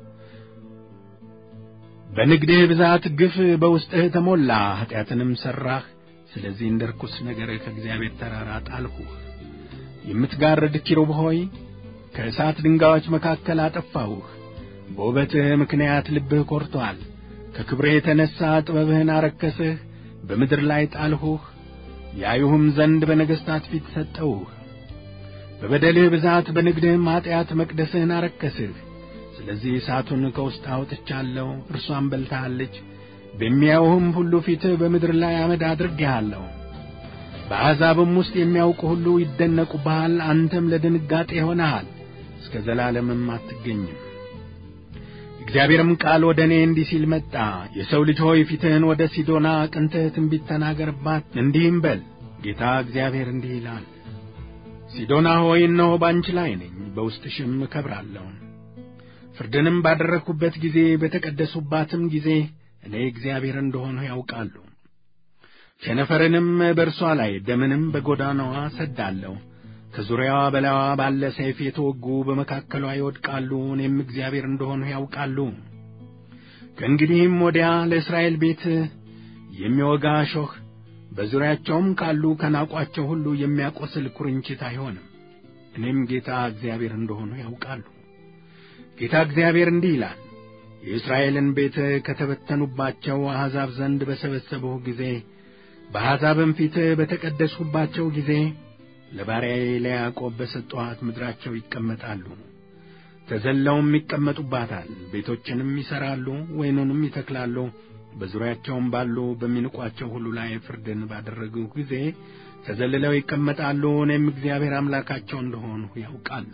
በንግድህ ብዛት ግፍ በውስጥህ ተሞላ፣ ኀጢአትንም ሠራህ። ስለዚህ እንደ ርኩስ ነገር ከእግዚአብሔር ተራራ ጣልሁህ። የምትጋርድ ኪሩብ ሆይ ከእሳት ድንጋዮች መካከል አጠፋሁህ። በውበትህ ምክንያት ልብህ ኰርቶአል። ከክብሬ የተነሣ ጥበብህን አረከስህ፣ በምድር ላይ ጣልሁህ፣ ያዩህም ዘንድ በነገሥታት ፊት ሰጠውህ። በበደልህ ብዛት በንግድህም ኃጢአት መቅደስህን አረከስህ። ስለዚህ እሳቱን ከውስጥ አውጥቻለሁ፣ እርሷን በልታለች። በሚያዩህም ሁሉ ፊት በምድር ላይ አመድ አድርጌሃለሁ። በአሕዛብም ውስጥ የሚያውቁ ሁሉ ይደነቁብሃል። አንተም ለድንጋጤ ሆነሃል፣ እስከ ዘላለምም አትገኝም። እግዚአብሔርም ቃል ወደ እኔ እንዲህ ሲል መጣ። የሰው ልጅ ሆይ ፊትህን ወደ ሲዶና አቅንተህ ትንቢት ተናገርባት፣ እንዲህም በል፣ ጌታ እግዚአብሔር እንዲህ ይላል፣ ሲዶና ሆይ እነሆ ባንቺ ላይ ነኝ፣ በውስጥሽም እከብራለሁ። ፍርድንም ባደረግሁበት ጊዜ በተቀደሱባትም ጊዜ እኔ እግዚአብሔር እንደሆንሁ ያውቃሉ። ቸነፈርንም በእርሷ ላይ ደምንም በጎዳናዋ ሰዳለሁ። ከዙሪያዋ በላይዋ ባለ ሰይፍ የተወጉ በመካከሏ ይወድቃሉ። እኔም እግዚአብሔር እንደሆንሁ ያውቃሉ። ከእንግዲህም ወዲያ ለእስራኤል ቤት የሚወጋ እሾህ በዙሪያቸውም ካሉ ከናቋቸው ሁሉ የሚያቆስል ኵርንችት አይሆንም። እኔም ጌታ እግዚአብሔር እንደሆንሁ ያውቃሉ። ጌታ እግዚአብሔር እንዲህ ይላል፣ የእስራኤልን ቤት ከተበተኑባቸው አሕዛብ ዘንድ በሰበሰብሁ ጊዜ በአሕዛብም ፊት በተቀደስሁባቸው ጊዜ ለባሪያዬ ለያዕቆብ በሰጠኋት ምድራቸው ይቀመጣሉ። ተዘለውም ይቀመጡባታል። ቤቶችንም ይሠራሉ፣ ወይኑንም ይተክላሉ። በዙሪያቸውም ባሉ በሚንቋቸው ሁሉ ላይ ፍርድን ባደረግሁ ጊዜ ተዘልለው ይቀመጣሉ። እኔም እግዚአብሔር አምላካቸው እንደሆንሁ ያውቃሉ።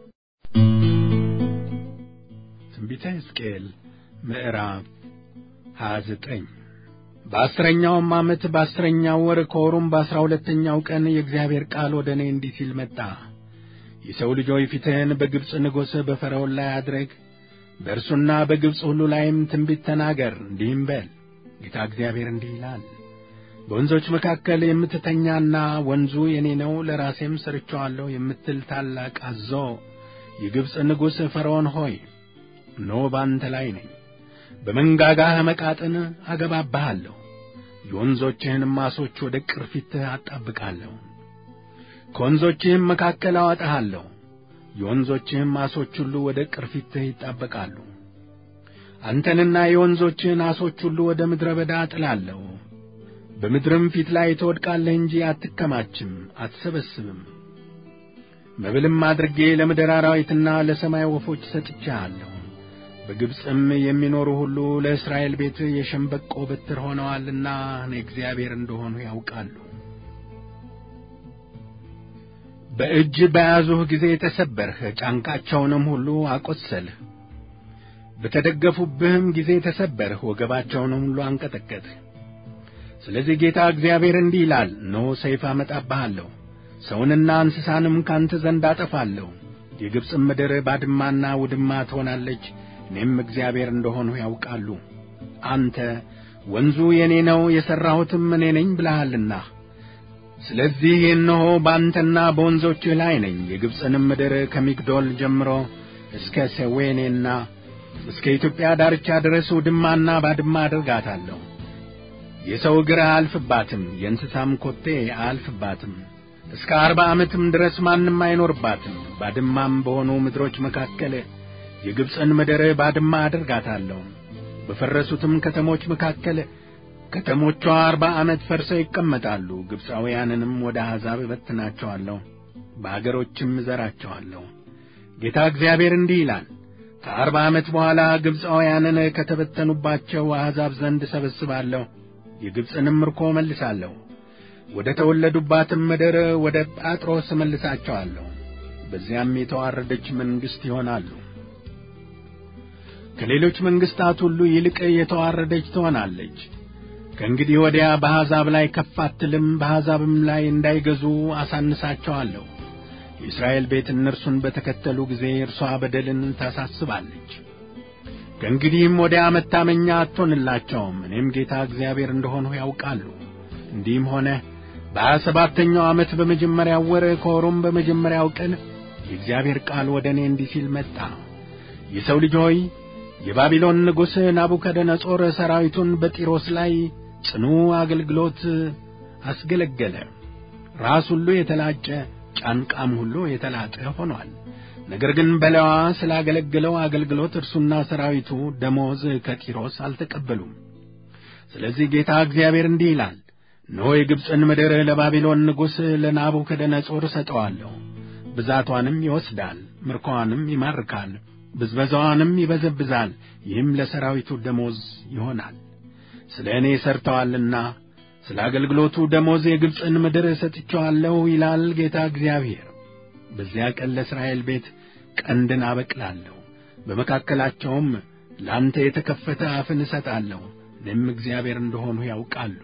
ትንቢተ ሕዝቅኤል ምዕራፍ 29 በአስረኛውም ዓመት በአስረኛው ወር ከወሩም በ12ኛው ቀን የእግዚአብሔር ቃል ወደ እኔ እንዲህ ሲል መጣ። የሰው ልጅ ሆይ ፊትህን በግብጽ ንጉሥ በፈርዖን ላይ አድርግ፣ በእርሱና በግብጽ ሁሉ ላይም ትንቢት ተናገር፣ እንዲህም በል፣ ጌታ እግዚአብሔር እንዲህ ይላል፣ በወንዞች መካከል የምትተኛና ወንዙ የኔ ነው ለራሴም ሰርቼዋለሁ የምትል ታላቅ አዞ የግብጽ ንጉሥ ፈርዖን ሆይ እነሆ በአንተ ላይ ነኝ። በመንጋጋህ መቃጥን አገባብሃለሁ፣ የወንዞችህንም ዓሦች ወደ ቅርፊትህ አጣብቃለሁ። ከወንዞችህም መካከል አወጣሃለሁ፣ የወንዞችህም ዓሦች ሁሉ ወደ ቅርፊትህ ይጣበቃሉ። አንተንና የወንዞችህን ዓሦች ሁሉ ወደ ምድረ በዳ እጥላለሁ። በምድርም ፊት ላይ ትወድቃለህ እንጂ አትከማችም፣ አትሰበስብም። መብልም አድርጌ ለምድር አራዊትና ለሰማይ ወፎች ሰጥቼሃለሁ። በግብጽም የሚኖሩ ሁሉ ለእስራኤል ቤት የሸምበቆ በትር ሆነዋልና እኔ እግዚአብሔር እንደሆንሁ ያውቃሉ። በእጅ በያዙህ ጊዜ ተሰበርህ፣ ጫንቃቸውንም ሁሉ አቈሰልህ። በተደገፉብህም ጊዜ ተሰበርህ፣ ወገባቸውንም ሁሉ አንቀጠቀጥህ። ስለዚህ ጌታ እግዚአብሔር እንዲህ ይላል፣ እነሆ ሰይፍ አመጣብሃለሁ፣ ሰውንና እንስሳንም ካንተ ዘንድ አጠፋለሁ። የግብጽም ምድር ባድማና ውድማ ትሆናለች። እኔም እግዚአብሔር እንደሆንሁ ያውቃሉ። አንተ ወንዙ የኔ ነው የሠራሁትም እኔ ነኝ ብለሃልና፣ ስለዚህ እነሆ በአንተና በወንዞችህ ላይ ነኝ። የግብጽንም ምድር ከሚግዶል ጀምሮ እስከ ሴዌኔና እስከ ኢትዮጵያ ዳርቻ ድረስ ውድማና ባድማ አድርጋታለሁ። የሰው እግር አያልፍባትም፣ የእንስሳም ኮቴ አያልፍባትም። እስከ 40 ዓመትም ድረስ ማንም አይኖርባትም። ባድማም በሆኑ ምድሮች መካከል የግብጽን ምድር ባድማ አድርጋታለሁ። በፈረሱትም ከተሞች መካከል ከተሞቿ 40 ዓመት ፈርሰው ይቀመጣሉ። ግብጻውያንንም ወደ አሕዛብ እበትናቸዋለሁ፣ በአገሮችም እዘራቸዋለሁ። ጌታ እግዚአብሔር እንዲህ ይላል፣ ከ40 ዓመት በኋላ ግብጻውያንን ከተበተኑባቸው አሕዛብ ዘንድ ሰበስባለሁ፣ የግብጽንም ምርኮ መልሳለሁ። ወደ ተወለዱባትም ምድር ወደ ጳጥሮስ መልሳቸዋለሁ። በዚያም የተዋረደች መንግሥት ይሆናሉ። ከሌሎች መንግሥታት ሁሉ ይልቅ የተዋረደች ትሆናለች። ከእንግዲህ ወዲያ በአሕዛብ ላይ ከፍ አትልም፣ በአሕዛብም ላይ እንዳይገዙ አሳንሳቸዋለሁ። የእስራኤል ቤት እነርሱን በተከተሉ ጊዜ እርሷ በደልን ታሳስባለች። ከእንግዲህም ወዲያ መታመኛ አትሆንላቸውም። እኔም ጌታ እግዚአብሔር እንደሆንሁ ያውቃሉ። እንዲህም ሆነ በ27ኛው ዓመት በመጀመሪያው ወር ከወሩም በመጀመሪያው ቀን የእግዚአብሔር ቃል ወደ እኔ እንዲህ ሲል መጣ። የሰው ልጅ ሆይ የባቢሎን ንጉሥ ናቡከደነፆር ሠራዊቱን በጢሮስ ላይ ጽኑ አገልግሎት አስገለገለ። ራስ ሁሉ የተላጨ ጫንቃም ሁሉ የተላጠ ሆኗል። ነገር ግን በላዋ ስላገለገለው አገልግሎት እርሱና ሰራዊቱ ደሞዝ ከጢሮስ አልተቀበሉም። ስለዚህ ጌታ እግዚአብሔር እንዲህ ይላል፣ እነሆ የግብፅን ምድር ለባቢሎን ንጉሥ ለናቡከደነፆር ሰጠዋለሁ። ብዛቷንም ይወስዳል፣ ምርኮዋንም ይማርካል፣ ብዝበዛዋንም ይበዘብዛል። ይህም ለሰራዊቱ ደሞዝ ይሆናል። ስለ እኔ ሰርተዋልና ስለ አገልግሎቱ ደሞዝ የግብፅን ምድር ሰጥቼዋለሁ ይላል ጌታ እግዚአብሔር። በዚያ ቀን ለእስራኤል ቤት ቀንድን አበቅላለሁ፣ በመካከላቸውም ለአንተ የተከፈተ አፍን እሰጣለሁ። እኔም እግዚአብሔር እንደሆንሁ ያውቃሉ።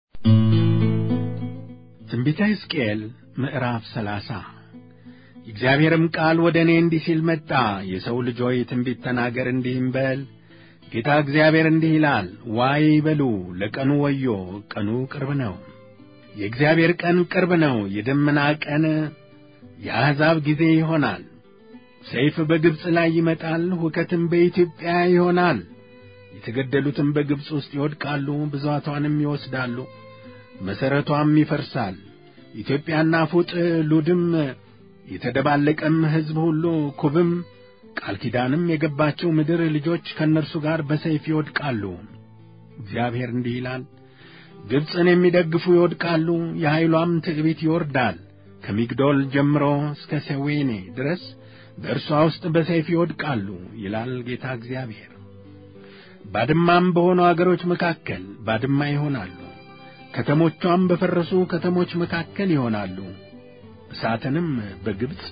ትንቢተ ሕዝቅኤል ምዕራፍ 30 የእግዚአብሔርም ቃል ወደ እኔ እንዲህ ሲል መጣ። የሰው ልጅ ሆይ ትንቢት ተናገር፣ እንዲህም በል፣ ጌታ እግዚአብሔር እንዲህ ይላል፣ ዋይ በሉ፣ ለቀኑ ወዮ፣ ቀኑ ቅርብ ነው። የእግዚአብሔር ቀን ቅርብ ነው። የደመና ቀን የአሕዛብ ጊዜ ይሆናል። ሰይፍ በግብፅ ላይ ይመጣል፣ ሁከትም በኢትዮጵያ ይሆናል። የተገደሉትም በግብፅ ውስጥ ይወድቃሉ፣ ብዛቷንም ይወስዳሉ፣ መሠረቷም ይፈርሳል። ኢትዮጵያና ፉጥ፣ ሉድም፣ የተደባለቀም ሕዝብ ሁሉ፣ ኩብም፣ ቃል ኪዳንም የገባቸው ምድር ልጆች ከእነርሱ ጋር በሰይፍ ይወድቃሉ። እግዚአብሔር እንዲህ ይላል፣ ግብፅን የሚደግፉ ይወድቃሉ፣ የኃይሏም ትዕቢት ይወርዳል። ከሚግዶል ጀምሮ እስከ ሴዌኔ ድረስ በእርሷ ውስጥ በሰይፍ ይወድቃሉ ይላል ጌታ እግዚአብሔር። ባድማም በሆኑ አገሮች መካከል ባድማ ይሆናሉ፣ ከተሞቿም በፈረሱ ከተሞች መካከል ይሆናሉ። እሳትንም በግብፅ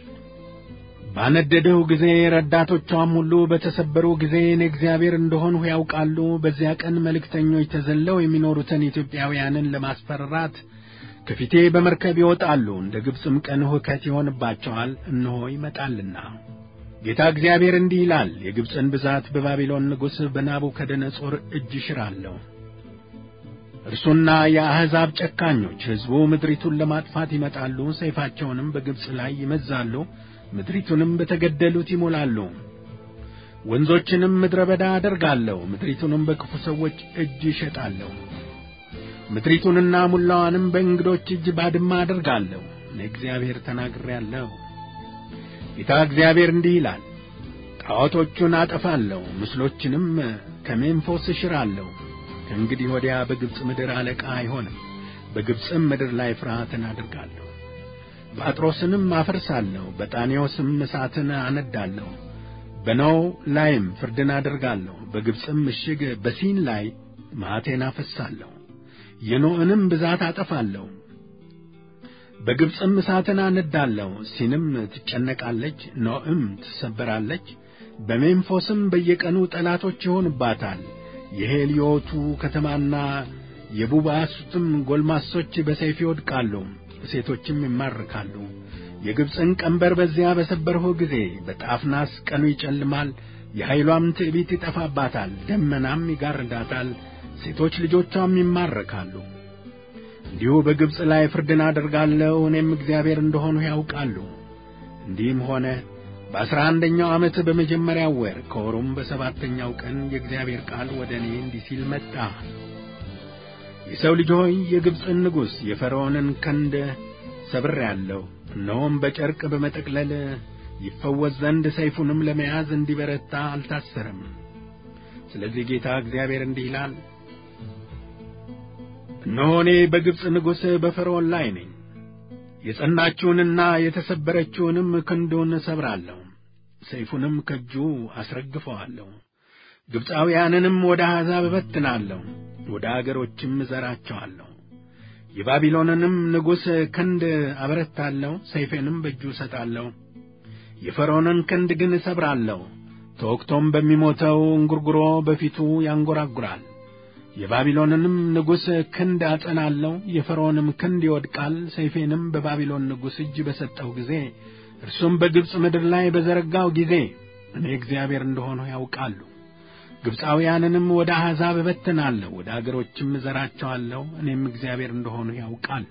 ባነደደው ጊዜ ረዳቶቿም ሁሉ በተሰበሩ ጊዜ እኔ እግዚአብሔር እንደሆንሁ ያውቃሉ። በዚያ ቀን መልእክተኞች ተዘለው የሚኖሩትን ኢትዮጵያውያንን ለማስፈራራት ከፊቴ በመርከብ ይወጣሉ። እንደ ግብፅም ቀን ሁከት ይሆንባቸዋል፣ እነሆ ይመጣልና። ጌታ እግዚአብሔር እንዲህ ይላል፣ የግብፅን ብዛት በባቢሎን ንጉሥ በናቡከደነፆር እጅ እሽራለሁ። እርሱና የአሕዛብ ጨካኞች ሕዝቡ ምድሪቱን ለማጥፋት ይመጣሉ፣ ሰይፋቸውንም በግብፅ ላይ ይመዛሉ፣ ምድሪቱንም በተገደሉት ይሞላሉ። ወንዞችንም ምድረ በዳ አደርጋለሁ፣ ምድሪቱንም በክፉ ሰዎች እጅ እሸጣለሁ። ምድሪቱንና ሙላዋንም በእንግዶች እጅ ባድማ አደርጋለሁ። እኔ እግዚአብሔር ተናግሬአለሁ። ጌታ እግዚአብሔር እንዲህ ይላል፣ ጣዖቶቹን አጠፋለሁ፣ ምስሎችንም ከሜምፎስ እሽራለሁ። ከእንግዲህ ወዲያ በግብፅ ምድር አለቃ አይሆንም፣ በግብፅም ምድር ላይ ፍርሃትን አደርጋለሁ። በአጥሮስንም አፈርሳለሁ፣ በጣኔዎስም እሳትን አነዳለሁ። በኖ ላይም ፍርድን አደርጋለሁ፣ በግብፅም ምሽግ በሲን ላይ መዓቴን አፈሳለሁ። የኖእንም ብዛት አጠፋለሁ፣ በግብፅም እሳትን አነዳለሁ። ሲንም ትጨነቃለች፣ ኖእም ትሰበራለች። በሜምፎስም በየቀኑ ጠላቶች ይሆንባታል። የሄልዮቱ ከተማና የቡባሱትም ጎልማሶች በሰይፍ ይወድቃሉ፣ ሴቶችም ይማርካሉ። የግብፅን ቀንበር በዚያ በሰበርሁ ጊዜ በጣፍናስ ቀኑ ይጨልማል፣ የኃይሏም ትዕቢት ይጠፋባታል፣ ደመናም ይጋርዳታል፣ ሴቶች ልጆቿም ይማረካሉ። እንዲሁ በግብፅ ላይ ፍርድን አደርጋለሁ፣ እኔም እግዚአብሔር እንደሆንሁ ያውቃሉ። እንዲህም ሆነ፣ በ11ኛው ዓመት በመጀመሪያው ወር ከወሩም በሰባተኛው ቀን የእግዚአብሔር ቃል ወደ እኔ እንዲህ ሲል መጣ። የሰው ልጅ ሆይ የግብፅን ንጉሥ የፈርዖንን ክንድ ሰብሬአለሁ። እነሆም በጨርቅ በመጠቅለል ይፈወስ ዘንድ ሰይፉንም ለመያዝ እንዲበረታ አልታሰረም። ስለዚህ ጌታ እግዚአብሔር እንዲህ ይላል፣ እነሆ እኔ በግብፅ ንጉሥ በፈርዖን ላይ ነኝ። የጸናችውንና የተሰበረችውንም ክንዱን እሰብራለሁ፣ ሰይፉንም ከእጁ አስረግፈዋለሁ። ግብፃውያንንም ወደ አሕዛብ እበትናለሁ፣ ወደ አገሮችም እዘራቸዋለሁ። የባቢሎንንም ንጉሥ ክንድ አበረታለሁ፣ ሰይፌንም በእጁ እሰጣለሁ። የፈርዖንን ክንድ ግን እሰብራለሁ፣ ተወግቶም በሚሞተው እንጉርጉሮ በፊቱ ያንጐራጕራል። የባቢሎንንም ንጉሥ ክንድ አጸናለሁ፣ የፈርዖንም ክንድ ይወድቃል። ሰይፌንም በባቢሎን ንጉሥ እጅ በሰጠሁ ጊዜ እርሱም በግብፅ ምድር ላይ በዘረጋው ጊዜ እኔ እግዚአብሔር እንደሆንሁ ያውቃሉ። ግብፃውያንንም ወደ አሕዛብ እበትናለሁ፣ ወደ አገሮችም እዘራቸዋለሁ። እኔም እግዚአብሔር እንደሆንሁ ያውቃሉ።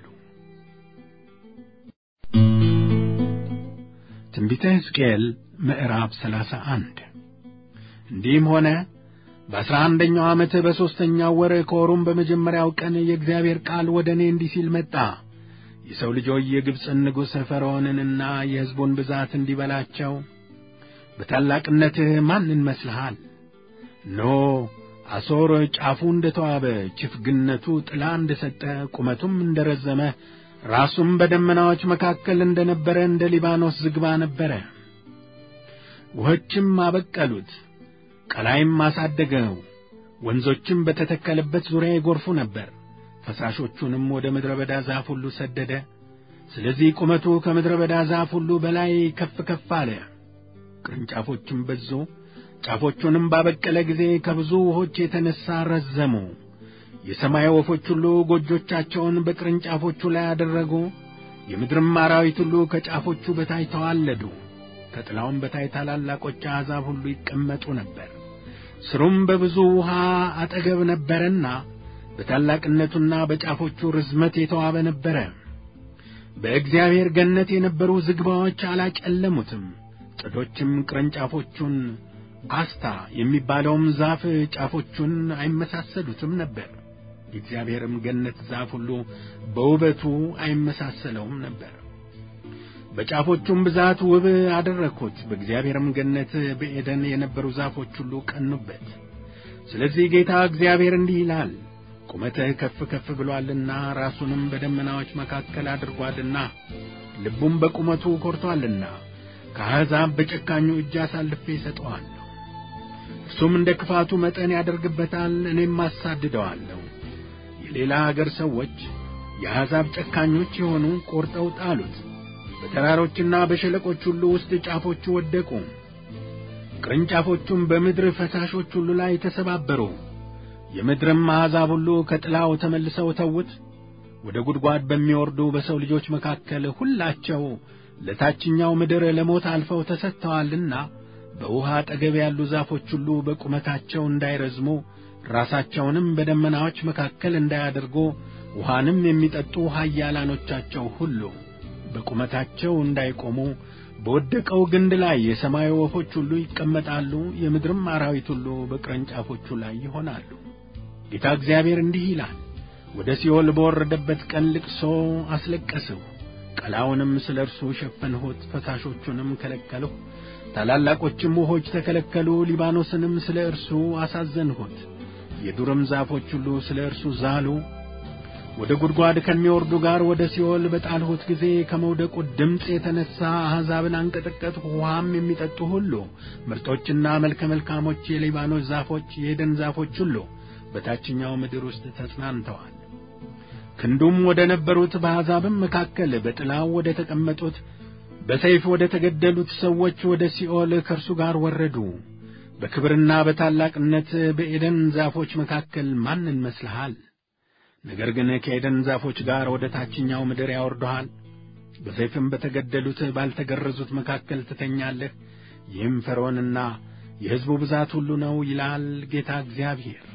ትንቢተ ሕዝቅኤል ምዕራፍ 31 እንዲህም ሆነ፣ በ11ኛው ዓመት በሦስተኛው ወር ከወሩም በመጀመሪያው ቀን የእግዚአብሔር ቃል ወደ እኔ እንዲህ ሲል መጣ። የሰው ልጆች የግብፅን ንጉሥ ፈርዖንንና የሕዝቡን ብዛት እንዲበላቸው በታላቅነትህ ማንን መስልሃል? እነሆ አሦር ጫፉ እንደ ተዋበ ችፍግነቱ ጥላ እንደ ሰጠ ቁመቱም እንደ ረዘመ ራሱም በደመናዎች መካከል እንደ ነበረ እንደ ሊባኖስ ዝግባ ነበረ። ውኆችም አበቀሉት፣ ቀላይም አሳደገው። ወንዞችም በተተከለበት ዙሪያ ይጐርፉ ነበር። ፈሳሾቹንም ወደ ምድረ በዳ ዛፍ ሁሉ ሰደደ። ስለዚህ ቁመቱ ከምድረ በዳ ዛፍ ሁሉ በላይ ከፍ ከፍ አለ። ቅርንጫፎችም በዙ። ጫፎቹንም ባበቀለ ጊዜ ከብዙ ውኆች የተነሣ ረዘሙ። የሰማይ ወፎች ሁሉ ጎጆቻቸውን በቅርንጫፎቹ ላይ አደረጉ። የምድርም አራዊት ሁሉ ከጫፎቹ በታች ተዋለዱ። ከጥላውም በታች ታላላቆች አሕዛብ ሁሉ ይቀመጡ ነበር። ሥሩም በብዙ ውኃ አጠገብ ነበረና በታላቅነቱና በጫፎቹ ርዝመት የተዋበ ነበረ። በእግዚአብሔር ገነት የነበሩ ዝግባዎች አላጨለሙትም። ጥዶችም ቅርንጫፎቹን አስታ የሚባለውም ዛፍ ጫፎቹን አይመሳሰሉትም ነበር። የእግዚአብሔርም ገነት ዛፍ ሁሉ በውበቱ አይመሳሰለውም ነበር። በጫፎቹም ብዛት ውብ አደረግሁት። በእግዚአብሔርም ገነት በኤደን የነበሩ ዛፎች ሁሉ ቀኑበት። ስለዚህ ጌታ እግዚአብሔር እንዲህ ይላል፣ ቁመትህ ከፍ ከፍ ብሎአልና ራሱንም በደመናዎች መካከል አድርጓልና ልቡም በቁመቱ ኰርቶአልና ከአሕዛብ በጨካኙ እጅ አሳልፌ እሰጠዋለሁ። እርሱም እንደ ክፋቱ መጠን ያደርግበታል፣ እኔም አሳድደዋለሁ። የሌላ አገር ሰዎች የአሕዛብ ጨካኞች የሆኑ ቈርጠው ጣሉት። በተራሮችና በሸለቆች ሁሉ ውስጥ ጫፎቹ ወደቁ። ቅርንጫፎቹም በምድር ፈሳሾች ሁሉ ላይ ተሰባበሩ። የምድርም አሕዛብ ሁሉ ከጥላው ተመልሰው ተዉት። ወደ ጉድጓድ በሚወርዱ በሰው ልጆች መካከል ሁላቸው ለታችኛው ምድር ለሞት አልፈው ተሰጥተዋልና በውኃ አጠገብ ያሉ ዛፎች ሁሉ በቁመታቸው እንዳይረዝሙ ራሳቸውንም በደመናዎች መካከል እንዳያደርጉ ውኃንም የሚጠጡ ኃያላኖቻቸው ሁሉ በቁመታቸው እንዳይቆሙ በወደቀው ግንድ ላይ የሰማይ ወፎች ሁሉ ይቀመጣሉ። የምድርም አራዊት ሁሉ በቅርንጫፎቹ ላይ ይሆናሉ። ጌታ እግዚአብሔር እንዲህ ይላል፣ ወደ ሲኦል በወረደበት ቀን ልቅሶ አስለቀስሁ። ቀላውንም ስለ እርሱ ሸፈንሁት። ፈሳሾቹንም ከለከልሁ። ታላላቆችም ውኆች ተከለከሉ። ሊባኖስንም ስለ እርሱ አሳዘንሁት። የዱርም ዛፎች ሁሉ ስለ እርሱ ዛሉ። ወደ ጉድጓድ ከሚወርዱ ጋር ወደ ሲኦል በጣልሁት ጊዜ ከመውደቁ ድምፅ የተነሣ አሕዛብን አንቀጠቀጥሁ። ውኃም የሚጠጡ ሁሉ ምርጦችና መልከ መልካሞች የሊባኖስ ዛፎች፣ የኤደን ዛፎች ሁሉ በታችኛው ምድር ውስጥ ተጽናንተዋል። ክንዱም ወደ ነበሩት በአሕዛብም መካከል በጥላው ወደ ተቀመጡት በሰይፍ ወደ ተገደሉት ሰዎች ወደ ሲኦል ከእርሱ ጋር ወረዱ። በክብርና በታላቅነት በኤደን ዛፎች መካከል ማንን መስልሃል? ነገር ግን ከኤደን ዛፎች ጋር ወደ ታችኛው ምድር ያወርዱሃል። በሰይፍም በተገደሉት ባልተገረዙት መካከል ትተኛለህ። ይህም ፈርዖንና የሕዝቡ ብዛት ሁሉ ነው ይላል ጌታ እግዚአብሔር።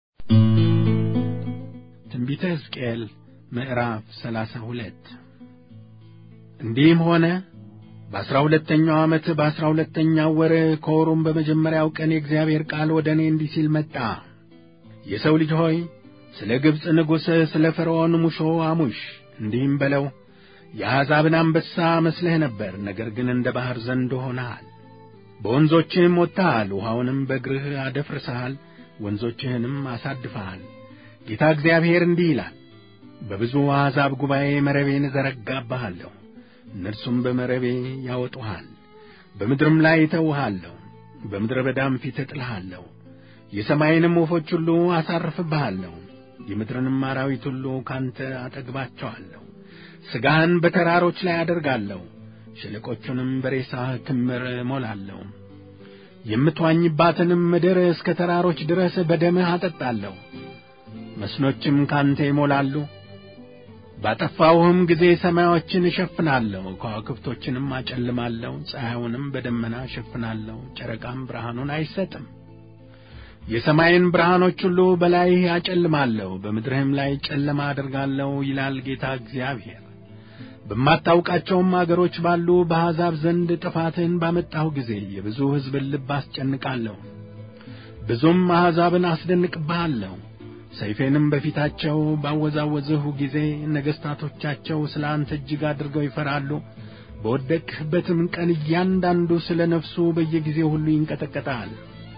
ትንቢተ ሕዝቅኤል ምዕራፍ 32 እንዲህም ሆነ በ12ኛው ዓመት በ12ኛው ወር ከወሩም በመጀመሪያው ቀን የእግዚአብሔር ቃል ወደ እኔ እንዲህ ሲል መጣ። የሰው ልጅ ሆይ ስለ ግብፅ ንጉሥ ስለ ፈርዖን ሙሾ አሙሽ። እንዲህም በለው፣ የአሕዛብን አንበሳ መስለህ ነበር፣ ነገር ግን እንደ ባሕር ዘንዶ ሆነሃል። በወንዞችህም ወጥተሃል፣ ውኃውንም በእግርህ አደፍርሰሃል፣ ወንዞችህንም አሳድፈሃል። ጌታ እግዚአብሔር እንዲህ ይላል፣ በብዙ አሕዛብ ጉባኤ መረቤን እዘረጋብሃለሁ፣ እነርሱም በመረቤ ያወጡሃል። በምድርም ላይ እተውሃለሁ፣ በምድረ በዳም ፊት እጥልሃለሁ። የሰማይንም ወፎች ሁሉ አሳርፍብሃለሁ፣ የምድርንም አራዊት ሁሉ ካንተ አጠግባቸዋለሁ። ሥጋህን በተራሮች ላይ አደርጋለሁ፣ ሸለቆቹንም በሬሳህ ክምር እሞላለሁ። የምትዋኝባትንም ምድር እስከ ተራሮች ድረስ በደምህ አጠጣለሁ። መስኖችም ካንተ ይሞላሉ። ባጠፋውህም ጊዜ ሰማዮችን እሸፍናለሁ፣ ከዋክብቶችንም አጨልማለሁ። ፀሐዩንም በደመና እሸፍናለሁ፣ ጨረቃም ብርሃኑን አይሰጥም። የሰማይን ብርሃኖች ሁሉ በላይህ አጨልማለሁ፣ በምድርህም ላይ ጨለማ አደርጋለሁ ይላል ጌታ እግዚአብሔር። በማታውቃቸውም አገሮች ባሉ በአሕዛብ ዘንድ ጥፋትህን ባመጣሁ ጊዜ የብዙ ሕዝብን ልብ አስጨንቃለሁ፣ ብዙም አሕዛብን አስደንቅብሃለሁ። ሰይፌንም በፊታቸው ባወዛወዝሁ ጊዜ ነገሥታቶቻቸው ስለ አንተ እጅግ አድርገው ይፈራሉ። በወደቅህበትም ቀን እያንዳንዱ ስለ ነፍሱ በየጊዜው ሁሉ ይንቀጠቀጣል።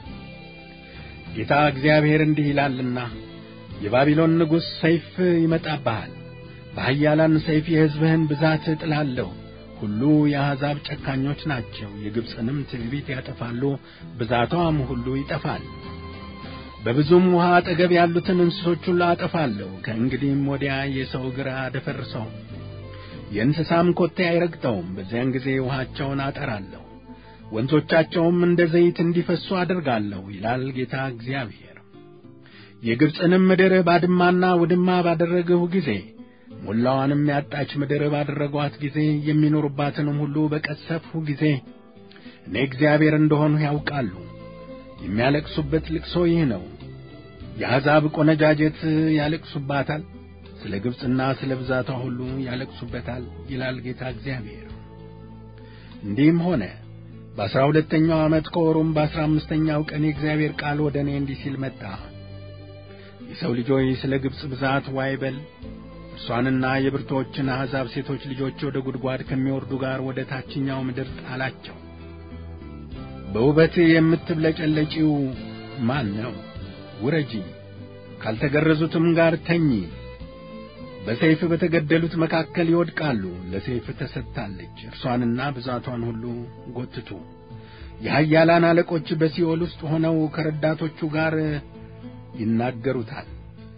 ጌታ እግዚአብሔር እንዲህ ይላልና የባቢሎን ንጉሥ ሰይፍ ይመጣብሃል። በኃያላን ሰይፍ የሕዝብህን ብዛት እጥላለሁ። ሁሉ የአሕዛብ ጨካኞች ናቸው። የግብፅንም ትዕቢት ያጠፋሉ፣ ብዛቷም ሁሉ ይጠፋል። በብዙም ውሃ አጠገብ ያሉትን እንስሶች ሁሉ አጠፋለሁ። ከእንግዲህም ወዲያ የሰው እግር አደፈርሰውም፣ የእንስሳም ኮቴ አይረግጠውም። በዚያን ጊዜ ውሃቸውን አጠራለሁ፣ ወንዞቻቸውም እንደ ዘይት እንዲፈሱ አደርጋለሁ ይላል ጌታ እግዚአብሔር። የግብፅንም ምድር ባድማና ውድማ ባደረግሁ ጊዜ፣ ሙላዋንም ያጣች ምድር ባደረጓት ጊዜ፣ የሚኖሩባትንም ሁሉ በቀሰፍሁ ጊዜ እኔ እግዚአብሔር እንደሆንሁ ያውቃሉ። የሚያለቅሱበት ልቅሶ ይህ ነው። የአሕዛብ ቆነጃጀት ያለቅሱባታል፣ ስለ ግብፅና ስለ ብዛቷ ሁሉ ያለቅሱበታል ይላል ጌታ እግዚአብሔር። እንዲህም ሆነ በ12ኛው ዓመት ከወሩም በ15ኛው ቀን የእግዚአብሔር ቃል ወደ እኔ እንዲህ ሲል መጣ። የሰው ልጅ ሆይ ስለ ግብፅ ብዛት ዋይ በል። እርሷንና የብርቶችን አሕዛብ ሴቶች ልጆች ወደ ጉድጓድ ከሚወርዱ ጋር ወደ ታችኛው ምድር ጣላቸው። በውበት የምትብለጨለጪው ማን ነው? ውረጂ፣ ካልተገረዙትም ጋር ተኚ። በሰይፍ በተገደሉት መካከል ይወድቃሉ። ለሰይፍ ተሰጥታለች። እርሷንና ብዛቷን ሁሉ ጎትቱ። የኃያላን አለቆች በሲኦል ውስጥ ሆነው ከረዳቶቹ ጋር ይናገሩታል።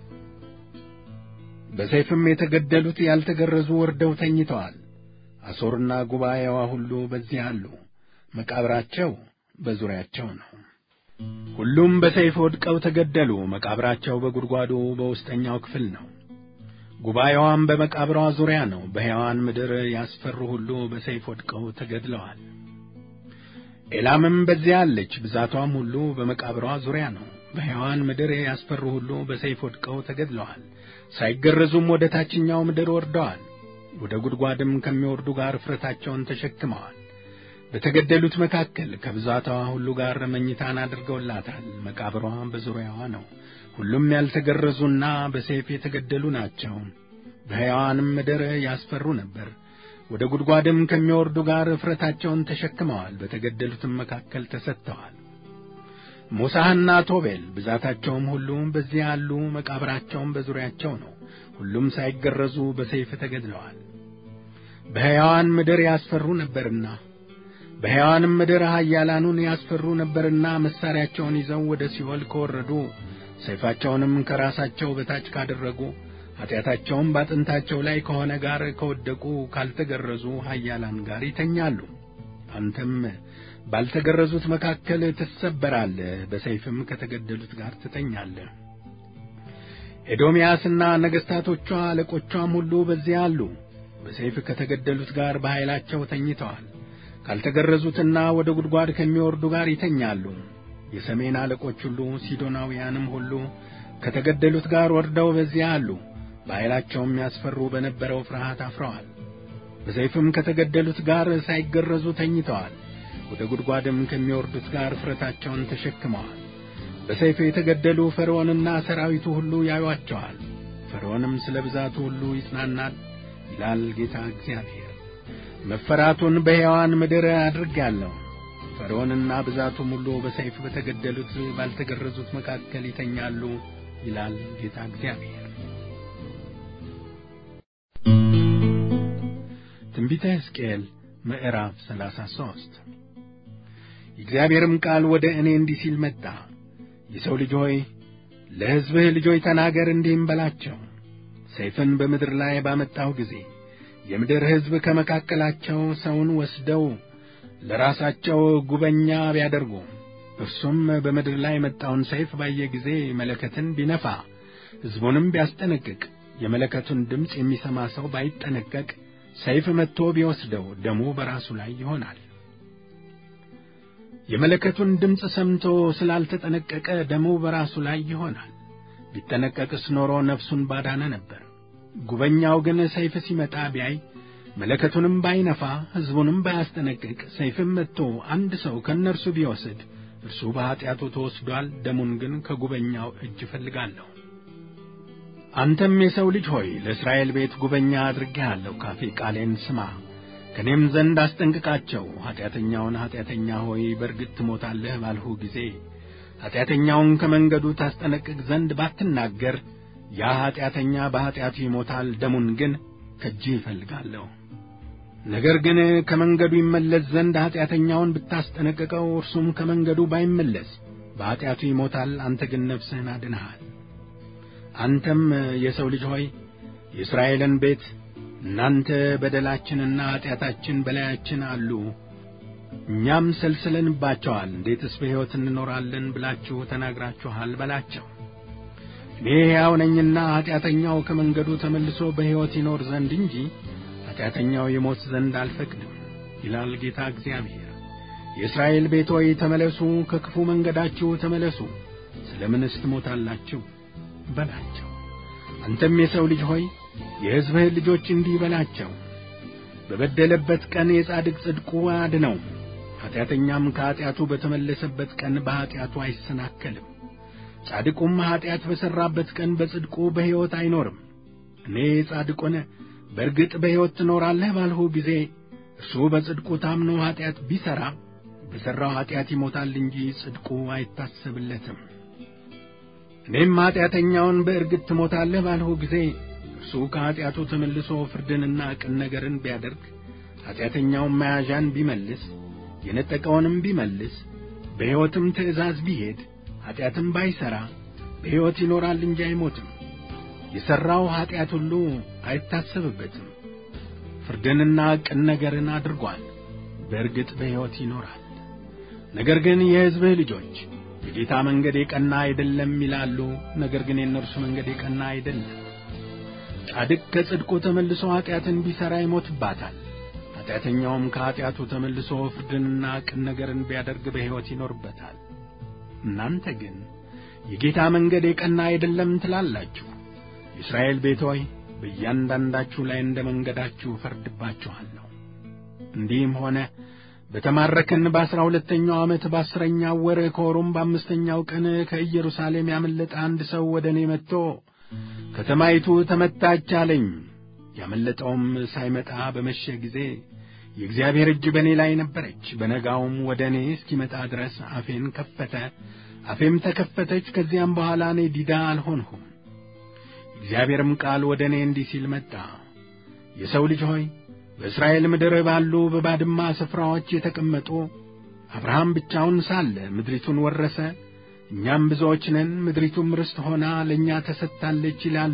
በሰይፍም የተገደሉት ያልተገረዙ ወርደው ተኝተዋል። አሦርና ጉባኤዋ ሁሉ በዚያ አሉ። መቃብራቸው በዙሪያቸው ነው። ሁሉም በሰይፍ ወድቀው ተገደሉ። መቃብራቸው በጉድጓዱ በውስጠኛው ክፍል ነው። ጉባኤዋም በመቃብሯ ዙሪያ ነው። በሕያዋን ምድር ያስፈሩ ሁሉ በሰይፍ ወድቀው ተገድለዋል። ኤላምም በዚያ አለች። ብዛቷም ሁሉ በመቃብሯ ዙሪያ ነው። በሕያዋን ምድር ያስፈሩ ሁሉ በሰይፍ ወድቀው ተገድለዋል። ሳይገረዙም ወደ ታችኛው ምድር ወርደዋል። ወደ ጉድጓድም ከሚወርዱ ጋር እፍረታቸውን ተሸክመዋል። በተገደሉት መካከል ከብዛቷ ሁሉ ጋር መኝታን አድርገውላታል። መቃብሯ በዙሪያዋ ነው። ሁሉም ያልተገረዙና በሰይፍ የተገደሉ ናቸው። በሕያዋንም ምድር ያስፈሩ ነበር። ወደ ጉድጓድም ከሚወርዱ ጋር እፍረታቸውን ተሸክመዋል። በተገደሉትም መካከል ተሰጥተዋል። ሞሳሕና ቶቤል ብዛታቸውም ሁሉ በዚያ አሉ። መቃብራቸውም በዙሪያቸው ነው። ሁሉም ሳይገረዙ በሰይፍ ተገድለዋል። በሕያዋን ምድር ያስፈሩ ነበርና በሕያዋንም ምድር ኃያላኑን ያስፈሩ ነበርና መሣሪያቸውን ይዘው ወደ ሲኦል ከወረዱ፣ ሰይፋቸውንም ከራሳቸው በታች ካደረጉ፣ ኃጢአታቸውም ባጥንታቸው ላይ ከሆነ ጋር ከወደቁ ካልተገረዙ ኃያላን ጋር ይተኛሉ። አንተም ባልተገረዙት መካከል ትሰበራለህ፣ በሰይፍም ከተገደሉት ጋር ትተኛለህ። ኤዶምያስና ነገሥታቶቿ አለቆቿም ሁሉ በዚያ አሉ። በሰይፍ ከተገደሉት ጋር በኃይላቸው ተኝተዋል። ካልተገረዙትና ወደ ጉድጓድ ከሚወርዱ ጋር ይተኛሉ። የሰሜን አለቆች ሁሉ ሲዶናውያንም ሁሉ ከተገደሉት ጋር ወርደው በዚያ አሉ። በኃይላቸውም ያስፈሩ በነበረው ፍርሃት አፍረዋል። በሰይፍም ከተገደሉት ጋር ሳይገረዙ ተኝተዋል። ወደ ጉድጓድም ከሚወርዱት ጋር እፍረታቸውን ተሸክመዋል። በሰይፍ የተገደሉ ፈርዖንና ሰራዊቱ ሁሉ ያዩአቸዋል። ፈርዖንም ስለ ብዛቱ ሁሉ ይጽናናል ይላል ጌታ እግዚአብሔር። መፈራቱን በሕያዋን ምድር አድርጌአለሁ። ፈርዖንና ብዛቱም ሁሉ በሰይፍ በተገደሉት ባልተገረዙት መካከል ይተኛሉ ይላል ጌታ እግዚአብሔር። ትንቢተ ሕዝቅኤል ምዕራፍ 33 የእግዚአብሔርም ቃል ወደ እኔ እንዲህ ሲል መጣ። የሰው ልጅ ሆይ ለሕዝብህ ልጆች ተናገር፣ እንዲህም በላቸው። ሰይፍን በምድር ላይ ባመጣሁ ጊዜ የምድር ሕዝብ ከመካከላቸው ሰውን ወስደው ለራሳቸው ጉበኛ ቢያደርጉ፣ እርሱም በምድር ላይ የመጣውን ሰይፍ ባየ ጊዜ መለከትን ቢነፋ፣ ሕዝቡንም ቢያስጠነቅቅ፣ የመለከቱን ድምፅ የሚሰማ ሰው ባይጠነቀቅ፣ ሰይፍ መጥቶ ቢወስደው ደሙ በራሱ ላይ ይሆናል። የመለከቱን ድምፅ ሰምቶ ስላልተጠነቀቀ ደሙ በራሱ ላይ ይሆናል። ቢጠነቀቅስ ኖሮ ነፍሱን ባዳነ ነበር። ጉበኛው ግን ሰይፍ ሲመጣ ቢያይ፣ መለከቱንም ባይነፋ፣ ሕዝቡንም ባያስጠነቅቅ፣ ሰይፍም መጥቶ አንድ ሰው ከእነርሱ ቢወስድ፣ እርሱ በኀጢአቱ ተወስዷል። ደሙን ግን ከጉበኛው እጅ እፈልጋለሁ። አንተም የሰው ልጅ ሆይ ለእስራኤል ቤት ጉበኛ አድርጌሃለሁ። ካፌ ቃሌን ስማ፣ ከኔም ዘንድ አስጠንቅቃቸው። ኃጢአተኛውን ኃጢአተኛ ሆይ በርግጥ ትሞታለህ ባልሁ ጊዜ ኃጢአተኛውን ከመንገዱ ታስጠነቅቅ ዘንድ ባትናገር ያ ኃጢአተኛ በኃጢአቱ ይሞታል፣ ደሙን ግን ከእጅህ እፈልጋለሁ። ነገር ግን ከመንገዱ ይመለስ ዘንድ ኃጢአተኛውን ብታስጠነቅቀው እርሱም ከመንገዱ ባይመለስ በኃጢአቱ ይሞታል፣ አንተ ግን ነፍስህን አድነሃል። አንተም የሰው ልጅ ሆይ የእስራኤልን ቤት እናንተ በደላችንና ኃጢአታችን በላያችን አሉ፣ እኛም ሰልስለንባቸዋል፣ እንዴትስ በሕይወት እንኖራለን ብላችሁ ተናግራችኋል በላቸው። እኔ ሕያው ነኝና ኃጢአተኛው ከመንገዱ ተመልሶ በሕይወት ይኖር ዘንድ እንጂ ኃጢአተኛው ይሞት ዘንድ አልፈቅድም ይላል ጌታ እግዚአብሔር። የእስራኤል ቤት ሆይ ተመለሱ፣ ከክፉ መንገዳችሁ ተመለሱ፣ ስለምንስ ትሞታላችሁ በላቸው። አንተም የሰው ልጅ ሆይ የሕዝብህን ልጆች እንዲህ በላቸው፣ በበደለበት ቀን የጻድቅ ጽድቁ አድነው፣ ኃጢአተኛም ከኃጢአቱ በተመለሰበት ቀን በኃጢአቱ አይሰናከልም። ጻድቁም ኃጢአት በሠራበት ቀን በጽድቁ በሕይወት አይኖርም። እኔ ጻድቁን በርግጥ በሕይወት ትኖራለህ ባልሁ ጊዜ እርሱ በጽድቁ ታምኖ ኃጢአት ቢሠራ በሠራው ኃጢአት ይሞታል እንጂ ጽድቁ አይታሰብለትም። እኔም ኃጢአተኛውን በእርግጥ ትሞታለህ ባልሁ ጊዜ እርሱ ከኃጢአቱ ተመልሶ ፍርድንና ቅን ነገርን ቢያደርግ ኃጢአተኛውን መያዣን ቢመልስ የነጠቀውንም ቢመልስ በሕይወትም ትእዛዝ ቢሄድ ኃጢአትም ባይሠራ በሕይወት ይኖራል እንጂ አይሞትም። የሠራው ኃጢአት ሁሉ አይታሰብበትም። ፍርድንና ቅን ነገርን አድርጓል፣ በእርግጥ በሕይወት ይኖራል። ነገር ግን የሕዝብህ ልጆች የጌታ መንገድ የቀና አይደለም ይላሉ። ነገር ግን የእነርሱ መንገድ የቀና አይደለም። ጻድቅ ከጽድቁ ተመልሶ ኃጢአትን ቢሠራ ይሞትባታል። ኃጢአተኛውም ከኃጢአቱ ተመልሶ ፍርድንና ቅን ነገርን ቢያደርግ በሕይወት ይኖርበታል። እናንተ ግን የጌታ መንገድ የቀና አይደለም ትላላችሁ። የእስራኤል ቤት ሆይ በእያንዳንዳችሁ ላይ እንደ መንገዳችሁ ፈርድባችኋለሁ። እንዲህም ሆነ በተማረክን በ12ኛው ዓመት በ10ኛው ወር ከወሩም በ5ኛው ቀን ከኢየሩሳሌም ያመለጠ አንድ ሰው ወደ እኔ መጥቶ ከተማይቱ ተመታች አለኝ። ያመለጠውም ሳይመጣ በመሸ ጊዜ የእግዚአብሔር እጅ በእኔ ላይ ነበረች። በነጋውም ወደ እኔ እስኪመጣ ድረስ አፌን ከፈተ፣ አፌም ተከፈተች። ከዚያም በኋላ እኔ ዲዳ አልሆንሁም። እግዚአብሔርም ቃል ወደ እኔ እንዲህ ሲል መጣ። የሰው ልጅ ሆይ በእስራኤል ምድር ባሉ በባድማ ስፍራዎች የተቀመጡ አብርሃም ብቻውን ሳለ ምድሪቱን ወረሰ፣ እኛም ብዙዎች ነን፣ ምድሪቱም ርስት ሆና ለእኛ ተሰጥታለች ይላሉ።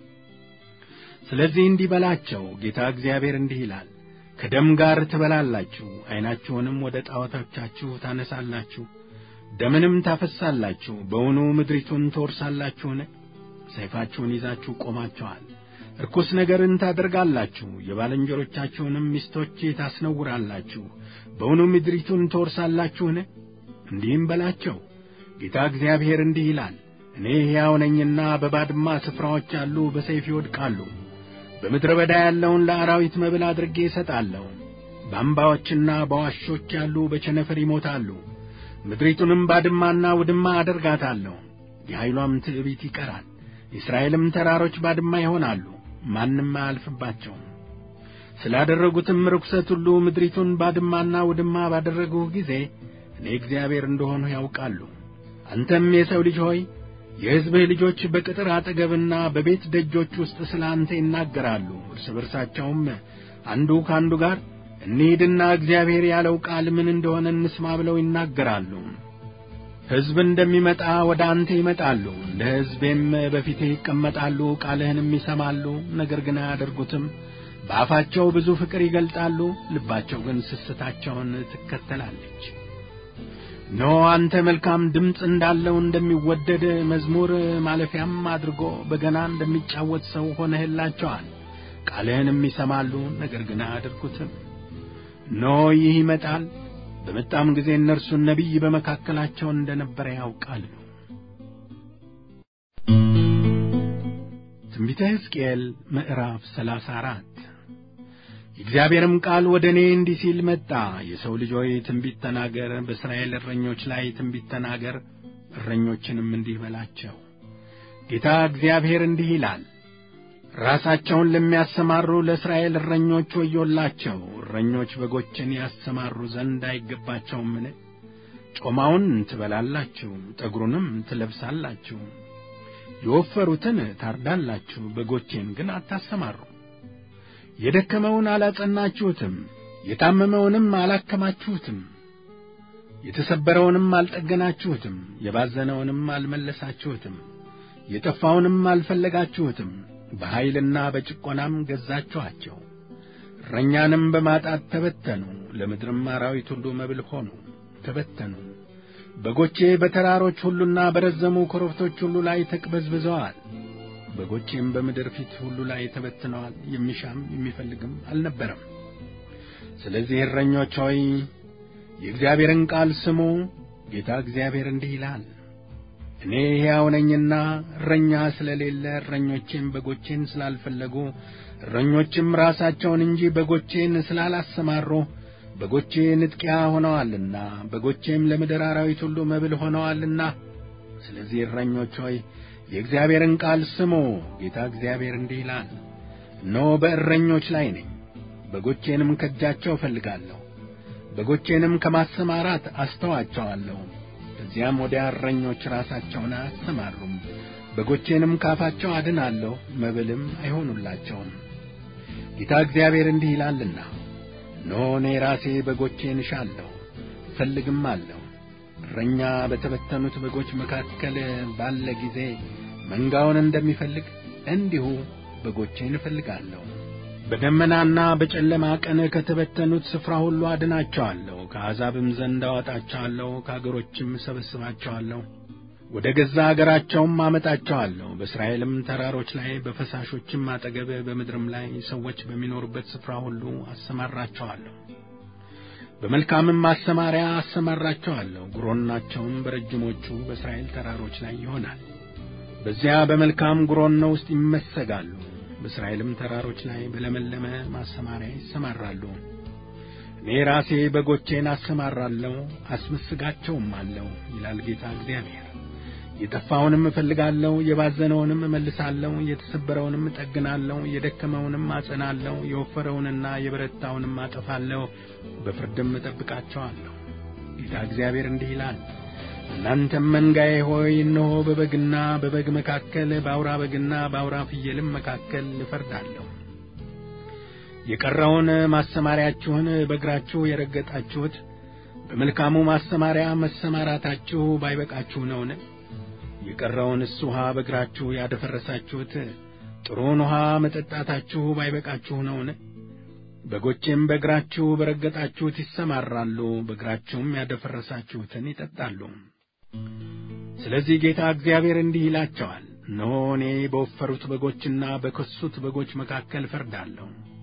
ስለዚህ እንዲህ በላቸው፣ ጌታ እግዚአብሔር እንዲህ ይላል፣ ከደም ጋር ትበላላችሁ፣ ዓይናችሁንም ወደ ጣዖቶቻችሁ ታነሳላችሁ፣ ደምንም ታፈሳላችሁ። በውኑ ምድሪቱን ትወርሳላችሁን? ሰይፋችሁን ይዛችሁ ቆማችኋል። ርኩስ ነገርን ታደርጋላችሁ፣ የባልንጀሮቻችሁንም ሚስቶች ታስነውራላችሁ። በውኑ ምድሪቱን ትወርሳላችሁን? እንዲህም በላቸው፣ ጌታ እግዚአብሔር እንዲህ ይላል፣ እኔ ሕያው ነኝና በባድማ ስፍራዎች ያሉ በሰይፍ ይወድቃሉ። በምድረ በዳ ያለውን ለአራዊት መብል አድርጌ እሰጣለሁ። በአምባዎችና በዋሾች ያሉ በቸነፈር ይሞታሉ። ምድሪቱንም ባድማና ውድማ አደርጋታለሁ። የኃይሏም ትዕቢት ይቀራል። የእስራኤልም ተራሮች ባድማ ይሆናሉ፣ ማንም አያልፍባቸውም። ስላደረጉትም ርኵሰት ሁሉ ምድሪቱን ባድማና ውድማ ባደረግሁ ጊዜ እኔ እግዚአብሔር እንደሆንሁ ያውቃሉ። አንተም የሰው ልጅ ሆይ የሕዝብህ ልጆች በቅጥር አጠገብና በቤት ደጆች ውስጥ ስለ አንተ ይናገራሉ። እርስ በርሳቸውም አንዱ ከአንዱ ጋር እንሂድና እግዚአብሔር ያለው ቃል ምን እንደሆነ እንስማ ብለው ይናገራሉ። ሕዝብ እንደሚመጣ ወደ አንተ ይመጣሉ፣ እንደ ሕዝቤም በፊቴ ይቀመጣሉ። ቃልህንም ይሰማሉ፣ ነገር ግን አያደርጉትም። በአፋቸው ብዙ ፍቅር ይገልጣሉ፣ ልባቸው ግን ስስታቸውን ትከተላለች። እነሆ አንተ መልካም ድምፅ እንዳለው እንደሚወደድ መዝሙር ማለፊያም አድርጎ በገና እንደሚጫወት ሰው ሆነህላቸዋል። ቃልህንም ይሰማሉ፣ ነገር ግን አያደርጉትም። እነሆ ይህ ይመጣል፣ በመጣም ጊዜ እነርሱን ነቢይ በመካከላቸው እንደነበረ ያውቃሉ። ትንቢተ ሕዝቅኤል ምዕራፍ 34 የእግዚአብሔርም ቃል ወደ እኔ እንዲህ ሲል መጣ። የሰው ልጅ ሆይ ትንቢት ተናገር፣ በእስራኤል እረኞች ላይ ትንቢት ተናገር። እረኞችንም እንዲህ በላቸው፣ ጌታ እግዚአብሔር እንዲህ ይላል፣ ራሳቸውን ለሚያሰማሩ ለእስራኤል እረኞች ወዮላቸው። እረኞች በጎችን ያሰማሩ ዘንድ አይገባቸውምን? ጮማውን ትበላላችሁ፣ ጠጉሩንም ትለብሳላችሁ፣ የወፈሩትን ታርዳላችሁ፣ በጎቼን ግን አታሰማሩ። የደከመውን አላጸናችሁትም፣ የታመመውንም አላከማችሁትም፣ የተሰበረውንም አልጠገናችሁትም፣ የባዘነውንም አልመለሳችሁትም፣ የጠፋውንም አልፈለጋችሁትም። በኃይልና በጭቆናም ገዛችኋቸው። እረኛንም በማጣት ተበተኑ፣ ለምድርም አራዊት ሁሉ መብል ሆኑ፣ ተበተኑ። በጎቼ በተራሮች ሁሉና በረዘሙ ኮረብቶች ሁሉ ላይ ተቅበዝብዘዋል። በጎቼም በምድር ፊት ሁሉ ላይ ተበትነዋል፣ የሚሻም የሚፈልግም አልነበረም። ስለዚህ እረኞች ሆይ የእግዚአብሔርን ቃል ስሙ። ጌታ እግዚአብሔር እንዲህ ይላል፣ እኔ ሕያው ነኝና እረኛ ስለሌለ እረኞቼም በጎቼን ስላልፈለጉ እረኞችም ራሳቸውን እንጂ በጎቼን ስላላሰማሩ በጎቼ ንጥቂያ ሆነዋልና በጎቼም ለምድር አራዊት ሁሉ መብል ሆነዋልና ስለዚህ እረኞች ሆይ የእግዚአብሔርን ቃል ስሙ። ጌታ እግዚአብሔር እንዲህ ይላል፣ እነሆ በእረኞች ላይ ነኝ፣ በጎቼንም ከእጃቸው እፈልጋለሁ፣ በጎቼንም ከማሰማራት አስተዋቸዋለሁ። ከዚያም ወዲያ እረኞች ራሳቸውን አያሰማሩም፣ በጎቼንም ካፋቸው አድናለሁ፣ መብልም አይሆኑላቸውም። ጌታ እግዚአብሔር እንዲህ ይላልና እነሆ እኔ ራሴ በጎቼን እሻለሁ እፈልግም አለሁ። እረኛ በተበተኑት በጎች መካከል ባለ ጊዜ መንጋውን እንደሚፈልግ እንዲሁ በጎቼን እፈልጋለሁ። በደመናና በጨለማ ቀን ከተበተኑት ስፍራ ሁሉ አድናቸዋለሁ፣ ከአሕዛብም ዘንድ አወጣቸዋለሁ፣ ከአገሮችም እሰበስባቸዋለሁ፣ ወደ ገዛ አገራቸውም አመጣቸዋለሁ። በእስራኤልም ተራሮች ላይ በፈሳሾችም አጠገብ በምድርም ላይ ሰዎች በሚኖሩበት ስፍራ ሁሉ አሰማራቸዋለሁ። በመልካምም ማሰማሪያ አሰማራቸዋለሁ። ጉሮናቸውም በረጅሞቹ በእስራኤል ተራሮች ላይ ይሆናል። በዚያ በመልካም ጉሮኖ ውስጥ ይመሰጋሉ። በእስራኤልም ተራሮች ላይ በለመለመ ማሰማሪያ ይሰማራሉ። እኔ ራሴ በጎቼን አሰማራለሁ አስመስጋቸውም አለሁ ይላል ጌታ እግዚአብሔር። የጠፋውንም እፈልጋለሁ፣ የባዘነውንም እመልሳለሁ፣ የተሰበረውንም እጠግናለሁ፣ የደከመውንም አጸናለሁ፣ የወፈረውንና የበረታውንም አጠፋለሁ፣ በፍርድም እጠብቃቸዋለሁ። ጌታ እግዚአብሔር እንዲህ ይላል፣ እናንተም መንጋዬ ሆይ እነሆ በበግና በበግ መካከል በአውራ በግና በአውራ ፍየልም መካከል እፈርዳለሁ። የቀረውን ማሰማሪያችሁን በእግራችሁ የረገጣችሁት በመልካሙ ማሰማሪያ መሰማራታችሁ ባይበቃችሁ ነውን? የቀረውንስ ውሃ በእግራችሁ ያደፈረሳችሁት ጥሩን ውሃ መጠጣታችሁ ባይበቃችሁ ነውን? በጎቼም በእግራችሁ በረገጣችሁት ይሰማራሉ፣ በእግራችሁም ያደፈረሳችሁትን ይጠጣሉ። ስለዚህ ጌታ እግዚአብሔር እንዲህ ይላቸዋል፣ እነሆ እኔ በወፈሩት በጎችና በከሱት በጎች መካከል እፈርዳለሁ።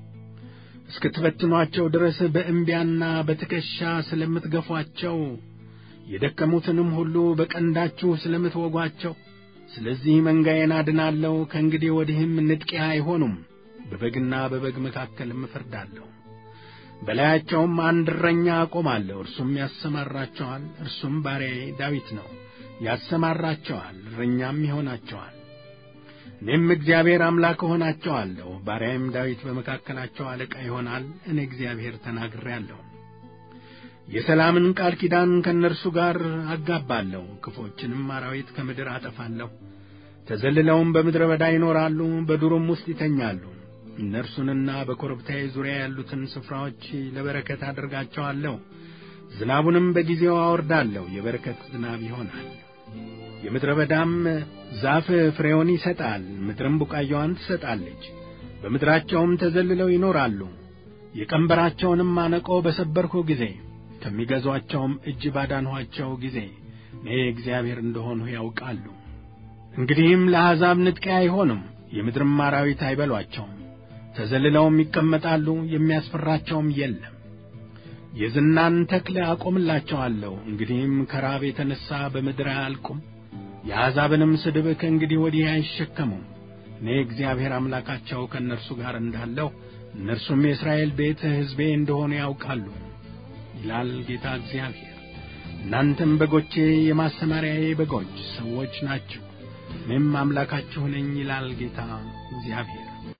እስክትበትኗቸው ድረስ በእምቢያና በትከሻ ስለምትገፏቸው የደከሙትንም ሁሉ በቀንዳችሁ ስለምትወጓቸው፣ ስለዚህ መንጋዬን አድናለሁ፣ ከእንግዲህ ወዲህም ንጥቂያ አይሆኑም። በበግና በበግ መካከልም እፈርዳለሁ። በላያቸውም አንድ እረኛ አቆማለሁ፣ እርሱም ያሰማራቸዋል። እርሱም ባሪያዬ ዳዊት ነው፣ ያሰማራቸዋል፣ እረኛም ይሆናቸዋል። እኔም እግዚአብሔር አምላክ እሆናቸዋለሁ፣ ባሪያዬም ዳዊት በመካከላቸው አለቃ ይሆናል። እኔ እግዚአብሔር ተናግሬአለሁ። የሰላምን ቃል ኪዳን ከእነርሱ ጋር አጋባለሁ፣ ክፎችንም አራዊት ከምድር አጠፋለሁ። ተዘልለውም በምድረ በዳ ይኖራሉ፣ በዱርም ውስጥ ይተኛሉ። እነርሱንና በኮረብታዬ ዙሪያ ያሉትን ስፍራዎች ለበረከት አደርጋቸዋለሁ። ዝናቡንም በጊዜው አወርዳለሁ፣ የበረከት ዝናብ ይሆናል። የምድረ በዳም ዛፍ ፍሬውን ይሰጣል፣ ምድርም ቡቃያዋን ትሰጣለች። በምድራቸውም ተዘልለው ይኖራሉ። የቀንበራቸውንም ማነቆ በሰበርሁ ጊዜ ከሚገዟቸውም እጅ ባዳንኋቸው ጊዜ እኔ እግዚአብሔር እንደሆንሁ ያውቃሉ። እንግዲህም ለአሕዛብ ንጥቂያ አይሆኑም፣ የምድርም አራዊት አይበሏቸውም። ተዘልለውም ይቀመጣሉ፣ የሚያስፈራቸውም የለም። የዝናን ተክል አቆምላቸዋለሁ፣ እንግዲህም ከራብ የተነሣ በምድር አያልቁም። የአሕዛብንም ስድብ ከእንግዲህ ወዲህ አይሸከሙም። እኔ እግዚአብሔር አምላካቸው ከእነርሱ ጋር እንዳለሁ፣ እነርሱም የእስራኤል ቤት ሕዝቤ እንደሆኑ ያውቃሉ ይላል ጌታ እግዚአብሔር። እናንተም በጎቼ፣ የማሰማሪያዬ በጎች ሰዎች ናችሁ። እኔም አምላካችሁ ነኝ ይላል ጌታ እግዚአብሔር።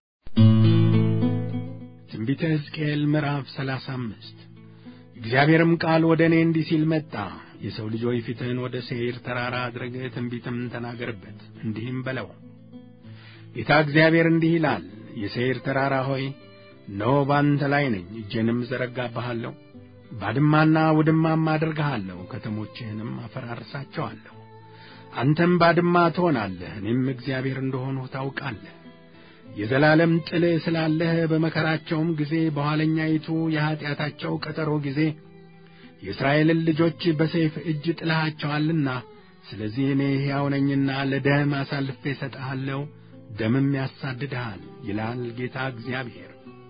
ትንቢተ ሕዝቅኤል ምዕራፍ 35 እግዚአብሔርም ቃል ወደ እኔ እንዲህ ሲል መጣ። የሰው ልጅ ሆይ ፊትህን ወደ ሴይር ተራራ አድርገህ ትንቢትም ተናገርበት፣ እንዲህም በለው። ጌታ እግዚአብሔር እንዲህ ይላል፣ የሴይር ተራራ ሆይ እነሆ ባንተ ላይ ነኝ፣ እጄንም ዘረጋብሃለሁ፣ ባድማና ውድማም አደርግሃለሁ፣ ከተሞችህንም አፈራርሳቸዋለሁ። አንተም ባድማ ትሆናለህ፣ እኔም እግዚአብሔር እንደሆንሁ ታውቃለህ። የዘላለም ጥል ስላለህ በመከራቸውም ጊዜ በኋለኛይቱ የኀጢአታቸው ቀጠሮ ጊዜ የእስራኤልን ልጆች በሰይፍ እጅ ጥለሃቸዋልና፣ ስለዚህ እኔ ሕያው ነኝና ለደም አሳልፌ እሰጥሃለሁ፣ ደምም ያሳድድሃል ይላል ጌታ እግዚአብሔር።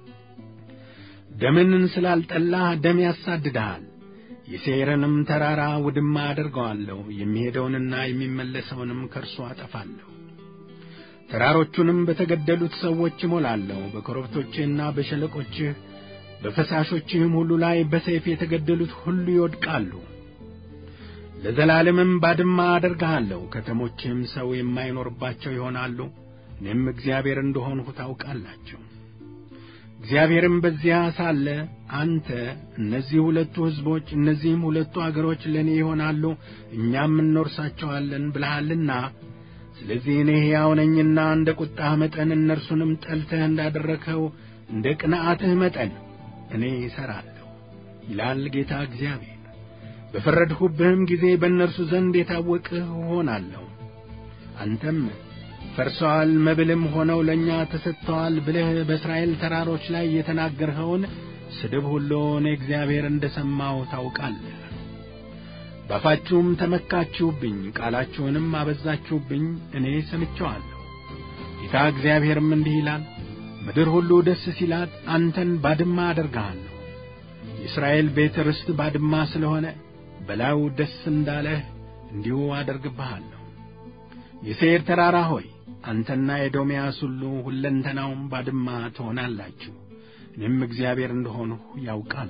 ደምን ስላልጠላህ ደም ያሳድድሃል። የሴይርንም ተራራ ውድማ አደርገዋለሁ፣ የሚሄደውንና የሚመለሰውንም ከእርሱ አጠፋለሁ። ተራሮቹንም በተገደሉት ሰዎች እሞላለሁ። በኮረብቶችህና በሸለቆችህ በፈሳሾችህም ሁሉ ላይ በሰይፍ የተገደሉት ሁሉ ይወድቃሉ። ለዘላለምም ባድማ አደርግሃለሁ፣ ከተሞችህም ሰው የማይኖርባቸው ይሆናሉ። እኔም እግዚአብሔር እንደሆንሁ ታውቃላችሁ። እግዚአብሔርም በዚያ ሳለ አንተ እነዚህ ሁለቱ ሕዝቦች እነዚህም ሁለቱ አገሮች ለእኔ ይሆናሉ፣ እኛም እንወርሳቸዋለን ብለሃልና፣ ስለዚህ እኔ ሕያው ነኝና እንደ ቁጣህ መጠን እነርሱንም ጠልተህ እንዳደረግኸው እንደ ቅንዓትህ መጠን እኔ እሠራለሁ ይላል ጌታ እግዚአብሔር። በፈረድሁብህም ጊዜ በእነርሱ ዘንድ የታወቅህ እሆናለሁ። አንተም ፈርሰዋል መብልም ሆነው ለእኛ ተሰጥተዋል ብለህ በእስራኤል ተራሮች ላይ የተናገርኸውን ስድብ ሁሉ እኔ እግዚአብሔር እንደ ሰማሁ ታውቃለህ። ባፋችሁም ተመካችሁብኝ፣ ቃላችሁንም አበዛችሁብኝ፣ እኔ ሰምቼዋለሁ። ጌታ እግዚአብሔርም እንዲህ ይላል፣ ምድር ሁሉ ደስ ሲላት አንተን ባድማ አደርግሃለሁ። የእስራኤል ቤት ርስት ባድማ ስለሆነ በላዩ ደስ እንዳለህ እንዲሁ አደርግብሃለሁ። የሴይር ተራራ ሆይ አንተና ኤዶምያስ ሁሉ ሁለንተናውም ባድማ ትሆናላችሁ፣ እኔም እግዚአብሔር እንደሆንሁ ያውቃሉ።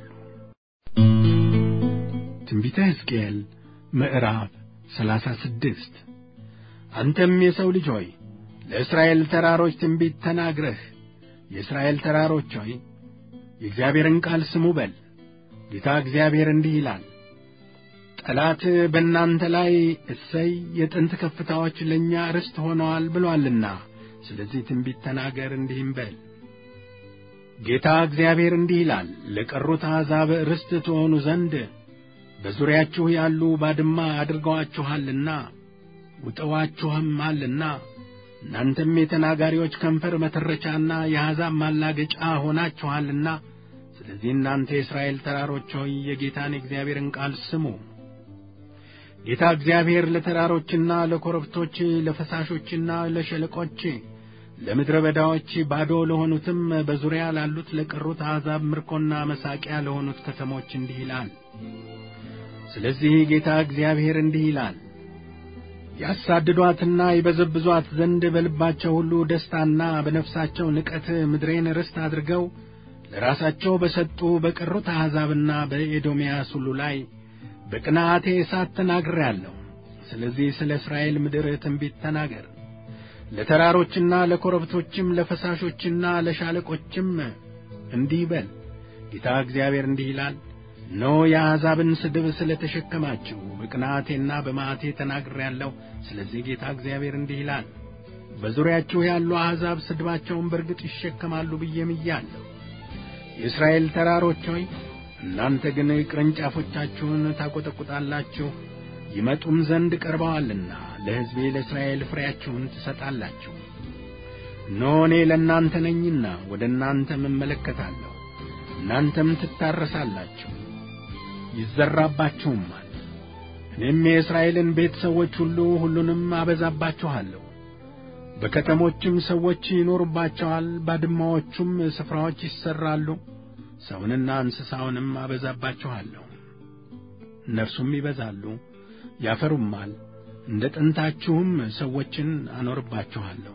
ትንቢተ ሕዝቅኤል ምዕራፍ 36 አንተም የሰው ልጅ ሆይ ለእስራኤል ተራሮች ትንቢት ተናግረህ የእስራኤል ተራሮች ሆይ የእግዚአብሔርን ቃል ስሙ በል። ጌታ እግዚአብሔር እንዲህ ይላል፣ ጠላት በእናንተ ላይ እሰይ የጥንት ከፍታዎች ለእኛ ርስት ሆነዋል ብሎአልና፣ ስለዚህ ትንቢት ተናገር እንዲህም በል። ጌታ እግዚአብሔር እንዲህ ይላል፣ ለቀሩት አሕዛብ ርስት ትሆኑ ዘንድ በዙሪያችሁ ያሉ ባድማ አድርገዋችኋልና ውጠዋችሁማልና፣ እናንተም የተናጋሪዎች ከንፈር መተረቻና የአሕዛብ ማላገጫ ሆናችኋልና፣ ስለዚህ እናንተ የእስራኤል ተራሮች ሆይ የጌታን የእግዚአብሔርን ቃል ስሙ። ጌታ እግዚአብሔር ለተራሮችና ለኮረብቶች ለፈሳሾችና ለሸለቆች ለምድረ በዳዎች ባዶ ለሆኑትም በዙሪያ ላሉት ለቀሩት አሕዛብ ምርኮና መሳቂያ ለሆኑት ከተሞች እንዲህ ይላል፣ ስለዚህ ጌታ እግዚአብሔር እንዲህ ይላል፣ ያሳድዷትና ይበዘብዟት ዘንድ በልባቸው ሁሉ ደስታና በነፍሳቸው ንቀት ምድሬን ርስት አድርገው ለራሳቸው በሰጡ በቀሩት አሕዛብና በኤዶምያስ ሁሉ ላይ በቅንዓቴ እሳት ተናግሬአለሁ። ስለዚህ ስለ እስራኤል ምድር ትንቢት ተናገር። ለተራሮችና ለኮረብቶችም ለፈሳሾችና ለሻለቆችም እንዲህ በል፣ ጌታ እግዚአብሔር እንዲህ ይላል፣ እነሆ የአሕዛብን ስድብ ስለ ተሸከማችሁ በቅንዓቴና በመዓቴ ተናግሬአለሁ። ስለዚህ ጌታ እግዚአብሔር እንዲህ ይላል፣ በዙሪያችሁ ያሉ አሕዛብ ስድባቸውን በርግጥ ይሸከማሉ ብዬ ምያለሁ። የእስራኤል ተራሮች ሆይ እናንተ ግን ቅርንጫፎቻችሁን ታቈጠቁጣላችሁ፣ ይመጡም ዘንድ ቀርበዋልና ለሕዝቤ ለእስራኤል ፍሬያችሁን ትሰጣላችሁ። እነሆ እኔ ለእናንተ ነኝና ወደ እናንተም እመለከታለሁ፣ እናንተም ትታረሳላችሁ ይዘራባችሁማል። እኔም የእስራኤልን ቤት ሰዎች ሁሉንም አበዛባችኋለሁ፣ በከተሞችም ሰዎች ይኖሩባቸዋል፣ ባድማዎቹም ስፍራዎች ይሠራሉ። ሰውንና እንስሳውንም አበዛባችኋለሁ፣ እነርሱም ይበዛሉ ያፈሩማል። እንደ ጥንታችሁም ሰዎችን አኖርባችኋለሁ።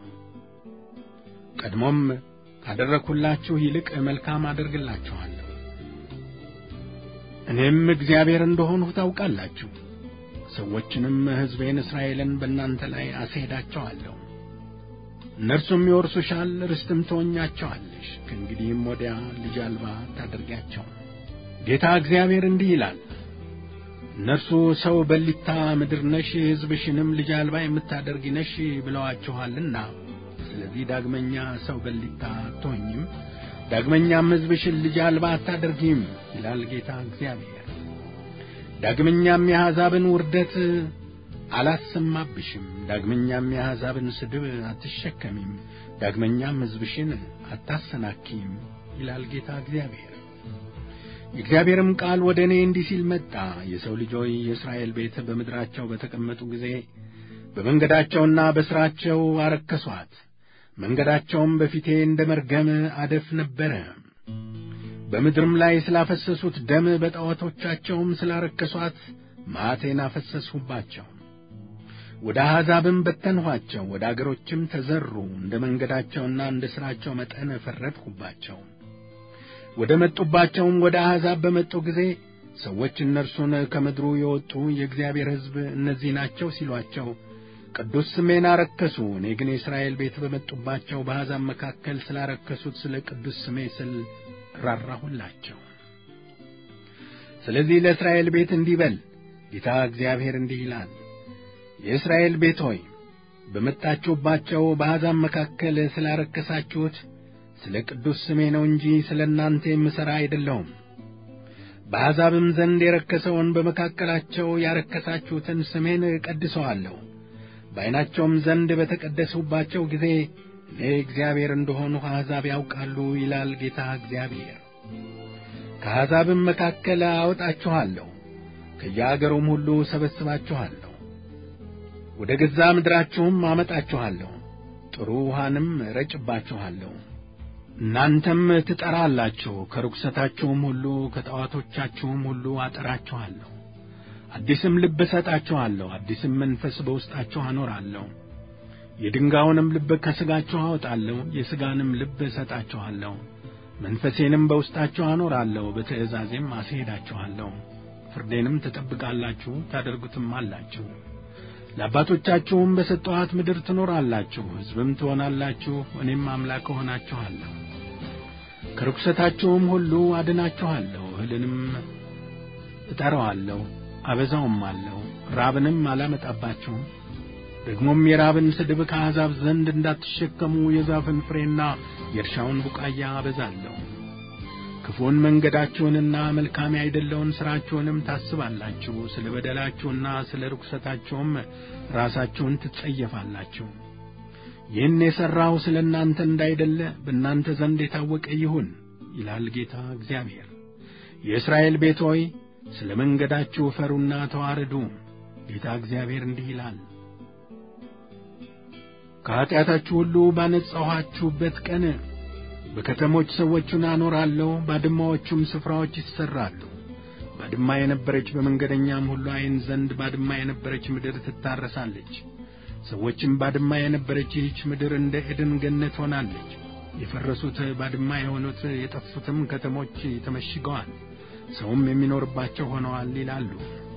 ቀድሞም ካደረግሁላችሁ ይልቅ መልካም አደርግላችኋለሁ። እኔም እግዚአብሔር እንደሆንሁ ታውቃላችሁ። ሰዎችንም ሕዝቤን እስራኤልን በእናንተ ላይ አስሄዳቸዋለሁ። እነርሱም ይወርሱሻል፣ ርስትም ትሆኛቸዋለሽ። ከእንግዲህም ወዲያ ልጅ አልባ ታደርጊያቸው። ጌታ እግዚአብሔር እንዲህ ይላል፣ እነርሱ ሰው በሊታ ምድር ነሽ፣ ሕዝብሽንም ልጅ አልባ የምታደርጊ ነሽ ብለዋችኋልና፣ ስለዚህ ዳግመኛ ሰው በሊታ አትሆኝም፣ ዳግመኛም ሕዝብሽን ልጅ አልባ አታደርጊም ይላል ጌታ እግዚአብሔር። ዳግመኛም የአሕዛብን ውርደት አላሰማብሽም፣ ዳግመኛም የአሕዛብን ስድብ አትሸከሚም፣ ዳግመኛም ሕዝብሽን አታሰናኪም ይላል ጌታ እግዚአብሔር። የእግዚአብሔርም ቃል ወደ እኔ እንዲህ ሲል መጣ። የሰው ልጅ ሆይ የእስራኤል ቤት በምድራቸው በተቀመጡ ጊዜ በመንገዳቸውና በሥራቸው አረከሷት። መንገዳቸውም በፊቴ እንደ መርገም አደፍ ነበረ። በምድርም ላይ ስላፈሰሱት ደም በጣዖቶቻቸውም ስላረከሷት መዓቴን አፈሰስሁባቸው። ወደ አሕዛብም በተንኋቸው፣ ወደ አገሮችም ተዘሩ። እንደ መንገዳቸውና እንደ ሥራቸው መጠን ፈረድሁባቸው። ወደ መጡባቸውም ወደ አሕዛብ በመጡ ጊዜ ሰዎች እነርሱን ከምድሩ የወጡ የእግዚአብሔር ሕዝብ እነዚህ ናቸው ሲሏቸው ቅዱስ ስሜን አረከሱ። እኔ ግን የእስራኤል ቤት በመጡባቸው በአሕዛብ መካከል ስላረከሱት ስለ ቅዱስ ስሜ ስል ራራሁላቸው። ስለዚህ ለእስራኤል ቤት እንዲህ በል፣ ጌታ እግዚአብሔር እንዲህ ይላል፣ የእስራኤል ቤት ሆይ በመጣችሁባቸው በአሕዛብ መካከል ስላረከሳችሁት ስለ ቅዱስ ስሜ ነው እንጂ ስለ እናንተ የምሠራ አይደለሁም። በአሕዛብም ዘንድ የረከሰውን በመካከላቸው ያረከሳችሁትን ስሜን እቀድሰዋለሁ። በዓይናቸውም ዘንድ በተቀደስሁባቸው ጊዜ እኔ እግዚአብሔር እንደሆንሁ አሕዛብ ያውቃሉ ይላል ጌታ እግዚአብሔር። ከአሕዛብም መካከል አወጣችኋለሁ፣ ከየአገሩም ሁሉ ሰበስባችኋለሁ፣ ወደ ገዛ ምድራችሁም አመጣችኋለሁ፣ ጥሩ ውሃንም እረጭባችኋለሁ። እናንተም ትጠራላችሁ፣ ከርኵሰታችሁም ሁሉ ከጣዖቶቻችሁም ሁሉ አጠራችኋለሁ። አዲስም ልብ እሰጣችኋለሁ፣ አዲስም መንፈስ በውስጣችሁ አኖራለሁ። የድንጋዩንም ልብ ከሥጋችሁ አወጣለሁ፣ የሥጋንም ልብ እሰጣችኋለሁ። መንፈሴንም በውስጣችሁ አኖራለሁ፣ በትእዛዜም አስሄዳችኋለሁ። ፍርዴንም ትጠብቃላችሁ ታደርጉትም አላችሁ። ለአባቶቻችሁም በሰጠኋት ምድር ትኖራላችሁ፣ ሕዝብም ትሆናላችሁ። እኔም አምላክ እሆናችኋለሁ። ከርኵሰታችሁም ሁሉ አድናችኋለሁ። እህልንም እጠራዋለሁ አበዛውም አለው፣ ራብንም አላመጣባችሁም። ደግሞም የራብን ስድብ ከአሕዛብ ዘንድ እንዳትሸከሙ የዛፍን ፍሬና የእርሻውን ቡቃያ አበዛለሁ። ክፉን መንገዳችሁንና መልካም አይደለውን ሥራችሁንም ታስባላችሁ። ስለ በደላችሁና ስለ ርኵሰታችሁም ራሳችሁን ትጸየፋላችሁ። ይህን የሠራሁ ስለ እናንተ እንዳይደለ በእናንተ ዘንድ የታወቀ ይሁን ይላል ጌታ እግዚአብሔር። የእስራኤል ቤት ሆይ ስለ መንገዳችሁ ፈሩና ተዋረዱ። ጌታ እግዚአብሔር እንዲህ ይላል፣ ከኀጢአታችሁ ሁሉ ባነጻኋችሁበት ቀን በከተሞች ሰዎቹን አኖራለሁ፣ ባድማዎቹም ስፍራዎች ይሠራሉ። ባድማ የነበረች በመንገደኛም ሁሉ ዓይን ዘንድ ባድማ የነበረች ምድር ትታረሳለች። ሰዎችም ባድማ የነበረች ይህች ምድር እንደ ኤድን ገነት ሆናለች። የፈረሱት ባድማ የሆኑት የጠፉትም ከተሞች ተመሽገዋል፣ ሰውም የሚኖርባቸው ሆነዋል ይላሉ።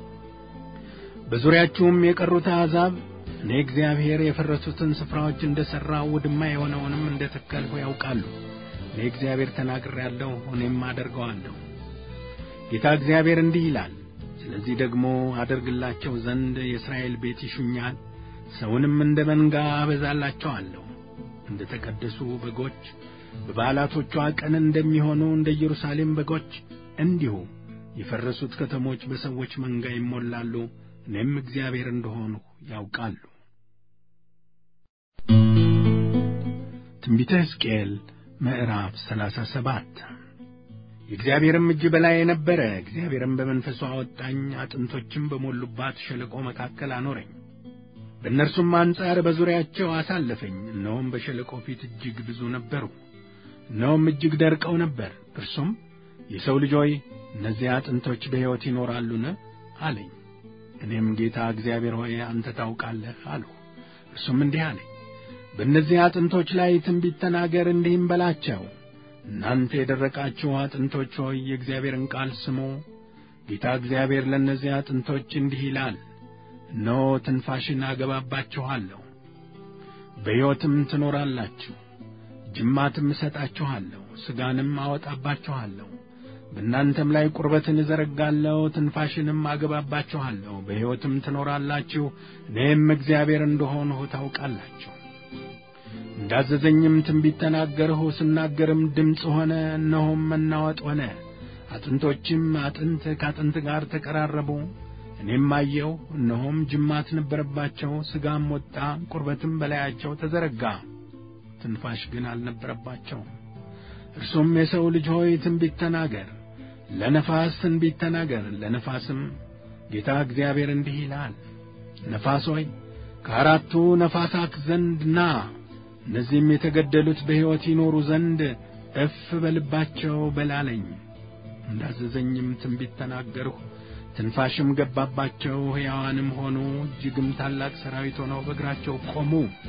በዙሪያችሁም የቀሩት አሕዛብ እኔ እግዚአብሔር የፈረሱትን ስፍራዎች እንደ ሠራው ውድማ የሆነውንም እንደ ተከልሁ ያውቃሉ። እኔ እግዚአብሔር ተናግሬአለሁ፣ እኔም አደርገዋለሁ። ጌታ እግዚአብሔር እንዲህ ይላል፣ ስለዚህ ደግሞ አደርግላቸው ዘንድ የእስራኤል ቤት ይሹኛል፣ ሰውንም እንደ መንጋ አበዛላቸዋለሁ። እንደ ተቀደሱ በጎች በበዓላቶቿ ቀን እንደሚሆኑ እንደ ኢየሩሳሌም በጎች እንዲሁ የፈረሱት ከተሞች በሰዎች መንጋ ይሞላሉ። እኔም እግዚአብሔር እንደሆንሁ ያውቃሉ። ትንቢተ ሕዝቅኤል ምዕራፍ 37 የእግዚአብሔርም እጅ በላዬ ነበረ። እግዚአብሔርም በመንፈሱ አወጣኝ፣ አጥንቶችም በሞሉባት ሸለቆ መካከል አኖረኝ። በእነርሱም አንጻር በዙሪያቸው አሳለፈኝ። እነሆም በሸለቆ ፊት እጅግ ብዙ ነበሩ፣ እነሆም እጅግ ደርቀው ነበር። እርሱም የሰው ልጅ ሆይ እነዚህ አጥንቶች በሕይወት ይኖራሉን አለኝ። እኔም ጌታ እግዚአብሔር ሆይ አንተ ታውቃለህ አልሁ። እርሱም እንዲህ አለኝ፣ በእነዚህ አጥንቶች ላይ ትንቢት ተናገር፣ እንዲህም በላቸው፣ እናንተ የደረቃችሁ አጥንቶች ሆይ የእግዚአብሔርን ቃል ስሙ። ጌታ እግዚአብሔር ለእነዚህ አጥንቶች እንዲህ ይላል፣ እነሆ ትንፋሽን አገባባችኋለሁ፣ በሕይወትም ትኖራላችሁ። ጅማትም እሰጣችኋለሁ፣ ሥጋንም አወጣባችኋለሁ። በእናንተም ላይ ቁርበትን እዘረጋለሁ፣ ትንፋሽንም አገባባችኋለሁ፣ በሕይወትም ትኖራላችሁ። እኔም እግዚአብሔር እንደሆንሁ ታውቃላችሁ። እንዳዘዘኝም ትንቢት ተናገርሁ። ስናገርም ድምፅ ሆነ፣ እነሆም መናወጥ ሆነ። አጥንቶችም አጥንት ከአጥንት ጋር ተቀራረቡ። እኔም አየሁ፣ እነሆም ጅማት ነበረባቸው፣ ሥጋም ወጣ፣ ቁርበትም በላያቸው ተዘረጋ፣ ትንፋሽ ግን አልነበረባቸውም። እርሱም የሰው ልጅ ሆይ ትንቢት ተናገር፣ ለነፋስ ትንቢት ተናገር። ለነፋስም ጌታ እግዚአብሔር እንዲህ ይላል፣ ነፋስ ሆይ ከአራቱ ነፋሳት ዘንድ ና፣ እነዚህም የተገደሉት በሕይወት ይኖሩ ዘንድ እፍ በልባቸው በላለኝ። እንዳዘዘኝም ትንቢት ተናገርሁ። ትንፋሽም ገባባቸው፣ ሕያዋንም ሆኑ፣ እጅግም ታላቅ ሠራዊት ሆነው በእግራቸው ቆሙ።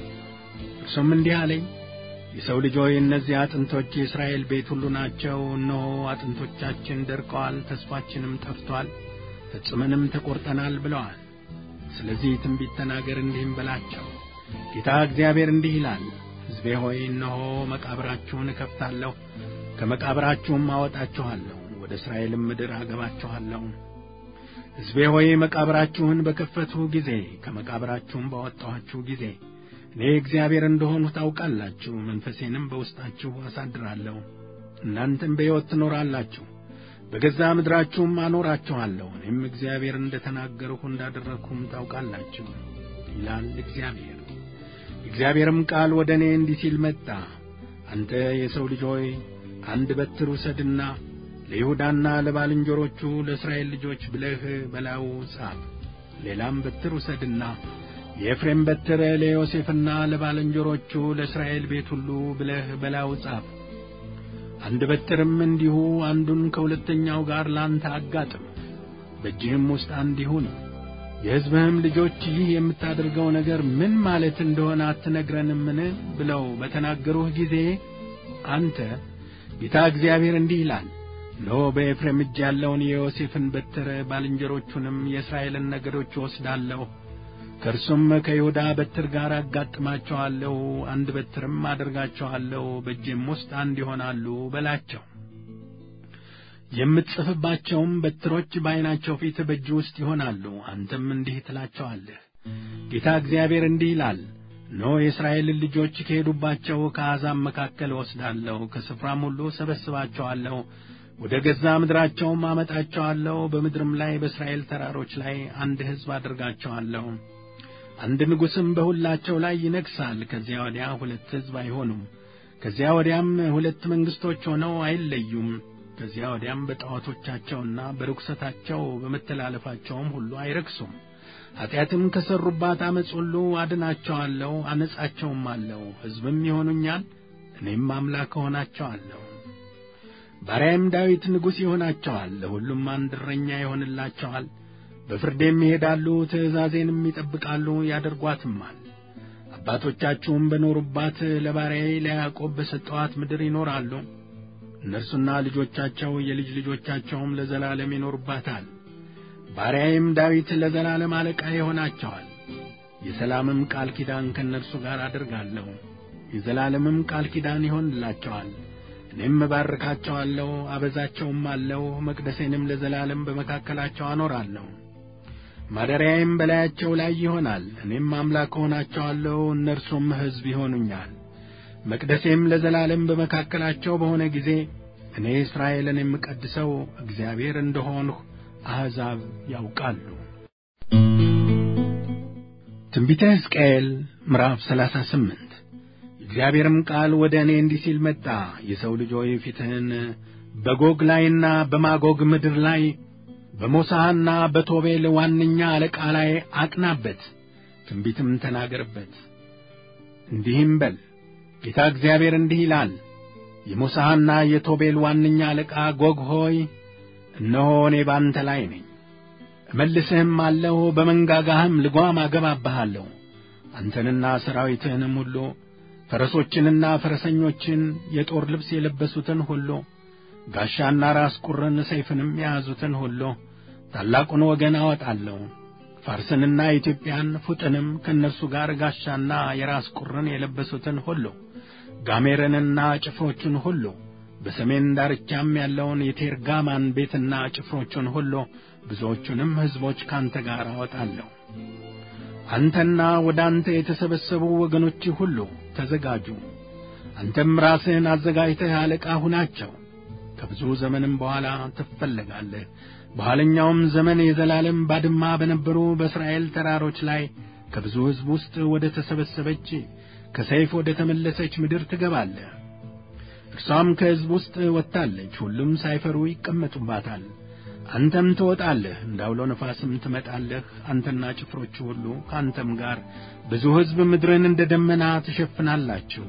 እርሱም እንዲህ አለኝ፣ የሰው ልጅ ሆይ እነዚህ አጥንቶች የእስራኤል ቤት ሁሉ ናቸው። እነሆ አጥንቶቻችን ደርቀዋል፣ ተስፋችንም ጠፍቶአል፣ ፈጽመንም ተቈርጠናል ብለዋል። ስለዚህ ትንቢት ተናገር፣ እንዲህም በላቸው፣ ጌታ እግዚአብሔር እንዲህ ይላል፣ ሕዝቤ ሆይ እነሆ መቃብራችሁን እከፍታለሁ፣ ከመቃብራችሁም አወጣችኋለሁ፣ ወደ እስራኤልም ምድር አገባችኋለሁ። ሕዝቤ ሆይ መቃብራችሁን በከፈትሁ ጊዜ፣ ከመቃብራችሁም ባወጣኋችሁ ጊዜ እኔ እግዚአብሔር እንደሆንሁ ታውቃላችሁ። መንፈሴንም በውስጣችሁ አሳድራለሁ፣ እናንተም በሕይወት ትኖራላችሁ፣ በገዛ ምድራችሁም አኖራችኋለሁ። እኔም እግዚአብሔር እንደ ተናገርሁ እንዳደረግሁም ታውቃላችሁ ይላል እግዚአብሔር። እግዚአብሔርም ቃል ወደ እኔ እንዲህ ሲል መጣ፣ አንተ የሰው ልጅ ሆይ አንድ በትር ውሰድና ለይሁዳና ለባልንጀሮቹ ለእስራኤል ልጆች ብለህ በላዩ ጻፍ። ሌላም በትር ውሰድና የኤፍሬም በትር ለዮሴፍና ለባልንጀሮቹ ለእስራኤል ቤት ሁሉ ብለህ በላዩ ጻፍ። አንድ በትርም እንዲሁ አንዱን ከሁለተኛው ጋር ላንተ አጋጥም፣ በእጅህም ውስጥ አንድ ይሁን። የሕዝብህም ልጆች ይህ የምታደርገው ነገር ምን ማለት እንደሆነ አትነግረንምን ብለው በተናገሩህ ጊዜ አንተ ጌታ እግዚአብሔር እንዲህ ይላል፣ እነሆ በኤፍሬም እጅ ያለውን የዮሴፍን በትር ባልንጀሮቹንም የእስራኤልን ነገዶች ወስዳለሁ፣ ከእርሱም ከይሁዳ በትር ጋር አጋጥማቸዋለሁ፣ አንድ በትርም አደርጋቸዋለሁ፣ በእጄም ውስጥ አንድ ይሆናሉ በላቸው። የምትጽፍባቸውም በትሮች በዓይናቸው ፊት በእጅ ውስጥ ይሆናሉ። አንተም እንዲህ ትላቸዋለህ፣ ጌታ እግዚአብሔር እንዲህ ይላል፣ እነሆ የእስራኤልን ልጆች ከሄዱባቸው ከአሕዛብ መካከል ወስዳለሁ፣ ከስፍራም ሁሉ ሰበስባቸዋለሁ፣ ወደ ገዛ ምድራቸውም አመጣቸዋለሁ። በምድርም ላይ በእስራኤል ተራሮች ላይ አንድ ሕዝብ አድርጋቸዋለሁ። አንድ ንጉሥም በሁላቸው ላይ ይነግሣል። ከዚያ ወዲያ ሁለት ሕዝብ አይሆኑም። ከዚያ ወዲያም ሁለት መንግሥቶች ሆነው አይለዩም። ከዚያ ወዲያም በጣዖቶቻቸውና በርኵሰታቸው በመተላለፋቸውም ሁሉ አይረክሱም። ኀጢአትም ከሠሩባት ዓመፅ ሁሉ አድናቸዋለሁ፣ አነጻቸውም አለው። ሕዝብም ይሆኑኛል፣ እኔም አምላክ እሆናቸዋለሁ። ባሪያዬም ዳዊት ንጉሥ ይሆናቸዋል፣ ለሁሉም አንድ እረኛ ይሆንላቸዋል። በፍርዴም ይሄዳሉ፣ ትእዛዜንም ይጠብቃሉ፣ ያደርጓትማል። አባቶቻችሁም በኖሩባት ለባሪያዬ ለያዕቆብ በሰጠኋት ምድር ይኖራሉ። እነርሱና ልጆቻቸው የልጅ ልጆቻቸውም ለዘላለም ይኖሩባታል። ባሪያዬም ዳዊት ለዘላለም አለቃ ይሆናቸዋል። የሰላምም ቃል ኪዳን ከእነርሱ ጋር አደርጋለሁ፣ የዘላለምም ቃል ኪዳን ይሆንላቸዋል። እኔም እባርካቸዋለሁ፣ አበዛቸውም አለው፣ መቅደሴንም ለዘላለም በመካከላቸው አኖራለሁ። ማደሪያዬም በላያቸው ላይ ይሆናል። እኔም አምላክ ሆናቸዋለሁ፣ እነርሱም ሕዝብ ይሆኑኛል። መቅደሴም ለዘላለም በመካከላቸው በሆነ ጊዜ እኔ እስራኤልን የምቀድሰው እግዚአብሔር እንደሆንሁ አሕዛብ ያውቃሉ። ትንቢተ ሕዝቅኤል ምዕራፍ 38 የእግዚአብሔርም ቃል ወደ እኔ እንዲህ ሲል መጣ፣ የሰው ልጅ ሆይ ፊትህን በጎግ ላይና በማጎግ ምድር ላይ በሞሳሕና በቶቤል ዋነኛ አለቃ ላይ አቅናበት፣ ትንቢትም ተናገርበት። እንዲህም በል፣ ጌታ እግዚአብሔር እንዲህ ይላል፣ የሞሳሕና የቶቤል ዋነኛ አለቃ ጎግ ሆይ እነሆ እኔ ባንተ ላይ ነኝ፣ እመልስህም አለሁ፣ በመንጋጋህም ልጓም አገባብሃለሁ። አንተንና ሠራዊትህንም ሁሉ፣ ፈረሶችንና ፈረሰኞችን፣ የጦር ልብስ የለበሱትን ሁሉ፣ ጋሻና ራስ ቁርን ሰይፍንም የያዙትን ሁሉ ታላቁን ወገን አወጣለሁ። ፋርስንና ኢትዮጵያን ፉጥንም ከነርሱ ጋር ጋሻና የራስ ቁርን የለበሱትን ሁሉ ጋሜርንና ጭፍሮቹን ሁሉ በሰሜን ዳርቻም ያለውን የቴርጋማን ቤትና ጭፍሮቹን ሁሉ ብዙዎቹንም ሕዝቦች ካንተ ጋር አወጣለሁ። አንተና ወደ አንተ የተሰበሰቡ ወገኖች ሁሉ ተዘጋጁ። አንተም ራስህን አዘጋጅተህ አለቃ ሁናቸው። ከብዙ ዘመንም በኋላ ትፈለጋለህ። በኋለኛውም ዘመን የዘላለም ባድማ በነበሩ በእስራኤል ተራሮች ላይ ከብዙ ሕዝብ ውስጥ ወደ ተሰበሰበች ከሰይፍ ወደ ተመለሰች ምድር ትገባለህ። እርሷም ከሕዝብ ውስጥ ወጥታለች፣ ሁሉም ሳይፈሩ ይቀመጡባታል። አንተም ትወጣለህ፣ እንዳውሎ ነፋስም ትመጣለህ። አንተና ጭፍሮቹ ሁሉ ከአንተም ጋር ብዙ ሕዝብ ምድርን እንደ ደመና ትሸፍናላችሁ።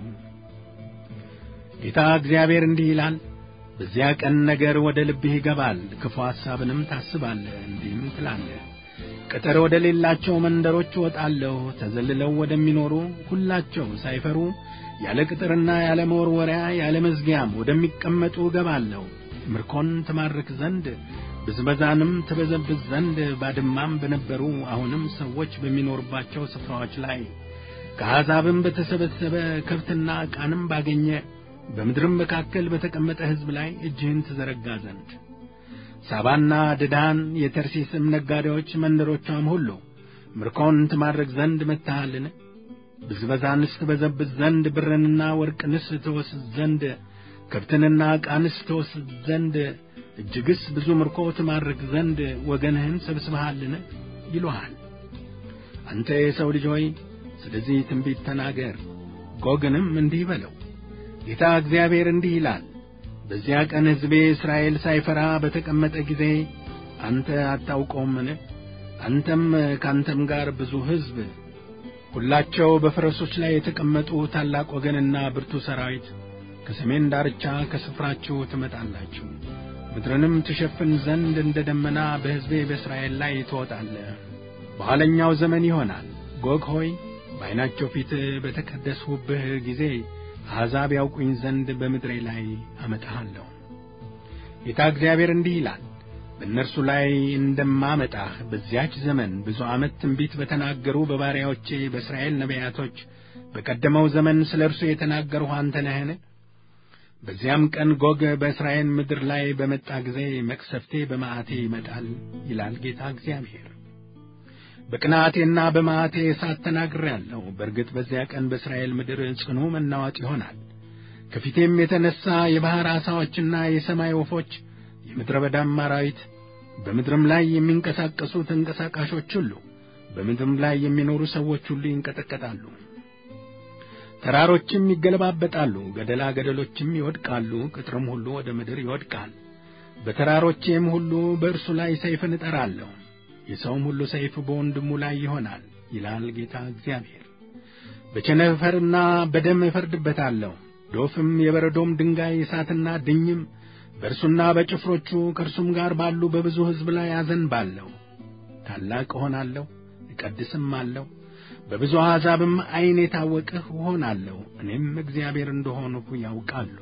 ጌታ እግዚአብሔር እንዲህ ይላል፣ በዚያ ቀን ነገር ወደ ልብህ ይገባል፣ ክፉ ሐሳብንም ታስባለህ። እንዲህም ትላለህ፣ ቅጥር ወደ ሌላቸው መንደሮች እወጣለሁ። ተዘልለው ወደሚኖሩ ሁላቸው ሳይፈሩ ያለ ቅጥርና ያለ መወርወሪያ ያለ መዝጊያም ወደሚቀመጡ እገባለሁ። ምርኮን ትማርክ ዘንድ ብዝበዛንም ትበዘብዝ ዘንድ ባድማም በነበሩ አሁንም ሰዎች በሚኖርባቸው ስፍራዎች ላይ ከአሕዛብም በተሰበሰበ ከብትና ዕቃንም ባገኘ በምድርም መካከል በተቀመጠ ሕዝብ ላይ እጅህን ትዘረጋ ዘንድ ሳባና ድዳን የተርሴስም ነጋዴዎች መንደሮቿም ሁሉ ምርኮን ትማርክ ዘንድ መጥተሃልን? ብዝበዛንስ ትበዘብዝ ዘንድ ብርንና ወርቅንስ ትወስድ ዘንድ ከብትንና ዕቃንስ ትወስድ ዘንድ እጅግስ ብዙ ምርኮ ትማርክ ዘንድ ወገንህን ሰብስበሃልን? ይሉሃል። አንተ የሰው ልጅ ሆይ ስለዚህ ትንቢት ተናገር፣ ጎግንም እንዲህ በለው፣ ጌታ እግዚአብሔር እንዲህ ይላል፣ በዚያ ቀን ሕዝቤ እስራኤል ሳይፈራ በተቀመጠ ጊዜ አንተ አታውቀውምን? አንተም ካንተም ጋር ብዙ ሕዝብ ሁላቸው በፈረሶች ላይ የተቀመጡ ታላቅ ወገንና ብርቱ ሰራዊት ከሰሜን ዳርቻ ከስፍራችሁ ትመጣላችሁ። ምድርንም ትሸፍን ዘንድ እንደ ደመና በሕዝቤ በእስራኤል ላይ ትወጣለህ። በኋለኛው ዘመን ይሆናል፣ ጎግ ሆይ በዓይናቸው ፊት በተቀደስሁብህ ጊዜ አሕዛብ ያውቁኝ ዘንድ በምድሬ ላይ አመጣሃለሁ። ጌታ እግዚአብሔር እንዲህ ይላል፣ በእነርሱ ላይ እንደማመጣህ በዚያች ዘመን ብዙ ዓመት ትንቢት በተናገሩ በባሪያዎቼ በእስራኤል ነቢያቶች በቀደመው ዘመን ስለ እርሱ የተናገርሁ አንተ ነህን? በዚያም ቀን ጎግ በእስራኤል ምድር ላይ በመጣ ጊዜ መቅሰፍቴ በመዓቴ ይመጣል ይላል ጌታ እግዚአብሔር። በቅንዓቴና በመዓቴ እሳት ተናግሬአለሁ። በእርግጥ በዚያ ቀን በእስራኤል ምድር ጽኑ መናወጥ ይሆናል። ከፊቴም የተነሣ የባሕር ዓሣዎችና የሰማይ ወፎች፣ የምድረ በዳም አራዊት፣ በምድርም ላይ የሚንቀሳቀሱ ተንቀሳቃሾች ሁሉ፣ በምድርም ላይ የሚኖሩ ሰዎች ሁሉ ይንቀጠቀጣሉ። ተራሮችም ይገለባበጣሉ፣ ገደላ ገደሎችም ይወድቃሉ፣ ቅጥርም ሁሉ ወደ ምድር ይወድቃል። በተራሮቼም ሁሉ በእርሱ ላይ ሰይፍን እጠራለሁ፣ የሰውም ሁሉ ሰይፍ በወንድሙ ላይ ይሆናል ይላል ጌታ እግዚአብሔር። በቸነፈርና በደም እፈርድበታለሁ፣ ዶፍም የበረዶም ድንጋይ እሳትና ድኝም በእርሱና በጭፍሮቹ ከእርሱም ጋር ባሉ በብዙ ሕዝብ ላይ አዘንባለሁ። ታላቅ እሆናለሁ፣ እቀድስም አለሁ፣ በብዙ አሕዛብም ዓይን የታወቅሁ እሆናለሁ። እኔም እግዚአብሔር እንደሆንሁ ያውቃሉ።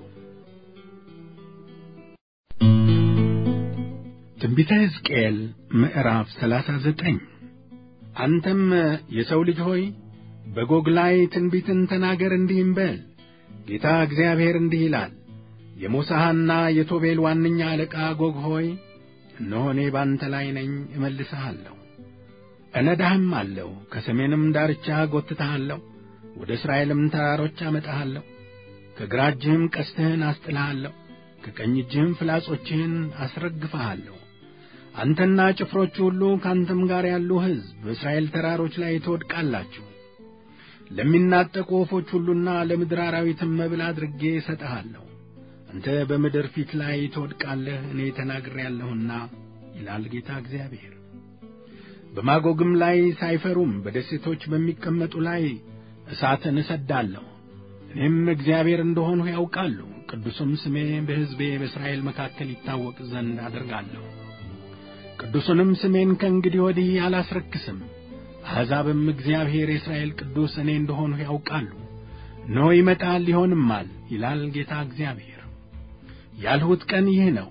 ትንቢተ ሕዝቅኤል ምዕራፍ 39 አንተም የሰው ልጅ ሆይ በጎግ ላይ ትንቢትን ተናገር፣ እንዲህም በል፣ ጌታ እግዚአብሔር እንዲህ ይላል፣ የሞሳሕና የቶቤል ዋነኛ አለቃ ጎግ ሆይ እነሆ እኔ ባንተ ላይ ነኝ፣ እመልስሃለሁ፣ እነዳህም አለሁ፣ ከሰሜንም ዳርቻ ጐትትሃለሁ፣ ወደ እስራኤልም ተራሮች አመጣሃለሁ። ከግራ እጅህም ቀስትህን አስጥልሃለሁ፣ ከቀኝ እጅህም ፍላጾችህን አስረግፍሃለሁ። አንተና ጭፍሮች ሁሉ ካንተም ጋር ያሉ ሕዝብ በእስራኤል ተራሮች ላይ ትወድቃላችሁ። ለሚናጠቁ ወፎች ሁሉና ለምድር አራዊትም መብል አድርጌ እሰጥሃለሁ። አንተ በምድር ፊት ላይ ትወድቃለህ፣ እኔ ተናግሬአለሁና ይላል ጌታ እግዚአብሔር። በማጎግም ላይ ሳይፈሩም በደሴቶች በሚቀመጡ ላይ እሳትን እሰድዳለሁ። እኔም እግዚአብሔር እንደሆንሁ ያውቃሉ። ቅዱስም ስሜ በሕዝቤ በእስራኤል መካከል ይታወቅ ዘንድ አደርጋለሁ። ቅዱሱንም ስሜን ከእንግዲህ ወዲህ አላስረክስም። አሕዛብም እግዚአብሔር የእስራኤል ቅዱስ እኔ እንደሆንሁ ያውቃሉ። እነሆ ይመጣል ይሆንማል ይላል ጌታ እግዚአብሔር። ያልሁት ቀን ይህ ነው፣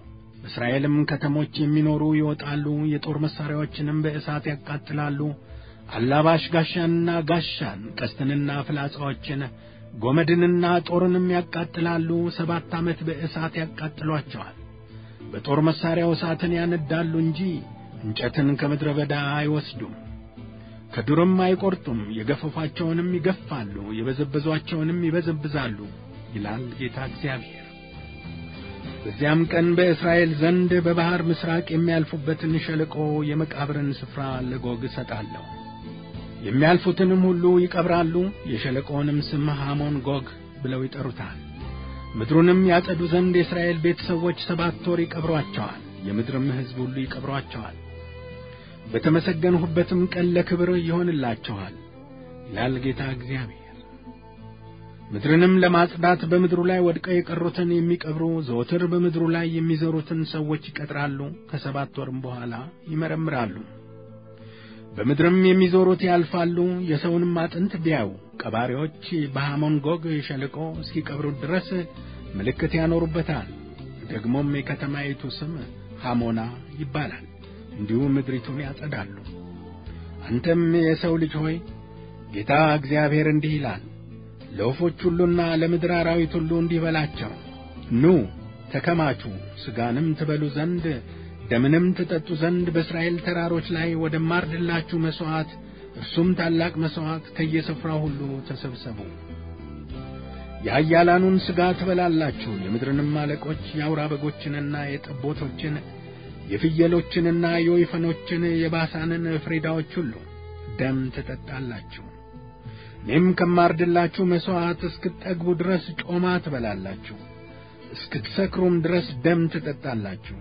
በእስራኤልም ከተሞች የሚኖሩ ይወጣሉ፣ የጦር መሳሪያዎችንም በእሳት ያቃጥላሉ። አላባሽ ጋሻንና ጋሻን፣ ቀስትንና ፍላጻዎችን፣ ጎመድንና ጦርንም ያቃጥላሉ። 7 ዓመት በእሳት ያቃጥሏቸዋል። በጦር መሳሪያው እሳትን ያነዳሉ እንጂ እንጨትን ከምድረ በዳ አይወስዱም። ከዱርም አይቆርጡም። የገፈፏቸውንም ይገፋሉ፣ የበዘበዟቸውንም ይበዘብዛሉ ይላል ጌታ እግዚአብሔር። በዚያም ቀን በእስራኤል ዘንድ በባህር ምስራቅ የሚያልፉበትን ሸለቆ የመቃብርን ስፍራ ለጎግ እሰጣለሁ። የሚያልፉትንም ሁሉ ይቀብራሉ። የሸለቆውንም ስም ሐሞን ጎግ ብለው ይጠሩታል። ምድሩንም ያጸዱ ዘንድ የእስራኤል ቤተሰቦች 7 ወር ይቀብሯቸዋል። የምድርም ሕዝብ ሁሉ ይቀብሯቸዋል። በተመሰገንሁበትም ቀን ለክብር ይሆንላቸዋል ይላል ጌታ እግዚአብሔር። ምድርንም ለማጽዳት በምድሩ ላይ ወድቀው የቀሩትን የሚቀብሩ ዘወትር በምድሩ ላይ የሚዘሩትን ሰዎች ይቀጥራሉ። ከ7 ወርም በኋላ ይመረምራሉ። በምድርም የሚዞሩት ያልፋሉ። የሰውንም አጥንት ቢያዩ ቀባሪዎች በሐሞን ጎግ ሸለቆ እስኪቀብሩት ድረስ ምልክት ያኖሩበታል። ደግሞም የከተማይቱ ስም ሐሞና ይባላል። እንዲሁ ምድሪቱን ያጸዳሉ። አንተም የሰው ልጅ ሆይ ጌታ እግዚአብሔር እንዲህ ይላል፣ ለወፎች ሁሉና ለምድር አራዊት ሁሉ እንዲህ በላቸው፣ ኑ ተከማቹ፣ ሥጋንም ትበሉ ዘንድ ደምንም ትጠጡ ዘንድ በእስራኤል ተራሮች ላይ ወደ ማርድላችሁ መሥዋዕት፣ እርሱም ታላቅ መሥዋዕት ከየስፍራው ሁሉ ተሰብሰቡ። የኃያላኑን ሥጋ ትበላላችሁ። የምድርንም አለቆች የአውራ በጎችንና የጠቦቶችን የፍየሎችንና የወይፈኖችን የባሳንን ፍሪዳዎች ሁሉ ደም ትጠጣላችሁ። እኔም ከማርድላችሁ መሥዋዕት እስክትጠግቡ ድረስ ጮማ ትበላላችሁ፣ እስክትሰክሩም ድረስ ደም ትጠጣላችሁ።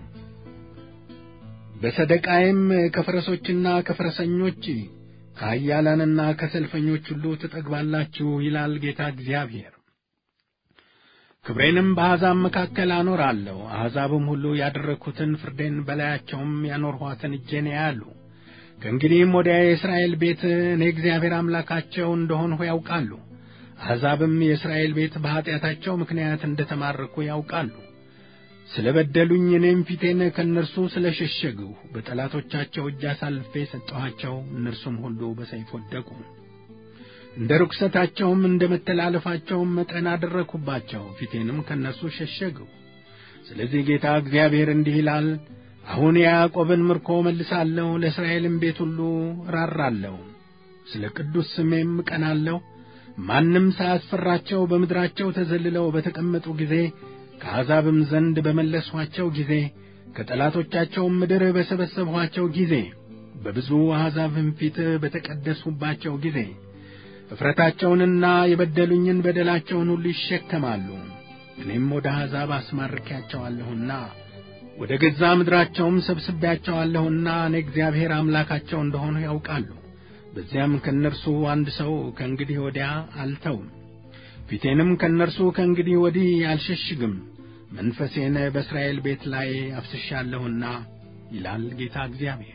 በሰደቃዬም ከፈረሶችና ከፈረሰኞች ከኃያላንና ከሰልፈኞች ሁሉ ትጠግባላችሁ ይላል ጌታ እግዚአብሔር። ክብሬንም በአሕዛብ መካከል አኖራለሁ። አሕዛብም ሁሉ ያደረግሁትን ፍርዴን በላያቸውም ያኖርኋትን እጄን ያያሉ። ከእንግዲህም ወዲያ የእስራኤል ቤት እኔ እግዚአብሔር አምላካቸው እንደሆንሁ ያውቃሉ። አሕዛብም የእስራኤል ቤት በኀጢአታቸው ምክንያት እንደተማረኩ ያውቃሉ። ስለ በደሉኝ እኔም ፊቴን ከእነርሱ ስለ ሸሸግሁ በጠላቶቻቸው እጅ አሳልፌ ሰጠኋቸው። እነርሱም ሁሉ በሰይፍ ወደቁ። እንደ ርኵሰታቸውም እንደ መተላለፋቸውም መጠን አደረግሁባቸው፣ ፊቴንም ከእነርሱ ሸሸግሁ። ስለዚህ ጌታ እግዚአብሔር እንዲህ ይላል፣ አሁን የያዕቆብን ምርኮ መልሳለሁ፣ ለእስራኤልም ቤት ሁሉ ራራለሁ፣ ስለ ቅዱስ ስሜም እቀናለሁ። ማንም ሳያስፈራቸው በምድራቸው ተዘልለው በተቀመጡ ጊዜ፣ ከአሕዛብም ዘንድ በመለስኋቸው ጊዜ፣ ከጠላቶቻቸውም ምድር በሰበሰብኋቸው ጊዜ፣ በብዙ አሕዛብም ፊት በተቀደስሁባቸው ጊዜ እፍረታቸውንና የበደሉኝን በደላቸውን ሁሉ ይሸከማሉ። እኔም ወደ አሕዛብ አስማርኬያቸዋለሁና ወደ ገዛ ምድራቸውም ሰብስቤያቸዋለሁና እኔ እግዚአብሔር አምላካቸው እንደሆንሁ ያውቃሉ። በዚያም ከእነርሱ አንድ ሰው ከእንግዲህ ወዲያ አልተውም፣ ፊቴንም ከእነርሱ ከእንግዲህ ወዲህ አልሸሽግም። መንፈሴን በእስራኤል ቤት ላይ አፍስሻለሁና ይላል ጌታ እግዚአብሔር።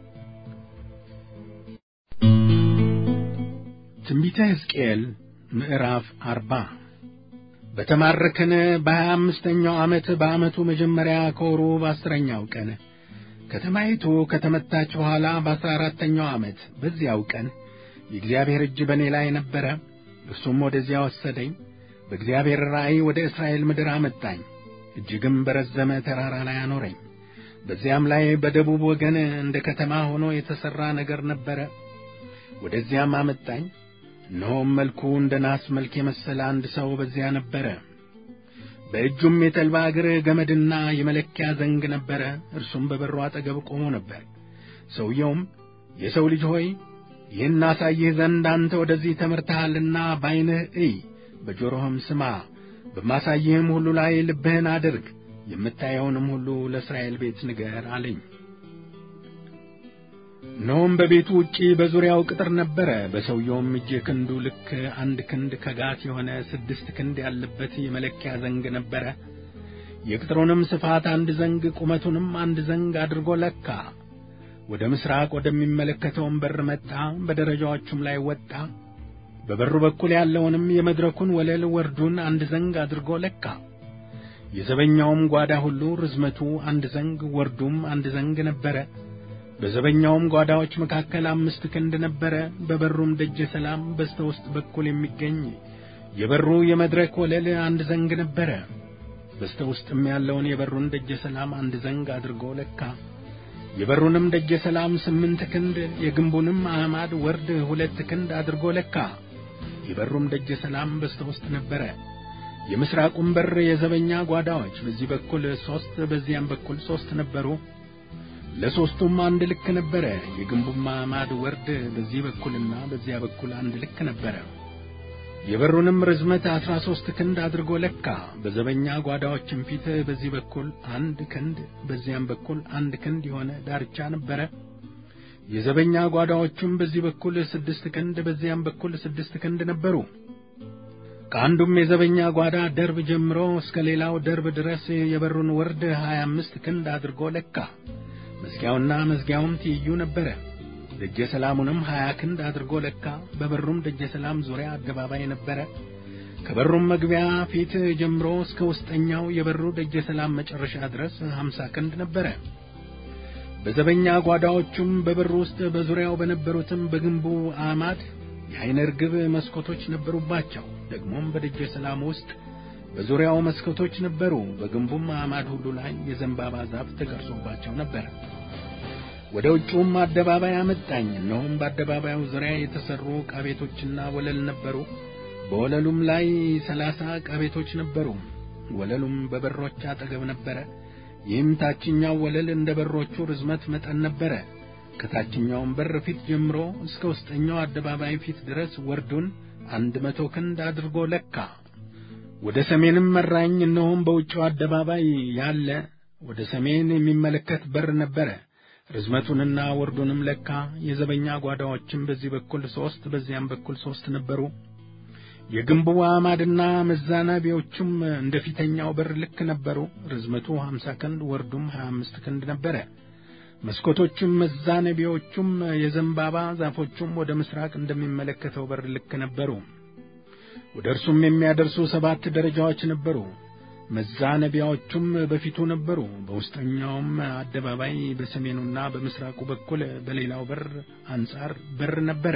ትንቢተ ሕዝቅኤል ምዕራፍ 40 በተማረክን በ25ኛው ዓመት በዓመቱ መጀመሪያ ከወሩ በ10ኛው ቀን ከተማይቱ ከተመታች በኋላ በ14ኛው ዓመት በዚያው ቀን የእግዚአብሔር እጅ በእኔ ላይ ነበረ። እርሱም ወደዚያ ወሰደኝ፣ በእግዚአብሔር ራእይ ወደ እስራኤል ምድር አመጣኝ። እጅግም በረዘመ ተራራ ላይ አኖረኝ። በዚያም ላይ በደቡብ ወገን እንደ ከተማ ሆኖ የተሠራ ነገር ነበረ። ወደዚያም አመጣኝ። እነሆም መልኩ እንደ ናስ መልክ የመሰለ አንድ ሰው በዚያ ነበረ። በእጁም የተልባ እግር ገመድና የመለኪያ ዘንግ ነበረ። እርሱም በበሩ አጠገብ ቆሞ ነበር። ሰውየውም የሰው ልጅ ሆይ ይህን አሳይህ ዘንድ አንተ ወደዚህ ተመርተሃልና በዓይንህ እይ፣ በጆሮህም ስማ፣ በማሳይህም ሁሉ ላይ ልብህን አድርግ፣ የምታየውንም ሁሉ ለእስራኤል ቤት ንገር አለኝ። እነሆም በቤቱ ውጪ በዙሪያው ቅጥር ነበረ። በሰውየውም እጅ ክንዱ ልክ 1 ክንድ ከጋት የሆነ 6 ክንድ ያለበት የመለኪያ ዘንግ ነበረ። የቅጥሩንም ስፋት 1 ዘንግ ቁመቱንም 1 ዘንግ አድርጎ ለካ። ወደ ምስራቅ ወደሚመለከተውም በር መጣ፣ በደረጃዎቹም ላይ ወጣ። በበሩ በኩል ያለውንም የመድረኩን ወለል ወርዱን 1 ዘንግ አድርጎ ለካ። የዘበኛውም ጓዳ ሁሉ ርዝመቱ አንድ ዘንግ ወርዱም አንድ ዘንግ ነበረ። በዘበኛውም ጓዳዎች መካከል 5 ክንድ ነበረ። በበሩም ደጀ ሰላም በስተውስጥ በኩል የሚገኝ የበሩ የመድረክ ወለል አንድ ዘንግ ነበረ። በስተውስጥም ያለውን የበሩን ደጀ ሰላም አንድ ዘንግ አድርጎ ለካ። የበሩንም ደጀ ሰላም 8 ክንድ የግንቡንም አዕማድ ወርድ 2 ክንድ አድርጎ ለካ። የበሩም ደጀ ሰላም በስተውስጥ ነበረ። የምስራቁም በር የዘበኛ ጓዳዎች በዚህ በኩል 3 በዚያም በኩል 3 ነበሩ። ለሶስቱም አንድ ልክ ነበረ። የግንቡም አዕማድ ወርድ በዚህ በኩልና በዚያ በኩል አንድ ልክ ነበረ። የበሩንም ርዝመት 13 ክንድ አድርጎ ለካ። በዘበኛ ጓዳዎችም ፊት በዚህ በኩል 1 ክንድ በዚያም በኩል 1 ክንድ የሆነ ዳርቻ ነበረ። የዘበኛ ጓዳዎችም በዚህ በኩል 6 ክንድ በዚያም በኩል 6 ክንድ ነበሩ። ከአንዱም የዘበኛ ጓዳ ደርብ ጀምሮ እስከ ሌላው ደርብ ድረስ የበሩን ወርድ 25 ክንድ አድርጎ ለካ። መዝጊያውና መዝጊያውም ትይዩ ነበረ። ደጀ ሰላሙንም 20 ክንድ አድርጎ ለካ። በበሩም ደጀ ሰላም ዙሪያ አደባባይ ነበረ። ከበሩም መግቢያ ፊት ጀምሮ እስከ ውስጠኛው የበሩ ደጀ ሰላም መጨረሻ ድረስ 50 ክንድ ነበረ። በዘበኛ ጓዳዎቹም በበሩ ውስጥ በዙሪያው በነበሩትም በግንቡ አዕማድ የዓይነ ርግብ መስኮቶች ነበሩባቸው። ደግሞም በደጀ ሰላም ውስጥ በዙሪያው መስኮቶች ነበሩ። በግንቡም አዕማድ ሁሉ ላይ የዘንባባ ዛፍ ተቀርጾባቸው ነበር። ወደ ውጭውም አደባባይ አመጣኝ። እነሆም በአደባባዩ ዙሪያ የተሰሩ ዕቃ ቤቶችና ወለል ነበሩ። በወለሉም ላይ 30 ዕቃ ቤቶች ነበሩ። ወለሉም በበሮች አጠገብ ነበረ። ይህም ታችኛው ወለል እንደ በሮቹ ርዝመት መጠን ነበረ። ከታችኛውም በር ፊት ጀምሮ እስከ ውስጠኛው አደባባይ ፊት ድረስ ወርዱን 100 ክንድ አድርጎ ለካ። ወደ ሰሜንም መራኝ። እነሆም በውጭው አደባባይ ያለ ወደ ሰሜን የሚመለከት በር ነበረ። ርዝመቱንና ወርዱንም ለካ። የዘበኛ ጓዳዎችም በዚህ በኩል 3 በዚያም በኩል 3 ነበሩ። የግንቡ አዕማድና መዛነቢያዎቹም እንደ ፊተኛው በር ልክ ነበሩ። ርዝመቱ 50 ክንድ ወርዱም 25 ክንድ ነበረ። መስኮቶቹም መዛነቢያዎቹም የዘንባባ ዛፎቹም ወደ ምስራቅ እንደሚመለከተው በር ልክ ነበሩ። ወደ እርሱም የሚያደርሱ 7 ደረጃዎች ነበሩ። መዛነቢያዎቹም በፊቱ ነበሩ። በውስጠኛውም አደባባይ በሰሜኑና በምስራቁ በኩል በሌላው በር አንጻር በር ነበረ።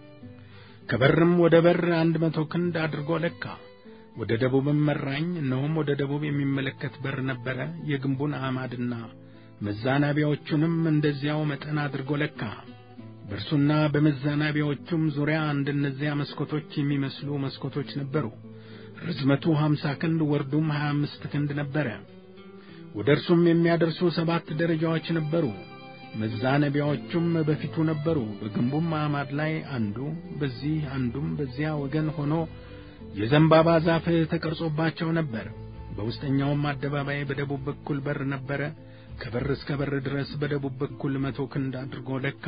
ከበርም ወደ በር 100 ክንድ አድርጎ ለካ። ወደ ደቡብም መራኝ። እነሆም ወደ ደቡብ የሚመለከት በር ነበረ። የግንቡን አዕማድና መዛነቢያዎቹንም እንደዚያው መጠን አድርጎ ለካ። በእርሱና በመዛነቢያዎቹም ዙሪያ እንደነዚያ መስኮቶች የሚመስሉ መስኮቶች ነበሩ። ርዝመቱ 50 ክንድ ወርዱም 25 ክንድ ነበረ። ወደ እርሱም የሚያደርሱ 7 ደረጃዎች ነበሩ። መዛነቢያዎቹም በፊቱ ነበሩ። በግንቡም አዕማድ ላይ አንዱ በዚህ አንዱም በዚያ ወገን ሆኖ የዘንባባ ዛፍ ተቀርጾባቸው ነበር። በውስጠኛውም አደባባይ በደቡብ በኩል በር ነበረ። ከበር እስከ በር ድረስ በደቡብ በኩል 100 ክንድ አድርጎ ለካ።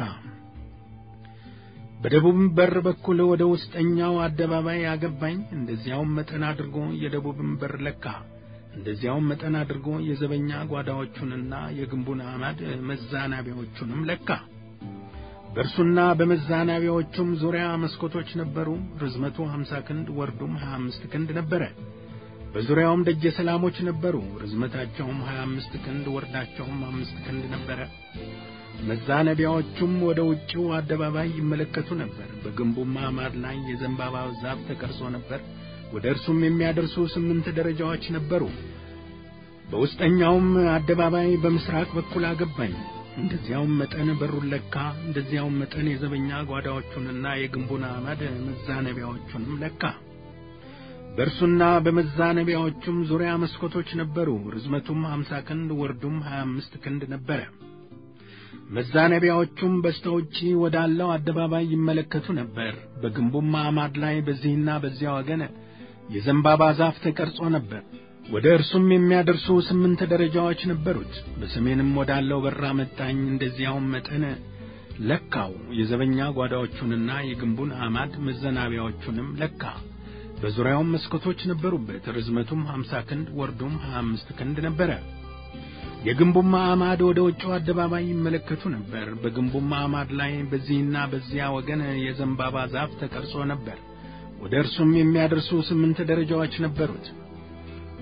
በደቡብ በር በኩል ወደ ውስጠኛው አደባባይ አገባኝ። እንደዚያውም መጠን አድርጎ የደቡብን በር ለካ። እንደዚያውም መጠን አድርጎ የዘበኛ ጓዳዎቹንና የግንቡን አዕማድ መዛነቢያዎቹንም ለካ። በእርሱና በመዛነቢያዎቹም ዙሪያ መስኮቶች ነበሩ። ርዝመቱ 50 ክንድ ወርዱም 25 ክንድ ነበረ። በዙሪያውም ደጀ ሰላሞች ነበሩ። ርዝመታቸውም 25 ክንድ ወርዳቸውም 5 ክንድ ነበረ። መዛነቢያዎቹም ወደ ውጭው አደባባይ ይመለከቱ ነበር። በግንቡም አዕማድ ላይ የዘንባባ ዛፍ ተቀርጾ ነበር። ወደ እርሱም የሚያደርሱ 8 ደረጃዎች ነበሩ። በውስጠኛውም አደባባይ በምስራቅ በኩል አገባኝ። እንደዚያውም መጠን በሩን ለካ። እንደዚያውም መጠን የዘበኛ ጓዳዎቹንና የግንቡን አዕማድ መዛነቢያዎቹንም ለካ። በእርሱና በመዛነቢያዎቹም ዙሪያ መስኮቶች ነበሩ። ርዝመቱም 50 ክንድ ወርዱም 25 ክንድ ነበረ። መዛነቢያዎቹም በስተውጪ ወዳለው አደባባይ ይመለከቱ ነበር። በግንቡም አዕማድ ላይ በዚህና በዚያ ወገን የዘንባባ ዛፍ ተቀርጾ ነበር። ወደ እርሱም የሚያደርሱ 8 ደረጃዎች ነበሩት። በሰሜንም ወዳለው በር አመጣኝ። እንደዚያውም መጠን ለካው። የዘበኛ ጓዳዎቹንና የግንቡን አዕማድ መዛነቢያዎቹንም ለካ። በዙሪያውም መስኮቶች ነበሩበት። ርዝመቱም 50 ክንድ ወርዱም 25 ክንድ ነበረ። የግንቡም አዕማድ ወደ ውጭው አደባባይ ይመለከቱ ነበር። በግንቡም አዕማድ ላይ በዚህና በዚያ ወገን የዘንባባ ዛፍ ተቀርጾ ነበር። ወደ እርሱም የሚያደርሱ 8 ደረጃዎች ነበሩት።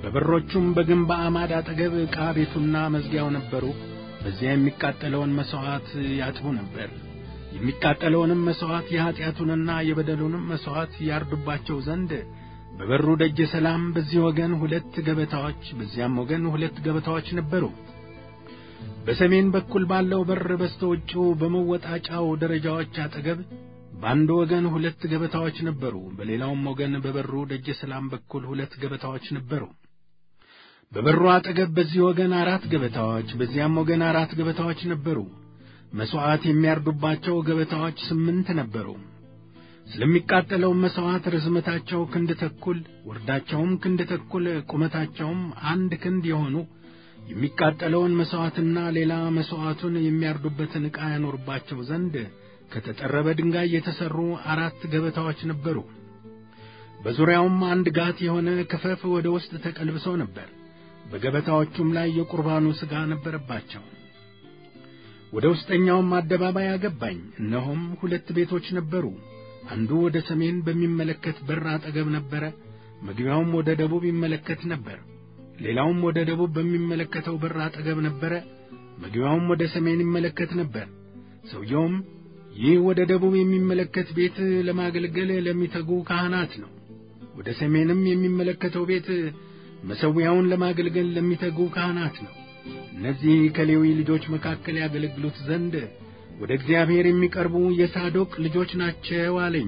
በበሮቹም በግንብ አዕማድ አጠገብ ዕቃ ቤቱና መዝጊያው ነበሩ። በዚያ የሚቃጠለውን መሥዋዕት ያጥቡ ነበር። የሚቃጠለውንም መሥዋዕት የኀጢአቱንና የበደሉንም መሥዋዕት ያርዱባቸው ዘንድ በበሩ ደጀ ሰላም በዚህ ወገን 2 ገበታዎች በዚያም ወገን 2 ገበታዎች ነበሩ። በሰሜን በኩል ባለው በር በስተውጭው በመወጣጫው ደረጃዎች አጠገብ በአንድ ወገን 2 ገበታዎች ነበሩ። በሌላውም ወገን በበሩ ደጀ ሰላም በኩል 2 ገበታዎች ነበሩ። በበሩ አጠገብ በዚህ ወገን 4 ገበታዎች በዚያም ወገን 4 ገበታዎች ነበሩ። መሥዋዕት የሚያርዱባቸው ገበታዎች 8 ነበሩ። ስለሚቃጠለው መሥዋዕት ርዝመታቸው ክንድ ተኩል ወርዳቸውም ክንድ ተኩል ቁመታቸውም 1 ክንድ የሆኑ የሚቃጠለውን መሥዋዕትና ሌላ መሥዋዕቱን የሚያርዱበትን ዕቃ ያኖርባቸው ዘንድ ከተጠረበ ድንጋይ የተሠሩ 4 ገበታዎች ነበሩ። በዙሪያውም 1 ጋት የሆነ ክፈፍ ወደ ውስጥ ተቀልብሶ ነበር። በገበታዎቹም ላይ የቁርባኑ ሥጋ ነበረባቸው። ወደ ውስጠኛውም አደባባይ አገባኝ። እነሆም 2 ቤቶች ነበሩ። አንዱ ወደ ሰሜን በሚመለከት በር አጠገብ ነበረ። መግቢያውም ወደ ደቡብ ይመለከት ነበር። ሌላውም ወደ ደቡብ በሚመለከተው በር አጠገብ ነበረ። መግቢያውም ወደ ሰሜን ይመለከት ነበር። ሰውየውም ይህ ወደ ደቡብ የሚመለከት ቤት ለማገልገል ለሚተጉ ካህናት ነው። ወደ ሰሜንም የሚመለከተው ቤት መሠዊያውን ለማገልገል ለሚተጉ ካህናት ነው። እነዚህ ከሌዊ ልጆች መካከል ያገለግሉት ዘንድ ወደ እግዚአብሔር የሚቀርቡ የሳዶቅ ልጆች ናቸው አለኝ።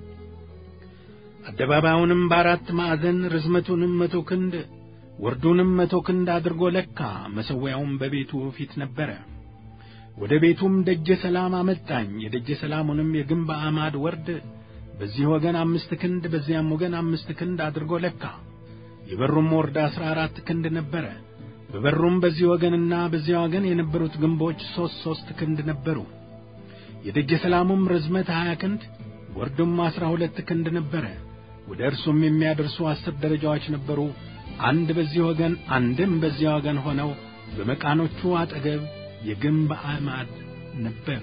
አደባባዩንም በ4 ማዕዘን ርዝመቱንም 100 ክንድ ወርዱንም 100 ክንድ አድርጎ ለካ። መሠዊያውም በቤቱ ፊት ነበረ። ወደ ቤቱም ደጀ ሰላም አመጣኝ። የደጀ ሰላሙንም የግንብ አዕማድ ወርድ በዚህ ወገን 5 ክንድ በዚያም ወገን 5 ክንድ አድርጎ ለካ። የበሩም ወርድ 14 ክንድ ነበረ። በበሩም በዚህ ወገንና በዚያ ወገን የነበሩት ግንቦች 3 ክንድ ነበሩ። የደጀ ሰላሙም ርዝመት 20 ክንድ ወርዱም 12 ክንድ ነበረ። ወደ እርሱም የሚያደርሱ 10 ደረጃዎች ነበሩ። አንድ በዚህ ወገን አንድም በዚያ ወገን ሆነው በመቃኖቹ አጠገብ የግንብ አዕማድ ነበሩ።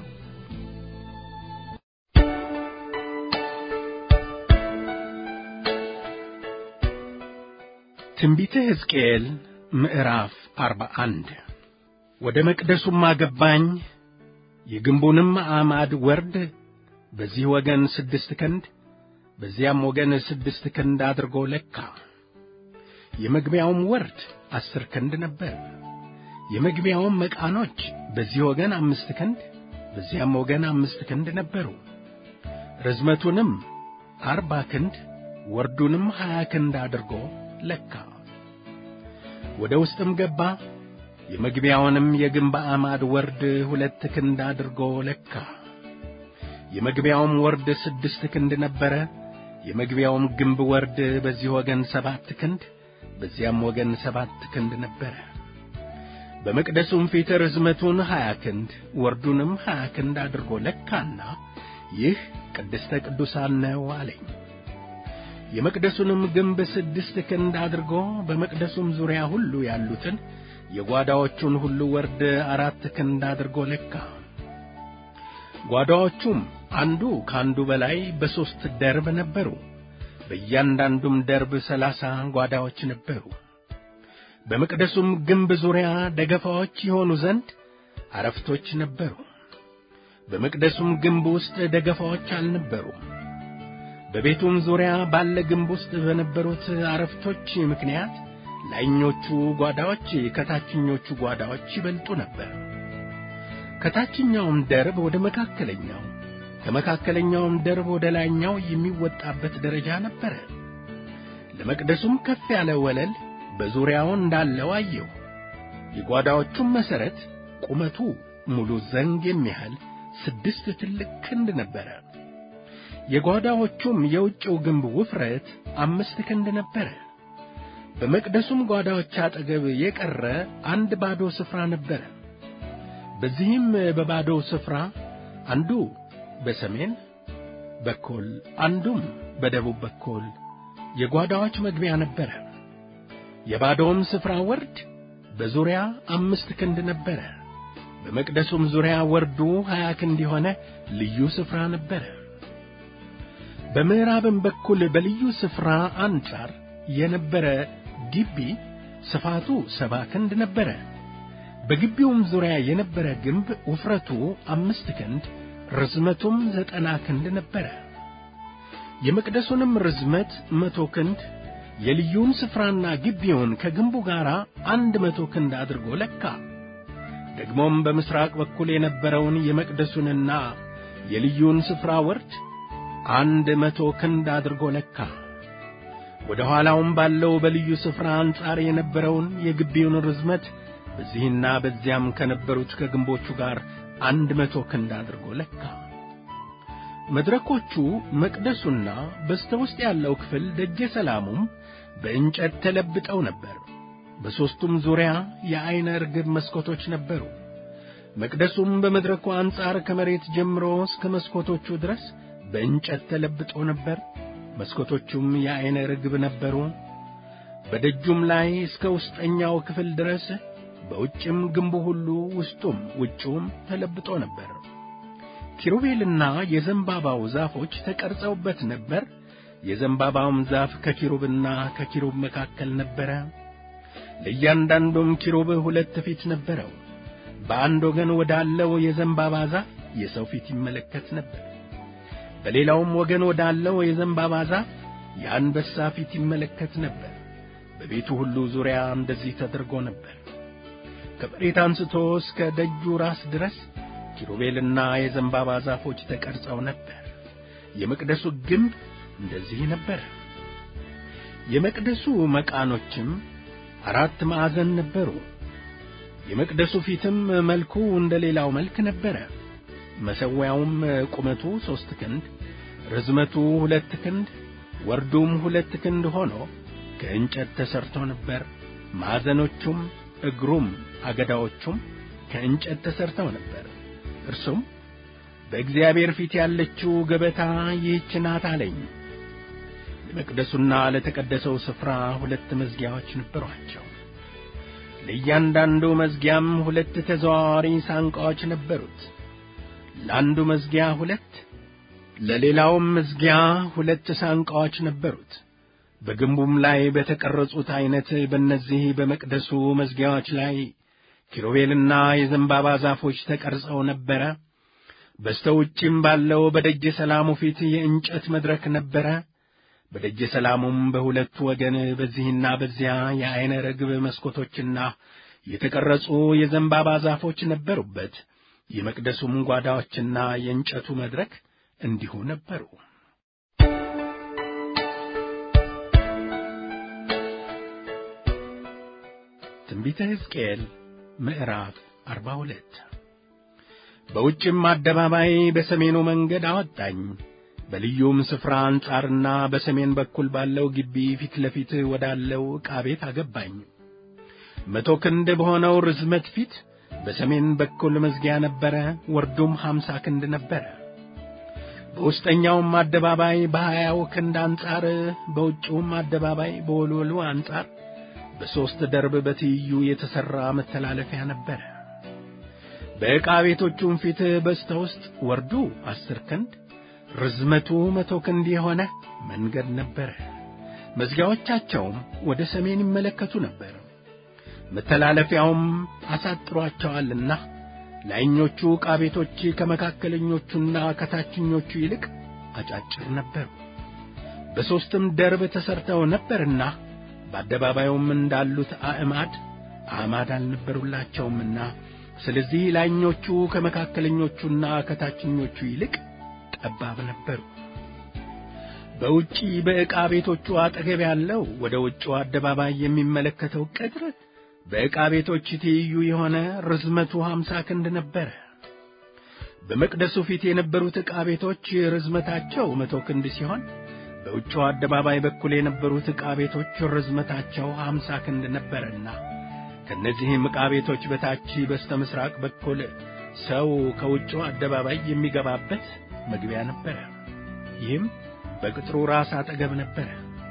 ትንቢተ ሕዝቅኤል ምዕራፍ 41 ወደ መቅደሱም አገባኝ። የግንቡንም አዕማድ ወርድ በዚህ ወገን 6 ክንድ በዚያም ወገን 6 ክንድ አድርጎ ለካ። የመግቢያውም ወርድ 10 ክንድ ነበር። የመግቢያውም መቃኖች በዚህ ወገን 5 ክንድ በዚያም ወገን 5 ክንድ ነበሩ። ርዝመቱንም 40 ክንድ ወርዱንም 20 ክንድ አድርጎ ለካ። ወደ ውስጥም ገባ። የመግቢያውንም የግንብ አዕማድ ወርድ 2 ክንድ አድርጎ ለካ። የመግቢያውም ወርድ 6 ክንድ ነበረ። የመግቢያውም ግንብ ወርድ በዚህ ወገን 7 ክንድ በዚያም ወገን 7 ክንድ ነበረ። በመቅደሱም ፊት ርዝመቱን 20 ክንድ ወርዱንም 20 ክንድ አድርጎ ለካና ይህ ቅድስተ ቅዱሳን ነው አለኝ። የመቅደሱንም ግንብ 6 ክንድ አድርጎ በመቅደሱም ዙሪያ ሁሉ ያሉትን የጓዳዎቹን ሁሉ ወርድ 4 ክንድ አድርጎ ለካ። ጓዳዎቹም አንዱ ካንዱ በላይ በ3 ደርብ ነበሩ። በእያንዳንዱም ደርብ 30 ጓዳዎች ነበሩ። በመቅደሱም ግንብ ዙሪያ ደገፋዎች ይሆኑ ዘንድ አረፍቶች ነበሩ። በመቅደሱም ግንብ ውስጥ ደገፋዎች አልነበሩም። በቤቱም ዙሪያ ባለ ግንብ ውስጥ በነበሩት አረፍቶች ምክንያት ላይኞቹ ጓዳዎች ከታችኞቹ ጓዳዎች ይበልጡ ነበር። ከታችኛውም ደርብ ወደ መካከለኛው ከመካከለኛውም ደርብ ወደ ላይኛው የሚወጣበት ደረጃ ነበረ። ለመቅደሱም ከፍ ያለ ወለል በዙሪያው እንዳለው አየሁ። የጓዳዎቹም መሠረት ቁመቱ ሙሉ ዘንግ የሚያህል 6 ትልቅ ክንድ ነበረ። የጓዳዎቹም የውጭው ግንብ ውፍረት 5 ክንድ ነበረ። በመቅደሱም ጓዳዎች አጠገብ የቀረ አንድ ባዶ ስፍራ ነበረ። በዚህም በባዶው ስፍራ አንዱ በሰሜን በኩል አንዱም በደቡብ በኩል የጓዳዎች መግቢያ ነበረ። የባዶውም ስፍራ ወርድ በዙሪያ 5 ክንድ ነበረ። በመቅደሱም ዙሪያ ወርዱ 20 ክንድ የሆነ ልዩ ስፍራ ነበረ። በምዕራብም በኩል በልዩ ስፍራ አንጻር የነበረ ግቢ ስፋቱ 70 ክንድ ነበረ። በግቢውም ዙሪያ የነበረ ግንብ ውፍረቱ 5 ክንድ ርዝመቱም 90 ክንድ ነበረ። የመቅደሱንም ርዝመት 100 ክንድ የልዩውን ስፍራና ግቢውን ከግንቡ ጋር 100 ክንድ አድርጎ ለካ። ደግሞም በምስራቅ በኩል የነበረውን የመቅደሱንና የልዩውን ስፍራ ወርድ 100 ክንድ አድርጎ ለካ። ወደ ኋላውም ባለው በልዩ ስፍራ አንጻር የነበረውን የግቢውን ርዝመት በዚህና በዚያም ከነበሩት ከግንቦቹ ጋር 100 ክንድ አድርጎ ለካ። መድረኮቹ መቅደሱና በስተውስጥ ያለው ክፍል ደጀ ሰላሙም በእንጨት ተለብጠው ነበር። በሦስቱም ዙሪያ የዓይነ ርግብ መስኮቶች ነበሩ። መቅደሱም በመድረኩ አንጻር ከመሬት ጀምሮ እስከ መስኮቶቹ ድረስ በእንጨት ተለብጦ ነበር። መስኮቶቹም የዓይነ ርግብ ነበሩ። በደጁም ላይ እስከ ውስጠኛው ክፍል ድረስ በውጭም ግንቡ ሁሉ ውስጡም ውጭውም ተለብጦ ነበር። ኪሩቤልና የዘንባባው ዛፎች ተቀርጸውበት ነበር። የዘንባባውም ዛፍ ከኪሩብና ከኪሩብ መካከል ነበረ። ለእያንዳንዱም ኪሩብ 2 ፊት ነበረው። በአንድ ወገን ወዳለው የዘንባባ ዛፍ የሰው ፊት ይመለከት ነበር። በሌላውም ወገን ወዳለው የዘንባባ ዛፍ የአንበሳ ፊት ይመለከት ነበር። በቤቱ ሁሉ ዙሪያ እንደዚህ ተደርጎ ነበር። ከመሬት አንስቶ እስከ ደጁ ራስ ድረስ ኪሩቤልና የዘንባባ ዛፎች ተቀርጸው ነበር። የመቅደሱ ግንብ እንደዚህ ነበር። የመቅደሱ መቃኖችም 4 ማዕዘን ነበሩ። የመቅደሱ ፊትም መልኩ እንደሌላው መልክ ነበረ። መሠዊያውም ቁመቱ 3 ክንድ ርዝመቱ 2 ክንድ ወርዱም 2 ክንድ ሆኖ ከእንጨት ተሰርቶ ነበር። ማዕዘኖቹም እግሩም አገዳዎቹም ከእንጨት ተሰርተው ነበር። እርሱም በእግዚአብሔር ፊት ያለችው ገበታ ይህች ናት አለኝ። ለመቅደሱና ለተቀደሰው ስፍራ 2 መዝጊያዎች ነበሯቸው። ለእያንዳንዱ መዝጊያም 2 ተዘዋዋሪ ሳንቃዎች ነበሩት። ለአንዱ መዝጊያ 2 ለሌላውም መዝጊያ 2 ሳንቃዎች ነበሩት። በግንቡም ላይ በተቀረጹት ዓይነት በእነዚህ በመቅደሱ መዝጊያዎች ላይ ኪሩቤልና የዘንባባ ዛፎች ተቀርጸው ነበረ። በስተውጭም ባለው በደጀ ሰላሙ ፊት የእንጨት መድረክ ነበረ። በደጀ ሰላሙም በሁለቱ ወገን በዚህና በዚያ የዓይነ ርግብ መስኮቶችና የተቀረጹ የዘንባባ ዛፎች ነበሩበት። የመቅደሱም ጓዳዎችና የእንጨቱ መድረክ እንዲሁ ነበሩ። ትንቢተ ሕዝቅኤል ምዕራፍ 42 በውጭም አደባባይ በሰሜኑ መንገድ አወጣኝ። በልዩም ስፍራ አንጻርና በሰሜን በኩል ባለው ግቢ ፊት ለፊት ወዳለው ዕቃ ቤት አገባኝ። 100 ክንድ በሆነው ርዝመት ፊት በሰሜን በኩል መዝጊያ ነበረ። ወርዱም 50 ክንድ ነበረ። በውስጠኛውም አደባባይ በ20 ክንድ አንጻር በውጭውም አደባባይ በወለሉ አንጻር በ3 ደርብ በትይዩ የተሠራ መተላለፊያ ነበረ። በዕቃ ቤቶቹም ፊት በስተውስጥ ወርዱ 10 ክንድ ርዝመቱ 100 ክንድ የሆነ መንገድ ነበረ። መዝጊያዎቻቸውም ወደ ሰሜን ይመለከቱ ነበር። መተላለፊያውም አሳጥሯቸዋልና ላይኞቹ ዕቃ ቤቶች ከመካከለኞቹና ከታችኞቹ ይልቅ አጫጭር ነበሩ። በ3 ደርብ ተሰርተው ነበርና በአደባባዩም እንዳሉት አዕማድ አልነበሩላቸውምና ስለዚህ ላይኞቹ ከመካከለኞቹና ከታችኞቹ ይልቅ ጠባብ ነበሩ። በውጪ በዕቃ ቤቶቹ አጠገብ ያለው ወደ ውጭው አደባባይ የሚመለከተው ቅጥር በዕቃ ቤቶች ትይዩ የሆነ ርዝመቱ 50 ክንድ ነበረ። በመቅደሱ ፊት የነበሩት ዕቃ ቤቶች ርዝመታቸው 100 ክንድ ሲሆን በውጭው አደባባይ በኩል የነበሩት ዕቃ ቤቶች ርዝመታቸው 50 ክንድ ነበረና ከነዚህም ዕቃ ቤቶች በታች በስተምስራቅ በኩል ሰው ከውጭው አደባባይ የሚገባበት መግቢያ ነበረ። ይህም በቅጥሩ ራስ አጠገብ ነበረ።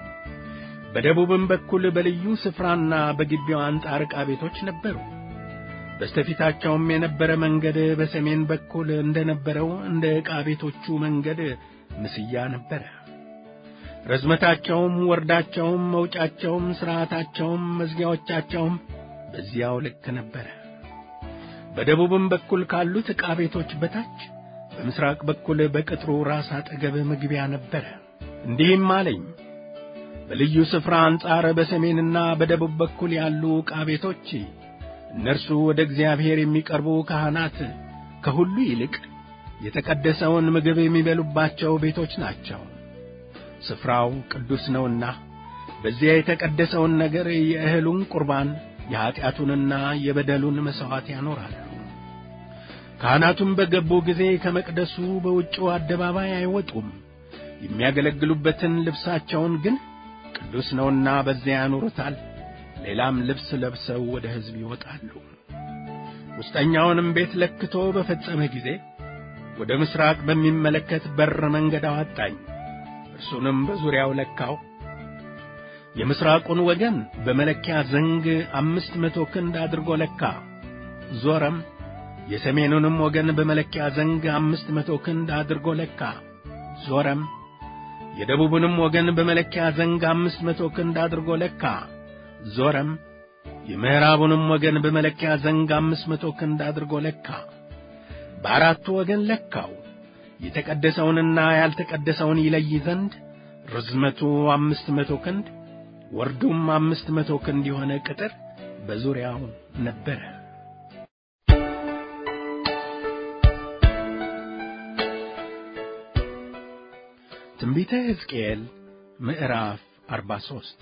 በደቡብም በኩል በልዩ ስፍራና በግቢው አንጻር ዕቃ ቤቶች ነበሩ። በስተፊታቸውም የነበረ መንገድ በሰሜን በኩል እንደነበረው እንደ ዕቃ ቤቶቹ መንገድ ምስያ ነበረ። ርዝመታቸውም ወርዳቸውም መውጫቸውም ሥርዓታቸውም መዝጊያዎቻቸውም በዚያው ልክ ነበረ። በደቡብም በኩል ካሉት ዕቃ ቤቶች በታች በምሥራቅ በኩል በቅጥሩ ራስ አጠገብ መግቢያ ነበረ። እንዲህም አለኝ፣ በልዩ ስፍራ አንጻር በሰሜንና በደቡብ በኩል ያሉ ዕቃ ቤቶች እነርሱ ወደ እግዚአብሔር የሚቀርቡ ካህናት ከሁሉ ይልቅ የተቀደሰውን ምግብ የሚበሉባቸው ቤቶች ናቸው። ስፍራው ቅዱስ ነውና በዚያ የተቀደሰውን ነገር የእህሉን ቁርባን የኀጢአቱንና የበደሉን መሥዋዕት ያኖራሉ። ካህናቱም በገቡ ጊዜ ከመቅደሱ በውጭው አደባባይ አይወጡም። የሚያገለግሉበትን ልብሳቸውን ግን ቅዱስ ነውና በዚያ ያኖሩታል። ሌላም ልብስ ለብሰው ወደ ሕዝብ ይወጣሉ። ውስጠኛውንም ቤት ለክቶ በፈጸመ ጊዜ ወደ ምሥራቅ በሚመለከት በር መንገድ አወጣኝ። እርሱንም በዙሪያው ለካው። የምሥራቁን ወገን በመለኪያ ዘንግ 500 ክንድ አድርጎ ለካ። ዞረም። የሰሜኑንም ወገን በመለኪያ ዘንግ 500 ክንድ አድርጎ ለካ። ዞረም። የደቡቡንም ወገን በመለኪያ ዘንግ 500 ክንድ አድርጎ ለካ። ዞረም። የምዕራቡንም ወገን በመለኪያ ዘንግ 500 ክንድ አድርጎ ለካ። በአራቱ ወገን ለካው። የተቀደሰውንና ያልተቀደሰውን ይለይ ዘንድ ርዝመቱ 500 ክንድ ወርዱም 500 ክንድ የሆነ ቅጥር በዙሪያው ነበረ። ትንቢተ ሕዝቅኤል ምዕራፍ 43።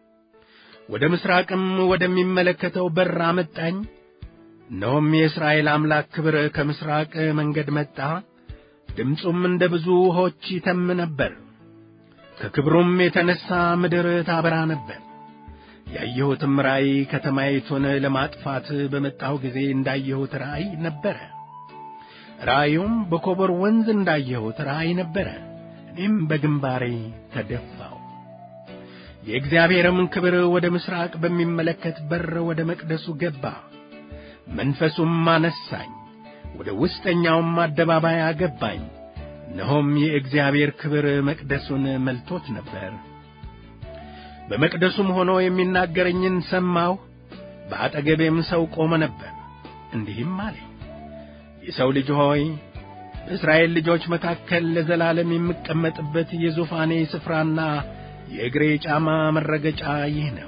ወደ ምሥራቅም ወደሚመለከተው በር አመጣኝ። እነሆም የእስራኤል አምላክ ክብር ከምሥራቅ መንገድ መጣ። ድምፁም እንደ ብዙ ውኆች ይተም ነበር። ከክብሩም የተነሣ ምድር ታበራ ነበር። ያየሁትም ራእይ ከተማይቱን ለማጥፋት በመጣሁ ጊዜ እንዳየሁት ራእይ ነበረ። ራእዩም በኮቦር ወንዝ እንዳየሁት ራእይ ነበረ። እኔም በግንባሬ ተደፋው። የእግዚአብሔርም ክብር ወደ ምሥራቅ በሚመለከት በር ወደ መቅደሱ ገባ። መንፈሱም አነሳኝ፣ ወደ ውስጠኛውም አደባባይ አገባኝ። እነሆም የእግዚአብሔር ክብር መቅደሱን መልቶት ነበር። በመቅደሱም ሆኖ የሚናገረኝን ሰማሁ። በአጠገቤም ሰው ቆመ ነበር። እንዲህም አለኝ፣ የሰው ልጅ ሆይ በእስራኤል ልጆች መካከል ለዘላለም የምቀመጥበት የዙፋኔ ስፍራና የእግሬ ጫማ መረገጫ ይህ ነው።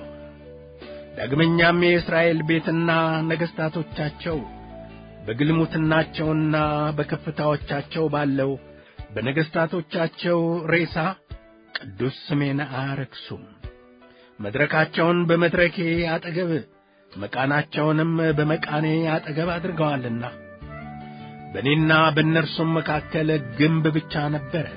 ዳግመኛም የእስራኤል ቤትና ነገሥታቶቻቸው በግልሙትናቸውና በከፍታዎቻቸው ባለው በነገሥታቶቻቸው ሬሳ ቅዱስ ስሜን አያረክሱም። መድረካቸውን በመድረኬ አጠገብ መቃናቸውንም በመቃኔ አጠገብ አድርገዋልና በእኔና በእነርሱም መካከል ግንብ ብቻ ነበረ።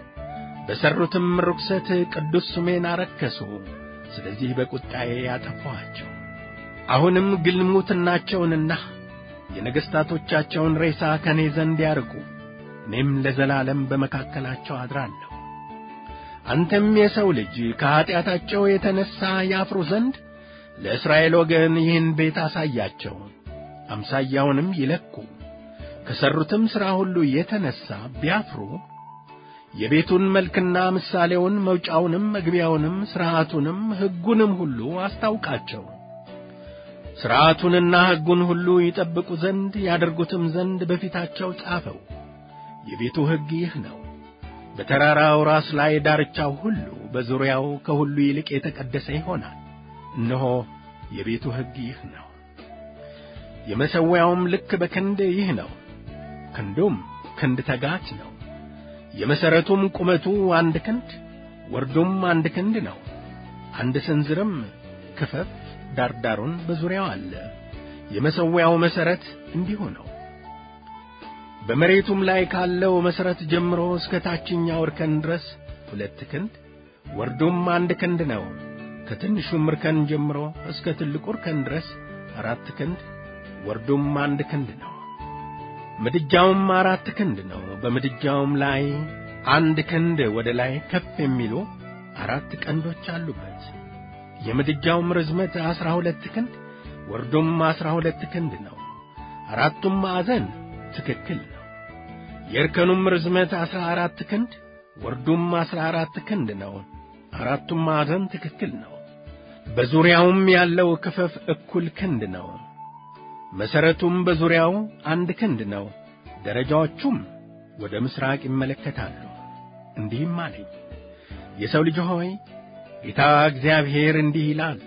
በሠሩትም ርኵሰት ቅዱስ ስሜን አረከሱ። ስለዚህ በቁጣዬ ያጠፋኋቸው። አሁንም ግልሙትናቸውንና የነገሥታቶቻቸውን ሬሳ ከእኔ ዘንድ ያርቁ፣ እኔም ለዘላለም በመካከላቸው አድራለሁ። አንተም የሰው ልጅ ከኀጢአታቸው የተነሣ ያፍሩ ዘንድ ለእስራኤል ወገን ይህን ቤት አሳያቸው። አምሳያውንም ይለኩ። ከሠሩትም ሥራ ሁሉ የተነሣ ቢያፍሩ የቤቱን መልክና ምሳሌውን መውጫውንም መግቢያውንም ሥርዓቱንም ሕጉንም ሁሉ አስታውቃቸው። ሥርዓቱንና ሕጉን ሁሉ ይጠብቁ ዘንድ ያደርጉትም ዘንድ በፊታቸው ጻፈው። የቤቱ ሕግ ይህ ነው። በተራራው ራስ ላይ ዳርቻው ሁሉ በዙሪያው ከሁሉ ይልቅ የተቀደሰ ይሆናል። እነሆ የቤቱ ሕግ ይህ ነው። የመሠዊያውም ልክ በክንድ ይህ ነው። ክንዱም ክንድ ተጋት ነው። የመሠረቱም ቁመቱ 1 ክንድ ወርዱም 1 ክንድ ነው። 1 ስንዝርም ክፈፍ ዳርዳሩን በዙሪያው አለ። የመሠዊያው መሠረት እንዲሁ ነው። በመሬቱም ላይ ካለው መሠረት ጀምሮ እስከ ታችኛው እርከን ድረስ 2 ክንድ ወርዱም 1 ክንድ ነው። ከትንሹም እርከን ጀምሮ እስከ ትልቁ እርከን ድረስ 4 ክንድ ወርዱም 1 ክንድ ነው። ምድጃውም 4 ክንድ ነው። በምድጃውም ላይ 1 ክንድ ወደ ላይ ከፍ የሚሉ 4 ቀንዶች አሉበት። የምድጃውም ርዝመት 12 ክንድ ወርዱም 12 ክንድ ነው። 4ቱም ማዕዘን ትክክል ነው። የእርከኑም ርዝመት 14 ክንድ ወርዱም 14 ክንድ ነው። አራቱም ማዕዘን ትክክል ነው። በዙሪያውም ያለው ክፈፍ እኩል ክንድ ነው። መሠረቱም በዙሪያው 1 ክንድ ነው። ደረጃዎቹም ወደ ምስራቅ ይመለከታሉ። እንዲህም አለኝ፣ የሰው ልጅ ሆይ ጌታ እግዚአብሔር እንዲህ ይላል፣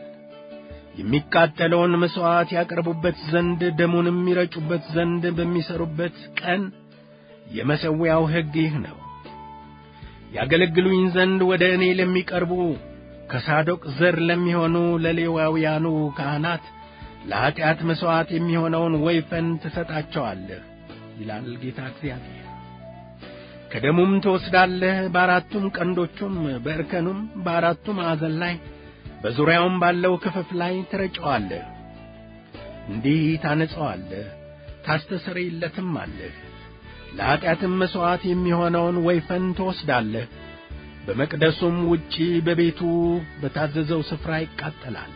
የሚቃጠለውን መሥዋዕት ያቀርቡበት ዘንድ ደሙንም ይረጩበት ዘንድ በሚሠሩበት ቀን የመሠዊያው ሕግ ይህ ነው። ያገለግሉኝ ዘንድ ወደ እኔ ለሚቀርቡ ከሳዶቅ ዘር ለሚሆኑ ለሌዋውያኑ ካህናት ለኃጢአት መሥዋዕት የሚሆነውን ወይፈን ትሰጣቸዋለህ ይላል ጌታ እግዚአብሔር። ከደሙም ትወስዳለህ፣ በአራቱም ቀንዶቹም በእርከኑም በአራቱ ማዕዘን ላይ በዙሪያውም ባለው ክፈፍ ላይ ትረጨዋለህ። እንዲህ ታነጸዋለህ፣ ታስተሰርይለትም አለህ። ለኃጢአትም መሥዋዕት የሚሆነውን ወይፈን ትወስዳለህ፣ በመቅደሱም ውጪ በቤቱ በታዘዘው ስፍራ ይቃጠላል።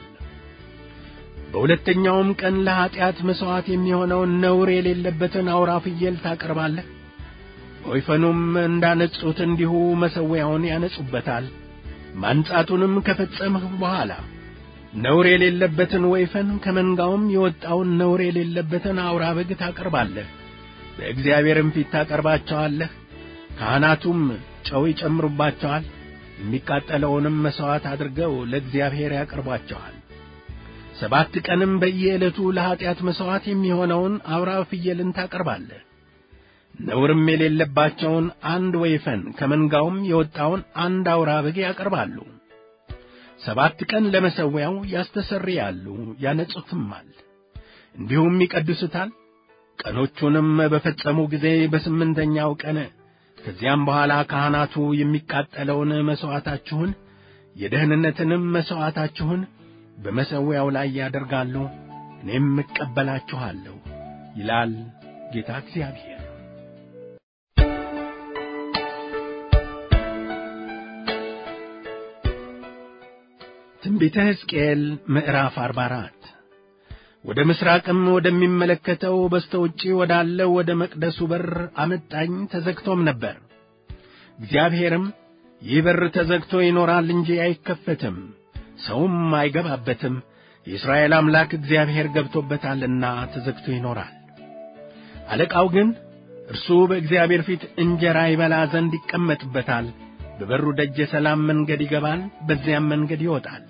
በሁለተኛውም ቀን ለኃጢአት መሥዋዕት የሚሆነውን ነውር የሌለበትን አውራ ፍየል ታቀርባለህ። ወይፈኑም እንዳነጹት እንዲሁ መሠዊያውን ያነጹበታል። ማንጻቱንም ከፈጸምህ በኋላ ነውር የሌለበትን ወይፈን ከመንጋውም የወጣውን ነውር የሌለበትን አውራ በግ ታቀርባለህ። በእግዚአብሔርም ፊት ታቀርባቸዋለህ። ካህናቱም ጨው ይጨምሩባቸዋል፣ የሚቃጠለውንም መሥዋዕት አድርገው ለእግዚአብሔር ያቀርቧቸዋል። 7 ቀንም በየዕለቱ ለኃጢአት መሥዋዕት የሚሆነውን አውራ ፍየልን ታቀርባለህ። ነውርም የሌለባቸውን 1 ወይፈን ከመንጋውም የወጣውን 1 አውራ በግ ያቀርባሉ። 7 ቀን ለመሠዊያው ያስተሰርያሉ፣ ያነጹትማል፣ እንዲሁም ይቀድሱታል። ቀኖቹንም በፈጸሙ ጊዜ በ8ኛው ቀን ከዚያም በኋላ ካህናቱ የሚቃጠለውን መሥዋዕታችሁን የደህንነትንም መሥዋዕታችሁን በመሠዊያው ላይ ያደርጋሉ፣ እኔም እቀበላችኋለሁ ይላል ጌታ እግዚአብሔር። ትንቢተ ሕዝቅኤል ምዕራፍ 44። ወደ ምስራቅም ወደሚመለከተው በስተውጪ ወዳለው ወደ መቅደሱ በር አመጣኝ፣ ተዘግቶም ነበር። እግዚአብሔርም ይህ በር ተዘግቶ ይኖራል እንጂ አይከፈትም፣ ሰውም አይገባበትም፣ የእስራኤል አምላክ እግዚአብሔር ገብቶበታልና ተዘግቶ ይኖራል። አለቃው ግን እርሱ በእግዚአብሔር ፊት እንጀራ ይበላ ዘንድ ይቀመጥበታል። በበሩ ደጀ ሰላም መንገድ ይገባል፣ በዚያም መንገድ ይወጣል።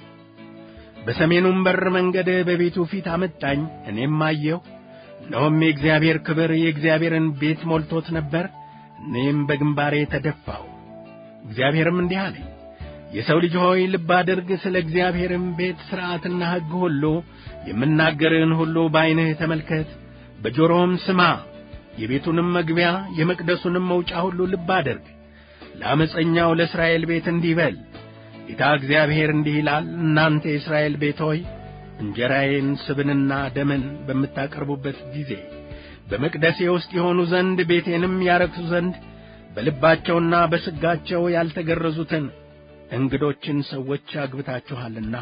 በሰሜኑም በር መንገድ በቤቱ ፊት አመጣኝ። እኔም አየሁ፣ እነሆም የእግዚአብሔር ክብር የእግዚአብሔርን ቤት ሞልቶት ነበር። እኔም በግንባሬ ተደፋው። እግዚአብሔርም እንዲህ አለኝ፣ የሰው ልጅ ሆይ ልብ አድርግ፣ ስለ እግዚአብሔርም ቤት ሥርዓትና ሕግ ሁሉ የምናገርህን ሁሉ በዓይንህ ተመልከት፣ በጆሮህም ስማ። የቤቱንም መግቢያ የመቅደሱንም መውጫ ሁሉ ልብ አድርግ። ለዓመፀኛው ለእስራኤል ቤት እንዲህ በል፣ ጌታ እግዚአብሔር እንዲህ ይላል፣ እናንተ የእስራኤል ቤት ሆይ እንጀራዬን ስብንና ደምን በምታቀርቡበት ጊዜ በመቅደሴ ውስጥ የሆኑ ዘንድ ቤቴንም ያረክሱ ዘንድ በልባቸውና በሥጋቸው ያልተገረዙትን እንግዶችን ሰዎች አግብታችኋልና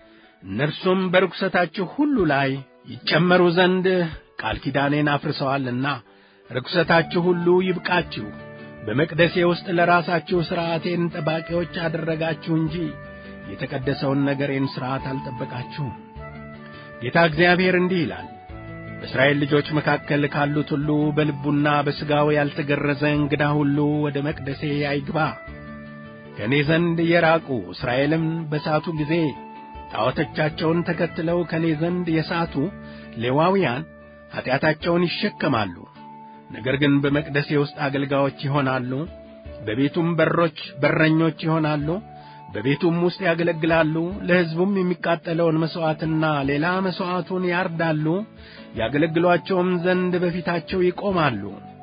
እነርሱም በርኵሰታችሁ ሁሉ ላይ ይጨመሩ ዘንድ ቃል ኪዳኔን አፍርሰዋልና ርኵሰታችሁ ሁሉ ይብቃችሁ። በመቅደሴ ውስጥ ለራሳችሁ ሥርዓቴን ጠባቂዎች አደረጋችሁ እንጂ የተቀደሰውን ነገሬን ሥርዓት አልጠበቃችሁም። ጌታ እግዚአብሔር እንዲህ ይላል፣ በእስራኤል ልጆች መካከል ካሉት ሁሉ በልቡና በሥጋው ያልተገረዘ እንግዳ ሁሉ ወደ መቅደሴ አይግባ። ከእኔ ዘንድ የራቁ እስራኤልም በሳቱ ጊዜ ጣዖቶቻቸውን ተከትለው ከእኔ ዘንድ የሳቱ ሌዋውያን ኀጢአታቸውን ይሸከማሉ። ነገር ግን በመቅደሴ ውስጥ አገልጋዮች ይሆናሉ፣ በቤቱም በሮች በረኞች ይሆናሉ፣ በቤቱም ውስጥ ያገለግላሉ። ለሕዝቡም የሚቃጠለውን መሥዋዕትና ሌላ መሥዋዕቱን ያርዳሉ፣ ያገለግሏቸውም ዘንድ በፊታቸው ይቆማሉ።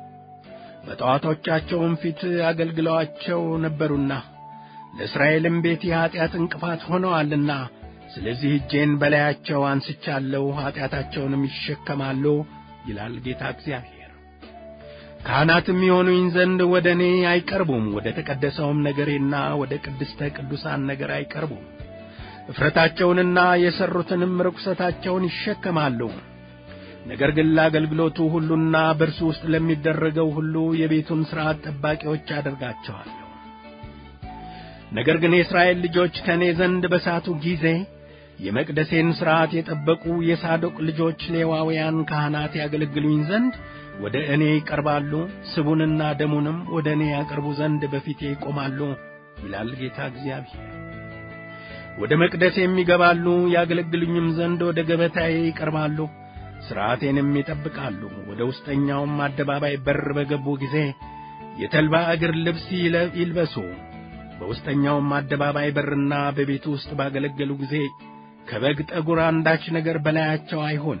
በጣዖቶቻቸውም ፊት አገልግለዋቸው ነበሩና ለእስራኤልም ቤት የኀጢአት እንቅፋት ሆነዋልና፣ ስለዚህ እጄን በላያቸው አንስቻለሁ፣ ኀጢአታቸውንም ይሸከማሉ ይላል ጌታ እግዚአብሔር። ካህናትም የሆኑኝ ዘንድ ወደ እኔ አይቀርቡም፣ ወደ ተቀደሰውም ነገሬና ወደ ቅድስተ ቅዱሳን ነገር አይቀርቡም። እፍረታቸውንና የሠሩትንም ርኵሰታቸውን ይሸከማሉ። ነገር ግን ለአገልግሎቱ ሁሉና በእርሱ ውስጥ ለሚደረገው ሁሉ የቤቱን ሥርዓት ጠባቂዎች አደርጋቸዋለሁ። ነገር ግን የእስራኤል ልጆች ከኔ ዘንድ በሳቱ ጊዜ የመቅደሴን ሥርዓት የጠበቁ የሳዶቅ ልጆች ሌዋውያን ካህናት ያገለግሉኝ ዘንድ ወደ እኔ ይቀርባሉ፣ ስቡንና ደሙንም ወደ እኔ ያቀርቡ ዘንድ በፊቴ ይቆማሉ ይላል ጌታ እግዚአብሔር። ወደ መቅደሴም ይገባሉ፣ ያገለግሉኝም ዘንድ ወደ ገበታዬ ይቀርባሉ፣ ሥርዓቴንም ይጠብቃሉ። ወደ ውስጠኛውም አደባባይ በር በገቡ ጊዜ የተልባ እግር ልብስ ይልበሱ። በውስጠኛውም አደባባይ በርና በቤቱ ውስጥ ባገለገሉ ጊዜ ከበግ ጠጉር አንዳች ነገር በላያቸው አይሁን።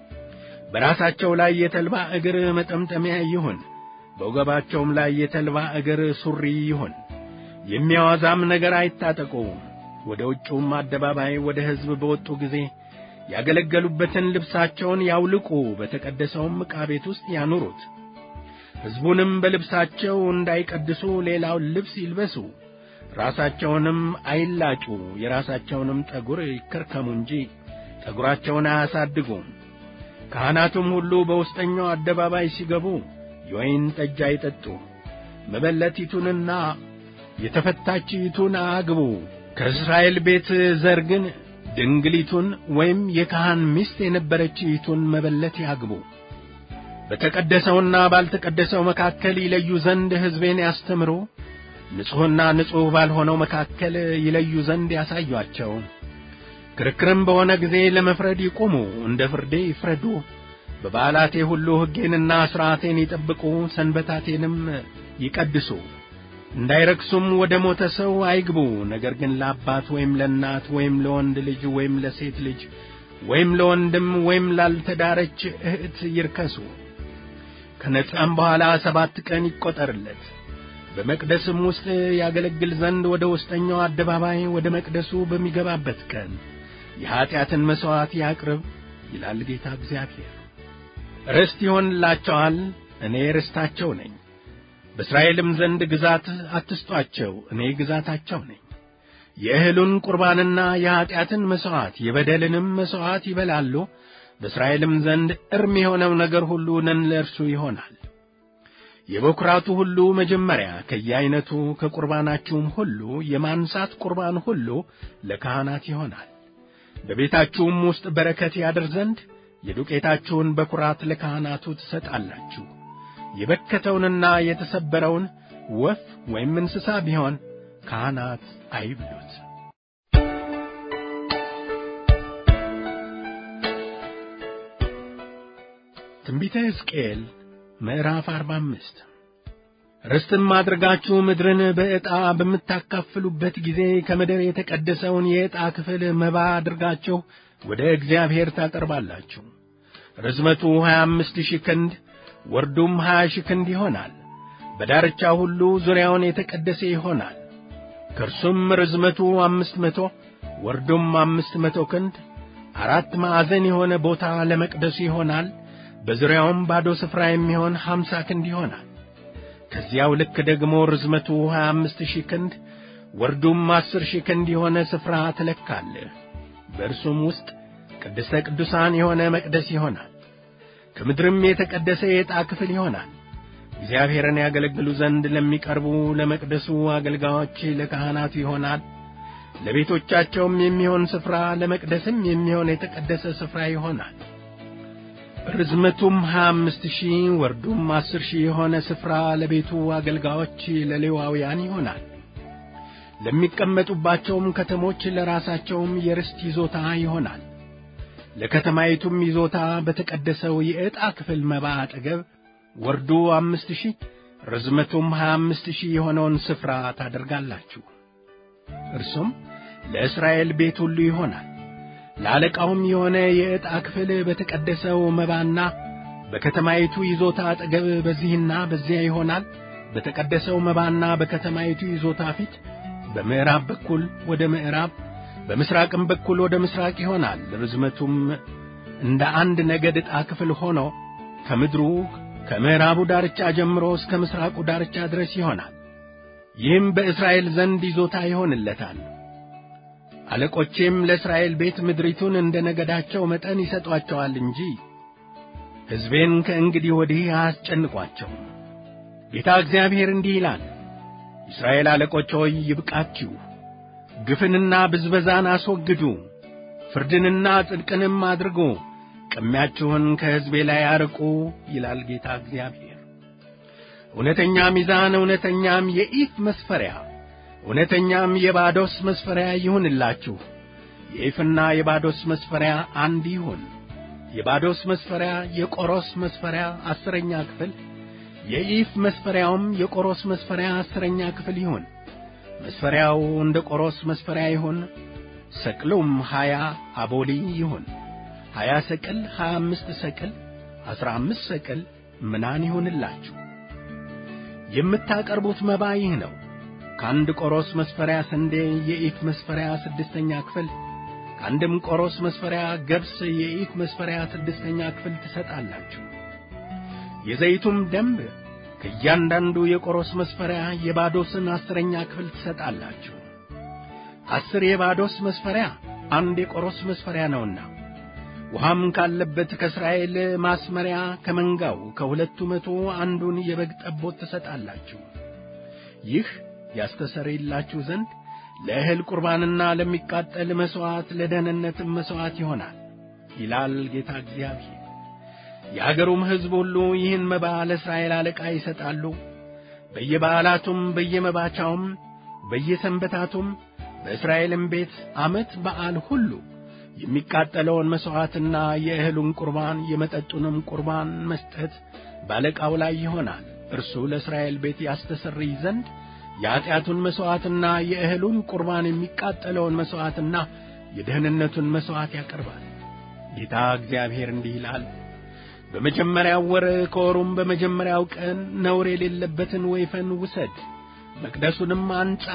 በራሳቸው ላይ የተልባ እግር መጠምጠሚያ ይሁን፣ በወገባቸውም ላይ የተልባ እግር ሱሪ ይሁን። የሚያዋዛም ነገር አይታጠቁ። ወደ ውጭውም አደባባይ ወደ ሕዝብ በወጡ ጊዜ ያገለገሉበትን ልብሳቸውን ያውልቁ፣ በተቀደሰውም ዕቃ ቤት ውስጥ ያኑሩት። ሕዝቡንም በልብሳቸው እንዳይቀድሱ ሌላውን ልብስ ይልበሱ። ራሳቸውንም አይላጩ፣ የራሳቸውንም ጠጉር ይከርከሙ እንጂ ጠጉራቸውን አያሳድጉ። ካህናቱም ሁሉ በውስጠኛው አደባባይ ሲገቡ የወይን ጠጅ አይጠጡ። መበለቲቱንና የተፈታችይቱን አግቡ። ከእስራኤል ቤት ዘር ግን ድንግሊቱን ወይም የካህን ሚስት የነበረችይቱን መበለት ያግቡ። በተቀደሰውና ባልተቀደሰው መካከል ይለዩ ዘንድ ሕዝቤን ያስተምሩ። ንጹሕና ንጹሕ ባልሆነው መካከል ይለዩ ዘንድ ያሳዩአቸው። ክርክርም በሆነ ጊዜ ለመፍረድ ይቁሙ፣ እንደ ፍርዴ ይፍረዱ። በበዓላቴ ሁሉ ሕጌንና ሥርዓቴን ይጠብቁ፣ ሰንበታቴንም ይቀድሱ። እንዳይረክሱም ወደ ሞተ ሰው አይግቡ። ነገር ግን ለአባት ወይም ለእናት ወይም ለወንድ ልጅ ወይም ለሴት ልጅ ወይም ለወንድም ወይም ላልተዳረች እህት ይርከሱ። ከነጻም በኋላ 7 ቀን ይቈጠርለት። በመቅደስም ውስጥ ያገለግል ዘንድ ወደ ውስጠኛው አደባባይ ወደ መቅደሱ በሚገባበት ቀን የኀጢአትን መሥዋዕት ያቅርብ ይላል ጌታ እግዚአብሔር። ርስት ይሆንላቸዋል፣ እኔ ርስታቸው ነኝ። በእስራኤልም ዘንድ ግዛት አትስጧቸው፣ እኔ ግዛታቸው ነኝ። የእህሉን ቁርባንና የኀጢአትን መሥዋዕት የበደልንም መሥዋዕት ይበላሉ። በእስራኤልም ዘንድ እርም የሆነው ነገር ሁሉ ለእርሱ ይሆናል። የበኵራቱ ሁሉ መጀመሪያ ከየዓይነቱ ከቁርባናችሁም ሁሉ የማንሣት ቁርባን ሁሉ ለካህናት ይሆናል። በቤታችሁም ውስጥ በረከት ያድር ዘንድ የዱቄታችሁን በኵራት ለካህናቱ ትሰጣላችሁ። የበከተውንና የተሰበረውን ወፍ ወይም እንስሳ ቢሆን ካህናት አይብሉት። ትንቢተ ሕዝቅኤል ምዕራፍ 45 ርስትም አድርጋችሁ ምድርን በዕጣ በምታካፍሉበት ጊዜ ከምድር የተቀደሰውን የዕጣ ክፍል መባ አድርጋችሁ ወደ እግዚአብሔር ታቀርባላችሁ። ርዝመቱ 25,000 ክንድ ወርዱም 20,000 ክንድ ይሆናል። በዳርቻ ሁሉ ዙሪያውን የተቀደሰ ይሆናል። ከእርሱም ርዝመቱ 500 ወርዱም 500 ክንድ 4 ማዕዘን የሆነ ቦታ ለመቅደሱ ይሆናል። በዙሪያውም ባዶ ስፍራ የሚሆን 50 ክንድ ይሆናል። ከዚያው ልክ ደግሞ ርዝመቱ 25,000 ክንድ ወርዱም 10,000 ክንድ የሆነ ስፍራ ትለካለህ። በእርሱም ውስጥ ቅድስተ ቅዱሳን የሆነ መቅደስ ይሆናል። ከምድርም የተቀደሰ የዕጣ ክፍል ይሆናል። እግዚአብሔርን ያገለግሉ ዘንድ ለሚቀርቡ ለመቅደሱ አገልጋዮች ለካህናቱ ይሆናል። ለቤቶቻቸውም የሚሆን ስፍራ ለመቅደስም የሚሆን የተቀደሰ ስፍራ ይሆናል። ርዝመቱም 25,000 ወርዱም 10,000 የሆነ ስፍራ ለቤቱ አገልጋዮች ለሌዋውያን ይሆናል። ለሚቀመጡባቸውም ከተሞች ለራሳቸውም የርስት ይዞታ ይሆናል። ለከተማይቱም ይዞታ በተቀደሰው የዕጣ ክፍል መባ አጠገብ ወርዱ 5,000 ርዝመቱም 25,000 የሆነውን ስፍራ ታደርጋላችሁ። እርሱም ለእስራኤል ቤት ሁሉ ይሆናል። ለአለቃውም የሆነ የዕጣ ክፍል በተቀደሰው መባና በከተማይቱ ይዞታ አጠገብ በዚህና በዚያ ይሆናል። በተቀደሰው መባና በከተማይቱ ይዞታ ፊት በምዕራብ በኩል ወደ ምዕራብ በምስራቅም በኩል ወደ ምስራቅ ይሆናል። ርዝመቱም እንደ አንድ ነገድ ዕጣ ክፍል ሆኖ ከምድሩ ከምዕራቡ ዳርቻ ጀምሮ እስከ ምስራቁ ዳርቻ ድረስ ይሆናል። ይህም በእስራኤል ዘንድ ይዞታ ይሆንለታል። አለቆቼም ለእስራኤል ቤት ምድሪቱን እንደ ነገዳቸው መጠን ይሰጧቸዋል እንጂ ሕዝቤን ከእንግዲህ ወዲህ አያስጨንቋቸውም። ጌታ እግዚአብሔር እንዲህ ይላል፣ እስራኤል አለቆች ሆይ ይብቃችሁ፣ ግፍንና ብዝበዛን አስወግዱ፣ ፍርድንና ጽድቅንም አድርጉ፣ ቅሚያችሁን ከሕዝቤ ላይ አርቁ ይላል ጌታ እግዚአብሔር። እውነተኛ ሚዛን፣ እውነተኛም የኢፍ መስፈሪያ፣ እውነተኛም የባዶስ መስፈሪያ ይሁንላችሁ። የኢፍና የባዶስ መስፈሪያ አንድ ይሁን። የባዶስ መስፈሪያ የቆሮስ መስፈሪያ 10ኛ ክፍል፣ የኢፍ መስፈሪያውም የቆሮስ መስፈሪያ 10ኛ ክፍል ይሁን። መስፈሪያው እንደ ቆሮስ መስፈሪያ ይሁን። ሰቅሉም 20 አቦሊ ይሁን። 20 ሰቅል፣ 25 ሰቅል፣ 15 ሰቅል ምናን ይሁንላችሁ። የምታቀርቡት መባ ይህ ነው። ከአንድ ቆሮስ መስፈሪያ ስንዴ የኢፍ መስፈሪያ 6ኛ ክፍል፣ ከአንድም ቆሮስ መስፈሪያ ገብስ የኢፍ መስፈሪያ 6ኛ ክፍል ትሰጣላችሁ። የዘይቱም ደንብ ከእያንዳንዱ የቆሮስ መስፈሪያ የባዶስን 10ኛ ክፍል ትሰጣላችሁ። 10 የባዶስ መስፈሪያ አንድ የቆሮስ መስፈሪያ ነውና፣ ውሃም ካለበት ከእስራኤል ማስመሪያ ከመንጋው ከ200 አንዱን የበግ ጠቦት ትሰጣላችሁ። ይህ ያስተሰርይላችሁ ዘንድ ለእህል ቁርባንና ለሚቃጠል መሥዋዕት ለደህንነትም መሥዋዕት ይሆናል ይላል ጌታ እግዚአብሔር። የአገሩም ሕዝብ ሁሉ ይህን መባ ለእስራኤል አለቃ ይሰጣሉ። በየበዓላቱም በየመባቻውም በየሰንበታቱም በእስራኤልም ቤት ዓመት በዓል ሁሉ የሚቃጠለውን መሥዋዕትና የእህሉን ቁርባን የመጠጡንም ቁርባን መስጠት ባለቃው ላይ ይሆናል። እርሱ ለእስራኤል ቤት ያስተሰርይ ዘንድ የኃጢአቱን መሥዋዕትና የእህሉን ቁርባን የሚቃጠለውን መሥዋዕትና የደህንነቱን መሥዋዕት ያቀርባል። ጌታ እግዚአብሔር እንዲህ ይላል፣ በመጀመሪያው ወር ከወሩም በመጀመሪያው ቀን ነውር የሌለበትን ወይፈን ውሰድ፣ መቅደሱንም አንጻ።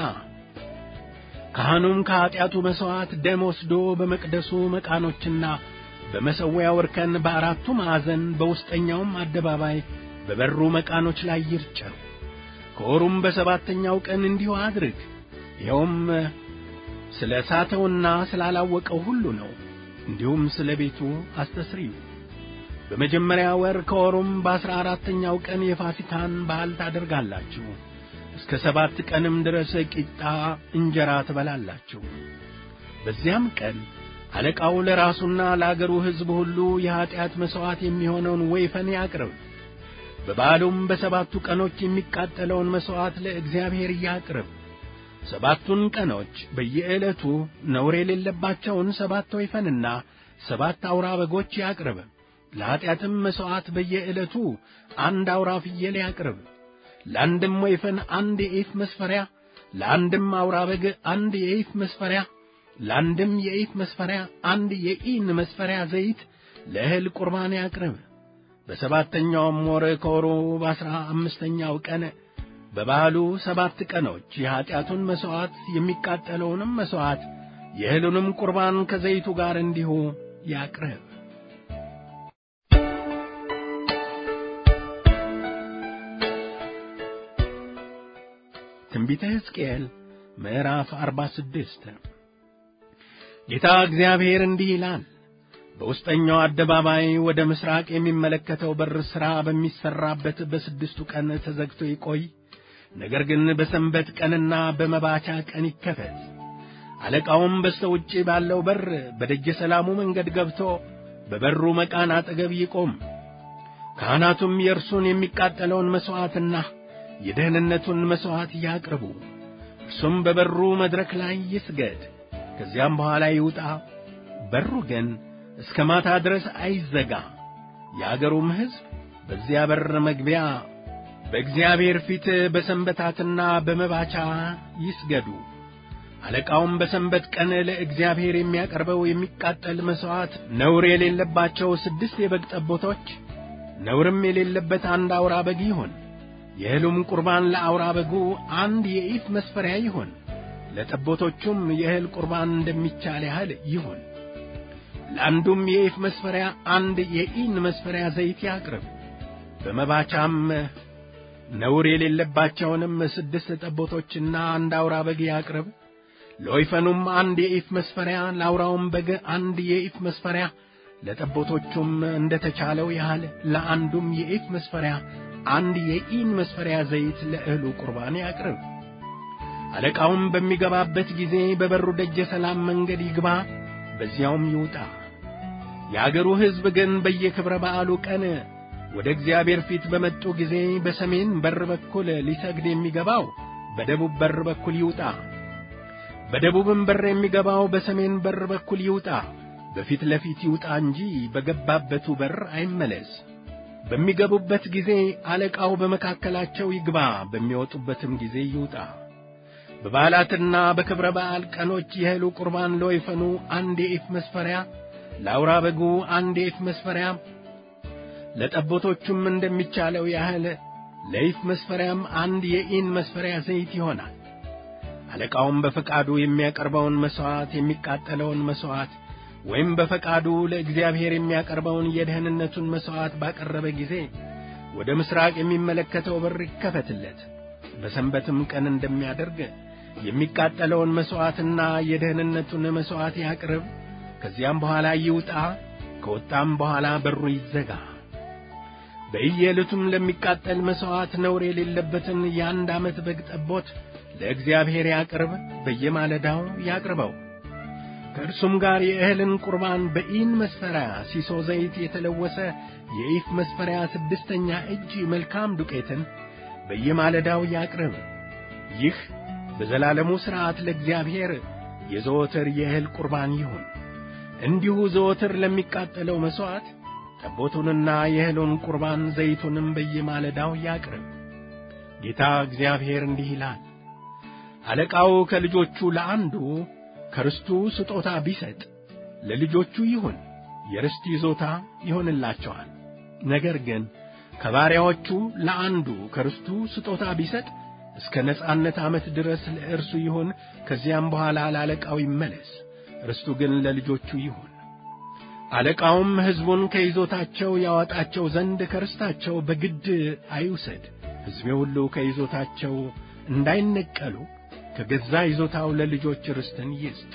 ካህኑም ከኃጢአቱ መሥዋዕት ደም ወስዶ በመቅደሱ መቃኖችና በመሠዊያው እርከን በአራቱ ማዕዘን በውስጠኛውም አደባባይ በበሩ መቃኖች ላይ ይርጨው። ከወሩም በሰባተኛው ቀን እንዲሁ አድርግ። ይኸውም ስለ ሳተውና ስላላወቀው ሁሉ ነው። እንዲሁም ስለ ቤቱ አስተስርዩ። በመጀመሪያ ወር ከወሩም በ14ኛው ቀን የፋሲካን በዓል ታደርጋላችሁ። እስከ 7 ቀንም ድረስ ቂጣ እንጀራ ትበላላችሁ። በዚያም ቀን አለቃው ለራሱና ለአገሩ ሕዝብ ሁሉ የኃጢአት መሥዋዕት የሚሆነውን ወይፈን ያቅርብ። በበዓሉም በ7ቱ ቀኖች የሚቃጠለውን መሥዋዕት ለእግዚአብሔር ያቅርብ። 7ቱን ቀኖች በየዕለቱ ነውር የሌለባቸውን 7 ወይፈንና 7 አውራ በጎች ያቅርብ። ለኃጢአትም መሥዋዕት በየዕለቱ 1 አውራ ፍየል ያቅርብ። ለአንድም ወይፈን 1 የኢፍ መስፈሪያ፣ ለአንድም አውራ በግ 1 የኢፍ መስፈሪያ፣ ለአንድም የኢፍ መስፈሪያ 1 የኢን መስፈሪያ ዘይት ለእህል ቁርባን ያቅርብ። በሰባተኛውም ወር ከወሩ በ15ኛው ቀን በበዓሉ 7 ቀኖች የኃጢአቱን መሥዋዕት የሚቃጠለውንም መሥዋዕት የእህሉንም ቁርባን ከዘይቱ ጋር እንዲሁ ያቅርብ። ትንቢተ ሕዝቅኤል ምዕራፍ 46 ጌታ እግዚአብሔር እንዲህ ይላል፣ በውስጠኛው አደባባይ ወደ ምስራቅ የሚመለከተው በር ሥራ በሚሠራበት በ6ቱ ቀን ተዘግቶ ይቆይ፣ ነገር ግን በሰንበት ቀንና በመባቻ ቀን ይከፈት። አለቃውም በስተውጭ ባለው በር በደጀ ሰላሙ መንገድ ገብቶ በበሩ መቃን አጠገብ ይቆም። ካህናቱም የእርሱን የሚቃጠለውን መሥዋዕትና የደህንነቱን መሥዋዕት ያቅርቡ። እርሱም በበሩ መድረክ ላይ ይስገድ፣ ከዚያም በኋላ ይውጣ። በሩ ግን እስከ ማታ ድረስ አይዘጋ። የአገሩም ሕዝብ በዚያ በር መግቢያ በእግዚአብሔር ፊት በሰንበታትና በመባቻ ይስገዱ። አለቃውም በሰንበት ቀን ለእግዚአብሔር የሚያቀርበው የሚቃጠል መሥዋዕት ነውር የሌለባቸው 6 የበግ ጠቦቶች፣ ነውርም የሌለበት 1 አውራ በግ ይሁን። የእህሉም ቁርባን ለአውራ በጉ 1 የኢፍ መስፈሪያ ይሁን። ለጠቦቶቹም የእህል ቁርባን እንደሚቻል ያህል ይሁን። ለአንዱም የኢፍ መስፈሪያ 1 የኢን መስፈሪያ ዘይት ያቅርብ። በመባቻም ነውር የሌለባቸውንም 6 ጠቦቶችና 1 አውራ በግ ያቅርብ። ለወይፈኑም 1 የኢፍ መስፈሪያ፣ ለአውራውም በግ 1 የኢፍ መስፈሪያ፣ ለጠቦቶቹም እንደ ተቻለው ያህል ለአንዱም የኢፍ መስፈሪያ 1 የኢን መስፈሪያ ዘይት ለእህሉ ቁርባን ያቅርብ። አለቃውም በሚገባበት ጊዜ በበሩ ደጀ ሰላም መንገድ ይግባ፣ በዚያውም ይውጣ። የአገሩ ሕዝብ ግን በየክብረ በዓሉ ቀን ወደ እግዚአብሔር ፊት በመጡ ጊዜ በሰሜን በር በኩል ሊሰግድ የሚገባው በደቡብ በር በኩል ይውጣ፣ በደቡብም በር የሚገባው በሰሜን በር በኩል ይውጣ። በፊት ለፊት ይውጣ እንጂ በገባበቱ በር አይመለስ። በሚገቡበት ጊዜ አለቃው በመካከላቸው ይግባ፣ በሚወጡበትም ጊዜ ይውጣ። በበዓላትና በክብረ በዓል ቀኖች የእህሉ ቁርባን ለወይፈኑ 1 የኢፍ መስፈሪያ፣ ለአውራ በጉ 1 የኢፍ መስፈሪያ፣ ለጠቦቶቹም እንደሚቻለው ያህል ለኢፍ መስፈሪያም 1 የኢን መስፈሪያ ዘይት ይሆናል። አለቃውም በፈቃዱ የሚያቀርበውን መሥዋዕት፣ የሚቃጠለውን መሥዋዕት ወይም በፈቃዱ ለእግዚአብሔር የሚያቀርበውን የደህንነቱን መሥዋዕት ባቀረበ ጊዜ ወደ ምሥራቅ የሚመለከተው በር ይከፈትለት። በሰንበትም ቀን እንደሚያደርግ የሚቃጠለውን መሥዋዕትና የደህንነቱን መሥዋዕት ያቅርብ። ከዚያም በኋላ ይውጣ። ከወጣም በኋላ በሩ ይዘጋ። በየዕለቱም ለሚቃጠል መሥዋዕት ነውር የሌለበትን የ1 ዓመት በግ ጠቦት ለእግዚአብሔር ያቅርብ፣ በየማለዳው ያቅርበው። ከእርሱም ጋር የእህልን ቁርባን በኢን መስፈሪያ ሲሶ ዘይት የተለወሰ የኢፍ መስፈሪያ 6ኛ እጅ መልካም ዱቄትን በየማለዳው ያቅርብ። ይህ በዘላለሙ ሥርዓት ለእግዚአብሔር የዘወትር የእህል ቁርባን ይሁን። እንዲሁ ዘወትር ለሚቃጠለው መሥዋዕት ጠቦቱንና የእህሉን ቁርባን ዘይቱንም በየማለዳው ያቅርብ። ጌታ እግዚአብሔር እንዲህ ይላል፣ አለቃው ከልጆቹ ለአንዱ ከርስቱ ስጦታ ቢሰጥ ለልጆቹ ይሁን፣ የርስት ይዞታ ይሆንላቸዋል። ነገር ግን ከባሪያዎቹ ለአንዱ ከርስቱ ስጦታ ቢሰጥ እስከ ነጻነት ዓመት ድረስ ለእርሱ ይሁን፣ ከዚያም በኋላ ለአለቃው ይመለስ፣ ርስቱ ግን ለልጆቹ ይሁን። አለቃውም ሕዝቡን ከይዞታቸው ያወጣቸው ዘንድ ከርስታቸው በግድ አይውሰድ። ሕዝቤ ሁሉ ከይዞታቸው እንዳይነቀሉ ከገዛ ይዞታው ለልጆች ርስትን ይስጥ።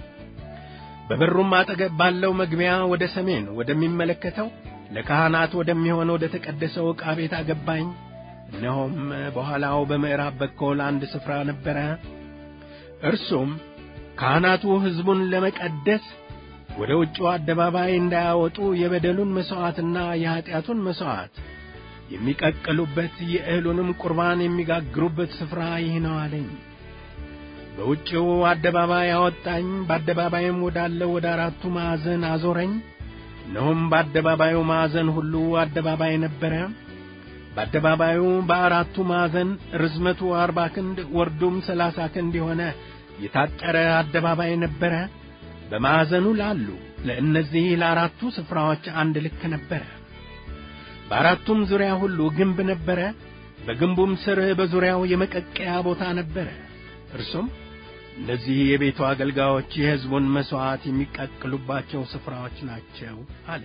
በበሩም አጠገብ ባለው መግቢያ ወደ ሰሜን ወደሚመለከተው ለካህናት ወደሚሆን ወደ ተቀደሰው ዕቃ ቤት አገባኝ። እነሆም በኋላው በምዕራብ በኩል 1 ስፍራ ነበረ። እርሱም ካህናቱ ሕዝቡን ለመቀደስ ወደ ውጭው አደባባይ እንዳያወጡ የበደሉን መሥዋዕትና የኀጢአቱን መሥዋዕት የሚቀቅሉበት የእህሉንም ቁርባን የሚጋግሩበት ስፍራ ይህ ነው አለኝ። በውጭው አደባባይ አወጣኝ። በአደባባይም ወዳለው ወደ 4ቱ ማዕዘን አዞረኝ። እነሆም በአደባባዩ ማዕዘን ሁሉ አደባባይ ነበረ። በአደባባዩ በ4ቱ ማዕዘን ርዝመቱ 40 ክንድ ወርዱም 30 ክንድ የሆነ የታጠረ አደባባይ ነበረ። በማዕዘኑ ላሉ ለእነዚህ ለ4ቱ ስፍራዎች 1 ልክ ነበረ። በ4ቱም ዙሪያ ሁሉ ግንብ ነበረ። በግንቡም ስር በዙሪያው የመቀቀያ ቦታ ነበረ። እርሱም እነዚህ የቤቱ አገልጋዮች የሕዝቡን መሥዋዕት የሚቀቅሉባቸው ስፍራዎች ናቸው አለ።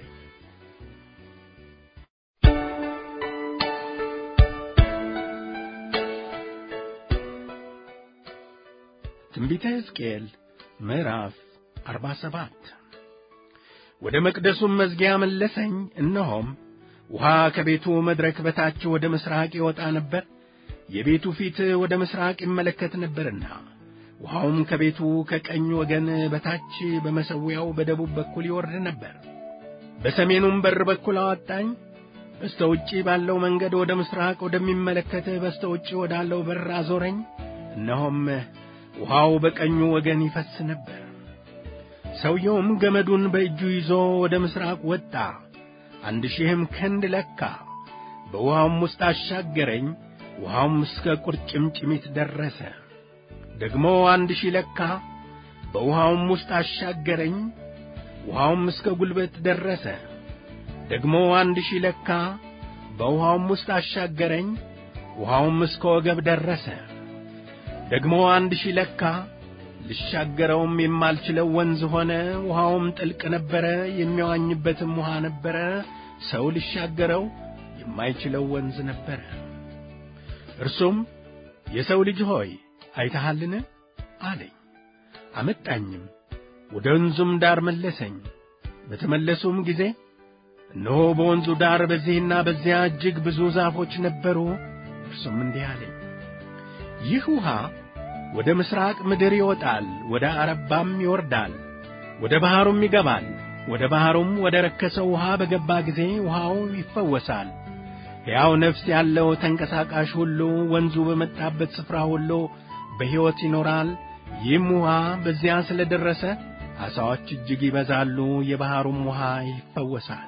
ትንቢተ ሕዝቅኤል ምዕራፍ 47። ወደ መቅደሱም መዝጊያ መለሰኝ። እነሆም ውሃ ከቤቱ መድረክ በታች ወደ ምሥራቅ ይወጣ ነበር። የቤቱ ፊት ወደ ምሥራቅ ይመለከት ነበርና ውሃውም ከቤቱ ከቀኝ ወገን በታች በመሠዊያው በደቡብ በኩል ይወርድ ነበር። በሰሜኑም በር በኩል አወጣኝ። በስተ ውጪ ባለው መንገድ ወደ ምሥራቅ ወደሚመለከት በስተ ውጪ ወዳለው በር አዞረኝ። እነሆም ውሃው በቀኙ ወገን ይፈስ ነበር። ሰውየውም ገመዱን በእጁ ይዞ ወደ ምሥራቅ ወጣ። 1000 ክንድ ለካ። በውሃውም ውስጥ አሻገረኝ። ውሃውም እስከ ቁርጭምጭሚት ደረሰ። ደግሞ 1000 ለካ። በውሃውም ውስጥ አሻገረኝ። ውሃውም እስከ ጉልበት ደረሰ። ደግሞ 1000 ለካ። በውሃውም ውስጥ አሻገረኝ። ውሃውም እስከ ወገብ ደረሰ። ደግሞ 1000 ለካ። ልሻገረውም የማልችለው ወንዝ ሆነ። ውሃውም ጥልቅ ነበረ፣ የሚዋኝበትም ውሃ ነበረ። ሰው ልሻገረው የማይችለው ወንዝ ነበረ። እርሱም የሰው ልጅ ሆይ አይተሃልን አለኝ። አመጣኝም፣ ወደ ወንዙም ዳር መለሰኝ። በተመለሱም ጊዜ እነሆ በወንዙ ዳር በዚህና በዚያ እጅግ ብዙ ዛፎች ነበሩ። እርሱም እንዲህ አለኝ፣ ይህ ውሃ ወደ ምስራቅ ምድር ይወጣል፣ ወደ አረባም ይወርዳል፣ ወደ ባሕሩም ይገባል። ወደ ባሕሩም ወደ ረከሰው ውሃ በገባ ጊዜ ውሃው ይፈወሳል። ሕያው ነፍስ ያለው ተንቀሳቃሽ ሁሉ ወንዙ በመጣበት ስፍራ ሁሉ በሕይወት ይኖራል። ይህም ውሃ በዚያ ስለ ደረሰ ዓሣዎች እጅግ ይበዛሉ፣ የባሕሩም ውሃ ይፈወሳል።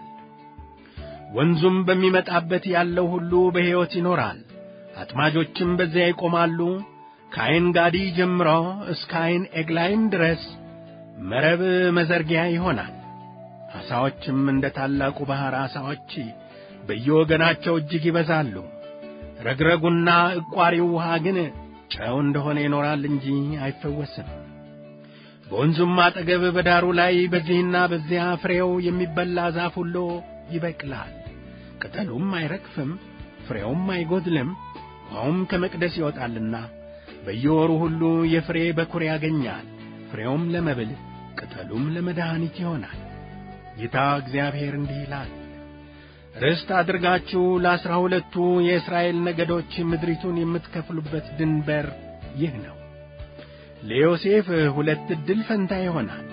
ወንዙም በሚመጣበት ያለው ሁሉ በሕይወት ይኖራል። አጥማጆችም በዚያ ይቆማሉ። ከዓይን ጋዲ ጀምሮ እስከ ዓይን ኤግላይም ድረስ መረብ መዘርጊያ ይሆናል። ዓሣዎችም እንደ ታላቁ ባሕር ዓሣዎች በየወገናቸው እጅግ ይበዛሉ። ረግረጉና ዕቋሪው ውሃ ግን ጨው እንደሆነ ይኖራል እንጂ አይፈወስም። በወንዙም አጠገብ በዳሩ ላይ በዚህና በዚያ ፍሬው የሚበላ ዛፍ ሁሉ ይበቅላል። ቅጠሉም አይረግፍም፣ ፍሬውም አይጐድልም። ውሃውም ከመቅደስ ይወጣልና በየወሩ ሁሉ የፍሬ በኵር ያገኛል። ፍሬውም ለመብል ቅጠሉም ለመድኃኒት ይሆናል። ጌታ እግዚአብሔር እንዲህ ይላል፣ ርስት አድርጋችሁ ለ12 የእስራኤል ነገዶች ምድሪቱን የምትከፍሉበት ድንበር ይህ ነው። ለዮሴፍ 2 ዕድል ፈንታ ይሆናል።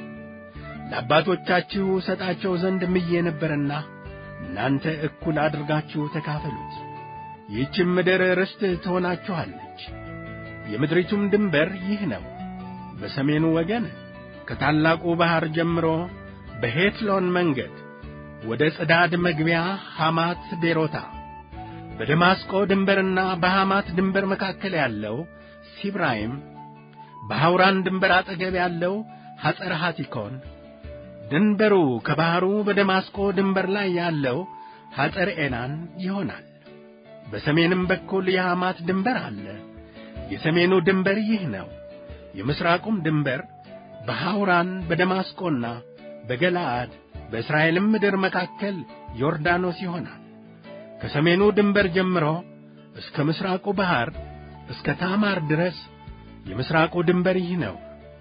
ለአባቶቻችሁ ሰጣቸው ዘንድ ምዬ ነበርና እናንተ እኩል አድርጋችሁ ተካፈሉት። ይህችም ምድር ርስት ትሆናችኋለች። የምድሪቱም ድንበር ይህ ነው። በሰሜኑ ወገን ከታላቁ ባሕር ጀምሮ በሄትሎን መንገድ ወደ ጽዳድ መግቢያ ሐማት ቤሮታ፣ በደማስቆ ድንበርና በሐማት ድንበር መካከል ያለው ሲብራይም፣ በሐውራን ድንበር አጠገብ ያለው ሐጸር ሐቲኮን፣ ድንበሩ ከባሕሩ በደማስቆ ድንበር ላይ ያለው ሐጸር ኤናን ይሆናል። በሰሜንም በኩል የሐማት ድንበር አለ። የሰሜኑ ድንበር ይህ ነው። የምሥራቁም ድንበር በሐውራን በደማስቆና በገለዓድ በእስራኤልም ምድር መካከል ዮርዳኖስ ይሆናል። ከሰሜኑ ድንበር ጀምሮ እስከ ምሥራቁ ባሕር እስከ ታማር ድረስ የምሥራቁ ድንበር ይህ ነው።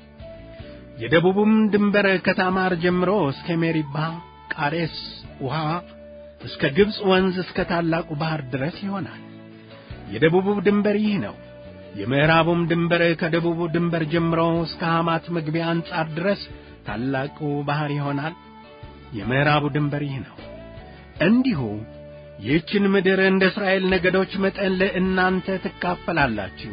የደቡቡም ድንበር ከታማር ጀምሮ እስከ ሜሪባ ቃዴስ ውሃ እስከ ግብጽ ወንዝ እስከ ታላቁ ባሕር ድረስ ይሆናል። የደቡቡ ድንበር ይህ ነው። የምዕራቡም ድንበር ከደቡቡ ድንበር ጀምሮ እስከ ሐማት መግቢያ አንጻር ድረስ ታላቁ ባሕር ይሆናል። የምዕራቡ ድንበር ይህ ነው። እንዲሁ ይህችን ምድር እንደ እስራኤል ነገዶች መጠን ለእናንተ ትካፈላላችሁ።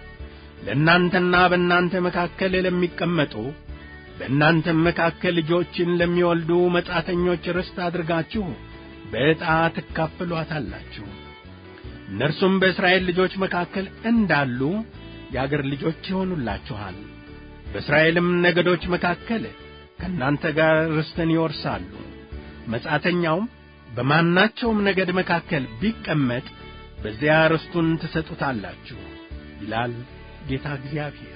ለእናንተና በእናንተ መካከል ለሚቀመጡ በእናንተም መካከል ልጆችን ለሚወልዱ መጻተኞች ርስት አድርጋችሁ በዕጣ ትካፈሏታላችሁ። እነርሱም በእስራኤል ልጆች መካከል እንዳሉ የአገር ልጆች ይሆኑላችኋል። በእስራኤልም ነገዶች መካከል ከእናንተ ጋር ርስትን ይወርሳሉ። መጻተኛውም በማናቸውም ነገድ መካከል ቢቀመጥ በዚያ ርስቱን ትሰጡታላችሁ ይላል ጌታ እግዚአብሔር።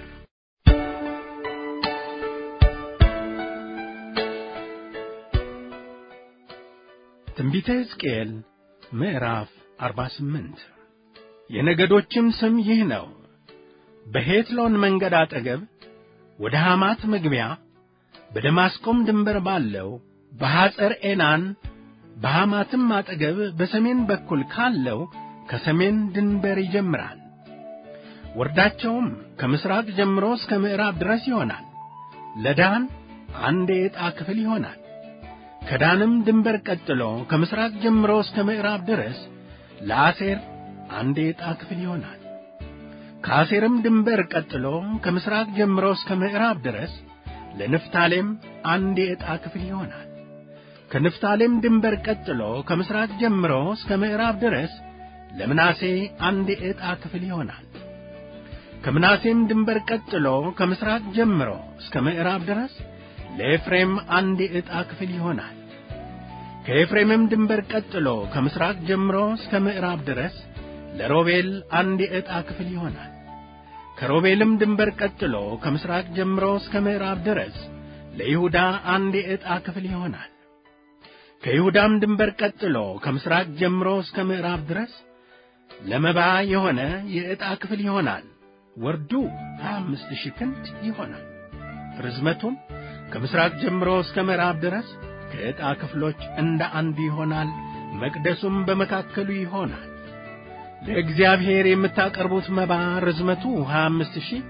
ትንቢተ ሕዝቅኤል ምዕራፍ 48 የነገዶችም ስም ይህ ነው። በሄትሎን መንገድ አጠገብ ወደ ሐማት መግቢያ በደማስቆም ድንበር ባለው በሐጸር ኤናን በሐማትም አጠገብ በሰሜን በኩል ካለው ከሰሜን ድንበር ይጀምራል። ወርዳቸውም ከምሥራቅ ጀምሮ እስከ ምዕራብ ድረስ ይሆናል። ለዳን አንድ የዕጣ ክፍል ይሆናል። ከዳንም ድንበር ቀጥሎ ከምሥራቅ ጀምሮ እስከ ምዕራብ ድረስ ለአሴር አንድ የዕጣ ክፍል ይሆናል። ከአሴርም ድንበር ቀጥሎ ከምሥራቅ ጀምሮ እስከ ምዕራብ ድረስ ለንፍታሌም አንድ የዕጣ ክፍል ይሆናል። ከንፍታሌም ድንበር ቀጥሎ ከምሥራቅ ጀምሮ እስከ ምዕራብ ድረስ ለምናሴ አንድ የዕጣ ክፍል ይሆናል። ከምናሴም ድንበር ቀጥሎ ከምሥራቅ ጀምሮ እስከ ምዕራብ ድረስ ለኤፍሬም አንድ የዕጣ ክፍል ይሆናል። ከኤፍሬምም ድንበር ቀጥሎ ከምሥራቅ ጀምሮ እስከ ምዕራብ ድረስ ለሮቤል አንድ የዕጣ ክፍል ይሆናል። ከሮቤልም ድንበር ቀጥሎ ከምሥራቅ ጀምሮ እስከ ምዕራብ ድረስ ለይሁዳ አንድ የዕጣ ክፍል ይሆናል። ከይሁዳም ድንበር ቀጥሎ ከምሥራቅ ጀምሮ እስከ ምዕራብ ድረስ ለመባ የሆነ የዕጣ ክፍል ይሆናል። ወርዱ 25,000 ክንድ ይሆናል። ርዝመቱም ከምሥራቅ ጀምሮ እስከ ምዕራብ ድረስ ከዕጣ ክፍሎች እንደ አንዱ ይሆናል። መቅደሱም በመካከሉ ይሆናል። ለእግዚአብሔር የምታቀርቡት መባ ርዝመቱ 25,000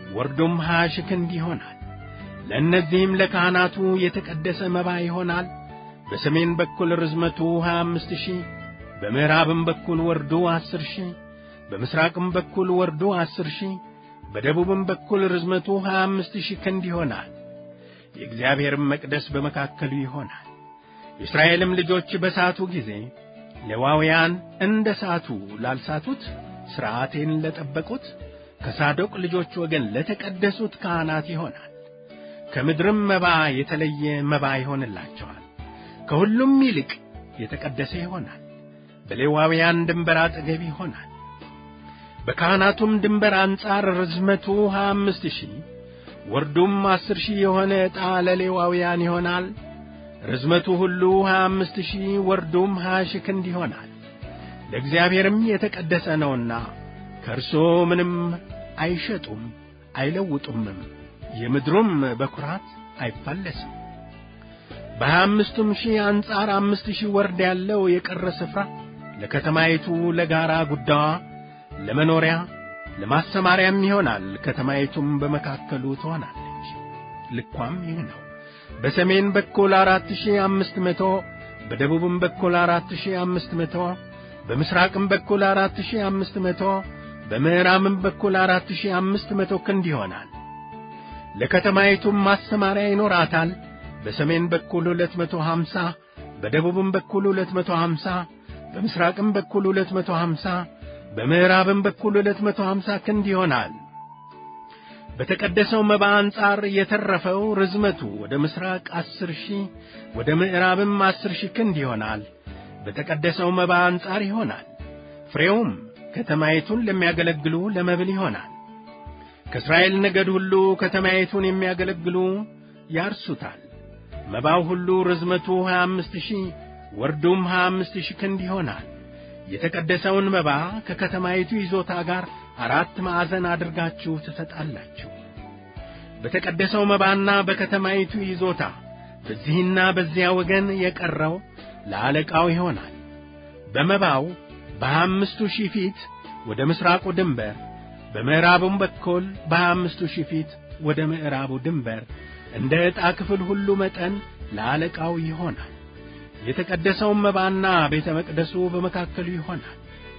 ወርዱም 20 ሺህ ክንድ ይሆናል። ለእነዚህም ለካህናቱ የተቀደሰ መባ ይሆናል። በሰሜን በኩል ርዝመቱ 25 ሺህ፣ በምዕራብም በኩል ወርዱ 10 ሺህ፣ በምስራቅም በኩል ወርዱ 10 ሺህ፣ በደቡብም በኩል ርዝመቱ 25 ሺህ ክንድ ይሆናል። የእግዚአብሔርም መቅደስ በመካከሉ ይሆናል። የእስራኤልም ልጆች በሳቱ ጊዜ ሌዋውያን እንደ ሳቱ ላልሳቱት ሥርዓቴን ለጠበቁት ከሳዶቅ ልጆች ወገን ለተቀደሱት ካህናት ይሆናል። ከምድርም መባ የተለየ መባ ይሆንላቸዋል። ከሁሉም ይልቅ የተቀደሰ ይሆናል። በሌዋውያን ድንበር አጠገብ ይሆናል። በካህናቱም ድንበር አንጻር ርዝመቱ 25 ሺህ ወርዱም 10 ሺህ የሆነ ዕጣ ለሌዋውያን ይሆናል። ርዝመቱ ሁሉ 25 ሺህ ወርዱም 20 ሺህ ክንድ ይሆናል። ለእግዚአብሔርም የተቀደሰ ነውና ከእርሱ ምንም አይሸጡም አይለውጡምም። የምድሩም በኵራት አይፋለስም። በ25ቱም ሺህ አንጻር 5 ሺህ ወርድ ያለው የቀረ ስፍራ ለከተማይቱ ለጋራ ጉዳዋ ለመኖሪያ ለማሰማሪያም ይሆናል። ከተማይቱም በመካከሉ ትሆናለች። ልኳም ይህ ነው። በሰሜን በኩል 4500፣ በደቡብም በኩል 4500፣ በምስራቅም በኩል 4500፣ በምዕራብም በኩል 4500 ክንድ ይሆናል። ለከተማይቱም ማሰማሪያ ይኖራታል። በሰሜን በኩል 250፣ በደቡብም በኩል 250፣ በምስራቅም በኩል 250፣ በምዕራብም በኩል 250 ክንድ ይሆናል። በተቀደሰው መባ አንጻር የተረፈው ርዝመቱ ወደ ምስራቅ 10 ሺህ ወደ ምዕራብም 10 ሺህ ክንድ ይሆናል። በተቀደሰው መባ አንጻር ይሆናል። ፍሬውም ከተማይቱን ለሚያገለግሉ ለመብል ይሆናል። ከእስራኤል ነገድ ሁሉ ከተማይቱን የሚያገለግሉ ያርሱታል። መባው ሁሉ ርዝመቱ 25 ሺህ ወርዱም 25 ሺህ ክንድ ይሆናል። የተቀደሰውን መባ ከከተማይቱ ይዞታ ጋር 4 ማዕዘን አድርጋችሁ ትሰጣላችሁ። በተቀደሰው መባና በከተማይቱ ይዞታ በዚህና በዚያ ወገን የቀረው ለአለቃው ይሆናል። በመባው በ25 ሺህ ፊት ወደ ምስራቁ ድንበር፣ በምዕራቡም በኩል በ25 ሺህ ፊት ወደ ምዕራቡ ድንበር እንደ ዕጣ ክፍል ሁሉ መጠን ለአለቃው ይሆናል። የተቀደሰው መባና ቤተ መቅደሱ በመካከሉ ይሆናል።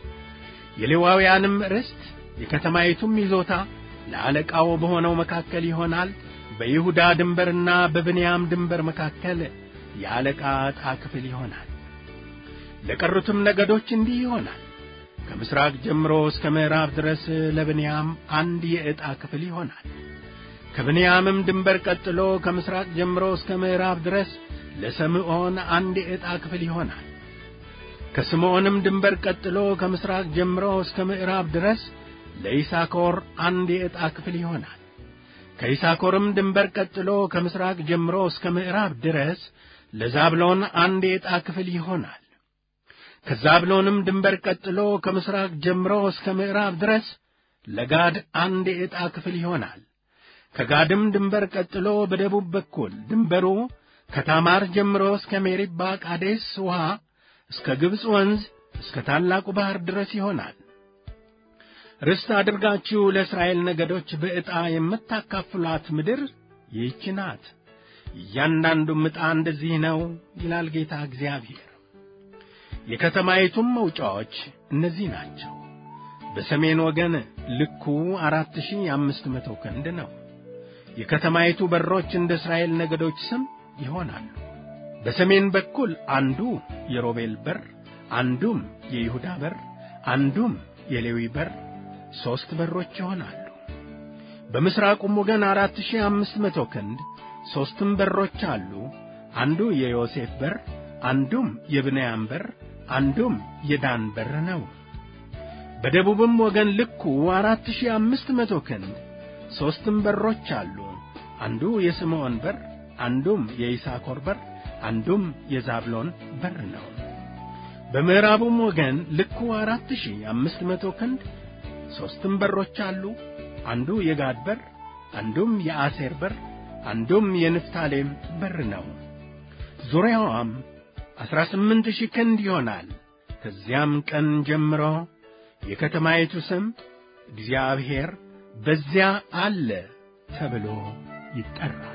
የሌዋውያንም ርስት የከተማይቱም ይዞታ ለአለቃው በሆነው መካከል ይሆናል። በይሁዳ ድንበርና በብንያም ድንበር መካከል የአለቃ ዕጣ ክፍል ይሆናል። ለቀሩትም ነገዶች እንዲህ ይሆናል። ከምስራቅ ጀምሮ እስከ ምዕራብ ድረስ ለብንያም አንድ የዕጣ ክፍል ይሆናል። ከብንያምም ድንበር ቀጥሎ ከምስራቅ ጀምሮ እስከ ምዕራብ ድረስ ለስምዖን አንድ የዕጣ ክፍል ይሆናል። ከስምዖንም ድንበር ቀጥሎ ከምስራቅ ጀምሮ እስከ ምዕራብ ድረስ ለይሳኮር አንድ የዕጣ ክፍል ይሆናል። ከይሳኮርም ድንበር ቀጥሎ ከምስራቅ ጀምሮ እስከ ምዕራብ ድረስ ለዛብሎን አንድ የዕጣ ክፍል ይሆናል። ከዛብሎንም ድንበር ቀጥሎ ከምስራቅ ጀምሮ እስከ ምዕራብ ድረስ ለጋድ አንድ የዕጣ ክፍል ይሆናል። ከጋድም ድንበር ቀጥሎ በደቡብ በኩል ድንበሩ ከታማር ጀምሮ እስከ ሜሪባ ቃዴስ ውሃ እስከ ግብጽ ወንዝ እስከ ታላቁ ባህር ድረስ ይሆናል። ርስት አድርጋችሁ ለእስራኤል ነገዶች በዕጣ የምታካፍሏት ምድር ይህች ናት። እያንዳንዱም ዕጣ እንደዚህ ነው ይላል ጌታ እግዚአብሔር። የከተማይቱም መውጫዎች እነዚህ ናቸው። በሰሜን ወገን ልኩ 4500 ክንድ ነው። የከተማይቱ በሮች እንደ እስራኤል ነገዶች ስም ይሆናሉ። በሰሜን በኩል አንዱ የሮቤል በር፣ አንዱም የይሁዳ በር፣ አንዱም የሌዊ በር፣ 3 በሮች ይሆናሉ። በምስራቁም ወገን 4500 ክንድ 3 በሮች አሉ። አንዱ የዮሴፍ በር፣ አንዱም የብንያም በር፣ አንዱም የዳን በር ነው። በደቡብም ወገን ልኩ 4500 ክንድ 3 በሮች አሉ። አንዱ የስምዖን በር፣ አንዱም የይሳኮር በር፣ አንዱም የዛብሎን በር ነው። በምዕራቡም ወገን ልኩ 4500 ክንድ 3 በሮች አሉ። አንዱ የጋድ በር፣ አንዱም የአሴር በር፣ አንዱም የንፍታሌም በር ነው። ዙሪያዋም 18000 ክንድ ይሆናል። ከዚያም ቀን ጀምሮ የከተማይቱ ስም እግዚአብሔር በዚያ አለ ተብሎ ይጠራል።